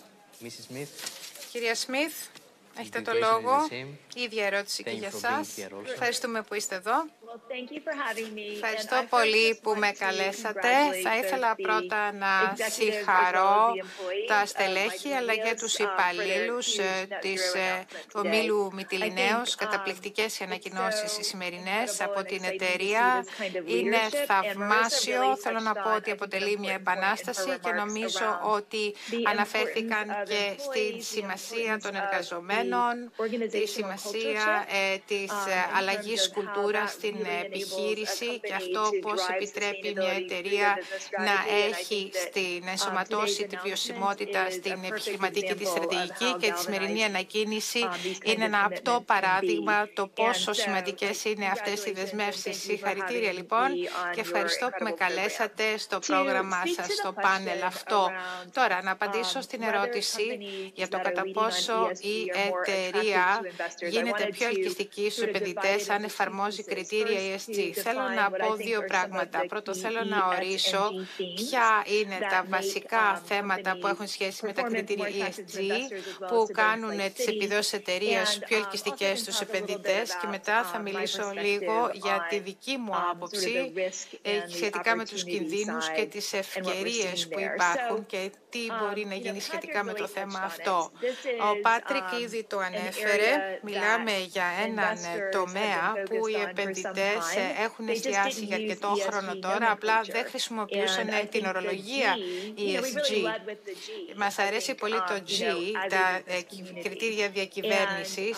Κυρία Σμιθ, έχετε το λόγο. Η ίδια ερώτηση και για σας. Ευχαριστούμε που είστε εδώ. Ευχαριστώ πολύ που με καλέσατε. Θα ήθελα πρώτα να συγχαρώ τα στελέχη αλλά και τους υπαλλήλους της ομίλου Μυτιληναίος. Καταπληκτικές οι ανακοινώσεις οι σημερινές από την εταιρεία. Είναι θαυμάσιο. Θέλω να πω ότι αποτελεί μια επανάσταση και νομίζω ότι αναφέρθηκαν και στη σημασία των εργαζομένων, τη σημασία ε, της αλλαγής κουλτούρας στην επιχείρηση και αυτό πώς επιτρέπει μια εταιρεία να έχει στην ενσωματώσει τη βιωσιμότητα στην επιχειρηματική της στρατηγική, και τη σημερινή ανακοίνηση είναι ένα απτό παράδειγμα το πόσο σημαντικές είναι αυτές οι δεσμεύσεις. Συγχαρητήρια λοιπόν και ευχαριστώ που με καλέσατε στο πρόγραμμά σας, στο πάνελ αυτό. Τώρα να απαντήσω στην ερώτηση για το κατά πόσο η εταιρεία γίνεται πιο ελκυστική στους επενδυτές αν εφαρμόζει κριτήρια E S G. Θέλω να πω δύο πράγματα. Πρώτο, θέλω να ορίσω ποια είναι τα βασικά θέματα που έχουν σχέση με τα κριτήρια E S G που κάνουν τις επιδόσεις εταιρείας πιο ελκυστικές στους επενδυτές, και μετά θα μιλήσω λίγο για τη δική μου άποψη σχετικά με τους κινδύνους και τις ευκαιρίες που υπάρχουν και τι μπορεί να γίνει σχετικά με το θέμα αυτό. Ο Πάτρικ ήδη το ανέφερε. Μιλάμε για έναν τομέα που οι επενδυτές έχουν εστιάσει για αρκετό χρόνο τώρα, απλά δεν χρησιμοποιούσαν την ορολογία E S G. Μας αρέσει πολύ το G, τα κριτήρια διακυβέρνησης,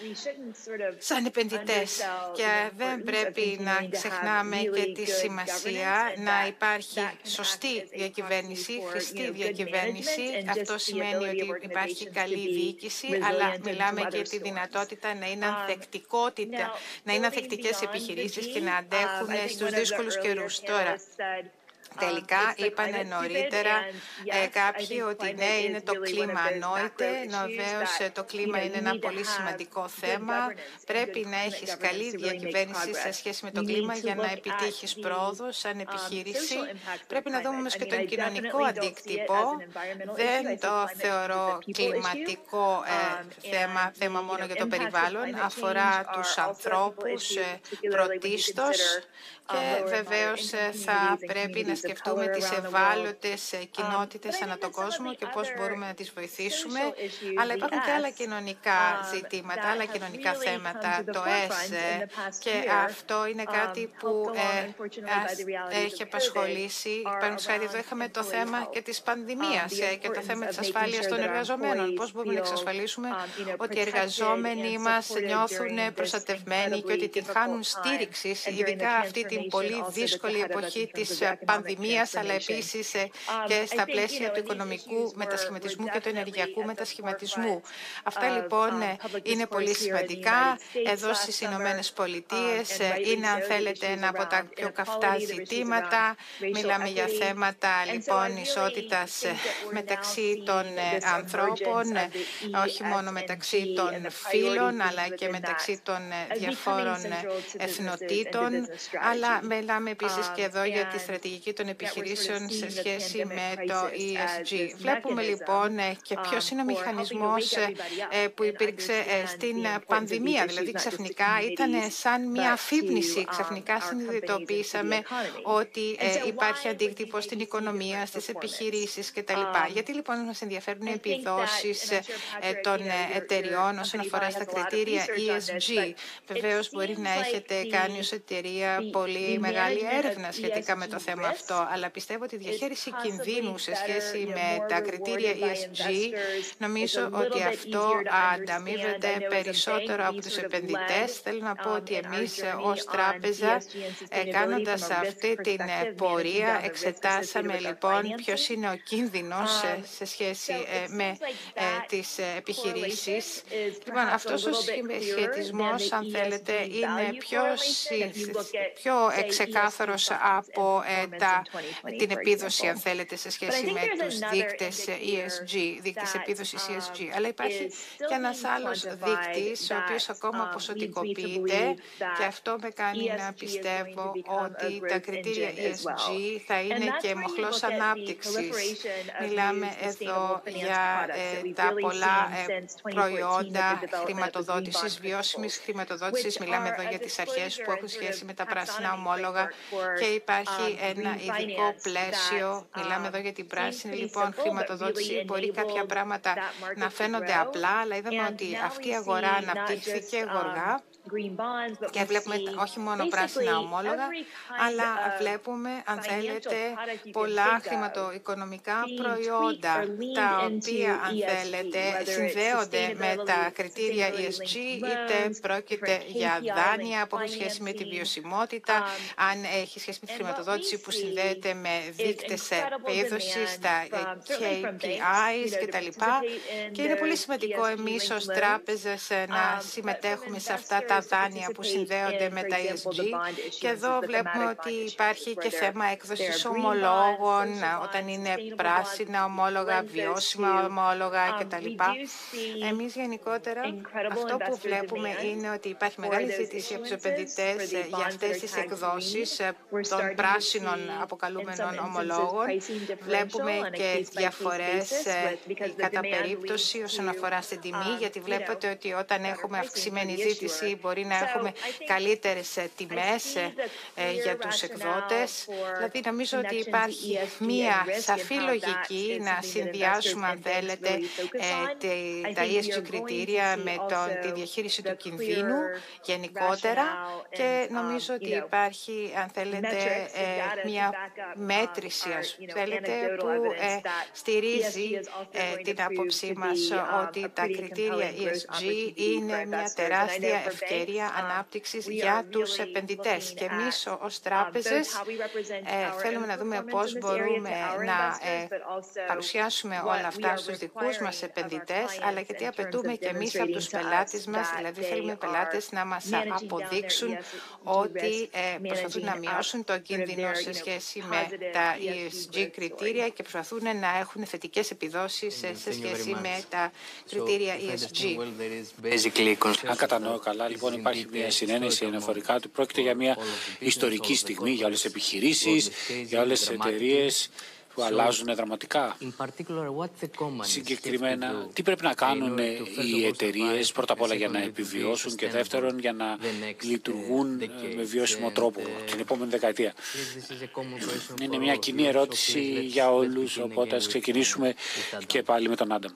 σαν επενδυτές, και δεν πρέπει να ξεχνάμε και τη σημασία να υπάρχει σωστή διακυβέρνηση, χρηστή διακυβέρνηση. Αυτό σημαίνει ότι υπάρχει καλή διοίκηση, αλλά μιλάμε και τη δυνατότητα να είναι ανθεκτικότητα, να είναι ανθεκτικές επιχειρήσεις και να αντέχουν στους δύσκολους καιρούς. Τώρα, τελικά είπαν νωρίτερα ε, κάποιοι ότι ναι, είναι το κλίμα ανόητε. Βεβαίως το κλίμα είναι ένα πολύ σημαντικό θέμα. Πρέπει να έχεις καλή διακυβέρνηση σε σχέση με το κλίμα για να επιτύχεις πρόοδο σαν επιχείρηση. Πρέπει να δούμε όμως και τον κοινωνικό αντίκτυπο. Δεν το θεωρώ κλιματικό ε, θέμα, θέμα μόνο για το περιβάλλον. Αφορά τους ανθρώπους ε, πρωτίστως. Και βεβαίως θα πρέπει να σκεφτούμε τις ευάλωτες κοινότητες ανά τον κόσμο και πώς μπορούμε να τις βοηθήσουμε. Αλλά υπάρχουν και άλλα κοινωνικά ζητήματα, άλλα κοινωνικά θέματα, το S, και αυτό είναι κάτι που ε, έχει απασχολήσει. Παραδείγματος χάρη, εδώ είχαμε το θέμα και της πανδημίας και το θέμα της ασφάλειας των εργαζομένων. Πώς μπορούμε να εξασφαλίσουμε ότι οι εργαζόμενοι μας νιώθουν προστατευμένοι και ότι την χάνουν στήριξης, ειδικά αυτή την πολύ δύσκολη εποχή της πανδημίας, αλλά επίσης και στα πλαίσια του οικονομικού μετασχηματισμού και του ενεργειακού μετασχηματισμού. Αυτά λοιπόν είναι πολύ σημαντικά. Εδώ στις Ηνωμένες Πολιτείες είναι, αν θέλετε, ένα από τα πιο καυτά ζητήματα. Μιλάμε για θέματα λοιπόν ισότητας μεταξύ των ανθρώπων, όχι μόνο μεταξύ των φύλων, αλλά και μεταξύ των διαφόρων εθνοτήτων. Αλλά μιλάμε επίσης και εδώ για τη στρατηγική των επιχειρήσεων σε σχέση με το E S G. Βλέπουμε λοιπόν και ποιος είναι ο μηχανισμός που υπήρξε στην πανδημία. Δηλαδή ξαφνικά ήταν σαν μια αφύπνιση. Ξαφνικά συνειδητοποίησαμε ότι υπάρχει αντίκτυπο στην οικονομία, στις επιχειρήσεις κτλ. Γιατί λοιπόν μας ενδιαφέρουν οι επιδόσεις των εταιριών όσον αφορά στα κριτήρια E S G. Βεβαίως μπορεί να έχετε κάνει ως εταιρεία πολύ μεγάλη έρευνα σχετικά με το θέμα αυτό. αυτό, αλλά πιστεύω ότι η διαχείριση κινδύνου σε σχέση με τα κριτήρια ι ες τζι, νομίζω ότι αυτό ανταμείβεται περισσότερο από τους επενδυτές. Θέλω να πω ότι εμείς ως τράπεζα, κάνοντας αυτή την πορεία, εξετάσαμε λοιπόν ποιος είναι ο κίνδυνος σε σχέση με τις επιχειρήσεις. Λοιπόν, αυτός ο σχετισμός, αν θέλετε, είναι πιο, πιο ξεκάθαρος από τα, την επίδοση, αν θέλετε, σε σχέση με τους δείκτες ι ες τζι, δείκτες επίδοσης ι ες τζι. Αλλά υπάρχει και ένας άλλος δείκτης, ο οποίος ακόμα ποσοτικοποιείται, και αυτό με κάνει να πιστεύω ότι τα κριτήρια ι ες τζι θα είναι και μοχλός ανάπτυξης. Μιλάμε εδώ για ε, τα πολλά ε, προϊόντα χρηματοδότησης, βιώσιμης χρηματοδότησης. Μιλάμε εδώ για τις αρχές που έχουν σχέση με τα πράσινα ομόλογα και υπάρχει ένα ειδικό πλαίσιο. Μιλάμε εδώ για την πράσινη λοιπόν χρηματοδότηση. Μπορεί κάποια πράγματα να φαίνονται απλά, αλλά είδαμε ότι αυτή η αγορά αναπτύχθηκε γοργά και βλέπουμε όχι μόνο πράσινα ομόλογα, αλλά βλέπουμε, αν θέλετε, πολλά χρηματοοικονομικά προϊόντα, τα οποία, αν θέλετε, συνδέονται με τα κριτήρια ι ες τζι, είτε πρόκειται για δάνεια που έχουν σχέση με τη βιωσιμότητα, αν έχει σχέση με τη χρηματοδότηση που συνδέεται με δείκτες επίδοσης, τα κέι πι άις κτλ. Και είναι πολύ σημαντικό εμείς ως τράπεζες να συμμετέχουμε σε αυτά τα δάνεια που συνδέονται με τα ι ες τζι, και εδώ βλέπουμε ότι υπάρχει και θέμα έκδοσης ομολόγων, όταν είναι πράσινα ομόλογα, βιώσιμα ομόλογα κτλ. Εμείς γενικότερα αυτό που βλέπουμε είναι ότι υπάρχει μεγάλη ζήτηση από τους επενδυτές για αυτές τις εκδόσεις των πράσινων αποκαλούμενων ομολόγων. Βλέπουμε και διαφορές κατά περίπτωση όσον αφορά στην τιμή, γιατί βλέπετε ότι όταν έχουμε αυξημένη ζήτηση μπορεί να έχουμε καλύτερες τιμές για τους εκδότες. Δηλαδή, νομίζω ότι υπάρχει μία σαφή λογική να συνδυάσουμε, αν θέλετε, τα ι ες τζι κριτήρια με τον, τη διαχείριση του κινδύνου γενικότερα, και νομίζω ότι υπάρχει, αν θέλετε, μία μέτρηση, ας θέλετε, που στηρίζει την άποψή μας ότι τα κριτήρια ι ες τζι είναι μια τεράστια ευκαιρία ανάπτυξης για τους επενδυτές. Και εμείς ως τράπεζες ε, θέλουμε να δούμε πώς μπορούμε να ε, παρουσιάσουμε όλα αυτά στους δικούς μας επενδυτές, αλλά και τι απαιτούμε και εμείς από τους πελάτες μας, δηλαδή θέλουμε οι πελάτες να μας αποδείξουν ότι ε, προσπαθούν να μειώσουν το κίνδυνο σε σχέση με τα ι ες τζι κριτήρια και προσπαθούν να έχουν θετικές επιδόσεις σε σχέση με τα κριτήρια ι ες τζι. Αν κατανοώ καλά, λοιπόν, υπάρχει μια συνένεση αναφορικά ότι πρόκειται για μια ιστορική στιγμή για όλες τις επιχειρήσεις, για όλες τις εταιρείες που αλλάζουν δραματικά. Συγκεκριμένα, τι πρέπει να κάνουν οι εταιρείες πρώτα απ' όλα για να επιβιώσουν και δεύτερον για να λειτουργούν με βιώσιμο τρόπο την επόμενη δεκαετία. Είναι μια κοινή ερώτηση για όλους, οπότε ας ξεκινήσουμε και πάλι με τον Άνταμ.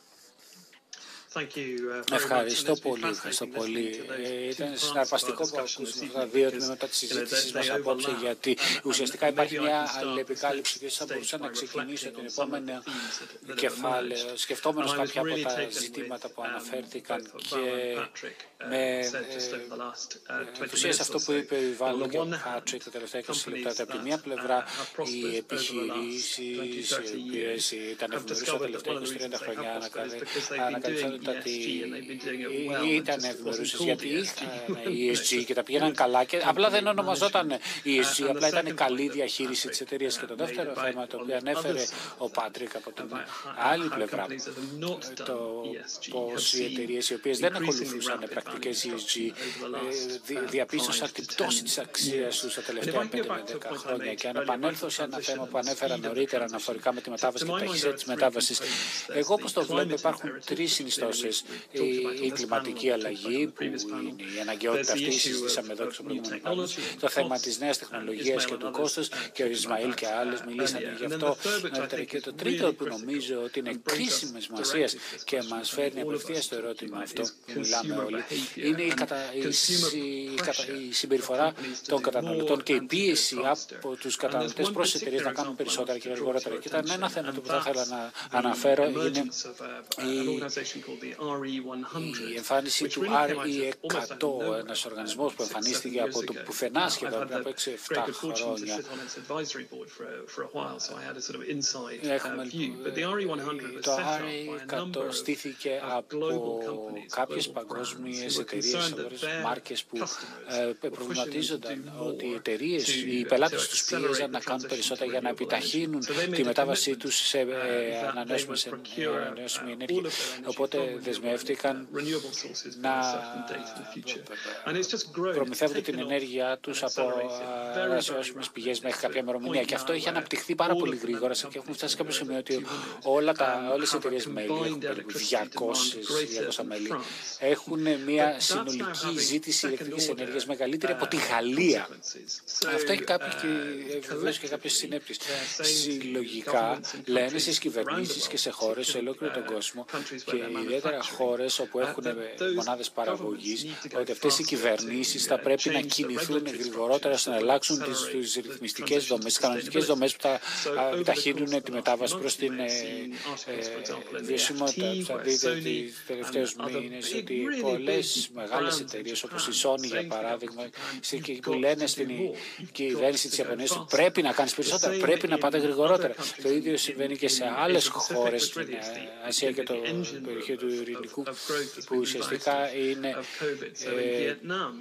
Ευχαριστώ πολύ, ευχαριστώ πολύ. Ε, ήταν συναρπαστικό που ακούσαμε αυτά τα δύο τμήματα τη συζήτησή μα απόψε, γιατί ουσιαστικά υπάρχει μια αλληλεπικάλυψη και θα μπορούσα να ξεκινήσω την επόμενη κεφάλαιο, σκεφτόμενος κάποια από τα ζητήματα που αναφέρθηκαν και με ενθουσίασε αυτό που είπε η Βάλ και ο Πάτρικ τα τελευταία είκοσι λεπτά. Από τη μία πλευρά, οι επιχειρήσεις οι οποίες ήταν ευημερούσες τα τελευταία είκοσι τριάντα χρόνια ανακαλύψαν ότι ήταν ευημερούσες γιατί είχαν ι ες τζι και τα πήγαιναν καλά και απλά δεν ονομαζόταν ι ες τζι, απλά ήταν καλή διαχείριση της εταιρείας. Και το δεύτερο θέμα το οποίο ανέφερε ο Πάτρικ από την άλλη πλευρά, το πως οι εταιρείες οι οποίες δεν ακολουθούσαν πρακτικές ι ες τζι διαπίστωσαν την πτώση της αξίας τους τα τελευταία πέντε με δέκα χρόνια. Και αν επανέλθω σε ένα θέμα που ανέφερα νωρίτερα αναφορικά με τη μετάβαση και τα ταχύτητα της μετάβασης, εγώ όπως το βλέπω υπάρχουν τρεις συνιστώσεις γλώσσες. Η, η κλιματική αλλαγή, που είναι η αναγκαιότητα αυτή, συζητήσαμε εδώ και στο προηγούμενο χρόνο. Το θέμα της νέας τεχνολογίας και του κόστους, και ο Ισμαήλ και άλλες μιλήσανε γι' αυτό. Και το τρίτο που νομίζω ότι είναι κρίσιμη σημασία και μας φέρνει απευθείας στο ερώτημα αυτό που μιλάμε όλοι, είναι η, κατα... η, η, κατα... η συμπεριφορά των καταναλωτών και η πίεση από τους καταναλωτές προς τις εταιρείες να κάνουν περισσότερα και γρηγορότερα. Και ήταν ένα θέμα που θα ήθελα να αναφέρω, είναι η, η εμφάνιση του αρ ι εκατό, ένας οργανισμός που εμφανίστηκε από το πουθενά σχεδόν πριν από έξι εφτά χρόνια. Έχουμε, το αρ ι εκατό στήθηκε από κάποιες παγκόσμιες εταιρείες, μάρκες που ε, προβληματίζονταν ότι οι εταιρείες, οι πελάτες τους πίεζαν να κάνουν περισσότερα για να επιταχύνουν τη μετάβασή τους σε ε, ανανεώσιμη ενέργεια. Οπότε δεσμεύτηκαν να προμηθεύονται την ενέργεια τους από ανανεώσιμες πηγές μέχρι κάποια ημερομηνία. Και αυτό είχε αναπτυχθεί πάρα πολύ γρήγορα και έχουμε φτάσει σε κάποιο σημείο ότι όλα τα, όλες οι εταιρείες μέλη, έχουν περίπου διακόσια μέλη, έχουν μια συνολική ζήτηση ηλεκτρικής ενέργειας μεγαλύτερη από τη Γαλλία. Αυτό έχει βεβαίως και κάποιες συνέπειες. Συλλογικά λένε στις κυβερνήσεις και σε χώρες σε ολόκληρο τον κόσμο, και ιδιαίτερα χώρες όπου έχουν μονάδες παραγωγής, ότι αυτές οι κυβερνήσεις θα πρέπει να κινηθούν γρηγορότερα ώστε να αλλάξουν τις ρυθμιστικές δομές, τις κανονιστικές δομές που θα επιταχύνουν τη μετάβαση προς την βιωσιμότητα. Θα δείτε τις τελευταίους μήνες ότι πολλές μεγάλες εταιρείες όπως η Sony για παράδειγμα, που λένε στην κυβέρνηση της Ιαπωνίας ότι πρέπει να κάνεις περισσότερα, πρέπει να πάτε γρηγορότερα. Το ίδιο συμβαίνει και σε άλλες χώρες, στην Ασία και το περιοχή του Ειρηνικού, που ουσιαστικά είναι ε,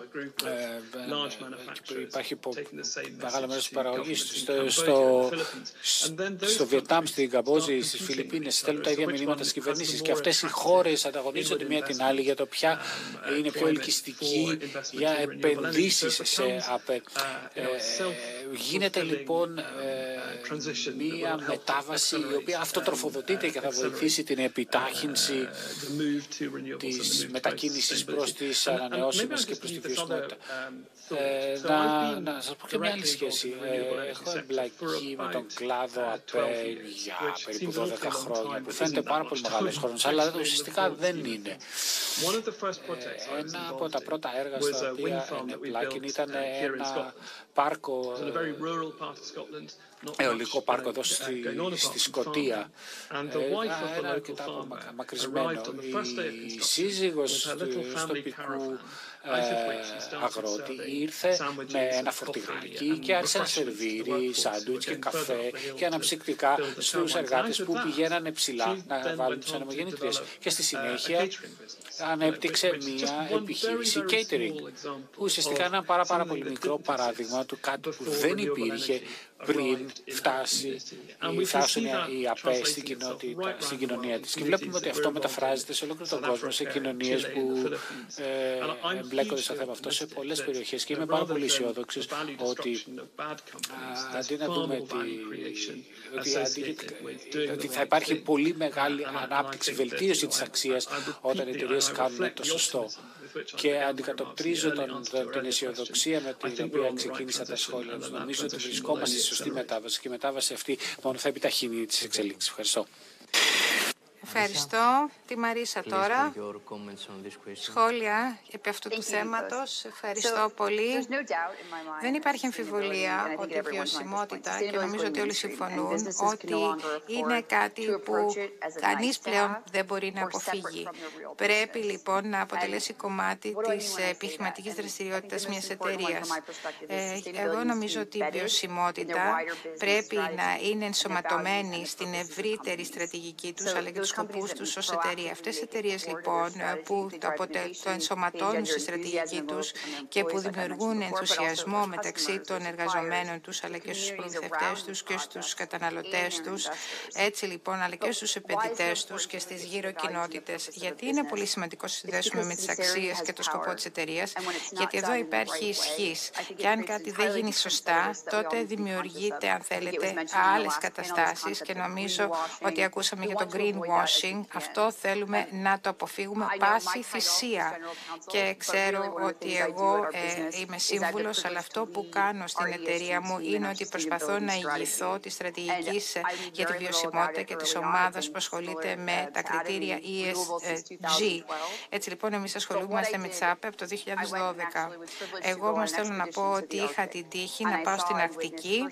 ε, υπάρχει μεγάλο μέρος της παραγωγής. Στο, στο, στο Βιετνάμ, στην Καμπότζη, στις Φιλιππίνες στέλνουν τα ίδια μηνύματα στις κυβερνήσεις, και αυτές οι χώρες ανταγωνίζονται μία την άλλη για το ποια είναι πιο ελκυστική για επενδύσεις σε ΑΠΕ. Ε, γίνεται λοιπόν ε, μία μετάβαση η οποία αυτοτροφοδοτείται και θα βοηθήσει την επιτάχυνση της μετακίνησης προς τις ανανεώσιμες και προς τη βιωσιμότητα. Ε, να, να σας πω και μια άλλη σχέση. Ε, έχω εμπλακεί με τον κλάδο ΑΠΕ για περίπου δώδεκα χρόνια, που φαίνεται πάρα πολύ μεγάλος χρόνος, αλλά ουσιαστικά δεν είναι. Ε, ένα από τα πρώτα έργα στα οποία ενεπλάκην ήταν ένα πάρκο, αιωλικό πάρκο εδώ στη, στη Σκωτία, ε, ένα αρκετά μακρισμένο. Η σύζυγος του τοπικού ε, αγρότη ήρθε με ένα φορτηγάκι και άρχισε να σερβίρει σάντουιτς και καφέ και αναψυκτικά στους εργάτες που πηγαίνανε ψηλά να βάλουν τις ανεμογεννήτριες. Και στη συνέχεια ανέπτυξε μία επιχείρηση catering, που ουσιαστικά είναι ένα πάρα, πάρα πολύ μικρό παράδειγμα του κάτι που δεν υπήρχε πριν φτάσει, φτάσουν οι ΑΠΕ στην, κοινότητα, στην κοινωνία της. Και βλέπουμε ότι αυτό μεταφράζεται σε ολόκληρο τον κόσμο, σε κοινωνίες που ε, εμπλέκονται στο θέμα αυτό σε πολλές περιοχές. Και είμαι πάρα πολύ αισιόδοξος ότι α, αντί να δούμε τη, ότι, αντί, ότι θα υπάρχει πολύ μεγάλη ανάπτυξη, βελτίωση της αξίας όταν οι εταιρείες κάνουν το σωστό. Και αντικατοπτρίζω τον, τον, την αισιοδοξία με την οποία ξεκίνησα τα σχόλια. Νομίζω ότι βρισκόμαστε στη σωστή μετάβαση και η μετάβαση αυτή μόνο θα επιταχύνει τις εξελίξεις. Ευχαριστώ. Ευχαριστώ. Τη Μαρίσα τώρα. Σχόλια επί αυτού του θέματος. Ευχαριστώ πολύ. Δεν υπάρχει αμφιβολία ότι η βιωσιμότητα, και νομίζω ότι όλοι συμφωνούν, ότι είναι κάτι που κανείς πλέον δεν μπορεί να αποφύγει. Πρέπει λοιπόν να αποτελέσει κομμάτι της επιχειρηματικής δραστηριότητας μιας εταιρείας. Εγώ νομίζω ότι η βιωσιμότητα πρέπει να είναι ενσωματωμένη στην ευρύτερη στρατηγική τους, αλλά και τους σκοπούς τους ως εταιρεία. Αυτές οι εταιρείες λοιπόν που το, το ενσωματώνουν στη στρατηγική τους και που δημιουργούν ενθουσιασμό μεταξύ των εργαζομένων τους, αλλά και στους προμηθευτές τους και στους καταναλωτές τους, έτσι λοιπόν, αλλά και στους επενδυτές τους και στις γύρω κοινότητες. Γιατί είναι πολύ σημαντικό να συνδέσουμε με τις αξίες και το σκοπό της εταιρείας, γιατί εδώ υπάρχει ισχύς. Και αν κάτι δεν γίνει σωστά, τότε δημιουργείται, αν θέλετε, άλλες καταστάσεις, και νομίζω ότι ακούσαμε για το greenwashing greenwashing. Αυτό θέλουμε να το αποφύγουμε πάση θυσία. Και ξέρω ότι εγώ ε, είμαι σύμβουλος, αλλά αυτό που κάνω στην εταιρεία μου είναι ότι προσπαθώ να ηγηθώ τη στρατηγική για τη βιωσιμότητα και της ομάδας που ασχολείται με τα κριτήρια ι ες τζι. Έτσι λοιπόν εμείς ασχολούμαστε με τσάπε από το δύο χιλιάδες δώδεκα. Εγώ όμως θέλω να πω ότι είχα την τύχη να πάω στην Αρκτική,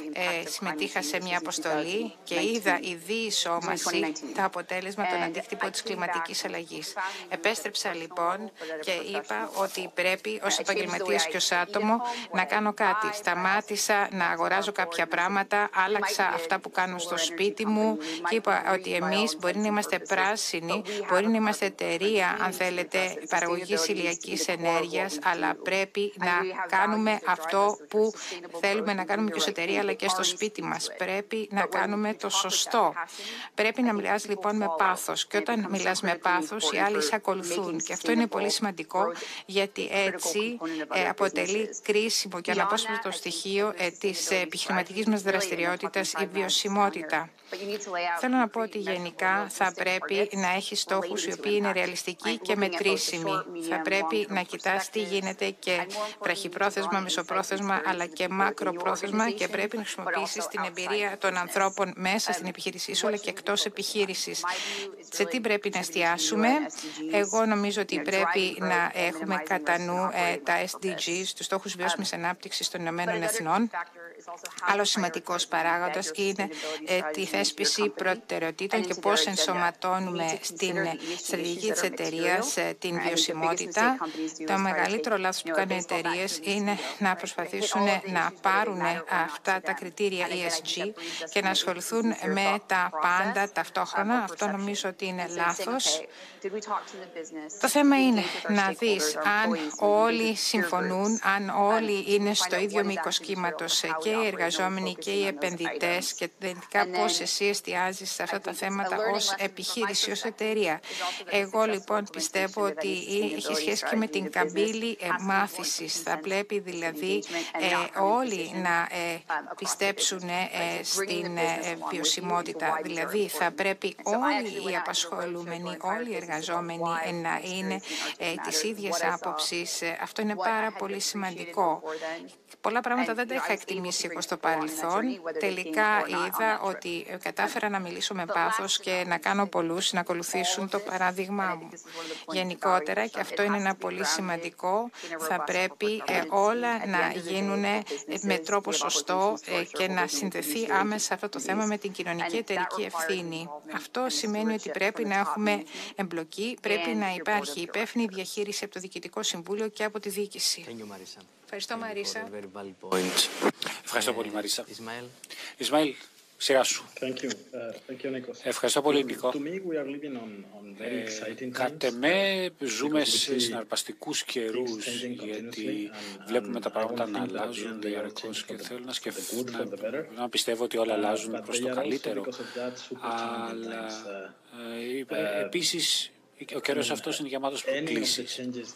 ε, συμμετείχα σε μια αποστολή και είδα η διεισόμαση τα αποτέλεσμα των αντίκτυπων της κλιματικής αλλαγής. Επέστρεψα λοιπόν και είπα ότι πρέπει ως επαγγελματίας και ως άτομο να κάνω κάτι. Σταμάτησα να αγοράζω κάποια πράγματα, άλλαξα αυτά που κάνω στο σπίτι μου και είπα ότι εμείς μπορεί να είμαστε πράσινοι, μπορεί να είμαστε εταιρεία, αν θέλετε, παραγωγής ηλιακής ενέργειας, αλλά πρέπει να κάνουμε αυτό που θέλουμε να κάνουμε και ως εταιρεία, αλλά και στο σπίτι μας. Πρέπει να κάνουμε το σωστό. Πρέπει να μιλάς λοιπόν με πάθος και όταν μιλάς με πάθος οι άλλοι σε ακολουθούν και αυτό είναι πολύ σημαντικό γιατί έτσι ε, αποτελεί κρίσιμο και αναπόσπαστο στοιχείο ε, της επιχειρηματικής μας δραστηριότητας η βιωσιμότητα. Θέλω να πω ότι γενικά θα πρέπει να έχει στόχους οι οποίοι είναι ρεαλιστικοί και μετρήσιμοι. Θα πρέπει να κοιτάς τι γίνεται και βραχυπρόθεσμα, μεσοπρόθεσμα αλλά και μακροπρόθεσμα και πρέπει να χρησιμοποιήσεις την εμπειρία των ανθρώπων μέσα στην επιχείρησή σου αλλά και εκτός επιχείρησης. Σε τι πρέπει να εστιάσουμε? Εγώ νομίζω ότι πρέπει να έχουμε κατά νου ε, τα ες ντι τζις, τους στόχους βιώσιμης ανάπτυξης των Ηνωμένων Εθνών. Άλλο σημαντικός παράγοντας είναι ε, τη θέσπιση προτεραιοτήτων και πώς ενσωματώνουμε στην στρατηγική της εταιρείας ε, την βιωσιμότητα. Το μεγαλύτερο λάθος που κάνουν οι εταιρείες είναι να προσπαθήσουν να πάρουν αυτά τα κριτήρια ι ες τζι και να ασχοληθούν με τα πάντα ταυτόχρονα. Αυτό νομίζω ότι είναι λάθος. Το θέμα είναι να δεις αν όλοι συμφωνούν, αν όλοι είναι στο ίδιο μήκος κύματος και οι εργαζόμενοι και οι επενδυτές και τελικά πώς εσύ εστιάζεις σε αυτά τα θέματα ως επιχείρηση, ως εταιρεία. Εγώ λοιπόν πιστεύω ότι έχει σχέση και με την καμπύλη μάθησης. Θα πρέπει δηλαδή ε, όλοι να ε, πιστέψουν ε, στην ε, βιωσιμότητα. Δηλαδή θα πρέπει όλοι οι απασχολούμενοι, όλοι οι εργαζόμενοι να είναι ε, της ίδιας άποψης. Αυτό είναι πάρα πολύ σημαντικό. Πολλά πράγματα δεν τα είχα εκτιμήσει εγώ στο παρελθόν. Τελικά είδα ότι κατάφερα να μιλήσω με πάθος και να κάνω πολλούς να ακολουθήσουν το παράδειγμά μου. Γενικότερα, και αυτό είναι ένα πολύ σημαντικό, θα πρέπει ε, όλα να γίνουν με τρόπο σωστό ε, και να συνδεθεί άμεσα αυτό το θέμα με την κοινωνική εταιρική ευθύνη. Αυτό σημαίνει ότι πρέπει να έχουμε εμπλοκή, πρέπει να υπάρχει υπεύθυνη διαχείριση από το Διοικητικό Συμβούλιο και από τη διοίκηση. Ευχαριστώ, Μαρίσα. Ευχαριστώ πολύ, Μαρίσα. Ισμαήλ, σειρά σου. Ευχαριστώ πολύ, Νίκο. Ε, κατ' εμέ ζούμε σε συναρπαστικούς καιρούς, γιατί βλέπουμε τα πράγματα να αλλάζουν διαρκώς και θέλω να σκεφτώ, να, να πιστεύω ότι όλα αλλάζουν προς το καλύτερο. Αλλά ε, επίσης, ο καιρός αυτός είναι γεμάτος προκλήσεις.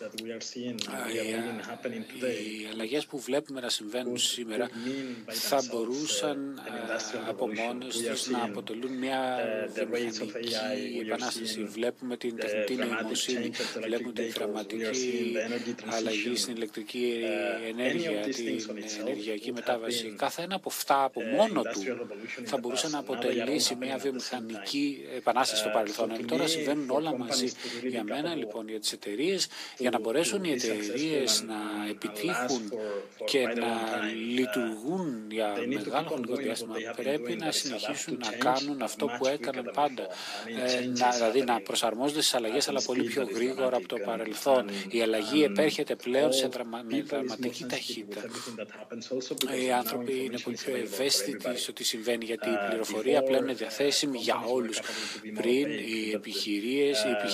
Οι αλλαγές που βλέπουμε να συμβαίνουν σήμερα θα μπορούσαν από μόνες τους να αποτελούν μια βιομηχανική επανάσταση. Βλέπουμε την τεχνητή νοημοσύνη, βλέπουμε την δραματική αλλαγή στην ηλεκτρική ενέργεια, την ενεργειακή μετάβαση. Κάθε ένα από αυτά από μόνο του θα μπορούσε να αποτελήσει μια βιομηχανική επανάσταση στο παρελθόν. Τώρα συμβαίνουν όλα μαζί. Για μένα, λοιπόν, για τις εταιρείες, για να μπορέσουν οι εταιρείες να επιτύχουν και να λειτουργούν για μεγάλο χρονικό διάστημα, πρέπει να συνεχίσουν να κάνουν αυτό που έκαναν πάντα. Ε, να, δηλαδή να προσαρμόζονται στις αλλαγές, αλλά πολύ πιο γρήγορα από το παρελθόν. Η αλλαγή επέρχεται πλέον σε δραμα, με δραματική ταχύτητα. Οι άνθρωποι είναι πολύ πιο ευαίσθητοι στο τι συμβαίνει, γιατί η πληροφορία πλέον είναι διαθέσιμη για όλους. Πριν οι επιχειρήσεις, οι επιχειρήσεις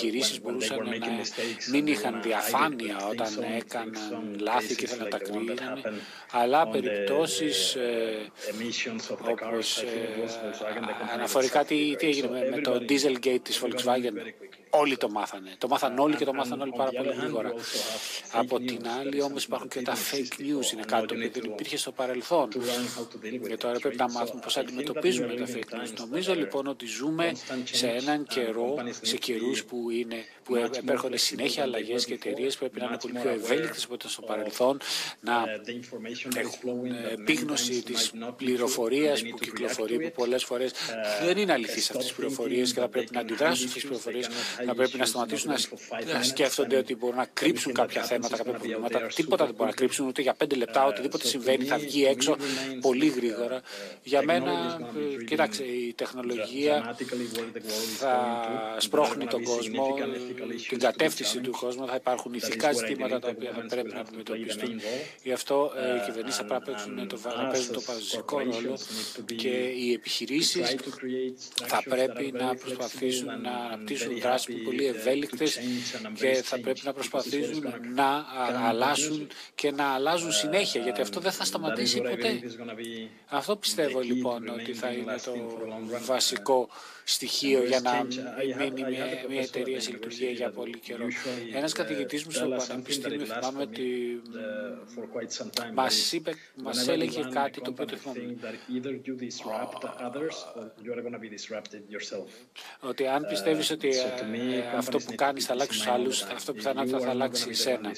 επιχειρήσεις μπορούσαν να μην είχαν διαφάνεια όταν έκαναν λάθη και ήθελαν να τα κρίνανε, αλλά περιπτώσεις ε, όπως ε, αναφορικά τι, τι έγινε με, με το Dieselgate της Volkswagen. Όλοι το μάθανε. Το μάθαν όλοι και το μάθαν όλοι πάρα πολύ γρήγορα. Από την άλλη όμως υπάρχουν και τα fake news. Είναι κάτι που δεν υπήρχε στο παρελθόν. Και τώρα πρέπει να μάθουμε πώς αντιμετωπίζουμε τα fake news. Νομίζω λοιπόν ότι ζούμε σε έναν καιρό, σε καιρούς που, είναι, που επέρχονται συνέχεια αλλαγές και εταιρείες πρέπει να είναι πολύ πιο ευέλικτες από ό,τι στο παρελθόν, να έχουν επίγνωση της πληροφορίας που κυκλοφορεί, που πολλές φορές δεν είναι αληθείς αυτές τις πληροφορίες και θα πρέπει να αντιδράσουν αυτές τις πληροφορίες. Θα πρέπει να σταματήσουν να σκέφτονται ότι μπορούν να κρύψουν κάποια θέματα, κάποια προβλήματα. Τίποτα δεν μπορούν να κρύψουν, ούτε για πέντε λεπτά, οτιδήποτε συμβαίνει θα βγει έξω πολύ γρήγορα. Για μένα, κοιτάξτε, η τεχνολογία θα σπρώχνει τον κόσμο, την κατεύθυνση του κόσμου, θα υπάρχουν ηθικά ζητήματα τα οποία θα πρέπει να αντιμετωπιστούν. Γι' αυτό οι κυβερνήσεις θα πρέπει να παίζουν το βασικό ρόλο και οι επιχειρήσεις θα πρέπει να προσπαθήσουν να αναπτύσσουν δράσεις πολύ ευέλικτες και θα πρέπει να προσπαθήσουν να αλλάσουν και να αλλάζουν συνέχεια, γιατί αυτό δεν θα σταματήσει ποτέ. Αυτό πιστεύω λοιπόν ότι θα είναι το βασικό στοιχείο για να μείνει μια, μια εταιρεία σε λειτουργία για πολύ καιρό. Ένας καθηγητής μου στο Πανεπιστήμιο, θυμάμαι ότι μας, είπε, μας έλεγε κάτι το οποίο το θυμάμαι. Ότι αν πιστεύεις ότι ε, αυτό που κάνεις θα αλλάξει τους άλλους, αυτό πιθανότατα θα αλλάξει εσένα.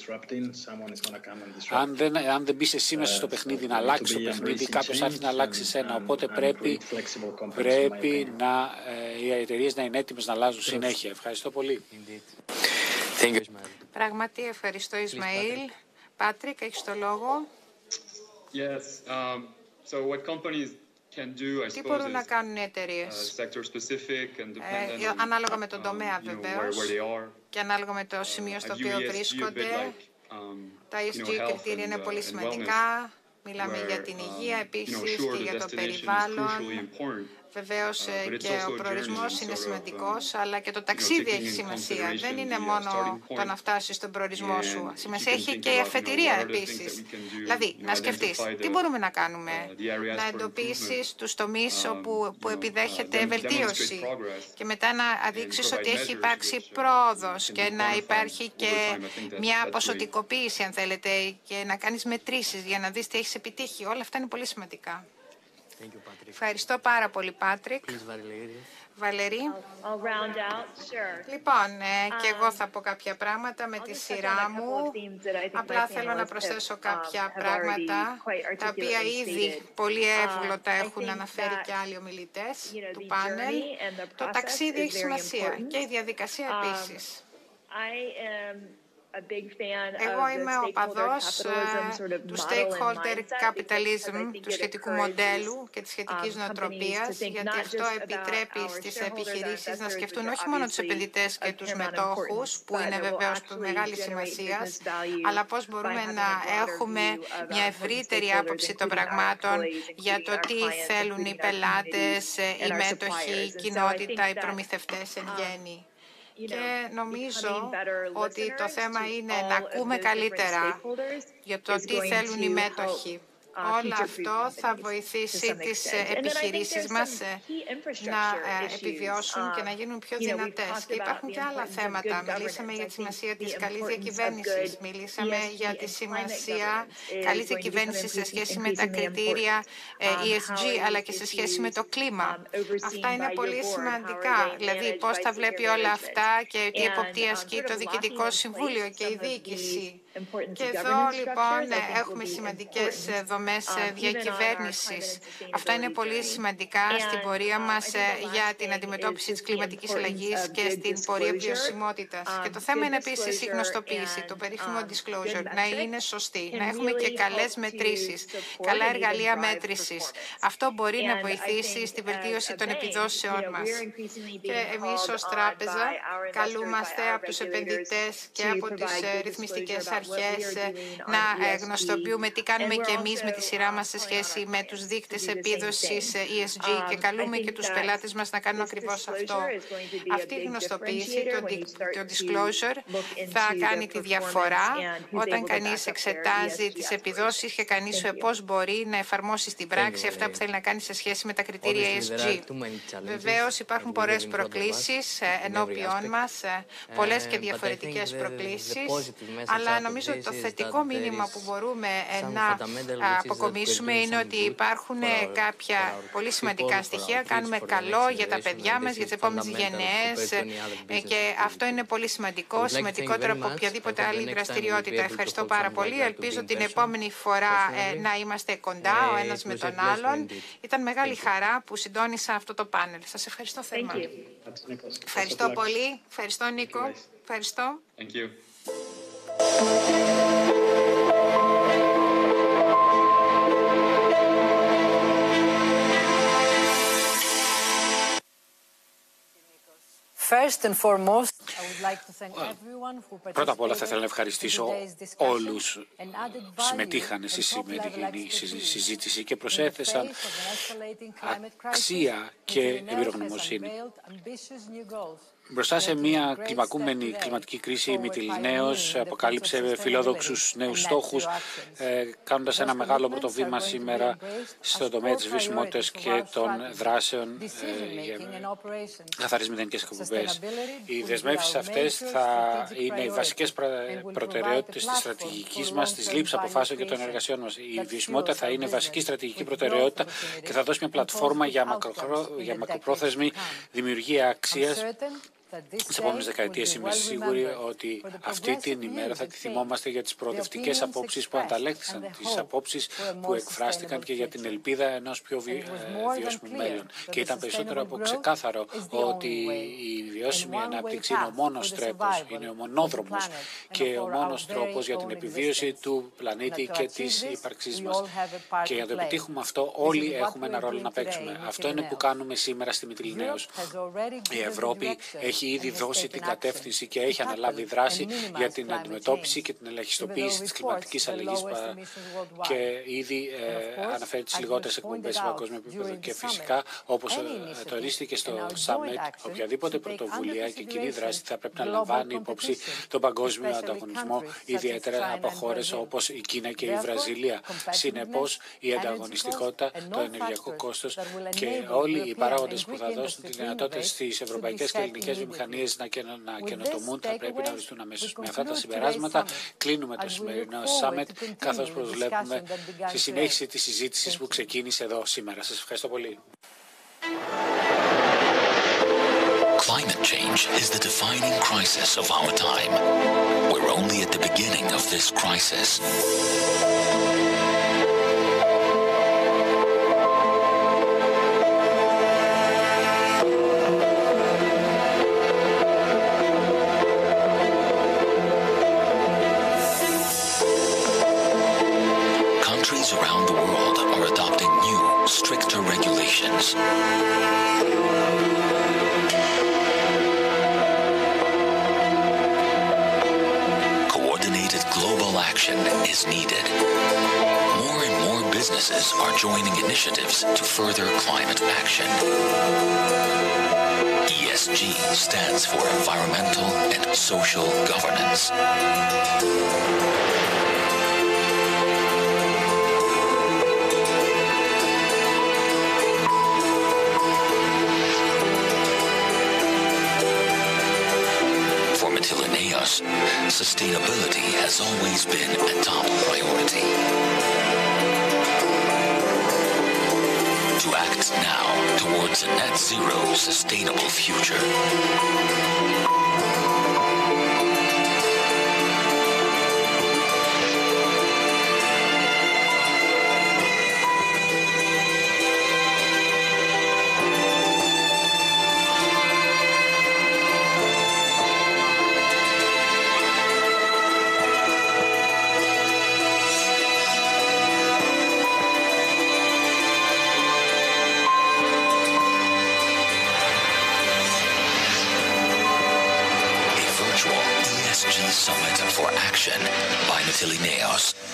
Αν δεν, αν δεν μπεις εσύ μέσα στο παιχνίδι να αλλάξει το παιχνίδι, κάποιος θα έρθει να αλλάξει εσένα. Οπότε πρέπει, πρέπει να, ε, οι εταιρείες να είναι έτοιμες να αλλάζουν συνέχεια. Ευχαριστώ πολύ. Πράγματι, ευχαριστώ Ισμαήλ. Πάτρικ, έχεις το λόγο. Yes, um, so what companies can do, I Τι suppose, μπορούν να is, κάνουν οι εταιρείες, uh, sector specific and dependent ε, on, ανάλογα με τον τομέα um, you know, βεβαίως where, where they are. και ανάλογα με το σημείο στο I view οποίο E S G a bit βρίσκονται. like, um, Τα you ι ες τζι know, health κριτήρια είναι and, πολύ uh, and σημαντικά. wellness, Μιλάμε where, για την υγεία um, επίσης you know, sure, και the για το destination is περιβάλλον. crucially important. Βεβαίως Uh, but it's και also ο a προορισμός journey είναι and sort of, σημαντικός, um, αλλά και το you know, ταξίδι taking έχει in σημασία. consideration Δεν είναι the, uh, μόνο starting το να point. φτάσεις στον προορισμό σου. And Σημασία you can έχει think και η about, you know, αφετηρία what are the things that επίσης. we can do, Δηλαδή, you know, να σκεφτείς identify τι the, μπορούμε να κάνουμε, uh, the areas να for εντοπίσεις improvement, τους τομείς um, όπου, που you know, επιδέχεται uh, dem- βελτίωση demonstrate progress και μετά να and δείξεις provide ότι έχει measures υπάρξει which, uh, πρόοδος can και be να quantified υπάρχει over και time. I think that's, μια that's great. ποσοτικοποίηση, αν θέλετε, και να κάνεις μετρήσεις για να δεις τι έχεις επιτύχει. Όλα αυτά είναι πολύ σημαντικά. Ευχαριστώ πάρα πολύ, Πάτρικ. Βαλερή. Λοιπόν, ε, και εγώ θα πω κάποια πράγματα με τη σειρά μου. Απλά θέλω να προσθέσω κάποια πράγματα, τα οποία ήδη πολύ εύγλωτα έχουν αναφέρει και άλλοι ομιλητές του πάνελ. Το ταξίδι έχει σημασία και η διαδικασία επίσης. Εγώ είμαι οπαδός του stakeholder capitalism, του σχετικού μοντέλου και της σχετικής νοοτροπίας, γιατί αυτό επιτρέπει στις επιχειρήσεις να σκεφτούν όχι μόνο τους επενδυτές και τους μετόχους, που είναι βεβαίως μεγάλη σημασία, αλλά πώς μπορούμε να έχουμε μια ευρύτερη άποψη των πραγμάτων για το τι θέλουν οι πελάτες, οι μέτοχοι, η κοινότητα, οι προμηθευτές εν γέννη. Και νομίζω ότι το θέμα είναι να ακούμε καλύτερα για το τι θέλουν οι μέτοχοι. Όλο αυτό θα βοηθήσει τις επιχειρήσεις μας να επιβιώσουν και να γίνουν πιο δυνατές. Και υπάρχουν και άλλα θέματα. Μιλήσαμε για τη σημασία της καλής διακυβέρνησης. Μιλήσαμε για τη σημασία καλής διακυβέρνησης σε σχέση με τα κριτήρια ι ες τζι, αλλά και σε σχέση με το κλίμα. Αυτά είναι πολύ σημαντικά. Δηλαδή, πώς θα βλέπει όλα αυτά και τι εποπτεία ασκεί το Διοικητικό Συμβούλιο και η διοίκηση. Και εδώ, λοιπόν, έχουμε σημαντικές δομές διακυβέρνησης. Αυτά είναι πολύ σημαντικά στην πορεία μας για την αντιμετώπιση της κλιματικής αλλαγής και στην πορεία βιωσιμότητας. Και το θέμα είναι επίσης η γνωστοποίηση, το περίφημο disclosure, να είναι σωστή, να έχουμε και καλές μετρήσεις, καλά εργαλεία μέτρησης. Αυτό μπορεί να βοηθήσει στη βελτίωση των επιδόσεών μας. Και εμείς ως τράπεζα καλούμαστε από τους επενδυτές και από τις ρυθμιστικές αρχές να γνωστοποιούμε τι κάνουμε και εμείς με με τη σειρά μας σε σχέση με τους δείκτες επίδοσης ι ες τζι και καλούμε και τους πελάτες μας να κάνουν ακριβώς αυτό. Αυτή η γνωστοποίηση, το, το disclosure, θα κάνει τη διαφορά όταν κανείς εξετάζει τις επιδόσεις και κανείς πώς μπορεί να εφαρμόσει στην πράξη αυτά που θέλει να κάνει σε σχέση με τα κριτήρια ι ες τζι. Βεβαίως υπάρχουν πολλές προκλήσεις ενώπιόν μας, πολλές και διαφορετικές προκλήσεις, αλλά νομίζω ότι το θετικό μήνυμα που μπορούμε να αποκομίσουμε είναι ότι υπάρχουν κάποια πολύ σημαντικά στοιχεία. Κάνουμε καλό για τα παιδιά μας, για τις επόμενες γενναίες και αυτό είναι πολύ σημαντικό, σημαντικότερο από οποιαδήποτε άλλη δραστηριότητα. Ευχαριστώ πάρα πολύ. Ελπίζω την επόμενη φορά να είμαστε κοντά ο ένας με τον άλλον. Ήταν μεγάλη χαρά που συντόνισα αυτό το πάνελ. Σας ευχαριστώ θερμά. Ευχαριστώ πολύ. Ευχαριστώ, Νίκο. Ευχαριστώ. Thank you. Πρώτα απ' όλα θα ήθελα να ευχαριστήσω όλους που συμμετείχαν στη σημερινή συζήτηση και προσέθεσαν αξία και εμπειρογνωμοσύνη. Μπροστά σε μια κλιμακούμενη κλιματική κρίση, η Μυτιληναίος αποκάλυψε φιλόδοξους νέους στόχους, ε, κάνοντας ένα μεγάλο πρωτοβήμα σήμερα στον τομέα της βιωσιμότητας και των δράσεων ε, για καθαρές μηδενικές εκπομπές. Οι δεσμεύσεις αυτές θα είναι οι βασικές προτεραιότητες της στρατηγικής μας, της λήψης αποφάσεων και των εργασιών μας. Η βιωσιμότητα θα είναι βασική στρατηγική προτεραιότητα και θα δώσει μια πλατφόρμα για, μακροχρό... για μακροπρόθεσμη δημιουργία αξίας. Στις επόμενες δεκαετίες είμαι σίγουρη ότι αυτή την ημέρα θα τη θυμόμαστε για τις προοδευτικές απόψεις που ανταλέχθησαν, τις απόψεις που εκφράστηκαν και για την ελπίδα ενός πιο βιώσιμου μέλλον. Και ήταν περισσότερο από ξεκάθαρο ότι η βιώσιμη ανάπτυξη είναι ο μόνος τρόπος, είναι ο μονόδρομος και ο μόνος τρόπος για την επιβίωση του πλανήτη και της ύπαρξής μας. Και για να το επιτύχουμε αυτό όλοι έχουμε ένα ρόλο να παίξουμε. Αυτό είναι που κάνουμε σήμερα στη Μυτιληναίος. Η Ευρώπη έχει έχει ήδη δώσει την κατεύθυνση και έχει αναλάβει δράση για την αντιμετώπιση και την ελαχιστοποίηση της κλιματικής αλλαγής και ήδη ε, αναφέρει τις λιγότερες εκπομπές σε παγκόσμιο επίπεδο. Και φυσικά, όπως τονίστηκε στο Summit, οποιαδήποτε πρωτοβουλία και κοινή δράση θα πρέπει να λαμβάνει υπόψη τον παγκόσμιο ανταγωνισμό, ιδιαίτερα από χώρες όπως η Κίνα και η Βραζιλία. Συνεπώς, η ανταγωνιστικότητα, το ενεργειακό κόστος και όλοι οι παράγοντες που θα δώσουν τη δυνατότητα στις ευρωπαϊκές και ελληνικές βιομηχανίες να καινοτομούν θα πρέπει να οριστούν αμέσως. Με αυτά τα συμπεράσματα κλείνουμε το σημερινό Summit, καθώς προσβλέπουμε στη συνέχιση της συζήτησης που ξεκίνησε εδώ σήμερα. Σας ευχαριστώ πολύ. Climate change is the defining crisis of our time. We're only at the beginning of this crisis. Countries around the world are adopting new, stricter regulations. Coordinated global action is needed. More and more businesses are joining initiatives to further climate action. E S G stands for environmental and social governance. Sustainability has always been a top priority. To act now towards a net zero sustainable future. Summit for Action by Mυτιληναίος.